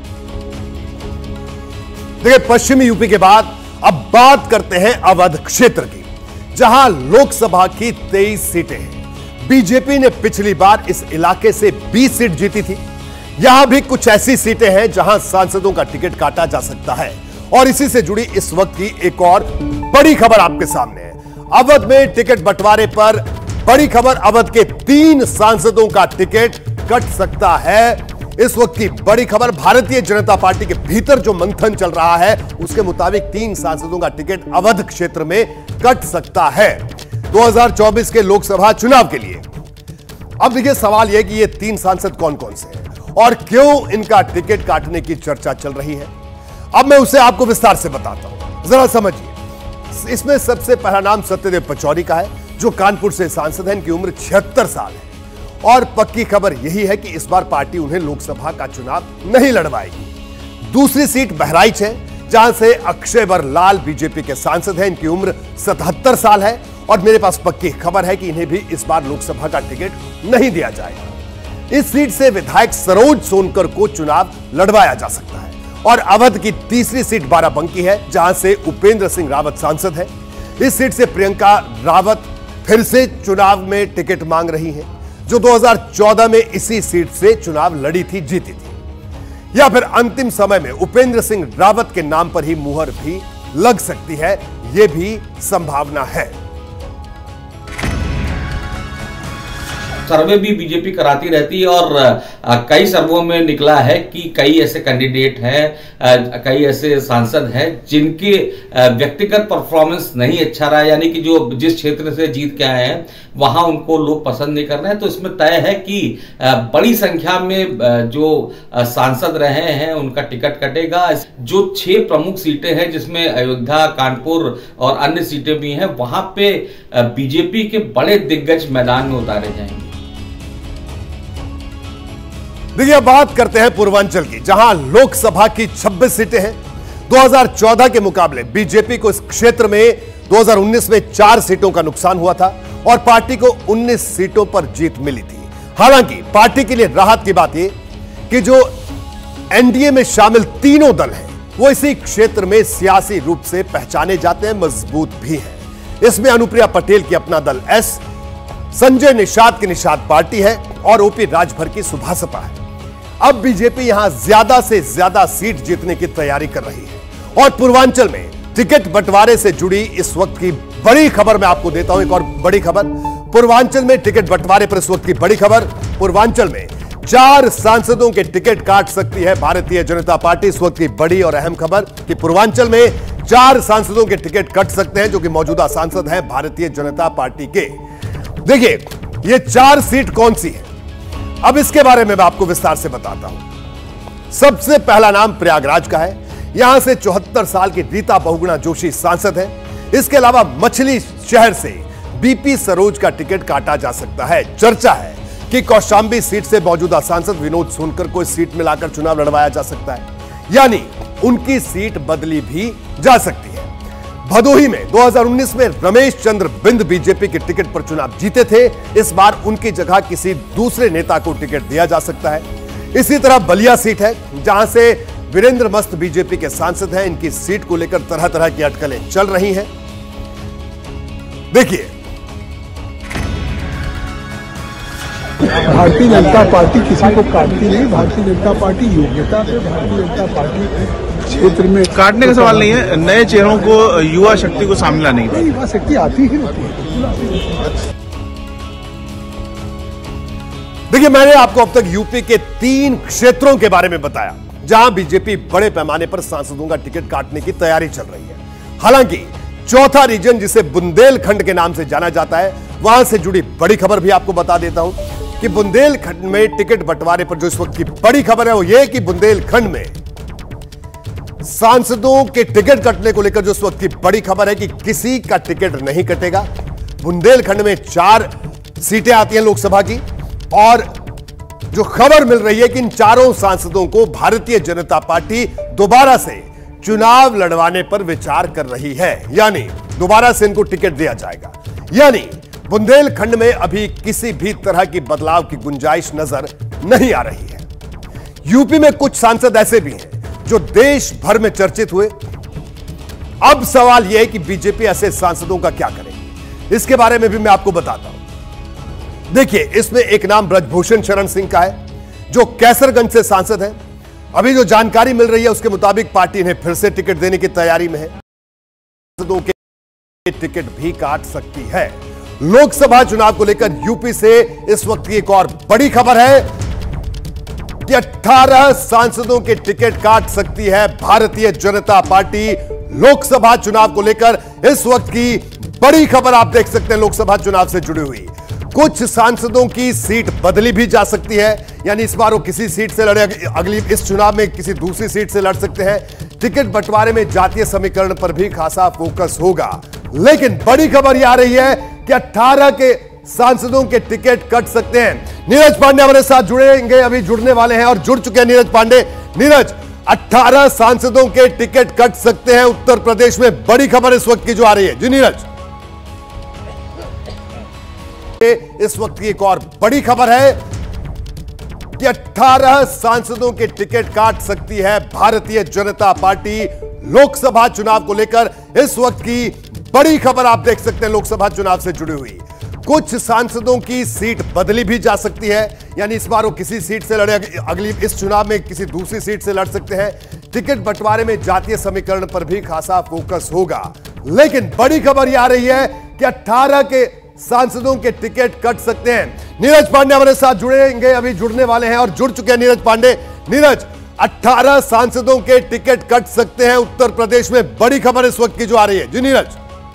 देखिए, पश्चिमी यूपी के बाद अब बात करते हैं अवध क्षेत्र की, जहां लोकसभा की तेईस सीटें हैं। बीजेपी ने पिछली बार इस इलाके से बीस सीट जीती थी। यहां भी कुछ ऐसी सीटें हैं जहां सांसदों का टिकट काटा जा सकता है। और इसी से जुड़ी इस वक्त की एक और बड़ी खबर आपके सामने है। अवध में टिकट बंटवारे पर बड़ी खबर, अवध के तीन सांसदों का टिकट कट सकता है। इस वक्त की बड़ी खबर, भारतीय जनता पार्टी के भीतर जो मंथन चल रहा है उसके मुताबिक तीन सांसदों का टिकट अवध क्षेत्र में कट सकता है। दो हज़ार चौबीस के लोकसभा चुनाव के लिए अब देखिए सवाल यह कि ये तीन सांसद कौन कौन से हैं और क्यों इनका टिकट काटने की चर्चा चल रही है। अब मैं उसे आपको विस्तार से बताता हूं, जरा समझिए। इसमें सबसे पहला नाम सत्यदेव पचौरी का है, जो कानपुर से सांसद हैं। इनकी उम्र छिहत्तर साल है और पक्की खबर यही है कि इस बार पार्टी उन्हें लोकसभा का चुनाव नहीं लड़वाएगी। दूसरी सीट बहराइच है, जहां से अक्षय वर लाल बीजेपी के सांसद हैं। इनकी उम्र सतहत्तर साल है और मेरे पास पक्की खबर है कि इन्हें भी इस बार लोकसभा का टिकट नहीं दिया जाएगा। इस सीट से विधायक सरोज सोनकर को चुनाव लड़वाया जा सकता है। और अवध की तीसरी सीट बाराबंकी है, जहां से उपेंद्र सिंह रावत सांसद है। इस सीट से प्रियंका रावत फिर से चुनाव में टिकट मांग रही हैं, जो दो हज़ार चौदह में इसी सीट से चुनाव लड़ी थी, जीती थी। या फिर अंतिम समय में उपेंद्र सिंह रावत के नाम पर ही मुहर भी लग सकती है, यह भी संभावना है। सर्वे भी बीजेपी कराती रहती है और आ, कई सर्वों में निकला है कि कई ऐसे कैंडिडेट हैं, कई ऐसे सांसद हैं जिनके आ, व्यक्तिगत परफॉर्मेंस नहीं अच्छा रहा, यानी कि जो जिस क्षेत्र से जीत के आए हैं वहां उनको लोग पसंद नहीं कर रहे हैं। तो इसमें तय है कि आ, बड़ी संख्या में आ, जो आ, सांसद रहे हैं उनका टिकट कटेगा। जो छह प्रमुख सीटें हैं, जिसमें अयोध्या, कानपुर और अन्य सीटें भी हैं, वहां पे बीजेपी के बड़े दिग्गज मैदान में उतारे जाएंगे। देखिए, बात करते हैं पूर्वांचल की, जहां लोकसभा की छब्बीस सीटें हैं। दो हज़ार चौदह के मुकाबले बीजेपी को इस क्षेत्र में दो हज़ार उन्नीस में चार सीटों का नुकसान हुआ था और पार्टी को उन्नीस सीटों पर जीत मिली थी। हालांकि पार्टी के लिए राहत की बात यह कि जो एनडीए में शामिल तीनों दल हैं, वो इसी क्षेत्र में सियासी रूप से पहचाने जाते हैं, मजबूत भी हैं। इसमें अनुप्रिया पटेल की अपना दल एस, संजय निषाद की निषाद पार्टी है और ओपी राजभर की सुभासपा है। अब बीजेपी यहां ज्यादा से ज्यादा सीट जीतने की तैयारी कर रही है और पूर्वांचल में टिकट बंटवारे से जुड़ी इस वक्त की बड़ी खबर मैं आपको देता हूं। एक और बड़ी खबर, पूर्वांचल में टिकट बंटवारे पर इस वक्त की बड़ी खबर। पूर्वांचल में चार सांसदों के टिकट काट सकती है भारतीय जनता पार्टी। इस वक्त की बड़ी और अहम खबर कि पूर्वांचल में चार सांसदों के टिकट कट सकते हैं, जो कि मौजूदा सांसद हैं भारतीय जनता पार्टी के। देखिए, ये चार सीट कौन सी है, अब इसके बारे में मैं आपको विस्तार से बताता हूं। सबसे पहला नाम प्रयागराज का है। यहां से चौहत्तर साल की रीता बहुगुणा जोशी सांसद है। इसके अलावा मछली शहर से बीपी सरोज का टिकट काटा जा सकता है। चर्चा है कि कौशांबी सीट से मौजूदा सांसद विनोद सोनकर को इस सीट में लाकर चुनाव लड़वाया जा सकता है, यानी उनकी सीट बदली भी जा सकती है। भदोही में दो हज़ार उन्नीस में रमेश चंद्र बिंद बीजेपी के टिकट पर चुनाव जीते थे। इस बार उनकी जगह किसी दूसरे नेता को टिकट दिया जा सकता है। इसी तरह बलिया सीट है, जहां से वीरेंद्र मस्त बीजेपी के सांसद हैं। इनकी सीट को लेकर तरह तरह की अटकलें चल रही हैं। देखिए, भारतीय जनता पार्टी किसी को काटती नहीं। भारतीय जनता पार्टी योग्यता पे भारतीय जनता पार्टी क्षेत्र में काटने का सवाल नहीं है, नए चेहरों को, युवा शक्ति को सामने लाने की युवा शक्ति आती ही रहती है। देखिए, मैंने आपको अब तक यूपी के तीन क्षेत्रों के बारे में बताया, जहां बीजेपी बड़े पैमाने पर सांसदों का टिकट काटने की तैयारी चल रही है। हालांकि चौथा रीजन, जिसे बुंदेलखंड के नाम से जाना जाता है, वहां से जुड़ी बड़ी खबर भी आपको बता देता हूं कि बुंदेलखंड में टिकट बंटवारे पर जो इस वक्त की बड़ी खबर है वो ये कि बुंदेलखंड में सांसदों के टिकट कटने को लेकर जो इस वक्त की बड़ी खबर है कि किसी का टिकट नहीं कटेगा। बुंदेलखंड में चार सीटें आती हैं लोकसभा की और जो खबर मिल रही है कि इन चारों सांसदों को भारतीय जनता पार्टी दोबारा से चुनाव लड़वाने पर विचार कर रही है, यानी दोबारा से इनको टिकट दिया जाएगा। यानी बुंदेलखंड में अभी किसी भी तरह की बदलाव की गुंजाइश नजर नहीं आ रही है। यूपी में कुछ सांसद ऐसे भी हैं जो देश भर में चर्चित हुए। अब सवाल यह है कि बीजेपी ऐसे सांसदों का क्या करेगी, इसके बारे में भी मैं आपको बताता हूं। देखिए, इसमें एक नाम ब्रजभूषण शरण सिंह का है, जो कैसरगंज से सांसद है। अभी जो जानकारी मिल रही है उसके मुताबिक पार्टी इन्हें फिर से टिकट देने की तैयारी में है। सांसदों के टिकट भी काट सकती है। लोकसभा चुनाव को लेकर यूपी से इस वक्त की एक और बड़ी खबर है कि अठारह सांसदों के टिकट काट सकती है भारतीय जनता पार्टी। लोकसभा चुनाव को लेकर इस वक्त की बड़ी खबर आप देख सकते हैं, लोकसभा चुनाव से जुड़ी हुई। कुछ सांसदों की सीट बदली भी जा सकती है, यानी इस बार वो किसी सीट से लड़े, अगली इस चुनाव में किसी दूसरी सीट से लड़ सकते हैं। टिकट बंटवारे में जातीय समीकरण पर भी खासा फोकस होगा। लेकिन बड़ी खबर यह आ रही है कि अठारह के सांसदों के टिकट कट सकते हैं। नीरज पांडे हमारे साथ जुड़ेंगे, अभी जुड़ने वाले हैं और जुड़ चुके हैं नीरज पांडे। नीरज, अठारह सांसदों के टिकट कट सकते हैं उत्तर प्रदेश में, बड़ी खबर इस वक्त की जो आ रही है। जी नीरज, इस वक्त की एक और बड़ी खबर है कि अठारह सांसदों के टिकट काट सकती है भारतीय जनता पार्टी लोकसभा चुनाव को लेकर। इस वक्त की बड़ी खबर आप देख सकते हैं लोकसभा चुनाव से जुड़ी हुई। कुछ सांसदों की सीट बदली भी जा सकती है, यानी इस बार वो किसी सीट से लड़े, अगली इस चुनाव में किसी दूसरी सीट से लड़ सकते हैं। टिकट बंटवारे में जातीय समीकरण पर भी खासा फोकस होगा। लेकिन बड़ी खबर यह आ रही है कि अठारह के सांसदों के टिकट कट सकते हैं। नीरज पांडे हमारे साथ जुड़ेंगे, अभी जुड़ने वाले हैं और जुड़ चुके हैं नीरज पांडे। नीरज, अठारह सांसदों के टिकट कट सकते हैं उत्तर प्रदेश में, बड़ी खबर इस वक्त की जो आ रही है। जी नीरज।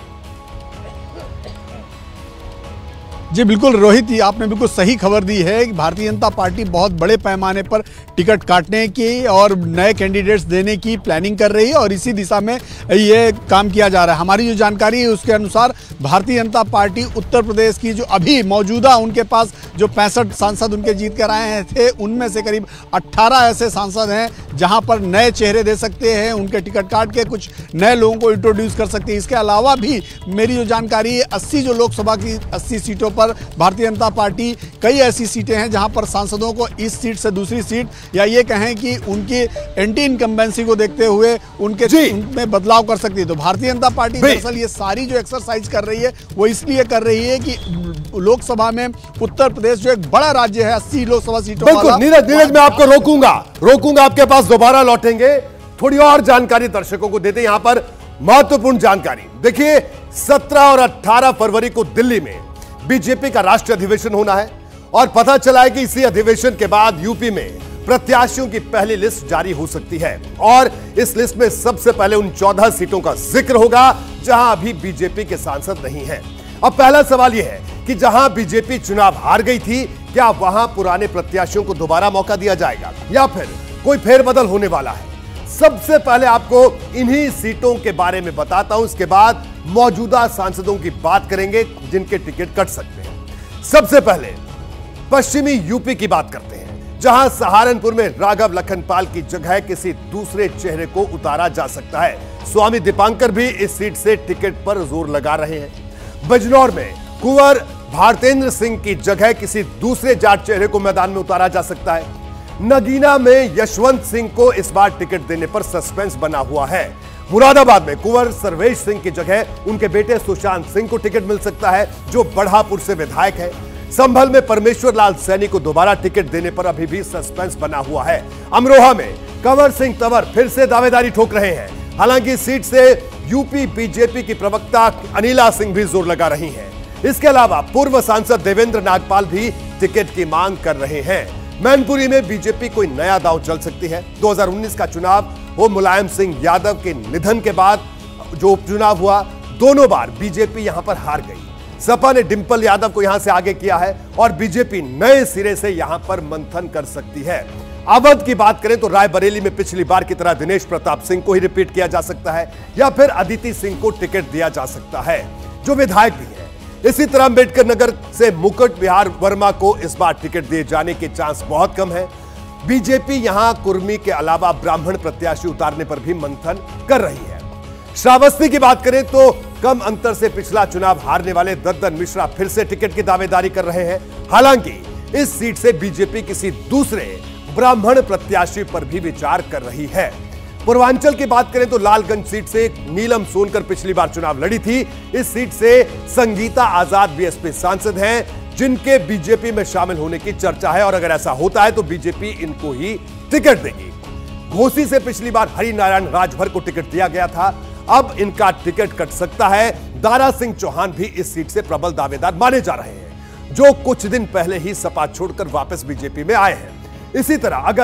जी बिल्कुल रोहित, ये आपने बिल्कुल सही खबर दी है कि भारतीय जनता पार्टी बहुत बड़े पैमाने पर टिकट काटने की और नए कैंडिडेट्स देने की प्लानिंग कर रही है और इसी दिशा में ये काम किया जा रहा है। हमारी जो जानकारी है उसके अनुसार भारतीय जनता पार्टी उत्तर प्रदेश की जो अभी मौजूदा उनके पास जो पैंसठ सांसद उनके जीत कर आए थे, उनमें से करीब अट्ठारह ऐसे सांसद हैं जहां पर नए चेहरे दे सकते हैं, उनके टिकट काट के कुछ नए लोगों को इंट्रोड्यूस कर सकते हैं। इसके अलावा भी मेरी जो जानकारी है, अस्सी जो लोकसभा की अस्सी सीटों पर भारतीय जनता पार्टी कई ऐसी सीटें हैं जहां पर सांसदों को इस सीट से दूसरी सीट या ये कहें कि उनकी एंटी इनकम्बेंसी को देखते हुए उनके उनमें बदलाव कर सकती है। तो भारतीय जनता पार्टी दरअसल ये सारी जो एक्सरसाइज कर रही है वो इसलिए कर रही है कि लोकसभा में उत्तर प्रदेश जो एक बड़ा राज्य है, अस्सी लोकसभा सीटों वाला। बिल्कुल नीरज, नीरज मैं आपको रोकूंगा रोकूंगा आपके पास दोबारा लौटेंगे। थोड़ी और जानकारी दर्शकों को देते हैं, यहां पर महत्वपूर्ण जानकारी। देखिए, सत्रह और अठारह फरवरी को दिल्ली में बीजेपी का राष्ट्रीय अधिवेशन होना है और पता चला है कि इसी अधिवेशन के बाद यूपी में प्रत्याशियों की पहली लिस्ट जारी हो सकती है और इस लिस्ट में सबसे पहले उन चौदह सीटों का जिक्र होगा जहां अभी बीजेपी के सांसद नहीं हैं। अब पहला सवाल यह है कि जहां बीजेपी चुनाव हार गई थी, क्या वहां पुराने प्रत्याशियों को दोबारा मौका दिया जाएगा या फिर कोई फेरबदल होने वाला है? सबसे पहले आपको इन्हीं सीटों के बारे में बताता हूं, इसके बाद मौजूदा सांसदों की बात करेंगे जिनके टिकट कट सकते हैं। सबसे पहले पश्चिमी यूपी की बात करते हैं, जहां सहारनपुर में राघव लखनपाल की जगह किसी दूसरे चेहरे को उतारा जा सकता है। स्वामी दीपांकर भी इस सीट से टिकट पर जोर लगा रहे हैं। बिजनौर में कुंवर भारतेंद्र सिंह की जगह किसी दूसरे जाट चेहरे को मैदान में उतारा जा सकता है। नगीना में यशवंत सिंह को इस बार टिकट देने पर सस्पेंस बना हुआ है। मुरादाबाद में कुंवर सर्वेश सिंह की जगह उनके बेटे सुशांत सिंह को टिकट मिल सकता है, जो बढ़ापुर से विधायक है। संभल में परमेश्वर लाल सैनी को दोबारा टिकट देने पर अभी भी सस्पेंस बना हुआ है। अमरोहा में कंवर सिंह तंवर फिर से दावेदारी ठोक रहे हैं। हालांकि इस सीट से यूपी बीजेपी की प्रवक्ता अनिला सिंह भी जोर लगा रही हैं। इसके अलावा पूर्व सांसद देवेंद्र नागपाल भी टिकट की मांग कर रहे हैं। मैनपुरी में बीजेपी कोई नया दांव चल सकती है। दो हज़ार उन्नीस का चुनाव वो मुलायम सिंह यादव के निधन के बाद जो उपचुनाव हुआ, दोनों बार बीजेपी यहां पर हार गई। सपा ने डिंपल यादव को यहां से आगे किया है और बीजेपी नए सिरे से यहां पर मंथन कर सकती है। अवध की बात करें तो रायबरेली में पिछली बार की तरह दिनेश प्रताप सिंह को ही रिपीट किया जा सकता है या फिर अदिति सिंह को टिकट दिया जा सकता है, जो विधायक भी है। इसी तरह अंबेडकर नगर से मुकुट विहार वर्मा को इस बार टिकट दिए जाने के चांस बहुत कम है। बीजेपी यहां कुर्मी के अलावा ब्राह्मण प्रत्याशी उतारने पर भी मंथन कर रही है। श्रावस्ती की बात करें तो कम अंतर से पिछला चुनाव हारने वाले दद्दन मिश्रा फिर से टिकट की दावेदारी कर रहे हैं। हालांकि इस सीट से बीजेपी किसी दूसरे ब्राह्मण प्रत्याशी पर भी विचार कर रही है। पूर्वांचल की बात करें तो लालगंज सीट से नीलम सोनकर पिछली बार चुनाव लड़ी थी। इस सीट से संगीता आजाद बीएसपी सांसद हैं, जिनके बीजेपी में शामिल होने की चर्चा है और अगर ऐसा होता है तो बीजेपी इनको ही टिकट देगी। घोसी से पिछली बार हरिनारायण राजभर को टिकट दिया गया था, अब इनका टिकट कट सकता है। दारा सिंह चौहान भी इस सीट से प्रबल दावेदार माने जा रहे हैं, जो कुछ दिन पहले ही सपा छोड़कर वापस बीजेपी में आए हैं। इसी तरह अगर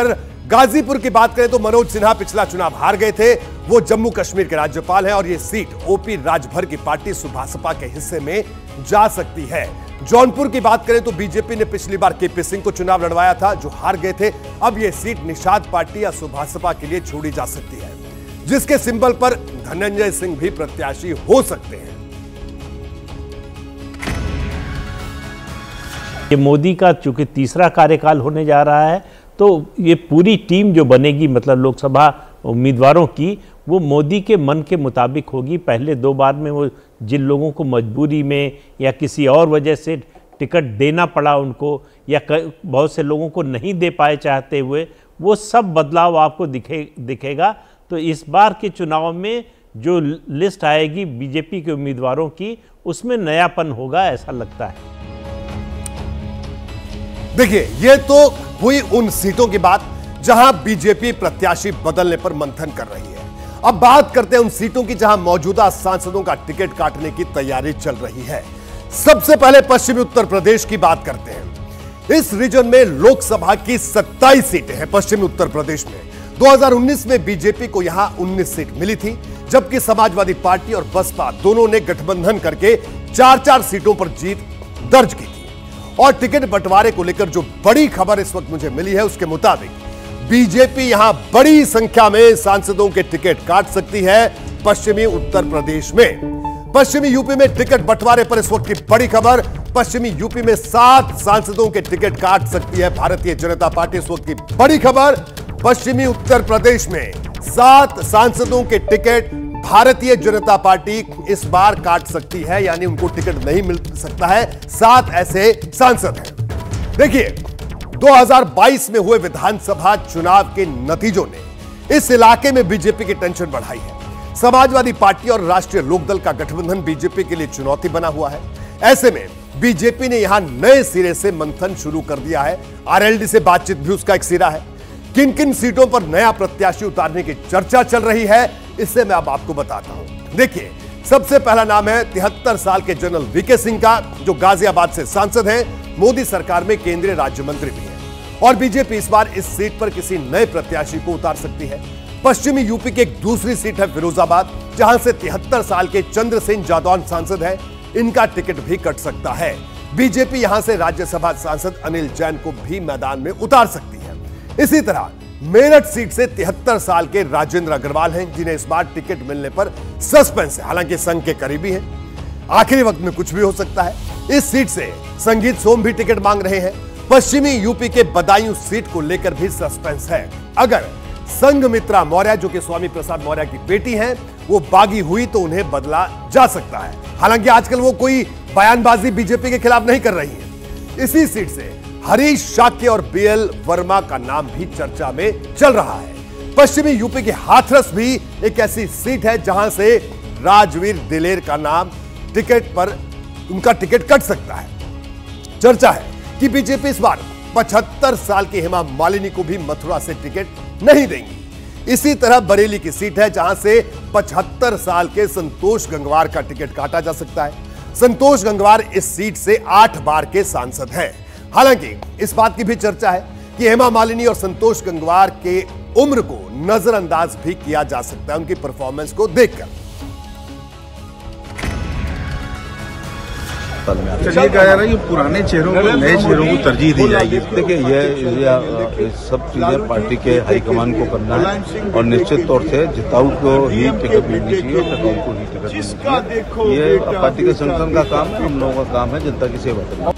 गाजीपुर की बात करें तो मनोज सिन्हा पिछला चुनाव हार गए थे। वो जम्मू कश्मीर के राज्यपाल हैं और ये सीट ओपी राजभर की पार्टी सुभासपा के हिस्से में जा सकती है। जौनपुर की बात करें तो बीजेपी ने पिछली बार केपी सिंह को चुनाव लड़वाया था, जो हार गए थे। अब यह सीट निषाद पार्टी या सुभासपा के लिए छोड़ी जा सकती है, जिसके सिंबल पर धनंजय सिंह भी प्रत्याशी हो सकते हैं। ये मोदी का चूंकि तीसरा कार्यकाल होने जा रहा है, तो ये पूरी टीम जो बनेगी, मतलब लोकसभा उम्मीदवारों की, वो मोदी के मन के मुताबिक होगी। पहले दो बार में वो जिन लोगों को मजबूरी में या किसी और वजह से टिकट देना पड़ा उनको, या बहुत से लोगों को नहीं दे पाए चाहते हुए, वो सब बदलाव आपको दिखे दिखेगा। तो इस बार के चुनाव में जो लिस्ट आएगी बीजेपी के उम्मीदवारों की, उसमें नयापन होगा, ऐसा लगता है। देखिए, ये तो हुई उन सीटों की बात जहां बीजेपी प्रत्याशी बदलने पर मंथन कर रही है। अब बात करते हैं उन सीटों की जहां मौजूदा सांसदों का टिकट काटने की तैयारी चल रही है। सबसे पहले पश्चिमी उत्तर प्रदेश की बात करते हैं। इस रीजन में लोकसभा की सत्ताईस सीटें हैं। पश्चिमी उत्तर प्रदेश में दो हज़ार उन्नीस में बीजेपी को यहां उन्नीस सीट मिली थी, जबकि समाजवादी पार्टी और बसपा दोनों ने गठबंधन करके चार चार सीटों पर जीत दर्ज की थी। और टिकट बंटवारे को लेकर जो बड़ी खबर इस वक्त मुझे मिली है, उसके मुताबिक बीजेपी यहां बड़ी संख्या में सांसदों के टिकट काट सकती है। पश्चिमी उत्तर प्रदेश में, पश्चिमी यूपी में टिकट बंटवारे पर इस वक्त की बड़ी खबर। पश्चिमी यूपी में सात सांसदों के टिकट काट सकती है भारतीय जनता पार्टी, इस वक्त की बड़ी खबर। पश्चिमी उत्तर प्रदेश में सात सांसदों के टिकट भारतीय जनता पार्टी इस बार काट सकती है, यानी उनको टिकट नहीं मिल सकता है। सात ऐसे सांसद हैं। देखिए, दो हज़ार बाईस में हुए विधानसभा चुनाव के नतीजों ने इस इलाके में बीजेपी की टेंशन बढ़ाई है। समाजवादी पार्टी और राष्ट्रीय लोकदल का गठबंधन बीजेपी के लिए चुनौती बना हुआ है। ऐसे में बीजेपी ने यहां नए सिरे से मंथन शुरू कर दिया है। आरएलडी से बातचीत भी उसका एक सिरा है। किन किन सीटों पर नया प्रत्याशी उतारने की चर्चा चल रही है, इससे मैं अब आपको बताता हूं। देखिए, सबसे पहला नाम है तिहत्तर साल के जनरल वीके सिंह का, जो गाजियाबाद से सांसद हैं, मोदी सरकार में केंद्रीय राज्य मंत्री भी हैं। और बीजेपी इस बार इस सीट पर किसी नए प्रत्याशी को उतार सकती है। पश्चिमी यूपी की एक दूसरी सीट है फिरोजाबाद, जहां से तिहत्तर साल के चंद्रसेन जादौन सांसद हैं। इनका टिकट भी कट सकता है। बीजेपी यहां से राज्यसभा सांसद अनिल जैन को भी मैदान में उतार सकती है। इसी तरह मेरठ सीट से तिहत्तर साल के राजेंद्र अग्रवाल हैं, जिन्हें इस बार टिकट मिलने पर सस्पेंस है। हालांकि संघ के करीबी हैं, आखिरी वक्त में कुछ भी हो सकता है। इस सीट से संगीत सोम भी टिकट मांग रहे हैं। पश्चिमी यूपी के बदायूं सीट को लेकर भी सस्पेंस है। अगर संघमित्रा मौर्य, जो कि स्वामी प्रसाद मौर्य की बेटी हैं, वो बागी हुई तो उन्हें बदला जा सकता है। हालांकि आजकल वो कोई बयानबाजी बीजेपी के खिलाफ नहीं कर रही है। इसी सीट से हरीश शाक्य और बीएल वर्मा का नाम भी चर्चा में चल रहा है। पश्चिमी यूपी की हाथरस भी एक ऐसी सीट है जहां से राजवीर दिलेर का नाम टिकट पर, उनका टिकट कट सकता है। चर्चा है कि बीजेपी इस बार पचहत्तर साल की हेमा मालिनी को भी मथुरा से टिकट नहीं देंगी। इसी तरह बरेली की सीट है, जहां से पचहत्तर साल के संतोष गंगवार का टिकट काटा जा सकता है। संतोष गंगवार इस सीट से आठ बार के सांसद हैं। हालांकि इस बात की भी चर्चा है कि हेमा मालिनी और संतोष गंगवार के उम्र को नजरअंदाज भी किया जा सकता है उनकी परफॉर्मेंस को देखकर। चलिए कहा जा रहा है कि पुराने चेहरों को, नए चेहरों को तरजीह दी जाएगी। देखिए, ये सब चीजें पार्टी के हाईकमान को करना है और निश्चित तौर से जिताऊ को ही टिकट मिलनी चाहिए और टिकाऊ को ही टिकट मिलनी चाहिए। ये पार्टी के संगठन का काम है, हम लोगों का काम है जनता की सेवा करना।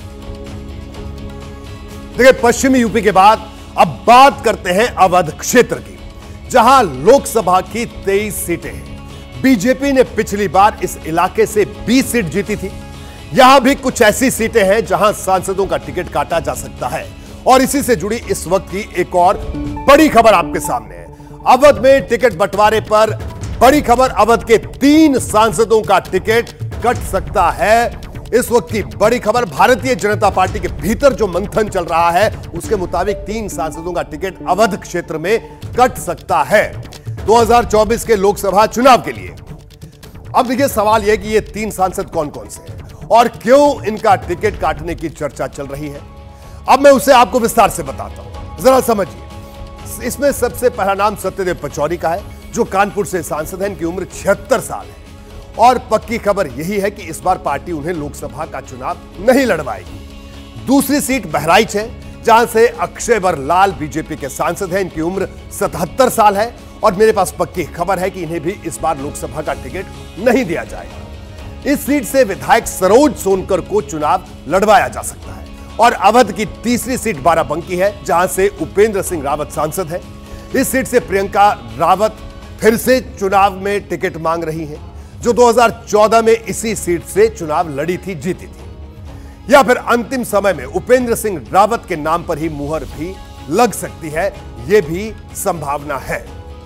देखिए, पश्चिमी यूपी के बाद अब बात करते हैं अवध क्षेत्र की, जहां लोकसभा की तेईस सीटें हैं। बीजेपी ने पिछली बार इस इलाके से बीस सीट जीती थी। यहां भी कुछ ऐसी सीटें हैं जहां सांसदों का टिकट काटा जा सकता है। और इसी से जुड़ी इस वक्त की एक और बड़ी खबर आपके सामने है। अवध में टिकट बंटवारे पर बड़ी खबर, अवध के तीन सांसदों का टिकट कट सकता है। इस वक्त की बड़ी खबर, भारतीय जनता पार्टी के भीतर जो मंथन चल रहा है, उसके मुताबिक तीन सांसदों का टिकट अवध क्षेत्र में कट सकता है दो हज़ार चौबीस के लोकसभा चुनाव के लिए। अब देखिए, सवाल यह कि ये तीन सांसद कौन कौन से हैं और क्यों इनका टिकट काटने की चर्चा चल रही है। अब मैं उसे आपको विस्तार से बताता हूं, जरा समझिए। इसमें सबसे पहला नाम सत्यदेव पचौरी का है, जो कानपुर से सांसद हैं। इनकी उम्र छिहत्तर साल है और पक्की खबर यही है कि इस बार पार्टी उन्हें लोकसभा का चुनाव नहीं लड़वाएगी। दूसरी सीट बहराइच है, जहां से अक्षयवर लाल बीजेपी के सांसद हैं। इनकी उम्र सतहत्तर साल है और मेरे पास पक्की खबर है कि इन्हें भी इस बार लोकसभा का टिकट नहीं दिया जाएगा। इस सीट से विधायक सरोज सोनकर को चुनाव लड़वाया जा सकता है। और अवध की तीसरी सीट बाराबंकी है, जहां से उपेंद्र सिंह रावत सांसद है। इस सीट से प्रियंका रावत फिर से चुनाव में टिकट मांग रही हैं, जो दो हज़ार चौदह में इसी सीट से चुनाव लड़ी थी, जीती थी। या फिर अंतिम समय में उपेंद्र सिंह रावत के नाम पर ही मुहर भी लग सकती है, यह भी संभावना है।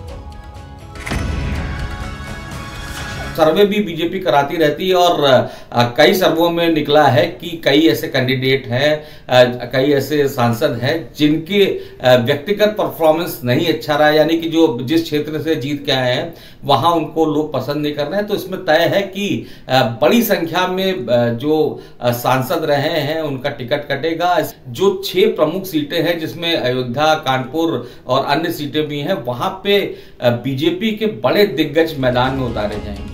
सर्वे भी बीजेपी कराती रहती है और आ, कई सर्वों में निकला है कि कई ऐसे कैंडिडेट हैं, कई ऐसे सांसद हैं जिनके आ, व्यक्तिगत परफॉर्मेंस नहीं अच्छा रहा, यानी कि जो जिस क्षेत्र से जीत के आए हैं वहां उनको लोग पसंद नहीं कर रहे हैं। तो इसमें तय है कि आ, बड़ी संख्या में आ, जो आ, सांसद रहे हैं उनका टिकट कटेगा। जो छह प्रमुख सीटें हैं, जिसमें अयोध्या, कानपुर और अन्य सीटें भी हैं, वहां पे बीजेपी के बड़े दिग्गज मैदान में उतारे जाएंगे।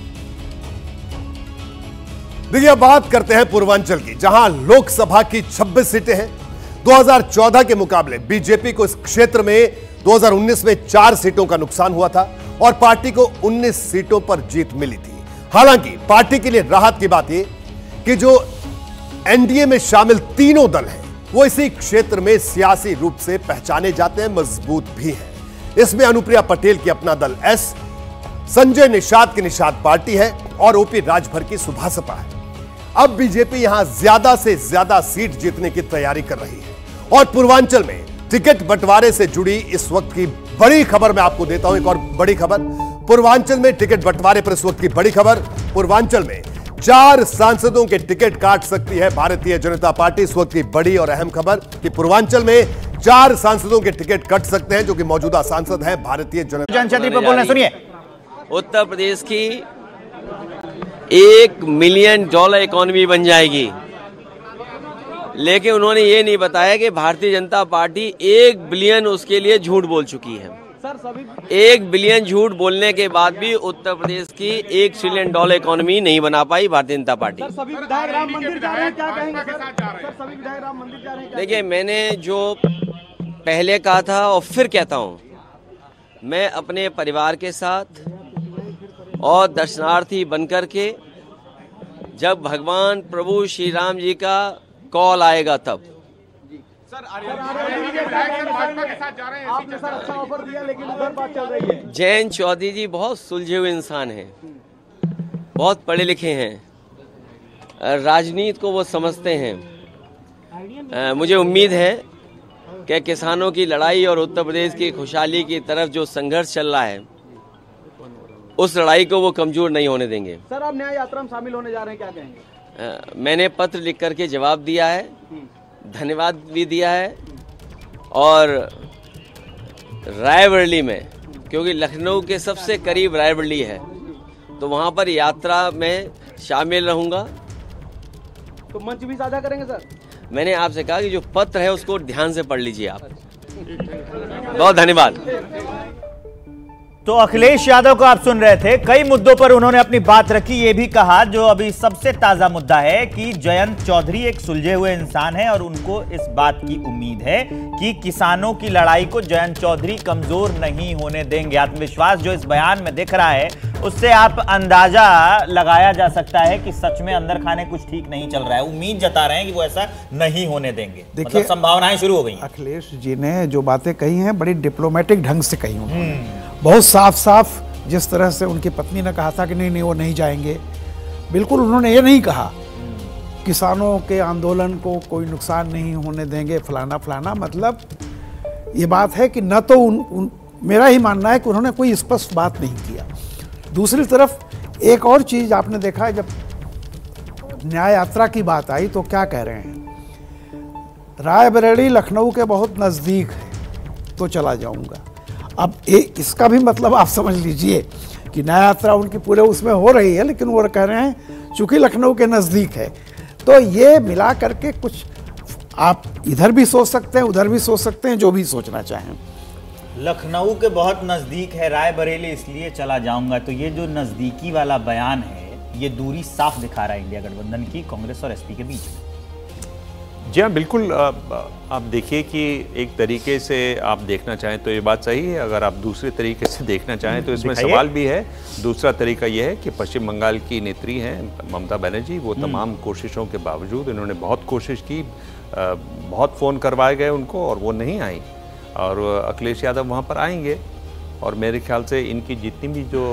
देखिए, अब बात करते हैं पूर्वांचल की, जहां लोकसभा की छब्बीस सीटें हैं। दो हज़ार चौदह के मुकाबले बीजेपी को इस क्षेत्र में दो हज़ार उन्नीस में चार सीटों का नुकसान हुआ था और पार्टी को उन्नीस सीटों पर जीत मिली थी। हालांकि पार्टी के लिए राहत की बात यह कि जो एनडीए में शामिल तीनों दल हैं, वो इसी क्षेत्र में सियासी रूप से पहचाने जाते हैं, मजबूत भी हैं। इसमें अनुप्रिया पटेल की अपना दल एस, संजय निषाद की निषाद पार्टी है और ओपी राजभर की सुभासपा है। अब बीजेपी यहां ज्यादा से ज्यादा सीट जीतने की तैयारी कर रही है और पूर्वांचल में टिकट बंटवारे से जुड़ी इस वक्त की बड़ी खबर मैं आपको देता हूं। एक और बड़ी खबर, पूर्वांचल में टिकट बंटवारे पर इस वक्त की बड़ी खबर। पूर्वांचल में चार सांसदों के टिकट काट सकती है भारतीय जनता पार्टी। इस वक्त की बड़ी और अहम खबर कि पूर्वांचल में चार सांसदों के टिकट कट सकते हैं, जो कि मौजूदा सांसद है भारतीय जनता पार्टी। सुनिए, उत्तर प्रदेश की एक मिलियन डॉलर इकोनॉमी बन जाएगी, लेकिन उन्होंने ये नहीं बताया कि भारतीय जनता पार्टी एक बिलियन उसके लिए झूठ बोल चुकी है। एक बिलियन झूठ बोलने के बाद भी उत्तर प्रदेश की एक ट्रिलियन डॉलर इकोनॉमी नहीं बना पाई भारतीय जनता पार्टी। सभी विधायक राम मंदिर जा रहे हैं, क्या कहेंगे सर? सभी विधायक राम मंदिर जा रहे हैं। देखिए, मैंने जो पहले कहा था और फिर कहता हूँ, मैं अपने परिवार के साथ और दर्शनार्थी बनकर के जब भगवान प्रभु श्री राम जी का कॉल आएगा तब। सर, आपने सर अच्छा ऑफर दिया, लेकिन उधर बात चल रही है। जयंत चौधरी जी बहुत सुलझे हुए इंसान हैं, बहुत पढ़े लिखे हैं, राजनीति को वो समझते हैं। मुझे उम्मीद है कि किसानों की लड़ाई और उत्तर प्रदेश की खुशहाली की तरफ जो संघर्ष चल रहा है, उस लड़ाई को वो कमजोर नहीं होने देंगे। सर, आप न्याय यात्रा में शामिल होने जा रहे हैं, क्या कहेंगे? आ, मैंने पत्र लिख करके जवाब दिया है, धन्यवाद भी दिया है। और रायबरेली में, क्योंकि लखनऊ के सबसे करीब रायबरेली है, तो वहां पर यात्रा में शामिल रहूंगा। तो मंच भी साझा करेंगे सर? मैंने आपसे कहा कि जो पत्र है उसको ध्यान से पढ़ लीजिए आप। बहुत धन्यवाद। तो अखिलेश यादव को आप सुन रहे थे, कई मुद्दों पर उन्होंने अपनी बात रखी। ये भी कहा, जो अभी सबसे ताजा मुद्दा है, कि जयंत चौधरी एक सुलझे हुए इंसान है और उनको इस बात की उम्मीद है कि किसानों की लड़ाई को जयंत चौधरी कमजोर नहीं होने देंगे। आत्मविश्वास जो इस बयान में दिख रहा है, उससे आप अंदाजा लगाया जा सकता है कि सच में अंदर खाने कुछ ठीक नहीं चल रहा है। उम्मीद जता रहे हैं कि वो ऐसा नहीं होने देंगे। देखिए, मतलब संभावनाएं शुरू हो गई। अखिलेश जी ने जो बातें कही हैं बड़ी डिप्लोमेटिक ढंग से कही उन्होंने, बहुत साफ साफ। जिस तरह से उनकी पत्नी ने कहा था कि नहीं नहीं वो नहीं जाएंगे, बिल्कुल उन्होंने ये नहीं कहा किसानों के आंदोलन को कोई नुकसान नहीं होने देंगे, फलाना फलाना। मतलब ये बात है कि न तो उन, उन मेरा ही मानना है कि उन्होंने कोई स्पष्ट बात नहीं किया। दूसरी तरफ एक और चीज़ आपने देखा है, जब न्याय यात्रा की बात आई तो क्या कह रहे हैं, रायबरेली लखनऊ के बहुत नज़दीक है तो चला जाऊंगा। अब ए, इसका भी मतलब आप समझ लीजिए कि न्याय यात्रा उनकी पूरे उसमें हो रही है, लेकिन वो कह रहे हैं चूंकि लखनऊ के नज़दीक है। तो ये मिला करके कुछ आप इधर भी सोच सकते हैं, उधर भी सोच सकते हैं, जो भी सोचना चाहें। लखनऊ के बहुत नजदीक है रायबरेली, इसलिए चला जाऊंगा। तो ये जो नजदीकी वाला बयान है, ये दूरी साफ दिखा रहा है इंडिया गठबंधन की कांग्रेस और एसपी के बीच में। जी हाँ, बिल्कुल। आप देखिए कि एक तरीके से आप देखना चाहें तो ये बात सही है, अगर आप दूसरे तरीके से देखना चाहें तो इसमें सवाल भी है। दूसरा तरीका यह है कि पश्चिम बंगाल की नेत्री हैं ममता बनर्जी, वो तमाम कोशिशों के बावजूद, इन्होंने बहुत कोशिश की, बहुत फ़ोन करवाए गए उनको और वो नहीं आई, और अखिलेश यादव वहाँ पर आएंगे। और मेरे ख्याल से इनकी जितनी भी जो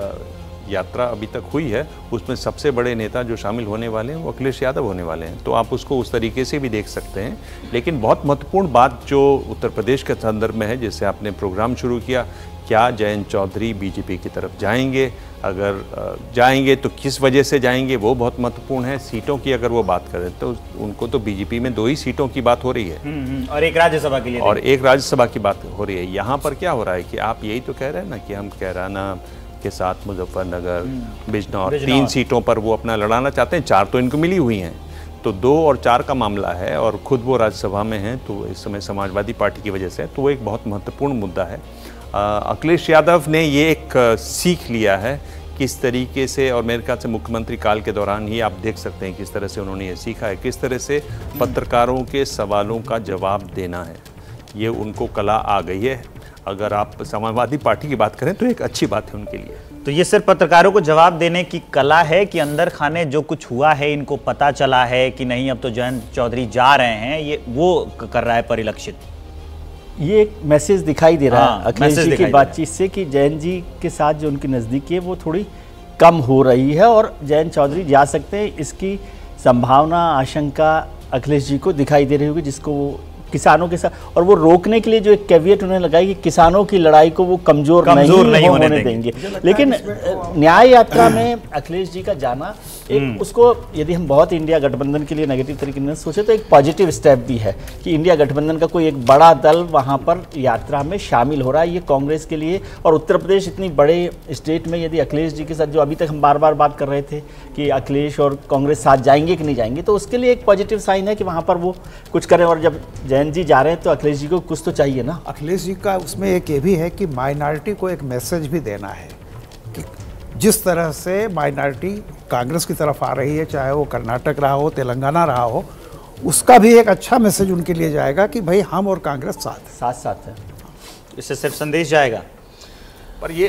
यात्रा अभी तक हुई है उसमें सबसे बड़े नेता जो शामिल होने वाले हैं वो अखिलेश यादव होने वाले हैं, तो आप उसको उस तरीके से भी देख सकते हैं। लेकिन बहुत महत्वपूर्ण बात जो उत्तर प्रदेश के संदर्भ में है, जिससे आपने प्रोग्राम शुरू किया, क्या जयंत चौधरी बीजेपी की तरफ जाएंगे? अगर जाएंगे तो किस वजह से जाएंगे, वो बहुत महत्वपूर्ण है। सीटों की अगर वो बात करें तो उनको तो बीजेपी में दो ही सीटों की बात हो रही है और एक राज्यसभा के लिए और एक राज्यसभा की बात हो रही है। यहाँ पर क्या हो रहा है कि आप यही तो कह रहे हैं ना कि हम कैराना के साथ मुजफ्फरनगर, बिजनौर, तीन सीटों पर वो अपना लड़ाना चाहते हैं। चार तो इनको मिली हुई हैं, तो दो और चार का मामला है और खुद वो राज्यसभा में हैं, तो इस समय समाजवादी पार्टी की वजह से, तो वो एक बहुत महत्वपूर्ण मुद्दा है। अखिलेश यादव ने ये एक सीख लिया है किस तरीके से, और मेरे ख्याल से मुख्यमंत्री काल के दौरान ही आप देख सकते हैं किस तरह से उन्होंने ये सीखा है, किस तरह से पत्रकारों के सवालों का जवाब देना है। ये उनको कला आ गई है। अगर आप समाजवादी पार्टी की बात करें तो एक अच्छी बात है उनके लिए। तो ये सिर्फ पत्रकारों को जवाब देने की कला है कि अंदर खाने जो कुछ हुआ है इनको पता चला है कि नहीं, अब तो जयंत चौधरी जा रहे हैं, ये वो कर रहा है परिलक्षित। ये एक मैसेज दिखाई दे रहा हाँ, है अखिलेश जी की बातचीत से कि जयंत जी के साथ जो उनकी नज़दीकी है वो थोड़ी कम हो रही है और जयंत चौधरी जा सकते हैं, इसकी संभावना, आशंका अखिलेश जी को दिखाई दे रही होगी, जिसको वो किसानों के साथ, और वो रोकने के लिए जो एक कैवियट उन्होंने लगाई कि किसानों की लड़ाई को वो कमजोर, कमजोर नहीं, नहीं होने, होने देंगे, देंगे। लेकिन न्याय यात्रा में अखिलेश जी का जाना एक उसको, यदि हम बहुत इंडिया गठबंधन के लिए नेगेटिव तरीके से सोचे तो एक पॉजिटिव स्टेप भी है कि इंडिया गठबंधन का कोई एक बड़ा दल वहाँ पर यात्रा में शामिल हो रहा है। ये कांग्रेस के लिए, और उत्तर प्रदेश इतनी बड़े स्टेट में यदि अखिलेश जी के साथ, जो अभी तक हम बार बार बात कर रहे थे कि अखिलेश और कांग्रेस साथ जाएंगे कि नहीं जाएंगे, तो उसके लिए एक पॉजिटिव साइन है कि वहाँ पर वो कुछ करें। और जब जयंत जी जा रहे हैं तो अखिलेश जी को कुछ तो चाहिए ना। अखिलेश जी का उसमें एक ये भी है कि माइनॉरिटी को एक मैसेज भी देना है कि जिस तरह से माइनॉरिटी कांग्रेस की तरफ आ रही है, चाहे वो कर्नाटक रहा हो, तेलंगाना रहा हो, उसका भी एक अच्छा मैसेज उनके लिए जाएगा कि भाई हम और कांग्रेस साथ साथ साथ है। इससे सिर्फ संदेश जाएगा, पर ये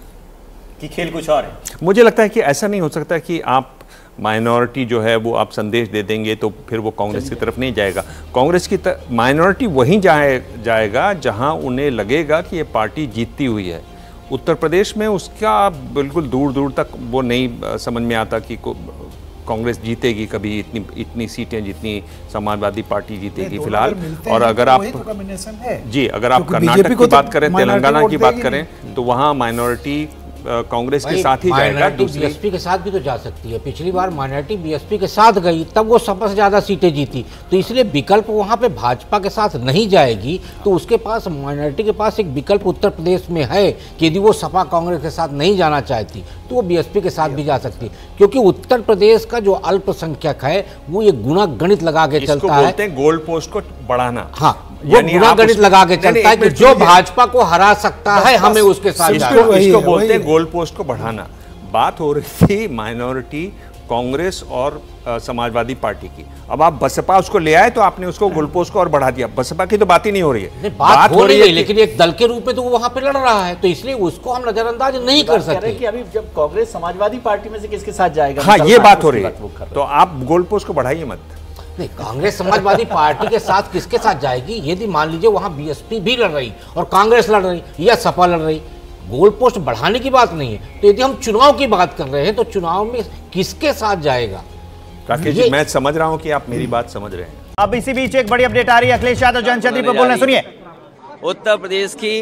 कि खेल कुछ और है। मुझे लगता है कि ऐसा नहीं हो सकता कि आप माइनॉरिटी जो है वो आप संदेश दे देंगे तो फिर वो कांग्रेस की तरफ नहीं जाएगा। कांग्रेस की माइनॉरिटी वहीं जाए जाएगा जहां उन्हें लगेगा कि ये पार्टी जीतती हुई है। उत्तर प्रदेश में उसका बिल्कुल दूर दूर तक वो नहीं समझ में आता कि कांग्रेस जीतेगी कभी इतनी इतनी सीटें जितनी समाजवादी पार्टी जीतेगी फिलहाल। और अगर आप तो जी अगर आप कर्नाटक की बात करें, तेलंगाना की बात करें, तो वहाँ माइनॉरिटी कांग्रेस के साथ ही जाएगा। बीएसपी के साथ भी तो जा सकती है। पिछली बार माइनॉरिटी बीएसपी के साथ गई, तब वो सपा से ज्यादा सीटें जीती, तो इसलिए विकल्प वहां पे भाजपा के साथ नहीं जाएगी, तो उसके पास, माइनॉरिटी के पास एक विकल्प उत्तर प्रदेश में है कि यदि वो सपा कांग्रेस के साथ नहीं जाना चाहती तो वो बीएसपी के साथ भी जा सकती, क्योंकि उत्तर प्रदेश का जो अल्पसंख्यक है वो ये गुणा गणित लगा के चलता है, बोलते हैं गोल पोस्ट को बढ़ाना। हाँ, वो गुणा गणित लगा के चलता है कि जो भाजपा को हरा सकता है हमें उसके साथ इसको, इसको बोलते हैं गोल पोस्ट को बढ़ाना। बात हो रही थी माइनॉरिटी कांग्रेस और आ, समाजवादी पार्टी की। अब आप बसपा उसको ले आए तो आपने उसको गोल पोस्ट को और बढ़ा दिया। बसपा की तो बात ही नहीं हो रही है। बात, बात हो रही है, लेकिन एक दल के रूप में तो वो वहां पे लड़ रहा है, तो इसलिए उसको हम नजरअंदाज नहीं कर सकते कि अभी जब कांग्रेस समाजवादी पार्टी में से किसके साथ जाएगा। हाँ, ये बात हो रही है, तो आप गोल पोस्ट को बढ़ाइए मत। नहीं, कांग्रेस समाजवादी पार्टी के साथ किसके साथ जाएगी? यदि मान लीजिए वहां बीएसपी भी लड़ रही और कांग्रेस लड़ रही या सपा लड़ रही, गोल पोस्ट बढ़ाने की बात नहीं है। तो यदि हम चुनाव की बात कर रहे हैं तो चुनाव में किसके साथ जाएगा? राकेश जी, मैं समझ रहा हूं कि आप मेरी बात समझ रहे हैं। अब इसी बीच एक बड़ी अपडेट आ रही है, अखिलेश यादव जयंत चौधरी पर बोल रहे हैं, सुनिए। उत्तर प्रदेश की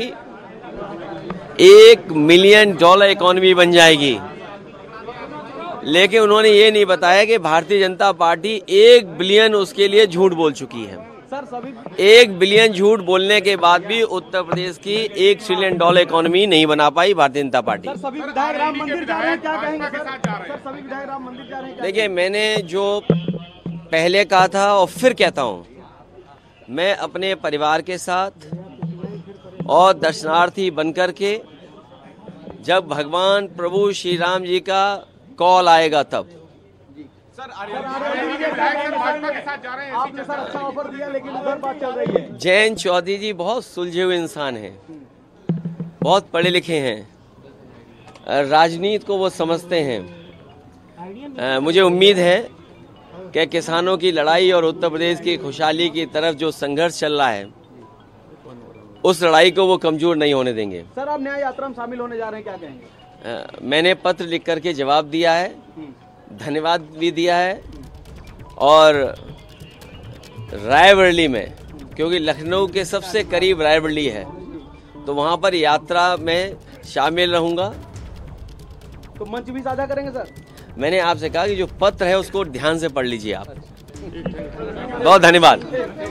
एक मिलियन डॉलर इकोनॉमी बन जाएगी, लेकिन उन्होंने ये नहीं बताया कि भारतीय जनता पार्टी एक बिलियन उसके लिए झूठ बोल चुकी है। एक बिलियन झूठ बोलने के बाद भी उत्तर प्रदेश की एक ट्रिलियन डॉलर इकोनॉमी नहीं बना पाई भारतीय जनता पार्टी। देखिए, मैंने जो पहले कहा था और फिर कहता हूं, मैं अपने परिवार के साथ, और दर्शनार्थी बनकर के जब भगवान प्रभु श्री राम जी का कॉल आएगा तब। जयंत चौधरी जी बहुत सुलझे हुए इंसान हैं, बहुत पढ़े लिखे हैं, राजनीति को वो समझते हैं। मुझे उम्मीद है कि किसानों की लड़ाई और उत्तर प्रदेश की खुशहाली की तरफ जो संघर्ष चल रहा है उस लड़ाई को वो कमजोर नहीं होने देंगे। सर, आप न्याय यात्रा में शामिल होने जा रहे हैं, क्या कहेंगे? आ, मैंने पत्र लिख करके जवाब दिया है, धन्यवाद भी दिया है। और रायबरेली में, क्योंकि लखनऊ के सबसे करीब रायबरेली है, तो वहाँ पर यात्रा में शामिल रहूँगा। तो मंच भी साझा करेंगे सर? मैंने आपसे कहा कि जो पत्र है उसको ध्यान से पढ़ लीजिए आप। बहुत धन्यवाद।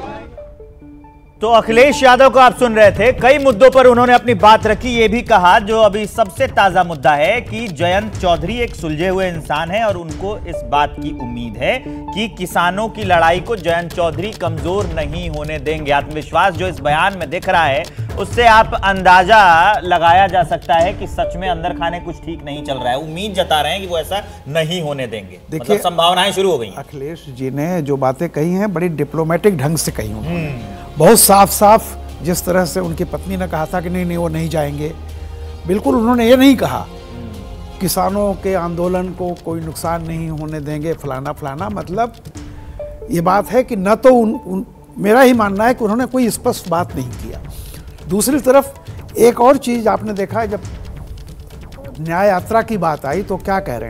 तो अखिलेश यादव को आप सुन रहे थे, कई मुद्दों पर उन्होंने अपनी बात रखी। ये भी कहा जो अभी सबसे ताजा मुद्दा है कि जयंत चौधरी एक सुलझे हुए इंसान है और उनको इस बात की उम्मीद है कि किसानों की लड़ाई को जयंत चौधरी कमजोर नहीं होने देंगे। आत्मविश्वास जो इस बयान में दिख रहा है उससे आप अंदाजा लगाया जा सकता है कि सच में अंदर खाने कुछ ठीक नहीं चल रहा है। उम्मीद जता रहे हैं कि वो ऐसा नहीं होने देंगे। मतलब संभावनाएं शुरू हो गई। अखिलेश जी ने जो बातें कही हैं बड़ी डिप्लोमेटिक ढंग से कही हैं, बहुत साफ साफ। जिस तरह से उनकी पत्नी ने कहा था कि नहीं नहीं वो नहीं जाएंगे, बिल्कुल उन्होंने ये नहीं कहा किसानों के आंदोलन को कोई नुकसान नहीं होने देंगे, फलाना फलाना। मतलब ये बात है कि न तो उन, उन मेरा ही मानना है कि उन्होंने कोई स्पष्ट बात नहीं किया। दूसरी तरफ एक और चीज आपने देखा है, जब न्याय यात्रा की बात आई तो क्या कह रहे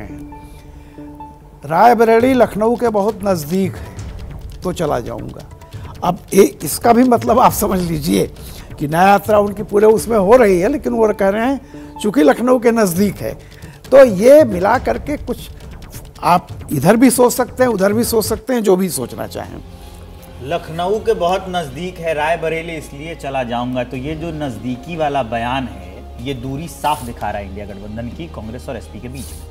हैं, रायबरेली लखनऊ के बहुत नजदीक है तो चला जाऊंगा। अब ए, इसका भी मतलब आप समझ लीजिए कि न्याय यात्रा उनकी पूरे उसमें हो रही है, लेकिन वो कह रहे हैं चूंकि लखनऊ के नजदीक है। तो ये मिला करके कुछ आप इधर भी सोच सकते हैं, उधर भी सोच सकते हैं, जो भी सोचना चाहें। लखनऊ के बहुत नजदीक है, रायबरेली इसलिए चला जाऊंगा। तो ये जो नजदीकी वाला बयान है ये दूरी साफ दिखा रहा है इंडिया गठबंधन की कांग्रेस और एसपी के बीच में।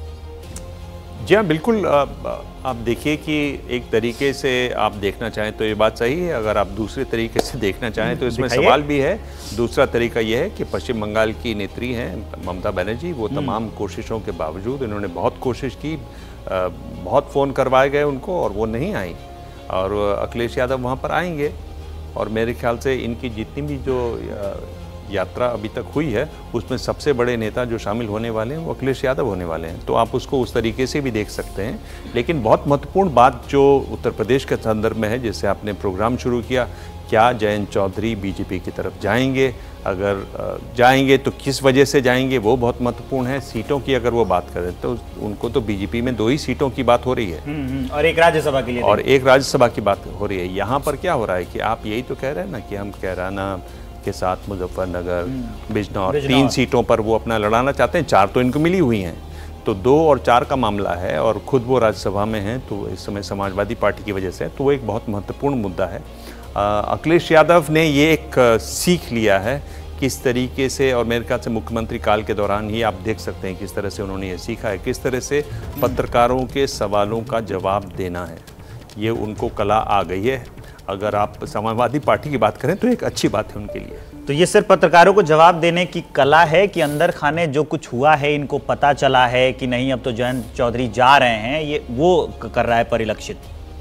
जी हाँ, बिल्कुल। आप देखिए कि एक तरीके से आप देखना चाहें तो ये बात सही है, अगर आप दूसरे तरीके से देखना चाहें तो इसमें सवाल भी है। दूसरा तरीका यह है कि पश्चिम बंगाल की नेत्री हैं ममता बनर्जी, वो तमाम कोशिशों के बावजूद, इन्होंने बहुत कोशिश की, बहुत फ़ोन करवाए गए उनको और वो नहीं आई। और अखिलेश यादव वहाँ पर आएंगे और मेरे ख्याल से इनकी जितनी भी जो यात्रा अभी तक हुई है उसमें सबसे बड़े नेता जो शामिल होने वाले हैं वो अखिलेश यादव होने वाले हैं। तो आप उसको उस तरीके से भी देख सकते हैं। लेकिन बहुत महत्वपूर्ण बात जो उत्तर प्रदेश के संदर्भ में है, जिससे आपने प्रोग्राम शुरू किया, क्या जयंत चौधरी बीजेपी की तरफ जाएंगे? अगर जाएंगे तो किस वजह से जाएंगे, वो बहुत महत्वपूर्ण है। सीटों की अगर वो बात करें तो उनको तो बीजेपी में दो ही सीटों की बात हो रही है और एक राज्यसभा के लिए और एक राज्यसभा की बात हो रही है। यहाँ पर क्या हो रहा है कि आप यही तो कह रहे हैं ना कि हम कैराना के साथ मुजफ्फरनगर, बिजनौर, तीन सीटों पर वो अपना लड़ाना चाहते हैं। चार तो इनको मिली हुई हैं, तो दो और चार का मामला है और खुद वो राज्यसभा में हैं, तो इस समय समाजवादी पार्टी की वजह से, तो वो एक बहुत महत्वपूर्ण मुद्दा है। अखिलेश यादव ने ये एक सीख लिया है किस तरीके से, और मेरे ख्याल से मुख्यमंत्री काल के दौरान ही आप देख सकते हैं किस तरह से उन्होंने ये सीखा है, किस तरह से पत्रकारों के सवालों का जवाब देना है। ये उनको कला आ गई है। अगर आप समाजवादी पार्टी की बात करें तो एक अच्छी बात है उनके लिए। तो ये सिर्फ पत्रकारों को जवाब देने की कला है कि अंदर खाने जो कुछ हुआ है इनको पता चला है कि नहीं, अब तो जयंत चौधरी जा रहे हैं, ये वो कर रहा है परिलक्षित।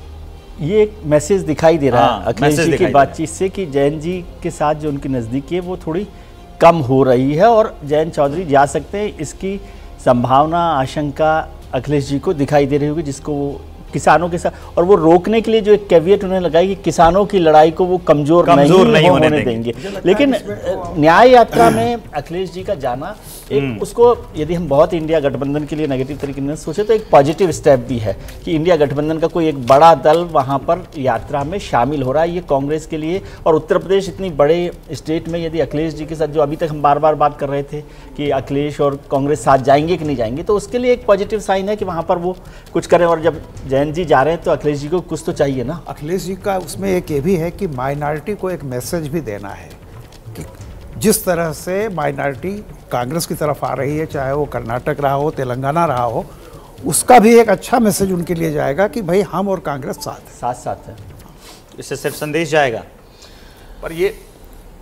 ये एक मैसेज दिखाई दे रहा हाँ, है अखिलेश जी की बातचीत से कि जयंत जी के साथ जो उनकी नज़दीकी है वो थोड़ी कम हो रही है और जयंत चौधरी जा सकते हैं, इसकी संभावना, आशंका अखिलेश जी को दिखाई दे रही होगी, जिसको वो किसानों के साथ, और वो रोकने के लिए जो एक कैवियट उन्होंने लगाई कि किसानों की लड़ाई को वो कमजोर, कमजोर नहीं, नहीं होने, होने देंगे, देंगे। लेकिन न्याय यात्रा में अखिलेश जी का जाना एक उसको, यदि हम बहुत इंडिया गठबंधन के लिए नेगेटिव तरीके से सोचे तो एक पॉजिटिव स्टेप भी है कि इंडिया गठबंधन का कोई एक बड़ा दल वहाँ पर यात्रा में शामिल हो रहा है। ये कांग्रेस के लिए, और उत्तर प्रदेश इतनी बड़े स्टेट में यदि अखिलेश जी के साथ, जो अभी तक हम बार बार बात कर रहे थे कि अखिलेश और कांग्रेस साथ जाएंगे कि नहीं जाएंगे, तो उसके लिए एक पॉजिटिव साइन है कि वहाँ पर वो कुछ करें। और जब जयंत जी जा रहे हैं तो अखिलेश जी को कुछ तो चाहिए ना। अखिलेश जी का उसमें एक ये भी है कि माइनॉरिटी को एक मैसेज भी देना है कि जिस तरह से माइनॉरिटी कांग्रेस की तरफ आ रही है, चाहे वो कर्नाटक रहा हो, तेलंगाना रहा हो, उसका भी एक अच्छा मैसेज उनके लिए जाएगा कि भाई हम और कांग्रेस साथ साथ साथ है। इससे सिर्फ संदेश जाएगा। पर ये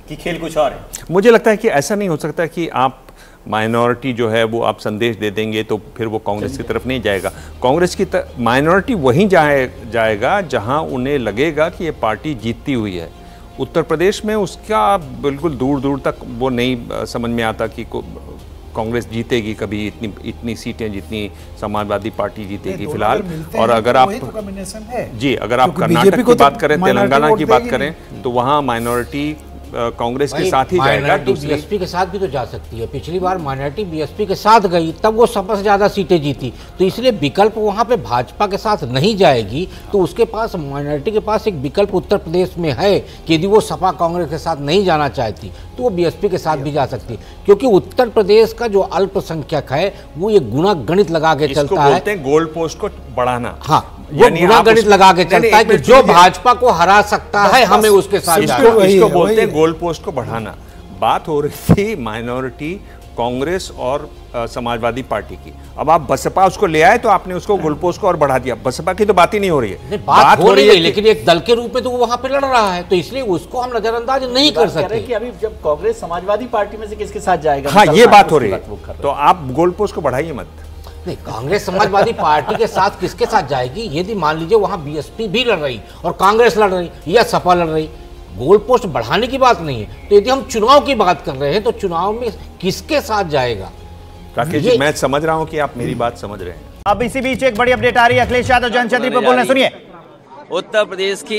कि खेल कुछ और है? मुझे लगता है कि ऐसा नहीं हो सकता कि आप माइनॉरिटी जो है वो आप संदेश दे देंगे तो फिर वो कांग्रेस की तरफ नहीं जाएगा। कांग्रेस की माइनॉरिटी वहीं जाए जाएगा जहां उन्हें लगेगा कि ये पार्टी जीतती हुई है। उत्तर प्रदेश में उसका बिल्कुल दूर दूर तक वो नहीं समझ में आता कि कांग्रेस जीतेगी कभी इतनी इतनी सीटें जितनी समाजवादी पार्टी जीतेगी फिलहाल। और अगर आप तो जी अगर आप कर्नाटक की बात करें, तेलंगाना की बात करें तो वहाँ माइनॉरिटी कांग्रेस के साथ ही जाएगा। बीएसपी के साथ भी तो जा सकती है। पिछली बार माइनॉरिटी बीएसपी के साथ गई तब वो सपा से ज्यादा सीटें जीती, तो इसलिए विकल्प वहां पे भाजपा के साथ नहीं जाएगी। तो उसके पास माइनॉरिटी के पास एक विकल्प उत्तर प्रदेश में है कि यदि वो सपा कांग्रेस के साथ नहीं जाना चाहती तो वो बीएसपी के साथ भी जा सकती, क्योंकि उत्तर प्रदेश का जो अल्पसंख्यक है वो ये गुणा गणित लगा के चलता है, गोल पोस्ट को बढ़ाना। हाँ, वो गुणा गणित लगा के चलता है कि जो भाजपा को हरा सकता है हमें उसके साथ इसको, इसको बोलते हैं गोल पोस्ट को बढ़ाना। बात हो रही थी माइनॉरिटी कांग्रेस और आ, समाजवादी पार्टी की। अब आप बसपा उसको ले आए तो आपने उसको गोल पोस्ट को और बढ़ा दिया। बसपा की तो बात ही नहीं हो रही है। बात, बात हो रही है, लेकिन एक दल के रूप में तो वो वहां पे लड़ रहा है, तो इसलिए उसको हम नजरअंदाज नहीं कर सकते कि अभी जब कांग्रेस समाजवादी पार्टी में से किसके साथ जाएगा। हाँ, ये बात हो रही है, तो आप गोल पोस्ट को बढ़ाइए मत। नहीं, कांग्रेस समाजवादी पार्टी के साथ किसके साथ जाएगी? यदि मान लीजिए वहां बीएसपी भी लड़ रही और कांग्रेस लड़ रही या सपा लड़ रही, गोल पोस्ट बढ़ाने की बात नहीं है। तो यदि हम चुनाव की बात कर रहे हैं तो चुनाव में किसके साथ जाएगा? राकेश जी, मैं समझ रहा हूं कि आप मेरी बात समझ रहे हैं। अब इसी बीच एक बड़ी अपडेट आ रही है। अखिलेश यादव जन चौधरी पर बोल रहे हैं, सुनिए। उत्तर प्रदेश की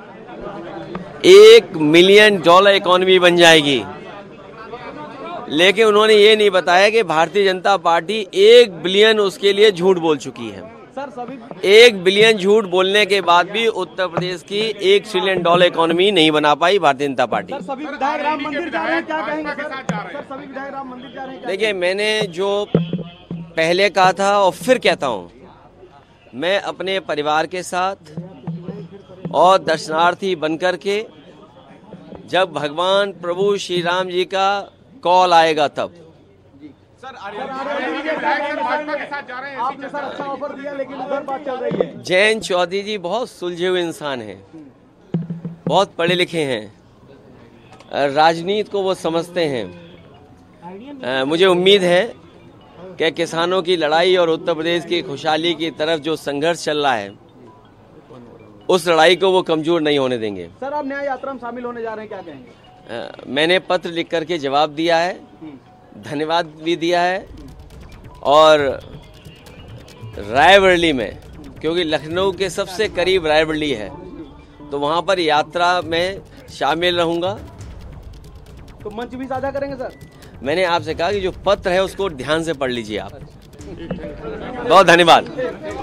एक मिलियन डॉलर इकोनॉमी बन जाएगी, लेकिन उन्होंने ये नहीं बताया कि भारतीय जनता पार्टी एक बिलियन उसके लिए झूठ बोल चुकी है। एक बिलियन झूठ बोलने के बाद भी उत्तर प्रदेश की एक ट्रिलियन डॉलर इकोनॉमी नहीं बना पाई भारतीय जनता पार्टी। सभी विधायक राम मंदिर जा रहे हैं, क्या कहेंगे सर? सर सभी विधायक राम मंदिर जा रहे हैं। देखिए, मैंने जो पहले कहा था और फिर कहता हूँ, मैं अपने परिवार के साथ और दर्शनार्थी बनकर के जब भगवान प्रभु श्री राम जी का कॉल आएगा तब। सर भाजपा के साथ जा रहे हैं, आपने सर अच्छा ऑफर दिया लेकिन उधर बात चल रही है। जयंत चौधरी जी बहुत सुलझे हुए इंसान हैं, बहुत पढ़े लिखे हैं, राजनीति को वो समझते हैं। मुझे उम्मीद है कि किसानों की लड़ाई और उत्तर प्रदेश की खुशहाली की तरफ जो संघर्ष चल रहा है उस लड़ाई को वो कमजोर नहीं होने देंगे। सर, आप न्याय यात्रा में शामिल होने जा रहे हैं, क्या कहेंगे? मैंने पत्र लिख करके जवाब दिया है, धन्यवाद भी दिया है। और रायबरेली में, क्योंकि लखनऊ के सबसे करीब रायबरेली है, तो वहां पर यात्रा में शामिल रहूंगा। तो मंच भी साझा करेंगे सर? मैंने आपसे कहा कि जो पत्र है उसको ध्यान से पढ़ लीजिए आप। बहुत धन्यवाद।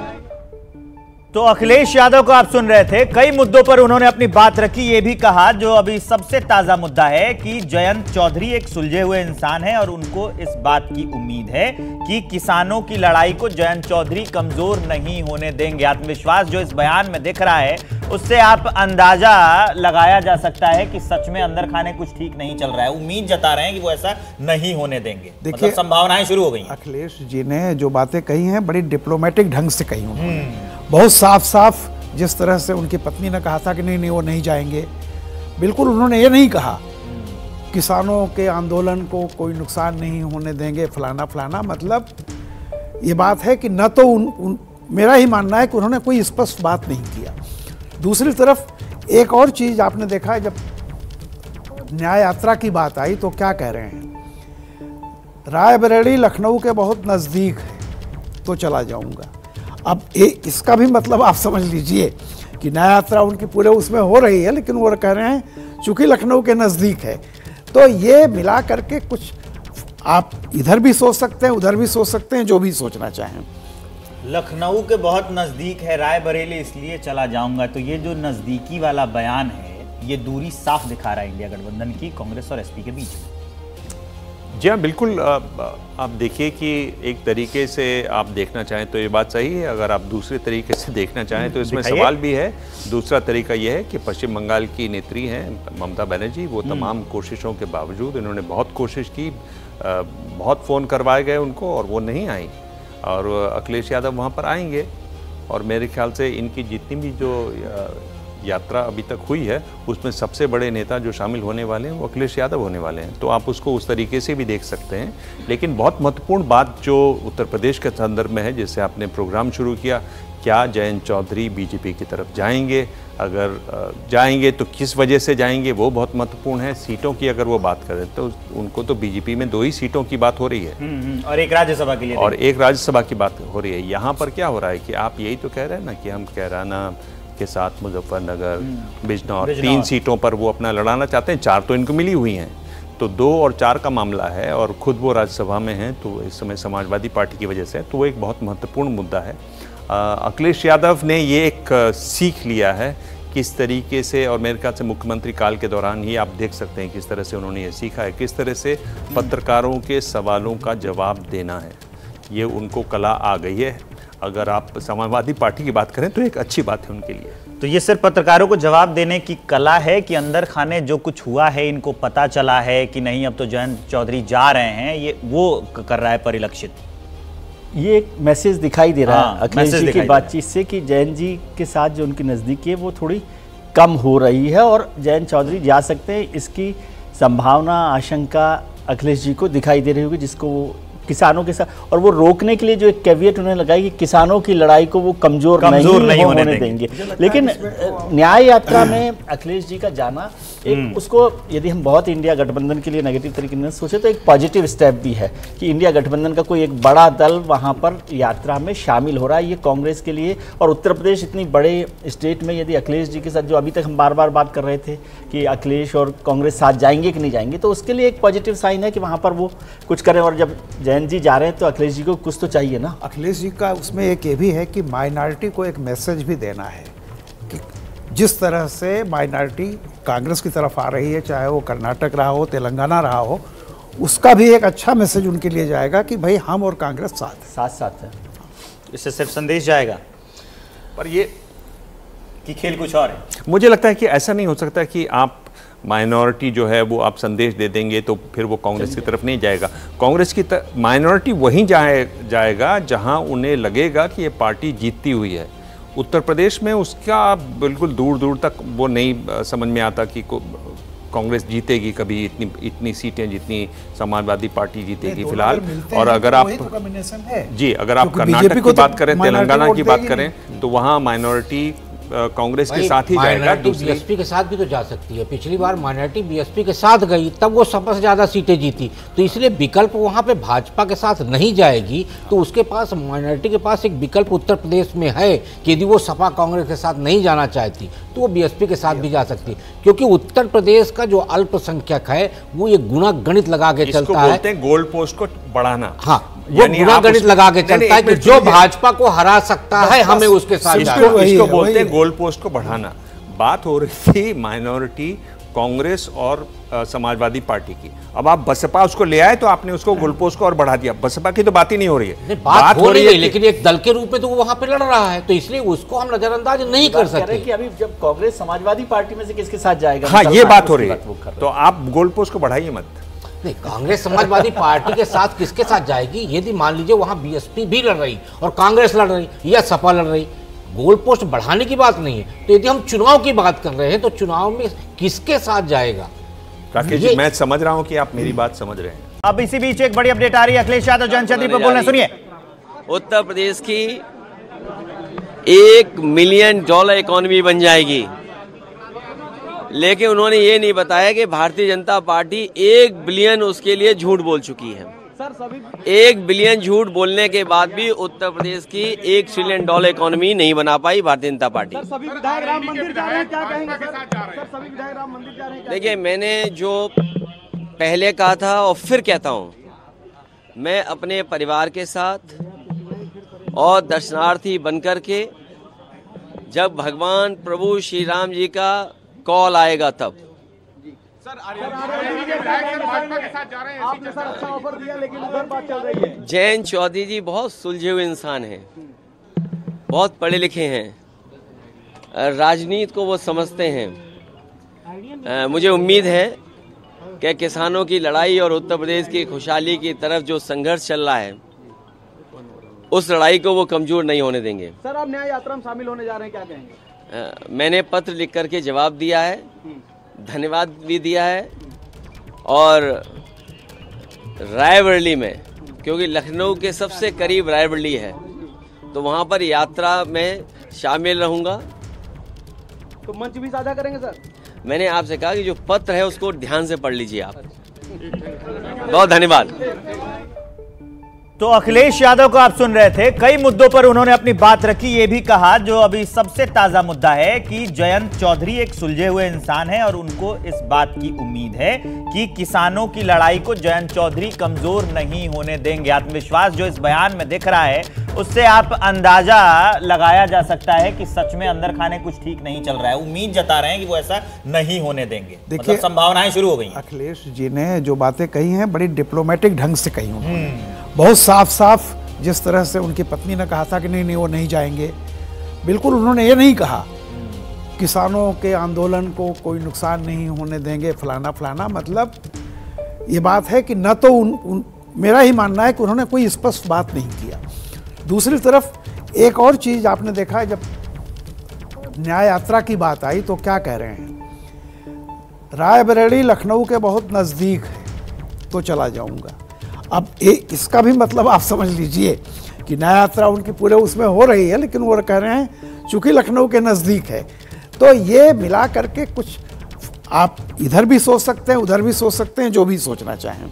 तो अखिलेश यादव को आप सुन रहे थे। कई मुद्दों पर उन्होंने अपनी बात रखी। ये भी कहा, जो अभी सबसे ताजा मुद्दा है, कि जयंत चौधरी एक सुलझे हुए इंसान है और उनको इस बात की उम्मीद है कि किसानों की लड़ाई को जयंत चौधरी कमजोर नहीं होने देंगे। आत्मविश्वास जो इस बयान में दिख रहा है उससे आप अंदाजा लगाया जा सकता है कि सच में अंदर खाने कुछ ठीक नहीं चल रहा है। उम्मीद जता रहे हैं कि वो ऐसा नहीं होने देंगे। देखिए, संभावनाएं शुरू हो गई। अखिलेश जी ने जो बातें कही हैं बड़ी डिप्लोमेटिक ढंग से कही उन्होंने, बहुत साफ साफ। जिस तरह से उनकी पत्नी ने कहा था कि नहीं नहीं वो नहीं जाएंगे, बिल्कुल उन्होंने ये नहीं कहा किसानों के आंदोलन को कोई नुकसान नहीं होने देंगे, फलाना फलाना। मतलब ये बात है कि न तो उन, उन मेरा ही मानना है कि उन्होंने कोई स्पष्ट बात नहीं किया। दूसरी तरफ एक और चीज़ आपने देखा है, जब न्याय यात्रा की बात आई तो क्या कह रहे हैं, रायबरेली लखनऊ के बहुत नज़दीक है तो चला जाऊंगा। अब ए, इसका भी मतलब आप समझ लीजिए कि न्याय यात्रा उनकी पूरे उसमें हो रही है, लेकिन वो कह रहे हैं चूंकि लखनऊ के नज़दीक है। तो ये मिला करके कुछ आप इधर भी सोच सकते हैं, उधर भी सोच सकते हैं, जो भी सोचना चाहें। लखनऊ के बहुत नज़दीक है, रायबरेली इसलिए चला जाऊंगा। तो ये जो नज़दीकी वाला बयान है, ये दूरी साफ दिखा रहा है इंडिया गठबंधन की कांग्रेस और एसपी के बीच में। जी हाँ, बिल्कुल। आप देखिए कि एक तरीके से आप देखना चाहें तो ये बात सही है, अगर आप दूसरे तरीके से देखना चाहें तो इसमें सवाल भी है। दूसरा तरीका यह है कि पश्चिम बंगाल की नेत्री हैं ममता बनर्जी, वो तमाम कोशिशों के बावजूद, इन्होंने बहुत कोशिश की, बहुत फ़ोन करवाए गए उनको और वो नहीं आई, और अखिलेश यादव वहाँ पर आएंगे। और मेरे ख्याल से इनकी जितनी भी जो यात्रा अभी तक हुई है उसमें सबसे बड़े नेता जो शामिल होने वाले हैं वो अखिलेश यादव होने वाले हैं, तो आप उसको उस तरीके से भी देख सकते हैं। लेकिन बहुत महत्वपूर्ण बात जो उत्तर प्रदेश के संदर्भ में है, जिससे आपने प्रोग्राम शुरू किया, क्या जयंत चौधरी बीजेपी की तरफ जाएंगे, अगर जाएंगे तो किस वजह से जाएंगे, वो बहुत महत्वपूर्ण है। सीटों की अगर वो बात करें तो उनको तो बीजेपी में दो ही सीटों की बात हो रही है और एक राज्यसभा के लिए और एक राज्यसभा की बात हो रही है। यहाँ पर क्या हो रहा है कि आप यही तो कह रहे हैं ना कि हम कैराना के साथ मुजफ्फरनगर, बिजनौर, तीन सीटों पर वो अपना लड़ाना चाहते हैं। चार तो इनको मिली हुई हैं, तो दो और चार का मामला है और खुद वो राज्यसभा में हैं, तो इस समय समाजवादी पार्टी की वजह से, तो वो एक बहुत महत्वपूर्ण मुद्दा है। अखिलेश यादव ने ये एक सीख लिया है किस तरीके से, और मेरे ख्याल से मुख्यमंत्री काल के दौरान ही आप देख सकते हैं किस तरह से उन्होंने ये सीखा है, किस तरह से पत्रकारों के सवालों का जवाब देना है, ये उनको कला आ गई है। अगर आप समाजवादी पार्टी की बात करें तो एक अच्छी बात है उनके लिए। तो ये सिर्फ पत्रकारों को जवाब देने की कला है कि अंदर खाने जो कुछ हुआ है इनको पता चला है कि नहीं, अब तो जयंत चौधरी जा रहे हैं, ये वो कर रहा है परिलक्षित। ये एक मैसेज दिखाई दे रहा हाँ, है अखिलेश जी की बातचीत से कि जयंत जी के साथ जो उनकी नज़दीकी है वो थोड़ी कम हो रही है और जयंत चौधरी जा सकते हैं, इसकी संभावना, आशंका अखिलेश जी को दिखाई दे रही होगी, जिसको वो किसानों के साथ, और वो रोकने के लिए जो एक कैवियट उन्होंने लगाई कि किसानों की लड़ाई को वो कमजोर, कमजोर नहीं, नहीं होने, होने देंगे, देंगे। लेकिन न्याय यात्रा में अखिलेश जी का जाना एक उसको, यदि हम बहुत इंडिया गठबंधन के लिए नेगेटिव तरीके से सोचे तो एक पॉजिटिव स्टेप भी है कि इंडिया गठबंधन का कोई एक बड़ा दल वहाँ पर यात्रा में शामिल हो रहा है। ये कांग्रेस के लिए, और उत्तर प्रदेश इतनी बड़े स्टेट में यदि अखिलेश जी के साथ, जो अभी तक हम बार बार बात कर रहे थे कि अखिलेश और कांग्रेस साथ जाएंगे कि नहीं जाएंगे, तो उसके लिए एक पॉजिटिव साइन है कि वहाँ पर वो कुछ करें। और जब जयंत जी जा रहे हैं तो अखिलेश जी को कुछ तो चाहिए ना। अखिलेश जी का उसमें एक ये भी है कि माइनॉरिटी को एक मैसेज भी देना है कि जिस तरह से माइनॉरिटी कांग्रेस की तरफ आ रही है, चाहे वो कर्नाटक रहा हो, तेलंगाना रहा हो, उसका भी एक अच्छा मैसेज उनके लिए जाएगा कि भाई हम और कांग्रेस साथ साथ साथ है। इससे सिर्फ संदेश जाएगा, पर ये कि खेल कुछ और है। मुझे लगता है कि ऐसा नहीं हो सकता कि आप माइनॉरिटी जो है वो आप संदेश दे देंगे तो फिर वो कांग्रेस की तरफ नहीं जाएगा। कांग्रेस की माइनॉरिटी वहीं जाए जाएगा जहां उन्हें लगेगा कि ये पार्टी जीतती हुई है। उत्तर प्रदेश में उसका बिल्कुल दूर दूर तक वो नहीं समझ में आता कि कांग्रेस जीतेगी कभी इतनी इतनी सीटें जितनी समाजवादी पार्टी जीतेगी फिलहाल। और अगर आप तो जी अगर आप कर्नाटक की बात करें, तेलंगाना की बात करें, तो वहाँ माइनॉरिटी कांग्रेस के साथ ही जाएगा। बीएसपी के साथ भी तो जा सकती है। पिछली बार माइनॉरिटी बीएसपी के साथ गई, तब वो सबसे ज्यादा सीटें जीती, तो इसलिए विकल्प वहां पे भाजपा के साथ नहीं जाएगी, तो उसके पास, माइनॉरिटी के पास एक विकल्प उत्तर प्रदेश में है कि यदि वो सपा कांग्रेस के साथ नहीं जाना चाहती तो वो बीएसपी के साथ भी जा सकती, क्योंकि उत्तर प्रदेश का जो अल्पसंख्यक है वो ये गुणा गणित लगा के चलता है, बोलते हैं गोल पोस्ट को बढ़ाना। हाँ, वो गुणा गणित लगा के चलता है कि जो भाजपा को हरा सकता है हमें उसके साथ इसको, इसको बोलते हैं गोल पोस्ट को बढ़ाना। बात हो रही थी माइनॉरिटी कांग्रेस और आ, समाजवादी पार्टी की। अब आप बसपा उसको ले आए तो आपने उसको गोल पोस्ट को और बढ़ा दिया। बसपा की तो बात ही नहीं हो रही है। बात, बात हो रही है, लेकिन एक दल के रूप में तो वो वहां पे लड़ रहा है, तो इसलिए उसको हम नजरअंदाज नहीं कर सकते कि अभी जब कांग्रेस समाजवादी पार्टी में से किसके साथ जाएगा। हाँ, ये बात हो रही है, तो आप गोल पोस्ट को बढ़ाइए मत। नहीं, कांग्रेस समाजवादी पार्टी के साथ किसके साथ जाएगी? यदि मान लीजिए वहां बीएसपी भी लड़ रही और कांग्रेस लड़ रही या सपा लड़ रही, गोल पोस्ट बढ़ाने की बात नहीं है। तो यदि हम चुनाव की बात कर रहे हैं तो चुनाव में किसके साथ जाएगा? राकेश जी, मैं समझ रहा हूं कि आप मेरी बात समझ रहे हैं। अब इसी बीच एक बड़ी अपडेट आ रही है, अखिलेश यादव जयंत चौधरी पर बोलना, सुनिए। उत्तर प्रदेश की एक मिलियन डॉलर इकोनॉमी बन जाएगी, लेकिन उन्होंने ये नहीं बताया कि भारतीय जनता पार्टी एक बिलियन उसके लिए झूठ बोल चुकी है। एक बिलियन झूठ बोलने के बाद भी उत्तर प्रदेश की एक ट्रिलियन डॉलर इकोनॉमी नहीं बना पाई भारतीय जनता पार्टी। सभी विधायक राम मंदिर जा रहे हैं, क्या कहेंगे सर? सर, सभी विधायक राम मंदिर जा रहे हैं। देखिए, मैंने जो पहले कहा था और फिर कहता हूँ, मैं अपने परिवार के साथ और दर्शनार्थी बनकर के, जब भगवान प्रभु श्री राम जी का कॉल आएगा तब। सर, भाजपा के साथ जा रहे हैं, आपने सर अच्छा ऑफर दिया, लेकिन उधर बात चल रही है। जयंत चौधरी जी बहुत सुलझे हुए इंसान हैं, बहुत पढ़े लिखे हैं, राजनीति को वो समझते हैं। मुझे उम्मीद है कि किसानों की लड़ाई और उत्तर प्रदेश की खुशहाली की तरफ जो संघर्ष चल रहा है, उस लड़ाई को वो कमजोर नहीं होने देंगे। सर, आप न्याय यात्रा में शामिल होने जा रहे हैं, क्या कहेंगे? मैंने पत्र लिख करके जवाब दिया है, धन्यवाद भी दिया है। और रायबरेली में, क्योंकि लखनऊ के सबसे करीब रायबरेली है, तो वहाँ पर यात्रा में शामिल रहूँगा। तो मंच भी साझा करेंगे सर? मैंने आपसे कहा कि जो पत्र है उसको ध्यान से पढ़ लीजिए आप। बहुत धन्यवाद। तो अखिलेश यादव को आप सुन रहे थे। कई मुद्दों पर उन्होंने अपनी बात रखी। ये भी कहा जो अभी सबसे ताजा मुद्दा है कि जयंत चौधरी एक सुलझे हुए इंसान है और उनको इस बात की उम्मीद है कि किसानों की लड़ाई को जयंत चौधरी कमजोर नहीं होने देंगे। आत्मविश्वास जो इस बयान में दिख रहा है उससे आप अंदाजा लगाया जा सकता है कि सच में अंदर खाने कुछ ठीक नहीं चल रहा है। उम्मीद जता रहे हैं कि वो ऐसा नहीं होने देंगे। देखिए, मतलब संभावनाएं शुरू हो गई। अखिलेश जी ने जो बातें कही हैं बड़ी डिप्लोमेटिक ढंग से कही उन्होंने, बहुत साफ साफ। जिस तरह से उनकी पत्नी ने कहा था कि नहीं नहीं वो नहीं जाएंगे, बिल्कुल उन्होंने ये नहीं कहा किसानों के आंदोलन को कोई नुकसान नहीं होने देंगे फलाना फलाना। मतलब ये बात है कि न तो उन, उन मेरा ही मानना है कि उन्होंने कोई स्पष्ट बात नहीं किया। दूसरी तरफ एक और चीज आपने देखा है, जब न्याय यात्रा की बात आई तो क्या कह रहे हैं, रायबरेली लखनऊ के बहुत नज़दीक है तो चला जाऊंगा। अब ए, इसका भी मतलब आप समझ लीजिए कि न्याय यात्रा उनकी पूरे उसमें हो रही है, लेकिन वो कह रहे हैं चूंकि लखनऊ के नज़दीक है। तो ये मिला करके कुछ आप इधर भी सोच सकते हैं, उधर भी सोच सकते हैं, जो भी सोचना चाहें।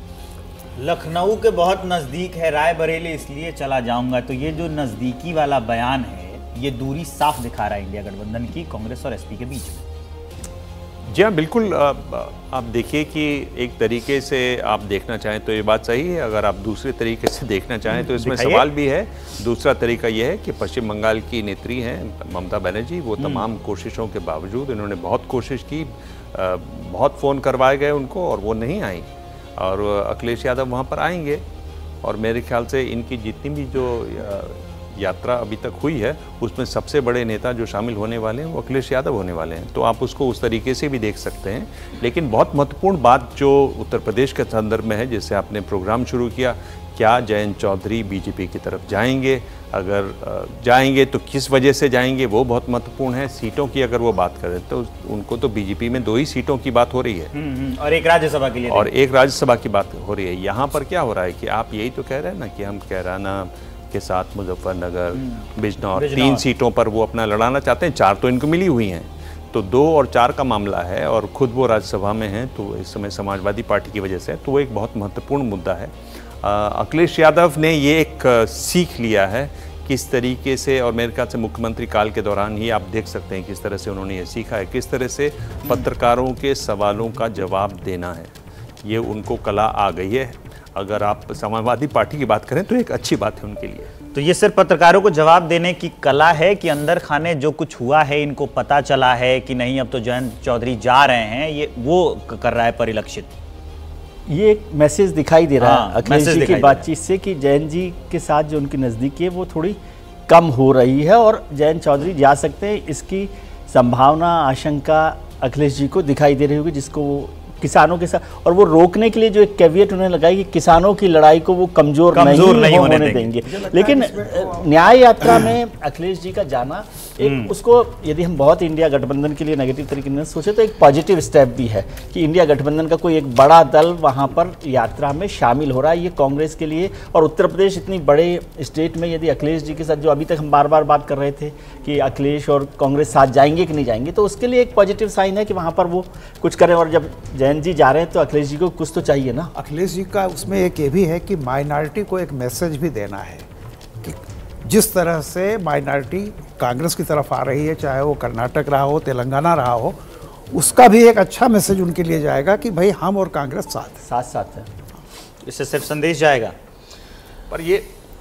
लखनऊ के बहुत नज़दीक है, रायबरेली इसलिए चला जाऊंगा। तो ये जो नज़दीकी वाला बयान है, ये दूरी साफ दिखा रहा है इंडिया गठबंधन की कांग्रेस और एसपी के बीच में। जी हाँ, बिल्कुल। आप देखिए कि एक तरीके से आप देखना चाहें तो ये बात सही है, अगर आप दूसरे तरीके से देखना चाहें तो इसमें सवाल भी है। दूसरा तरीका यह है कि पश्चिम बंगाल की नेत्री हैं ममता बनर्जी, वो तमाम कोशिशों के बावजूद, इन्होंने बहुत कोशिश की, बहुत फ़ोन करवाए गए उनको और वो नहीं आई। और अखिलेश यादव वहाँ पर आएंगे और मेरे ख्याल से इनकी जितनी भी जो यात्रा अभी तक हुई है उसमें सबसे बड़े नेता जो शामिल होने वाले हैं वो अखिलेश यादव होने वाले हैं। तो आप उसको उस तरीके से भी देख सकते हैं। लेकिन बहुत महत्वपूर्ण बात जो उत्तर प्रदेश के संदर्भ में है, जिससे आपने प्रोग्राम शुरू किया, क्या जयंत चौधरी बीजेपी की तरफ जाएंगे? अगर जाएंगे तो किस वजह से जाएंगे, वो बहुत महत्वपूर्ण है। सीटों की अगर वो बात करें तो उनको तो बीजेपी में दो ही सीटों की बात हो रही है और एक राज्यसभा के लिए और एक राज्यसभा की बात हो रही है। यहाँ पर क्या हो रहा है कि आप यही तो कह रहे हैं ना कि हम कैराना के साथ मुजफ्फरनगर, बिजनौर, तीन सीटों पर वो अपना लड़ाना चाहते हैं। चार तो इनको मिली हुई हैं, तो दो और चार का मामला है और खुद वो राज्यसभा में हैं, तो इस समय समाजवादी पार्टी की वजह से तो वो एक बहुत महत्वपूर्ण मुद्दा है। अखिलेश यादव ने ये एक सीख लिया है किस तरीके से, और मेरे ख्याल से मुख्यमंत्री काल के दौरान ही आप देख सकते हैं किस तरह से उन्होंने ये सीखा है, किस तरह से पत्रकारों के सवालों का जवाब देना है। ये उनको कला आ गई है। अगर आप समाजवादी पार्टी की बात करें तो एक अच्छी बात है उनके लिए। तो ये सिर्फ पत्रकारों को जवाब देने की कला है कि अंदर खाने जो कुछ हुआ है इनको पता चला है कि नहीं, अब तो जयंत चौधरी जा रहे हैं, ये वो कर रहा है परिलक्षित। ये एक मैसेज दिखाई दे रहा हाँ, है अखिलेश जी की बातचीत से कि जयंत जी के साथ जो उनकी नज़दीकी है वो थोड़ी कम हो रही है और जयंत चौधरी जा सकते हैं, इसकी संभावना, आशंका अखिलेश जी को दिखाई दे रही होगी, जिसको वो किसानों के साथ, और वो रोकने के लिए जो एक कैवियट उन्होंने लगाई कि किसानों की लड़ाई को वो कमजोर, कमजोर नहीं, नहीं होने, होने देंगे, देंगे। लेकिन न्याय यात्रा में अखिलेश जी का जाना एक उसको, यदि हम बहुत इंडिया गठबंधन के लिए नेगेटिव तरीके से सोचे तो एक पॉजिटिव स्टेप भी है कि इंडिया गठबंधन का कोई एक बड़ा दल वहाँ पर यात्रा में शामिल हो रहा है। ये कांग्रेस के लिए, और उत्तर प्रदेश इतनी बड़े स्टेट में यदि अखिलेश जी के साथ, जो अभी तक हम बार बार बात कर रहे थे कि अखिलेश और कांग्रेस साथ जाएंगे कि नहीं जाएंगे, तो उसके लिए एक पॉजिटिव साइन है कि वहाँ पर वो कुछ करें। और जब जयंत जी जा रहे हैं तो अखिलेश जी को कुछ तो चाहिए ना। अखिलेश जी का उसमें एक ये भी है कि माइनॉरिटी को एक मैसेज भी देना है कि जिस तरह से माइनॉरिटी कांग्रेस की तरफ आ रही है, चाहे वो कर्नाटक रहा हो, तेलंगाना रहा हो, उसका भी एक अच्छा मैसेज उनके लिए जाएगा कि भाई हम और कांग्रेस साथ साथ साथ है। इससे सिर्फ संदेश जाएगा, पर ये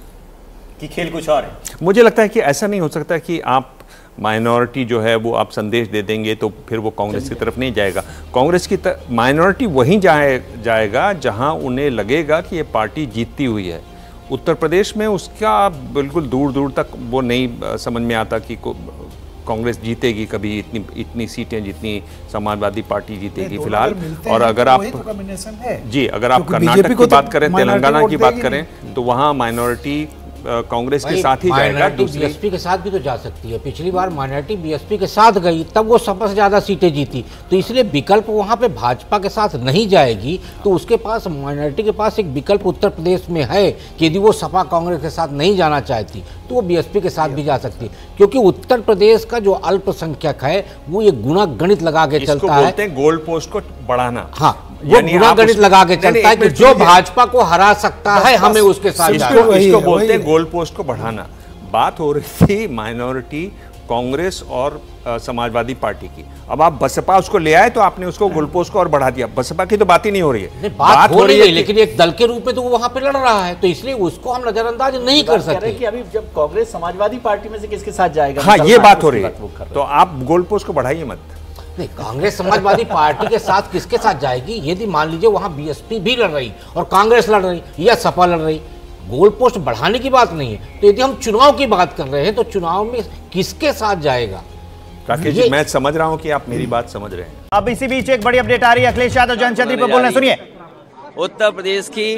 कि खेल कुछ और है। मुझे लगता है कि ऐसा नहीं हो सकता कि आप माइनॉरिटी जो है वो आप संदेश दे देंगे तो फिर वो कांग्रेस की तरफ नहीं जाएगा। कांग्रेस की माइनॉरिटी वहीं जाए जाएगा जहां उन्हें लगेगा कि ये पार्टी जीतती हुई है। उत्तर प्रदेश में उसका बिल्कुल दूर दूर तक वो नहीं समझ में आता कि कांग्रेस जीतेगी कभी इतनी इतनी सीटें जितनी समाजवादी पार्टी जीतेगी फिलहाल। और अगर आप तो जी अगर आप कर्नाटक की बात करें, तेलंगाना की बात करें, तो वहाँ माइनॉरिटी कांग्रेस के साथ ही जाएगा। बीएसपी के साथ भी तो जा सकती है। पिछली बार माइनॉरिटी बीएसपी के साथ गई, तब वो सपा से ज्यादा सीटें जीती, तो इसलिए विकल्प वहां पे भाजपा के साथ नहीं जाएगी, तो उसके पास माइनॉरिटी के पास एक विकल्प उत्तर प्रदेश में है कि यदि वो सपा कांग्रेस के साथ नहीं जाना चाहती तो वो बीएसपी के साथ भी जा सकती है, क्योंकि उत्तर प्रदेश का जो अल्पसंख्यक है वो ये गुणा गणित लगा के चलता है। बोलते हैं गोल पोस्ट को बढ़ाना। हाँ, वो गुणा गणित लगा के चलता है कि जो भाजपा को हरा सकता है हमें उसके साथ इसको, इसको बोलते हैं गोल पोस्ट को बढ़ाना। बात हो रही थी माइनॉरिटी कांग्रेस और आ, समाजवादी पार्टी की। अब आप बसपा उसको ले आए तो आपने उसको गोल पोस्ट को और बढ़ा दिया। बसपा की तो बात ही नहीं हो रही है। बात, बात हो रही है, लेकिन एक दल के रूप में तो वो वहां पे लड़ रहा है, तो इसलिए उसको हम नजरअंदाज नहीं कर सकते कि अभी जब कांग्रेस समाजवादी पार्टी में से किसके साथ जाएगा। हाँ, ये बात हो रही है, तो आप गोल पोस्ट को बढ़ाइए मत। नहीं, कांग्रेस समाजवादी पार्टी के साथ किसके साथ जाएगी? यदि मान लीजिए वहां बीएसपी भी लड़ रही और कांग्रेस लड़ रही या सपा लड़ रही, गोल पोस्ट बढ़ाने की बात नहीं है। तो यदि हम चुनाव की बात कर रहे हैं तो चुनाव में किसके साथ जाएगा? राकेश जी, मैं समझ रहा हूं कि आप मेरी बात समझ रहे हैं। अब इसी बीच एक बड़ी अपडेट आ रही है, अखिलेश यादव जयंत चौधरी पर बोल रहे हैं, सुनिए। उत्तर प्रदेश की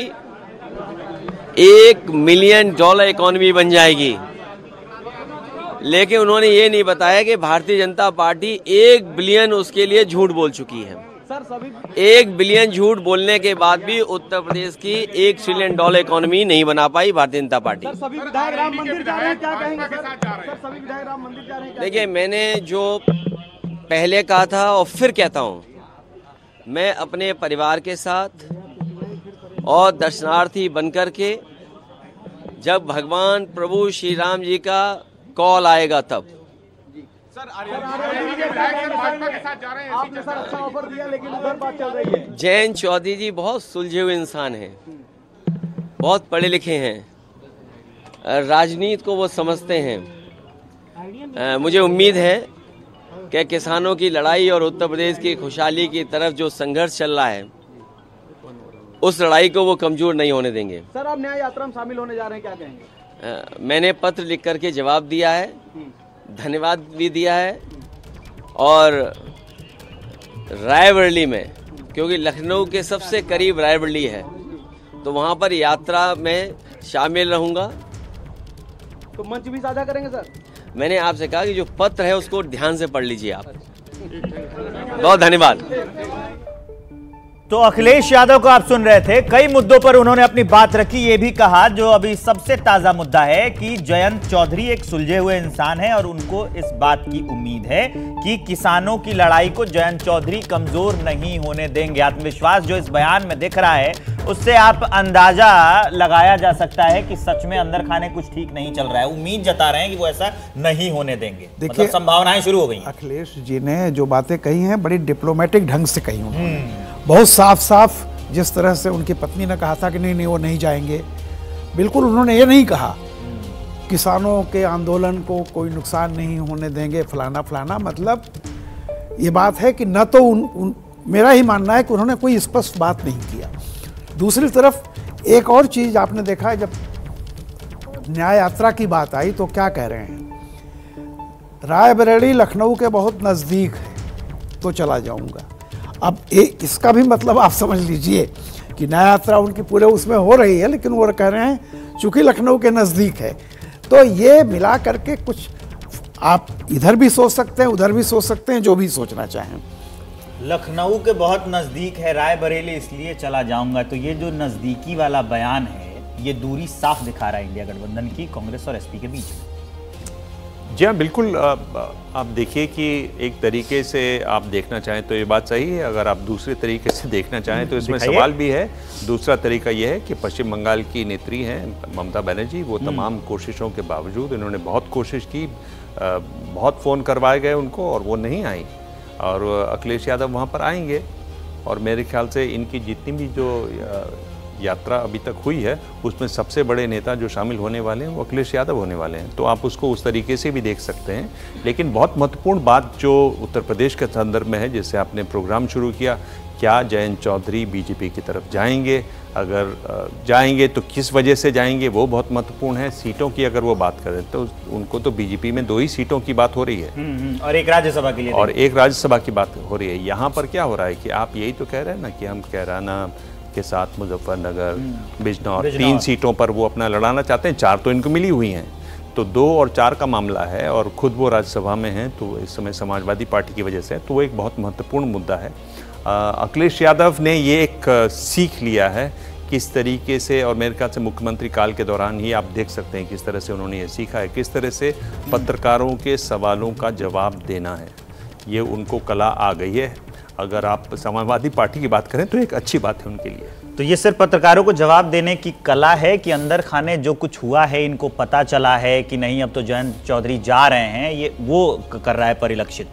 एक मिलियन डॉलर इकोनॉमी बन जाएगी, लेकिन उन्होंने ये नहीं बताया कि भारतीय जनता पार्टी एक बिलियन उसके लिए झूठ बोल चुकी है। एक बिलियन झूठ बोलने के बाद भी उत्तर प्रदेश की एक ट्रिलियन डॉलर इकोनॉमी नहीं बना पाई भारतीय जनता पार्टी। सभी विधायक राम मंदिर जा रहे हैं, क्या कहेंगे सर? सर सभी विधायक राम मंदिर जा रहे हैं। देखिए, मैंने जो पहले कहा था और फिर कहता हूँ, मैं अपने परिवार के साथ और दर्शनार्थी बनकर के जब भगवान प्रभु श्री राम जी का कॉल आएगा तब। सर भाजपा के साथ जा रहे हैं, आपने सर अच्छा ऑफर दिया, लेकिन उधर बात चल रही है। जयंत चौधरी जी बहुत सुलझे हुए इंसान हैं, बहुत पढ़े लिखे हैं, राजनीति को वो समझते हैं। मुझे उम्मीद है कि किसानों की लड़ाई और उत्तर प्रदेश की खुशहाली की तरफ जो संघर्ष चल रहा है, उस लड़ाई को वो कमजोर नहीं होने देंगे। सर, आप न्याय यात्रा में शामिल होने जा रहे हैं, क्या कहेंगे? आ, मैंने पत्र लिख करके जवाब दिया है, धन्यवाद भी दिया है, और रायबरेली में, क्योंकि लखनऊ के सबसे करीब रायबरेली है, तो वहां पर यात्रा में शामिल रहूंगा। तो मंच भी साझा करेंगे सर? मैंने आपसे कहा कि जो पत्र है उसको ध्यान से पढ़ लीजिए आप। बहुत धन्यवाद। तो अखिलेश यादव को आप सुन रहे थे, कई मुद्दों पर उन्होंने अपनी बात रखी। ये भी कहा, जो अभी सबसे ताजा मुद्दा है, कि जयंत चौधरी एक सुलझे हुए इंसान है और उनको इस बात की उम्मीद है कि किसानों की लड़ाई को जयंत चौधरी कमजोर नहीं होने देंगे। आत्मविश्वास जो इस बयान में दिख रहा है, उससे आप अंदाजा लगाया जा सकता है कि सच में अंदर खाने कुछ ठीक नहीं चल रहा है। उम्मीद जता रहे हैं कि वो ऐसा नहीं होने देंगे। देखिए, मतलब संभावनाएं शुरू हो गई। अखिलेश जी ने जो बातें कही हैं बड़ी डिप्लोमेटिक ढंग से कही उन्होंने, बहुत साफ साफ, जिस तरह से उनकी पत्नी ने कहा था कि नहीं नहीं वो नहीं जाएंगे, बिल्कुल उन्होंने ये नहीं कहा किसानों के आंदोलन को कोई नुकसान नहीं होने देंगे, फलाना फलाना। मतलब ये बात है कि न तो उन, उन मेरा ही मानना है कि उन्होंने कोई स्पष्ट बात नहीं किया। दूसरी तरफ एक और चीज आपने देखा है, जब न्याय यात्रा की बात आई तो क्या कह रहे हैं, रायबरेली लखनऊ के बहुत नजदीक है तो चला जाऊंगा। अब ए, इसका भी मतलब आप समझ लीजिए कि न्याय यात्रा उनकी पूरे उसमें हो रही है, लेकिन वो कह रहे हैं चूंकि लखनऊ के नज़दीक है। तो ये मिला करके कुछ आप इधर भी सोच सकते हैं, उधर भी सोच सकते हैं, जो भी सोचना चाहें। लखनऊ के बहुत नज़दीक है, रायबरेली इसलिए चला जाऊंगा, तो ये जो नज़दीकी वाला बयान है, ये दूरी साफ दिखा रहा है इंडिया गठबंधन की कांग्रेस और एसपी के बीच में। जी हाँ, बिल्कुल। आप देखिए कि एक तरीके से आप देखना चाहें तो ये बात सही है, अगर आप दूसरे तरीके से देखना चाहें तो इसमें सवाल भी है। दूसरा तरीका यह है कि पश्चिम बंगाल की नेत्री हैं ममता बनर्जी, वो तमाम कोशिशों के बावजूद, इन्होंने बहुत कोशिश की, बहुत फ़ोन करवाए गए उनको और वो नहीं आई, और अखिलेश यादव वहाँ पर आएंगे। और मेरे ख्याल से इनकी जितनी भी जो यात्रा अभी तक हुई है, उसमें सबसे बड़े नेता जो शामिल होने वाले हैं वो अखिलेश यादव होने वाले हैं। तो आप उसको उस तरीके से भी देख सकते हैं। लेकिन बहुत महत्वपूर्ण बात जो उत्तर प्रदेश के संदर्भ में है, जिससे आपने प्रोग्राम शुरू किया, क्या जयंत चौधरी बीजेपी की तरफ जाएंगे? अगर जाएंगे तो किस वजह से जाएंगे, वो बहुत महत्वपूर्ण है। सीटों की अगर वो बात करें तो उनको तो बीजेपी में दो ही सीटों की बात हो रही है, और एक राज्यसभा के लिए और एक राज्यसभा की बात हो रही है। यहाँ पर क्या हो रहा है कि आप यही तो कह रहे हैं ना कि हम कह रहा ना के साथ मुजफ्फरनगर, बिजनौर, तीन सीटों पर वो अपना लड़ाना चाहते हैं। चार तो इनको मिली हुई हैं, तो दो और चार का मामला है और खुद वो राज्यसभा में हैं, तो इस समय समाजवादी पार्टी की वजह से तो वो एक बहुत महत्वपूर्ण मुद्दा है। अखिलेश यादव ने ये एक सीख लिया है किस तरीके से, और मेरे ख्याल से मुख्यमंत्री काल के दौरान ही आप देख सकते हैं किस तरह से उन्होंने ये सीखा है, किस तरह से पत्रकारों के सवालों का जवाब देना है। ये उनको कला आ गई है। अगर आप समाजवादी पार्टी की बात करें तो एक अच्छी बात है उनके लिए। तो ये सिर्फ पत्रकारों को जवाब देने की कला है कि अंदर खाने जो कुछ हुआ है इनको पता चला है कि नहीं, अब तो जयंत चौधरी जा रहे हैं, ये वो कर रहा है परिलक्षित।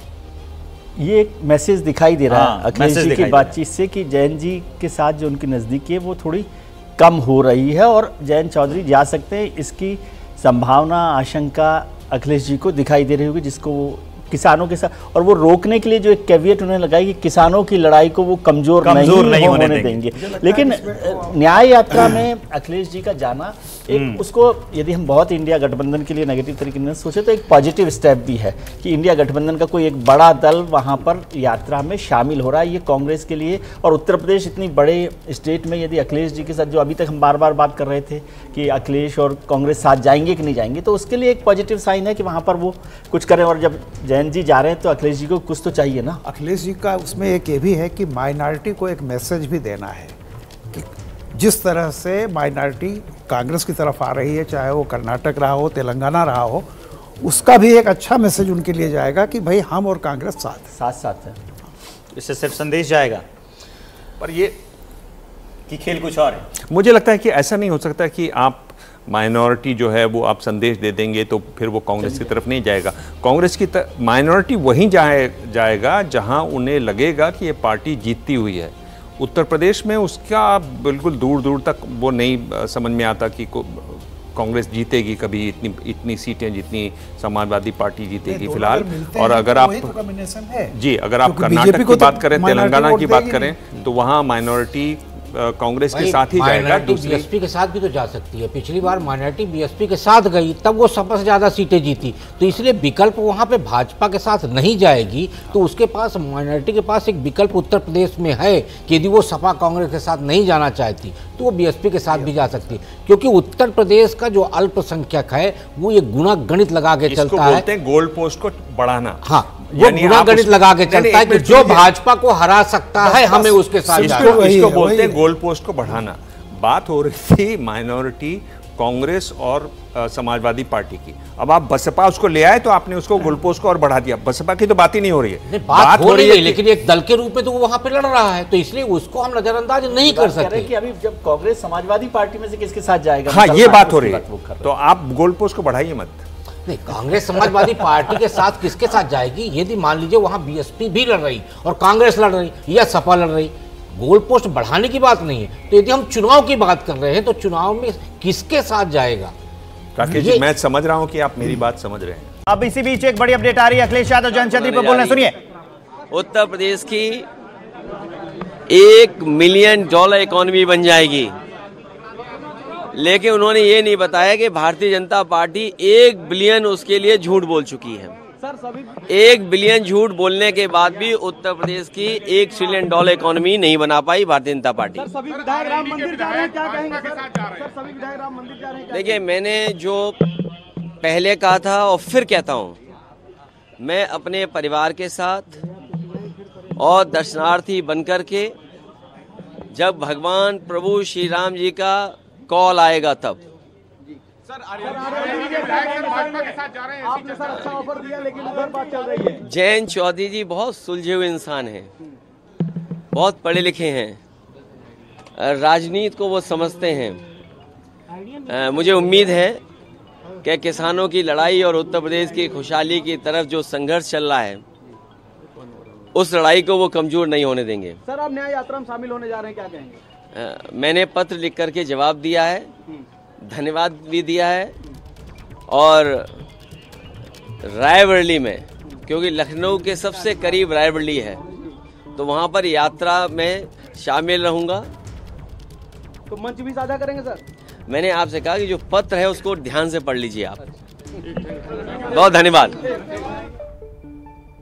ये एक मैसेज दिखाई दे रहा हाँ, है अखिलेश जी की बातचीत से कि जयंत जी के साथ जो उनकी नज़दीकी है वो थोड़ी कम हो रही है और जयंत चौधरी जा सकते हैं, इसकी संभावना, आशंका अखिलेश जी को दिखाई दे रही होगी, जिसको वो किसानों के साथ, और वो रोकने के लिए जो एक कैवियट उन्होंने लगाई कि किसानों की लड़ाई को वो कमजोर, कमजोर नहीं, नहीं होने, होने देंगे, देंगे। लेकिन न्याय यात्रा में अखिलेश जी का जाना एक उसको, यदि हम बहुत इंडिया गठबंधन के लिए नेगेटिव तरीके से सोचे तो एक पॉजिटिव स्टेप भी है कि इंडिया गठबंधन का कोई एक बड़ा दल वहाँ पर यात्रा में शामिल हो रहा है। ये कांग्रेस के लिए, और उत्तर प्रदेश इतनी बड़े स्टेट में यदि अखिलेश जी के साथ, जो अभी तक हम बार बार बात कर रहे थे कि अखिलेश और कांग्रेस साथ जाएंगे कि नहीं जाएंगे, तो उसके लिए एक पॉजिटिव साइन है कि वहाँ पर वो कुछ करें। और जब जयंत जी जा रहे हैं तो अखिलेश जी को कुछ तो चाहिए ना। अखिलेश जी का उसमें एक ये भी है कि माइनॉरिटी को एक मैसेज भी देना है कि जिस तरह से माइनॉरिटी कांग्रेस की तरफ आ रही है, चाहे वो कर्नाटक रहा हो, तेलंगाना रहा हो, उसका भी एक अच्छा मैसेज उनके लिए जाएगा कि भाई हम और कांग्रेस साथ साथ साथ है। इससे सिर्फ संदेश जाएगा, पर ये कि खेल कुछ और है। मुझे लगता है कि ऐसा नहीं हो सकता कि आप माइनॉरिटी जो है वो आप संदेश दे देंगे तो फिर वो कांग्रेस की तरफ नहीं जाएगा। कांग्रेस की माइनॉरिटी वहीं जाए जाएगा जहां उन्हें लगेगा कि ये पार्टी जीतती हुई है। उत्तर प्रदेश में उसका बिल्कुल दूर दूर तक वो नहीं समझ में आता कि कांग्रेस जीतेगी कभी इतनी इतनी सीटें जितनी समाजवादी पार्टी जीतेगी फिलहाल। और अगर आप तो जी अगर आप कर्नाटक की बात करें, तेलंगाना की बात करें, तो वहाँ माइनॉरिटी कांग्रेस के साथ ही जाएगा। बीएसपी के साथ भी तो जा सकती है। पिछली बार माइनॉरिटी बीएसपी के साथ गई, तब वो सपा से ज्यादा सीटें जीती, तो इसलिए विकल्प वहां पे भाजपा के साथ नहीं जाएगी, तो उसके पास, माइनॉरिटी के पास एक विकल्प उत्तर प्रदेश में है कि यदि वो सपा कांग्रेस के साथ नहीं जाना चाहती तो वो बीएसपी के साथ भी जा सकती है। क्योंकि उत्तर प्रदेश का जो अल्पसंख्यक है वो ये गुना गणित लगा के चलता है, बोलते हैं गोल पोस्ट को बढ़ाना। हाँ, वो गुना गणित लगा के चलता है कि जो भाजपा को हरा सकता है हमें उसके साथ जाना। इसको बोलते हैं गोल पोस्ट को बढ़ाना। बात हो रही थी माइनॉरिटी कांग्रेस और आ, समाजवादी पार्टी की। अब आप बसपा उसको ले आए तो आपने उसको गोल पोस्ट को और बढ़ा दिया। बसपा की तो बात ही नहीं हो रही है। बात, बात हो रही है, लेकिन एक दल के रूप में तो वो वहां पे लड़ रहा है, तो इसलिए उसको हम नजरअंदाज नहीं कर सकते कि अभी जब कांग्रेस समाजवादी पार्टी में से किसके साथ जाएगा। हाँ, ये बात हो रही है, तो आप गोल पोस्ट को बढ़ाइए मत। नहीं, कांग्रेस समाजवादी पार्टी के साथ किसके साथ जाएगी? यदि मान लीजिए वहां बीएसपी भी लड़ रही और कांग्रेस लड़ रही या सपा लड़ रही, गोल पोस्ट बढ़ाने की बात नहीं है। तो यदि हम चुनाव की बात कर रहे हैं तो चुनाव में किसके साथ जाएगा? राकेश जी, मैं समझ रहा हूं कि आप मेरी बात समझ रहे हैं। अब इसी बीच एक बड़ी अपडेट आ रही है। अखिलेश यादव जयंत चौधरी पर बोल रहे हैं, सुनिए। उत्तर प्रदेश की एक मिलियन डॉलर इकोनॉमी बन जाएगी, लेकिन उन्होंने ये नहीं बताया कि भारतीय जनता पार्टी एक बिलियन उसके लिए झूठ बोल चुकी है। एक बिलियन झूठ बोलने के बाद भी उत्तर प्रदेश की एक ट्रिलियन डॉलर इकोनॉमी नहीं बना पाई भारतीय जनता पार्टी। सभी विधायक राम मंदिर जा रहे हैं, क्या कहेंगे सर? सर सभी विधायक राम मंदिर जा रहे हैं। देखिए, मैंने जो पहले कहा था और फिर कहता हूँ, मैं अपने परिवार के साथ और दर्शनार्थी बनकर के, जब भगवान प्रभु श्री राम जी का कॉल आएगा तब। सर भाजपा के साथ जा रहे हैं, आपने सर अच्छा ऑफर दिया, लेकिन उधर बात चल रही है। जयंत चौधरी जी बहुत सुलझे हुए इंसान हैं, बहुत पढ़े लिखे हैं, राजनीति को वो समझते हैं। मुझे उम्मीद है कि किसानों की लड़ाई और उत्तर प्रदेश की खुशहाली की तरफ जो संघर्ष चल रहा है, उस लड़ाई को वो कमजोर नहीं होने देंगे। सर, आप न्याय यात्रा में शामिल होने जा रहे हैं, क्या कहेंगे? मैंने पत्र लिख करके जवाब दिया है, धन्यवाद भी दिया है, और रायबरेली में, क्योंकि लखनऊ के सबसे करीब रायबरेली है, तो वहां पर यात्रा में शामिल रहूंगा। तो मंच भी साझा करेंगे सर? मैंने आपसे कहा कि जो पत्र है उसको ध्यान से पढ़ लीजिए आप। बहुत धन्यवाद।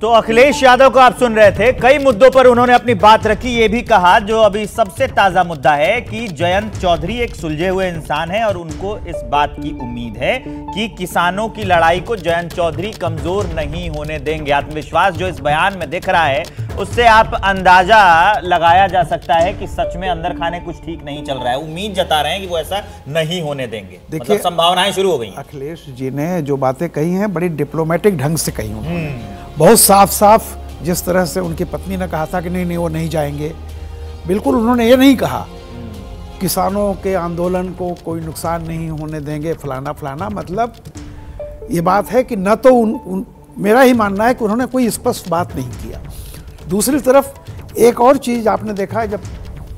तो अखिलेश यादव को आप सुन रहे थे। कई मुद्दों पर उन्होंने अपनी बात रखी। ये भी कहा जो अभी सबसे ताजा मुद्दा है कि जयंत चौधरी एक सुलझे हुए इंसान है और उनको इस बात की उम्मीद है कि किसानों की लड़ाई को जयंत चौधरी कमजोर नहीं होने देंगे। आत्मविश्वास जो इस बयान में दिख रहा है उससे आप अंदाजा लगाया जा सकता है कि सच में अंदर खाने कुछ ठीक नहीं चल रहा है। उम्मीद जता रहे हैं कि वो ऐसा नहीं होने देंगे। देखिए, मतलब संभावनाएं शुरू हो गई। अखिलेश जी ने जो बातें कही हैं बड़ी डिप्लोमेटिक ढंग से कही उन्होंने, बहुत साफ साफ। जिस तरह से उनकी पत्नी ने कहा था कि नहीं नहीं वो नहीं जाएंगे, बिल्कुल उन्होंने ये नहीं कहा किसानों के आंदोलन को कोई नुकसान नहीं होने देंगे फलाना फलाना। मतलब ये बात है कि न तो उन, उन मेरा ही मानना है कि उन्होंने कोई स्पष्ट बात नहीं किया। दूसरी तरफ एक और चीज आपने देखा है, जब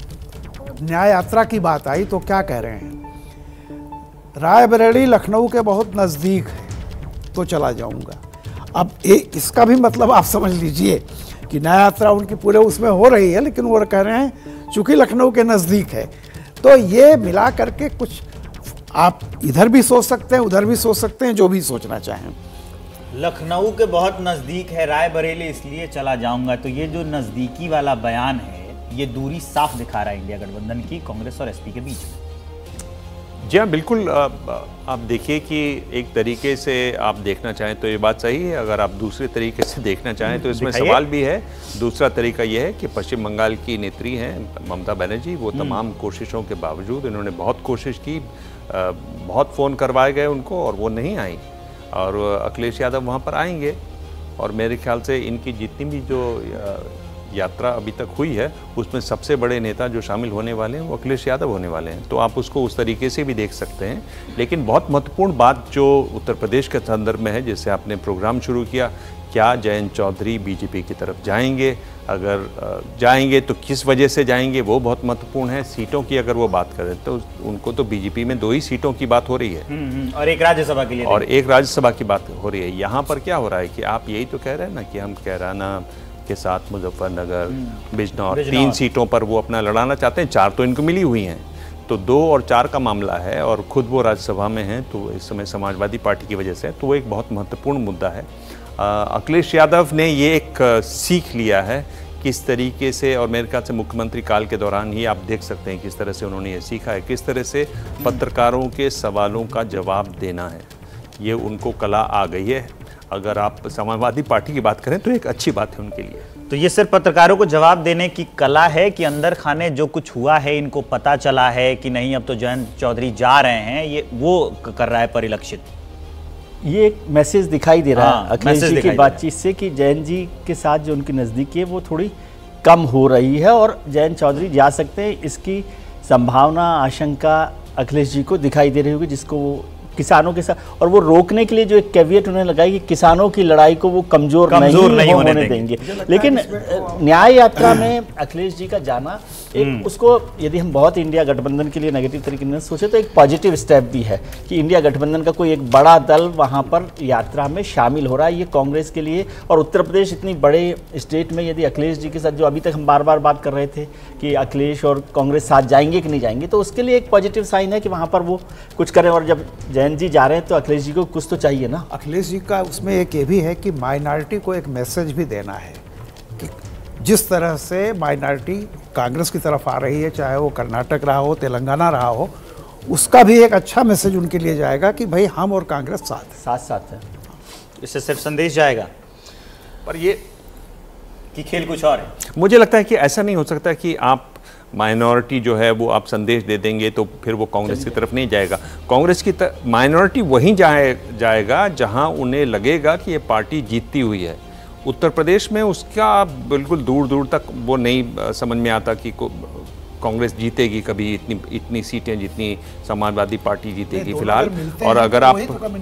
न्याय यात्रा की बात आई तो क्या कह रहे हैं, रायबरेली लखनऊ के बहुत नजदीक है तो चला जाऊंगा। अब ए, इसका भी मतलब आप समझ लीजिए कि न्याय यात्रा उनकी पूरे उसमें हो रही है, लेकिन वो कह रहे हैं चूंकि लखनऊ के नजदीक है। तो ये मिला करके कुछ आप इधर भी सोच सकते हैं उधर भी सोच सकते हैं, जो भी सोचना चाहें। लखनऊ के बहुत नजदीक है, रायबरेली इसलिए चला जाऊंगा। तो ये जो नजदीकी वाला बयान है ये दूरी साफ दिखा रहा है इंडिया गठबंधन की कांग्रेस और एसपी के बीच में। जी हाँ, बिल्कुल। आप देखिए कि एक तरीके से आप देखना चाहें तो ये बात सही है। अगर आप दूसरे तरीके से देखना चाहें तो इसमें सवाल भी है। दूसरा तरीका यह है कि पश्चिम बंगाल की नेत्री हैं ममता बनर्जी, वो तमाम कोशिशों के बावजूद इन्होंने बहुत कोशिश की, बहुत फ़ोन करवाए गए उनको और वो नहीं आई। और अखिलेश यादव वहाँ पर आएंगे और मेरे ख्याल से इनकी जितनी भी जो यात्रा अभी तक हुई है उसमें सबसे बड़े नेता जो शामिल होने वाले हैं वो अखिलेश यादव होने वाले हैं। तो आप उसको उस तरीके से भी देख सकते हैं। लेकिन बहुत महत्वपूर्ण बात जो उत्तर प्रदेश के संदर्भ में है, जिससे आपने प्रोग्राम शुरू किया, क्या जयंत चौधरी बीजेपी की तरफ जाएंगे? अगर जाएंगे तो किस वजह से जाएंगे, वो बहुत महत्वपूर्ण है। सीटों की अगर वो बात करें तो उनको तो बीजेपी में दो ही सीटों की बात हो रही है और एक राज्यसभा के लिए और एक राज्यसभा की बात हो रही है। यहाँ पर क्या हो रहा है कि आप यही तो कह रहे हैं ना कि हम कैराना के साथ मुजफ्फरनगर, बिजनौर, तीन सीटों पर वो अपना लड़ाना चाहते हैं। चार तो इनको मिली हुई हैं, तो दो और चार का मामला है और खुद वो राज्यसभा में हैं, तो इस समय समाजवादी पार्टी की वजह से तो वो एक बहुत महत्वपूर्ण मुद्दा है। अखिलेश यादव ने ये एक सीख लिया है किस तरीके से, और मेरे ख्याल से मुख्यमंत्री काल के दौरान ही आप देख सकते हैं किस तरह से उन्होंने ये सीखा है, किस तरह से पत्रकारों के सवालों का जवाब देना है। ये उनको कला आ गई है। अगर आप समाजवादी पार्टी की बात करें तो एक अच्छी बात है उनके लिए। तो ये सिर्फ पत्रकारों को जवाब देने की कला है कि अंदर खाने जो कुछ हुआ है इनको पता चला है कि नहीं, अब तो जयंत चौधरी जा रहे हैं, ये वो कर रहा है परिलक्षित। ये एक मैसेज दिखाई दे रहा हाँ, है अखिलेश जी की बातचीत से कि जयंत जी के साथ जो उनकी नज़दीकी है वो थोड़ी कम हो रही है और जयंत चौधरी जा सकते हैं, इसकी संभावना आशंका अखिलेश जी को दिखाई दे रही होगी, जिसको वो किसानों के साथ, और वो रोकने के लिए जो एक कैवियट उन्होंने लगाई कि किसानों की लड़ाई को वो कमजोर, कमजोर नहीं, नहीं होने, होने देंगे, देंगे। लेकिन न्याय यात्रा में अखिलेश जी का जाना एक उसको, यदि हम बहुत इंडिया गठबंधन के लिए नेगेटिव तरीके से सोचे तो एक पॉजिटिव स्टेप भी है कि इंडिया गठबंधन का कोई एक बड़ा दल वहाँ पर यात्रा में शामिल हो रहा है। ये कांग्रेस के लिए, और उत्तर प्रदेश इतनी बड़े स्टेट में यदि अखिलेश जी के साथ, जो अभी तक हम बार बार बात कर रहे थे कि अखिलेश और कांग्रेस साथ जाएंगे कि नहीं जाएंगे, तो उसके लिए एक पॉजिटिव साइन है कि वहाँ पर वो कुछ करें। और जब जयंत जी जा रहे हैं तो अखिलेश जी को कुछ तो चाहिए ना। अखिलेश जी का उसमें एक ये भी है कि माइनॉरिटी को एक मैसेज भी देना है कि जिस तरह से माइनॉरिटी कांग्रेस की तरफ आ रही है, चाहे वो कर्नाटक रहा हो, तेलंगाना रहा हो, उसका भी एक अच्छा मैसेज उनके लिए जाएगा कि भाई हम और कांग्रेस साथ साथ साथ है। इससे सिर्फ संदेश जाएगा, पर ये कि खेल कुछ और है। मुझे लगता है कि ऐसा नहीं हो सकता कि आप माइनॉरिटी जो है वो आप संदेश दे देंगे तो फिर वो कांग्रेस की तरफ नहीं जाएगा। कांग्रेस की माइनॉरिटी वहीं जाए जाएगा जहां उन्हें लगेगा कि ये पार्टी जीतती हुई है। उत्तर प्रदेश में उसका बिल्कुल दूर दूर तक वो नहीं समझ में आता कि कांग्रेस जीतेगी कभी इतनी इतनी सीटें जितनी समाजवादी पार्टी जीतेगी फिलहाल। और अगर आप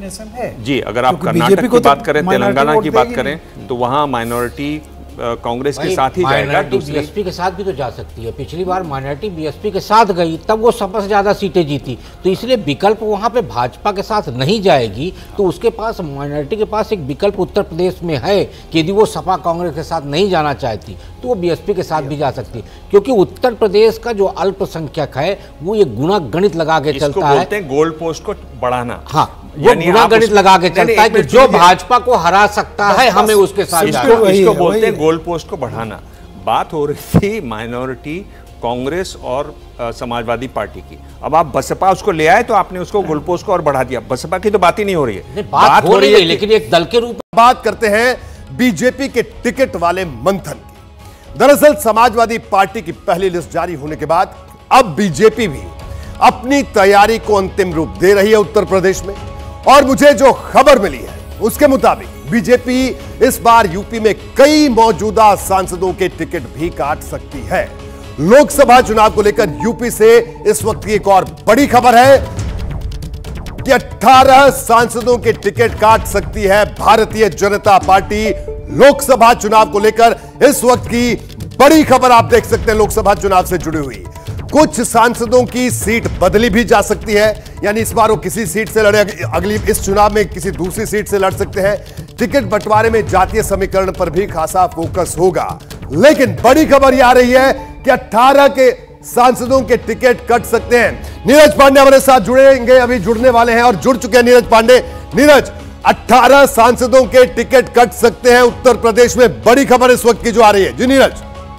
जी अगर आप कर्नाटक की बात करें, तेलंगाना की बात करें, तो वहाँ माइनॉरिटी कांग्रेस के साथ ही जाएगा। बीएसपी के साथ भी तो जा सकती है। पिछली बार माइनॉरिटी बीएसपी के साथ गई तब वो सपा से ज्यादा सीटें जीती, तो इसलिए विकल्प वहां पे भाजपा के साथ नहीं जाएगी। तो उसके पास, माइनॉरिटी के पास एक विकल्प उत्तर प्रदेश में है कि यदि वो सपा कांग्रेस के साथ नहीं जाना चाहती तो वो बीएसपी के साथ भी जा सकती है, क्योंकि उत्तर प्रदेश का जो अल्पसंख्यक है वो ये गुणा गणित लगा के चलता है, गोल्ड पोस्ट को बढ़ाना। हाँ, वो गुना गणित लगा के चलता है कि जो भाजपा को हरा सकता है हमें उसके साथ इसको, इसको बोलते हैं गोल पोस्ट को बढ़ाना। बात हो रही थी माइनॉरिटी कांग्रेस और आ, समाजवादी पार्टी की। अब आप बसपा उसको ले आए तो आपने उसको गोल पोस्ट को और बढ़ा दिया। बसपा की तो बात ही नहीं हो रही है, बात, बात हो रही है लेकिन एक दल के रूप में। बात करते हैं बीजेपी के टिकट वाले मंथन की। दरअसल समाजवादी पार्टी की पहली लिस्ट जारी होने के बाद अब बीजेपी भी अपनी तैयारी को अंतिम रूप दे रही है उत्तर प्रदेश में। और मुझे जो खबर मिली है उसके मुताबिक बीजेपी इस बार यूपी में कई मौजूदा सांसदों के टिकट भी काट सकती है। लोकसभा चुनाव को लेकर यूपी से इस वक्त की एक और बड़ी खबर है कि अठारह सांसदों के टिकट काट सकती है भारतीय जनता पार्टी। लोकसभा चुनाव को लेकर इस वक्त की बड़ी खबर आप देख सकते हैं लोकसभा चुनाव से जुड़ी हुई। कुछ सांसदों की सीट बदली भी जा सकती है, यानी इस बार वो किसी सीट से लड़े, अगली इस चुनाव में किसी दूसरी सीट से लड़ सकते हैं। टिकट बंटवारे में जातीय समीकरण पर भी खासा फोकस होगा। लेकिन बड़ी खबर यह आ रही है कि अठारह के सांसदों के टिकट कट सकते हैं। नीरज पांडे हमारे साथ जुड़ेंगे, अभी जुड़ने वाले हैं और जुड़ चुके हैं नीरज पांडे। नीरज, अठारह सांसदों के टिकट कट सकते हैं उत्तर प्रदेश में, बड़ी खबर इस वक्त की जो आ रही है। जी नीरज।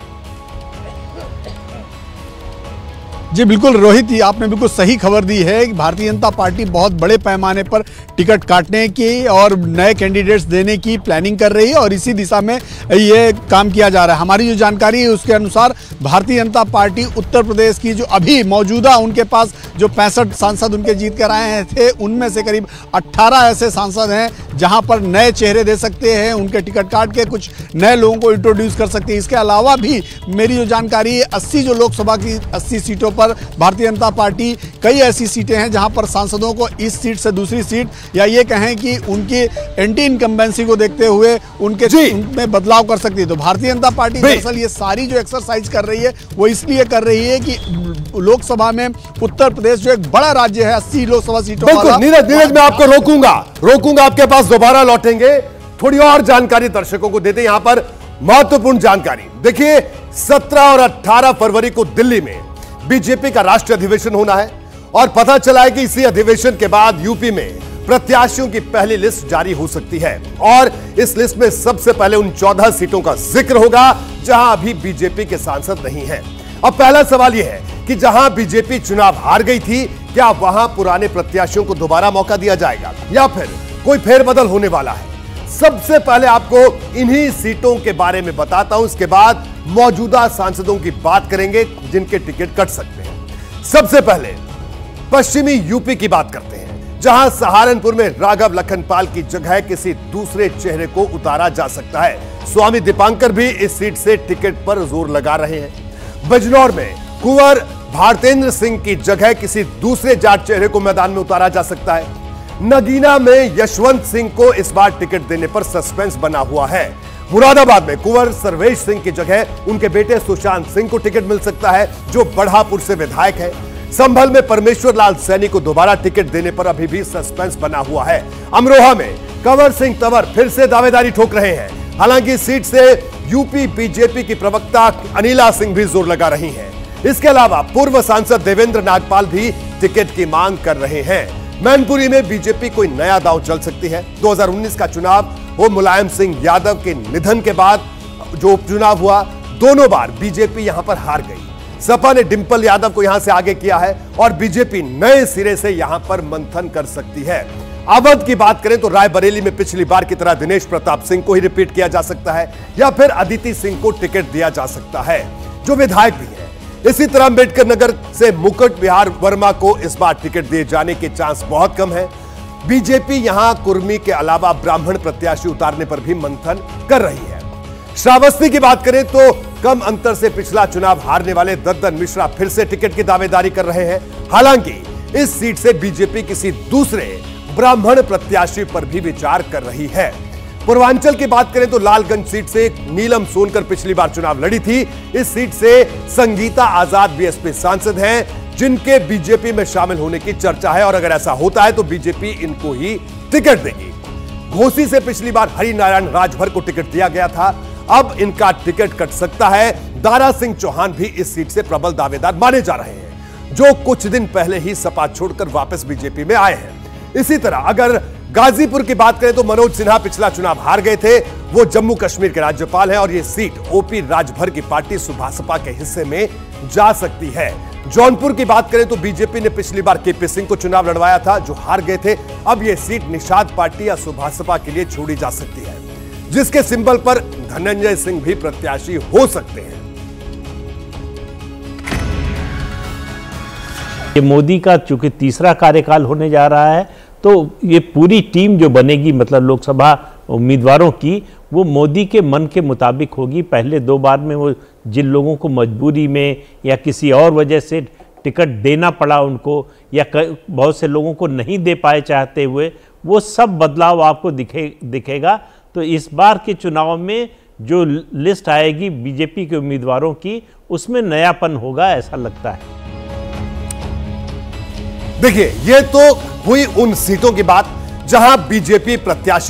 जी बिल्कुल रोहित, ये आपने बिल्कुल सही खबर दी है कि भारतीय जनता पार्टी बहुत बड़े पैमाने पर टिकट काटने की और नए कैंडिडेट्स देने की प्लानिंग कर रही है और इसी दिशा में ये काम किया जा रहा है। हमारी जो जानकारी है उसके अनुसार भारतीय जनता पार्टी उत्तर प्रदेश की जो अभी मौजूदा उनके पास जो पैंसठ सांसद उनके जीत कर आए थे, उनमें से करीब अट्ठारह ऐसे सांसद हैं जहां पर नए चेहरे दे सकते हैं, उनके टिकट काट के कुछ नए लोगों को इंट्रोड्यूस कर सकते हैं। इसके अलावा भी मेरी जो जानकारी है अस्सी जो लोकसभा की अस्सी सीटों पर भारतीय जनता पार्टी कई ऐसी सीटें हैं जहां पर सांसदों को इस सीट से दूसरी सीट या ये कहें कि उनकी एंटी इनकम्बेंसी को देखते हुए उनके उनमें बदलाव कर सकती है। तो भारतीय जनता पार्टी दरअसल ये सारी जो एक्सरसाइज कर रही है वो इसलिए कर रही है कि लोकसभा में उत्तर प्रदेश जो एक बड़ा राज्य है अस्सी लोकसभा सीटों वाला। नीरज नीरज मैं आपको रोकूंगा रोकूंगा आपके पास दोबारा लौटेंगे, थोड़ी और जानकारी दर्शकों को देते हैं। यहां पर महत्वपूर्ण जानकारी देखिए, सत्रह और अठारह फरवरी को दिल्ली में बीजेपी का राष्ट्रीय अधिवेशन होना है और पता चला है कि इसी अधिवेशन के बाद यूपी में प्रत्याशियों की पहली लिस्ट जारी हो सकती है और इस लिस्ट में सबसे पहले उन चौदह सीटों का जिक्र होगा जहां अभी बीजेपी के सांसद नहीं हैं। अब पहला सवाल यह है कि जहां बीजेपी चुनाव हार गई थी, क्या वहां पुराने प्रत्याशियों को दोबारा मौका दिया जाएगा या फिर कोई फेरबदल होने वाला है? सबसे पहले आपको इन्हीं सीटों के बारे में बताता हूं, इसके बाद मौजूदा सांसदों की बात करेंगे जिनके टिकट कट सकते हैं। सबसे पहले पश्चिमी यूपी की बात करते हैं, जहां सहारनपुर में राघव लखनपाल की जगह किसी दूसरे चेहरे को उतारा जा सकता है। स्वामी दीपांकर भी इस सीट से टिकट पर जोर लगा रहे हैं। बिजनौर में कुंवर भारतेंद्र सिंह की जगह किसी दूसरे जाट चेहरे को मैदान में उतारा जा सकता है। नगीना में यशवंत सिंह को इस बार टिकट देने पर सस्पेंस बना हुआ है। मुरादाबाद में कुंवर सर्वेश सिंह की जगह उनके बेटे सुशांत सिंह को टिकट मिल सकता है, जो बढ़ापुर से विधायक है। संभल में परमेश्वर लाल सैनी को दोबारा टिकट देने पर अभी भी सस्पेंस बना हुआ है। अमरोहा में कंवर सिंह तंवर फिर से दावेदारी ठोक रहे हैं। हालांकि इस सीट से यूपी बीजेपी की प्रवक्ता अनिला सिंह भी जोर लगा रही हैं। इसके अलावा पूर्व सांसद देवेंद्र नागपाल भी टिकट की मांग कर रहे हैं। मैनपुरी में बीजेपी कोई नया दांव चल सकती है। दो हज़ार उन्नीस का चुनाव वो मुलायम सिंह यादव के निधन के बाद जो उपचुनाव हुआ, दोनों बार बीजेपी यहां पर हार गई। सपा ने डिंपल यादव को यहां से आगे किया है और बीजेपी नए सिरे से यहां पर मंथन कर सकती है। अवध की बात करें तो रायबरेली में पिछली बार की तरह दिनेश प्रताप सिंह को ही रिपीट किया जा सकता है या फिर अदिति सिंह को टिकट दिया जा सकता है, जो विधायक भी है। इसी तरह अंबेडकर नगर से मुकुट बिहार वर्मा को इस बार टिकट दिए जाने के चांस बहुत कम है। बीजेपी यहां कुर्मी के अलावा ब्राह्मण प्रत्याशी उतारने पर भी मंथन कर रही है। श्रावस्ती की बात करें तो कम अंतर से पिछला चुनाव हारने वाले दद्दन मिश्रा फिर से टिकट की दावेदारी कर रहे हैं। हालांकि इस सीट से बीजेपी किसी दूसरे ब्राह्मण प्रत्याशी पर भी विचार कर रही है। पूर्वांचल की बात करें तो लालगंज सीट से नीलम सोनकर पिछली बार चुनाव लड़ी थी। इस सीट से संगीता आजाद बीएसपी सांसद हैं, जिनके बीजेपी में शामिल होने की चर्चा है और अगर ऐसा होता है तो बीजेपी इनको ही टिकट देगी। घोसी से पिछली बार हरिनारायण राजभर को टिकट दिया गया था, अब इनका टिकट कट सकता है। दारा सिंह चौहान भी इस सीट से प्रबल दावेदार माने जा रहे हैं, जो कुछ दिन पहले ही सपा छोड़कर वापस बीजेपी में आए हैं। इसी तरह अगर गाजीपुर की बात करें तो मनोज सिन्हा पिछला चुनाव हार गए थे, वो जम्मू कश्मीर के राज्यपाल हैं और ये सीट ओपी राजभर की पार्टी सुभासपा के हिस्से में जा सकती है। जौनपुर की बात करें तो बीजेपी ने पिछली बार केपी सिंह को चुनाव लड़वाया था जो हार गए थे। अब यह सीट निषाद पार्टी या सुभासपा के लिए छोड़ी जा सकती है, जिसके सिंबल पर धनंजय सिंह भी प्रत्याशी हो सकते हैं। ये मोदी का चूंकि तीसरा कार्यकाल होने जा रहा है, तो ये पूरी टीम जो बनेगी मतलब लोकसभा उम्मीदवारों की, वो मोदी के मन के मुताबिक होगी। पहले दो बार में वो जिन लोगों को मजबूरी में या किसी और वजह से टिकट देना पड़ा उनको, या बहुत से लोगों को नहीं दे पाए चाहते हुए, वो सब बदलाव आपको दिखे दिखेगा। तो इस बार के चुनाव में जो लिस्ट आएगी बीजेपी के उम्मीदवारों की, उसमें नयापन होगा, ऐसा लगता है। देखिए, ये तो हुई उन सीटों की बात जहां बीजेपी प्रत्याशी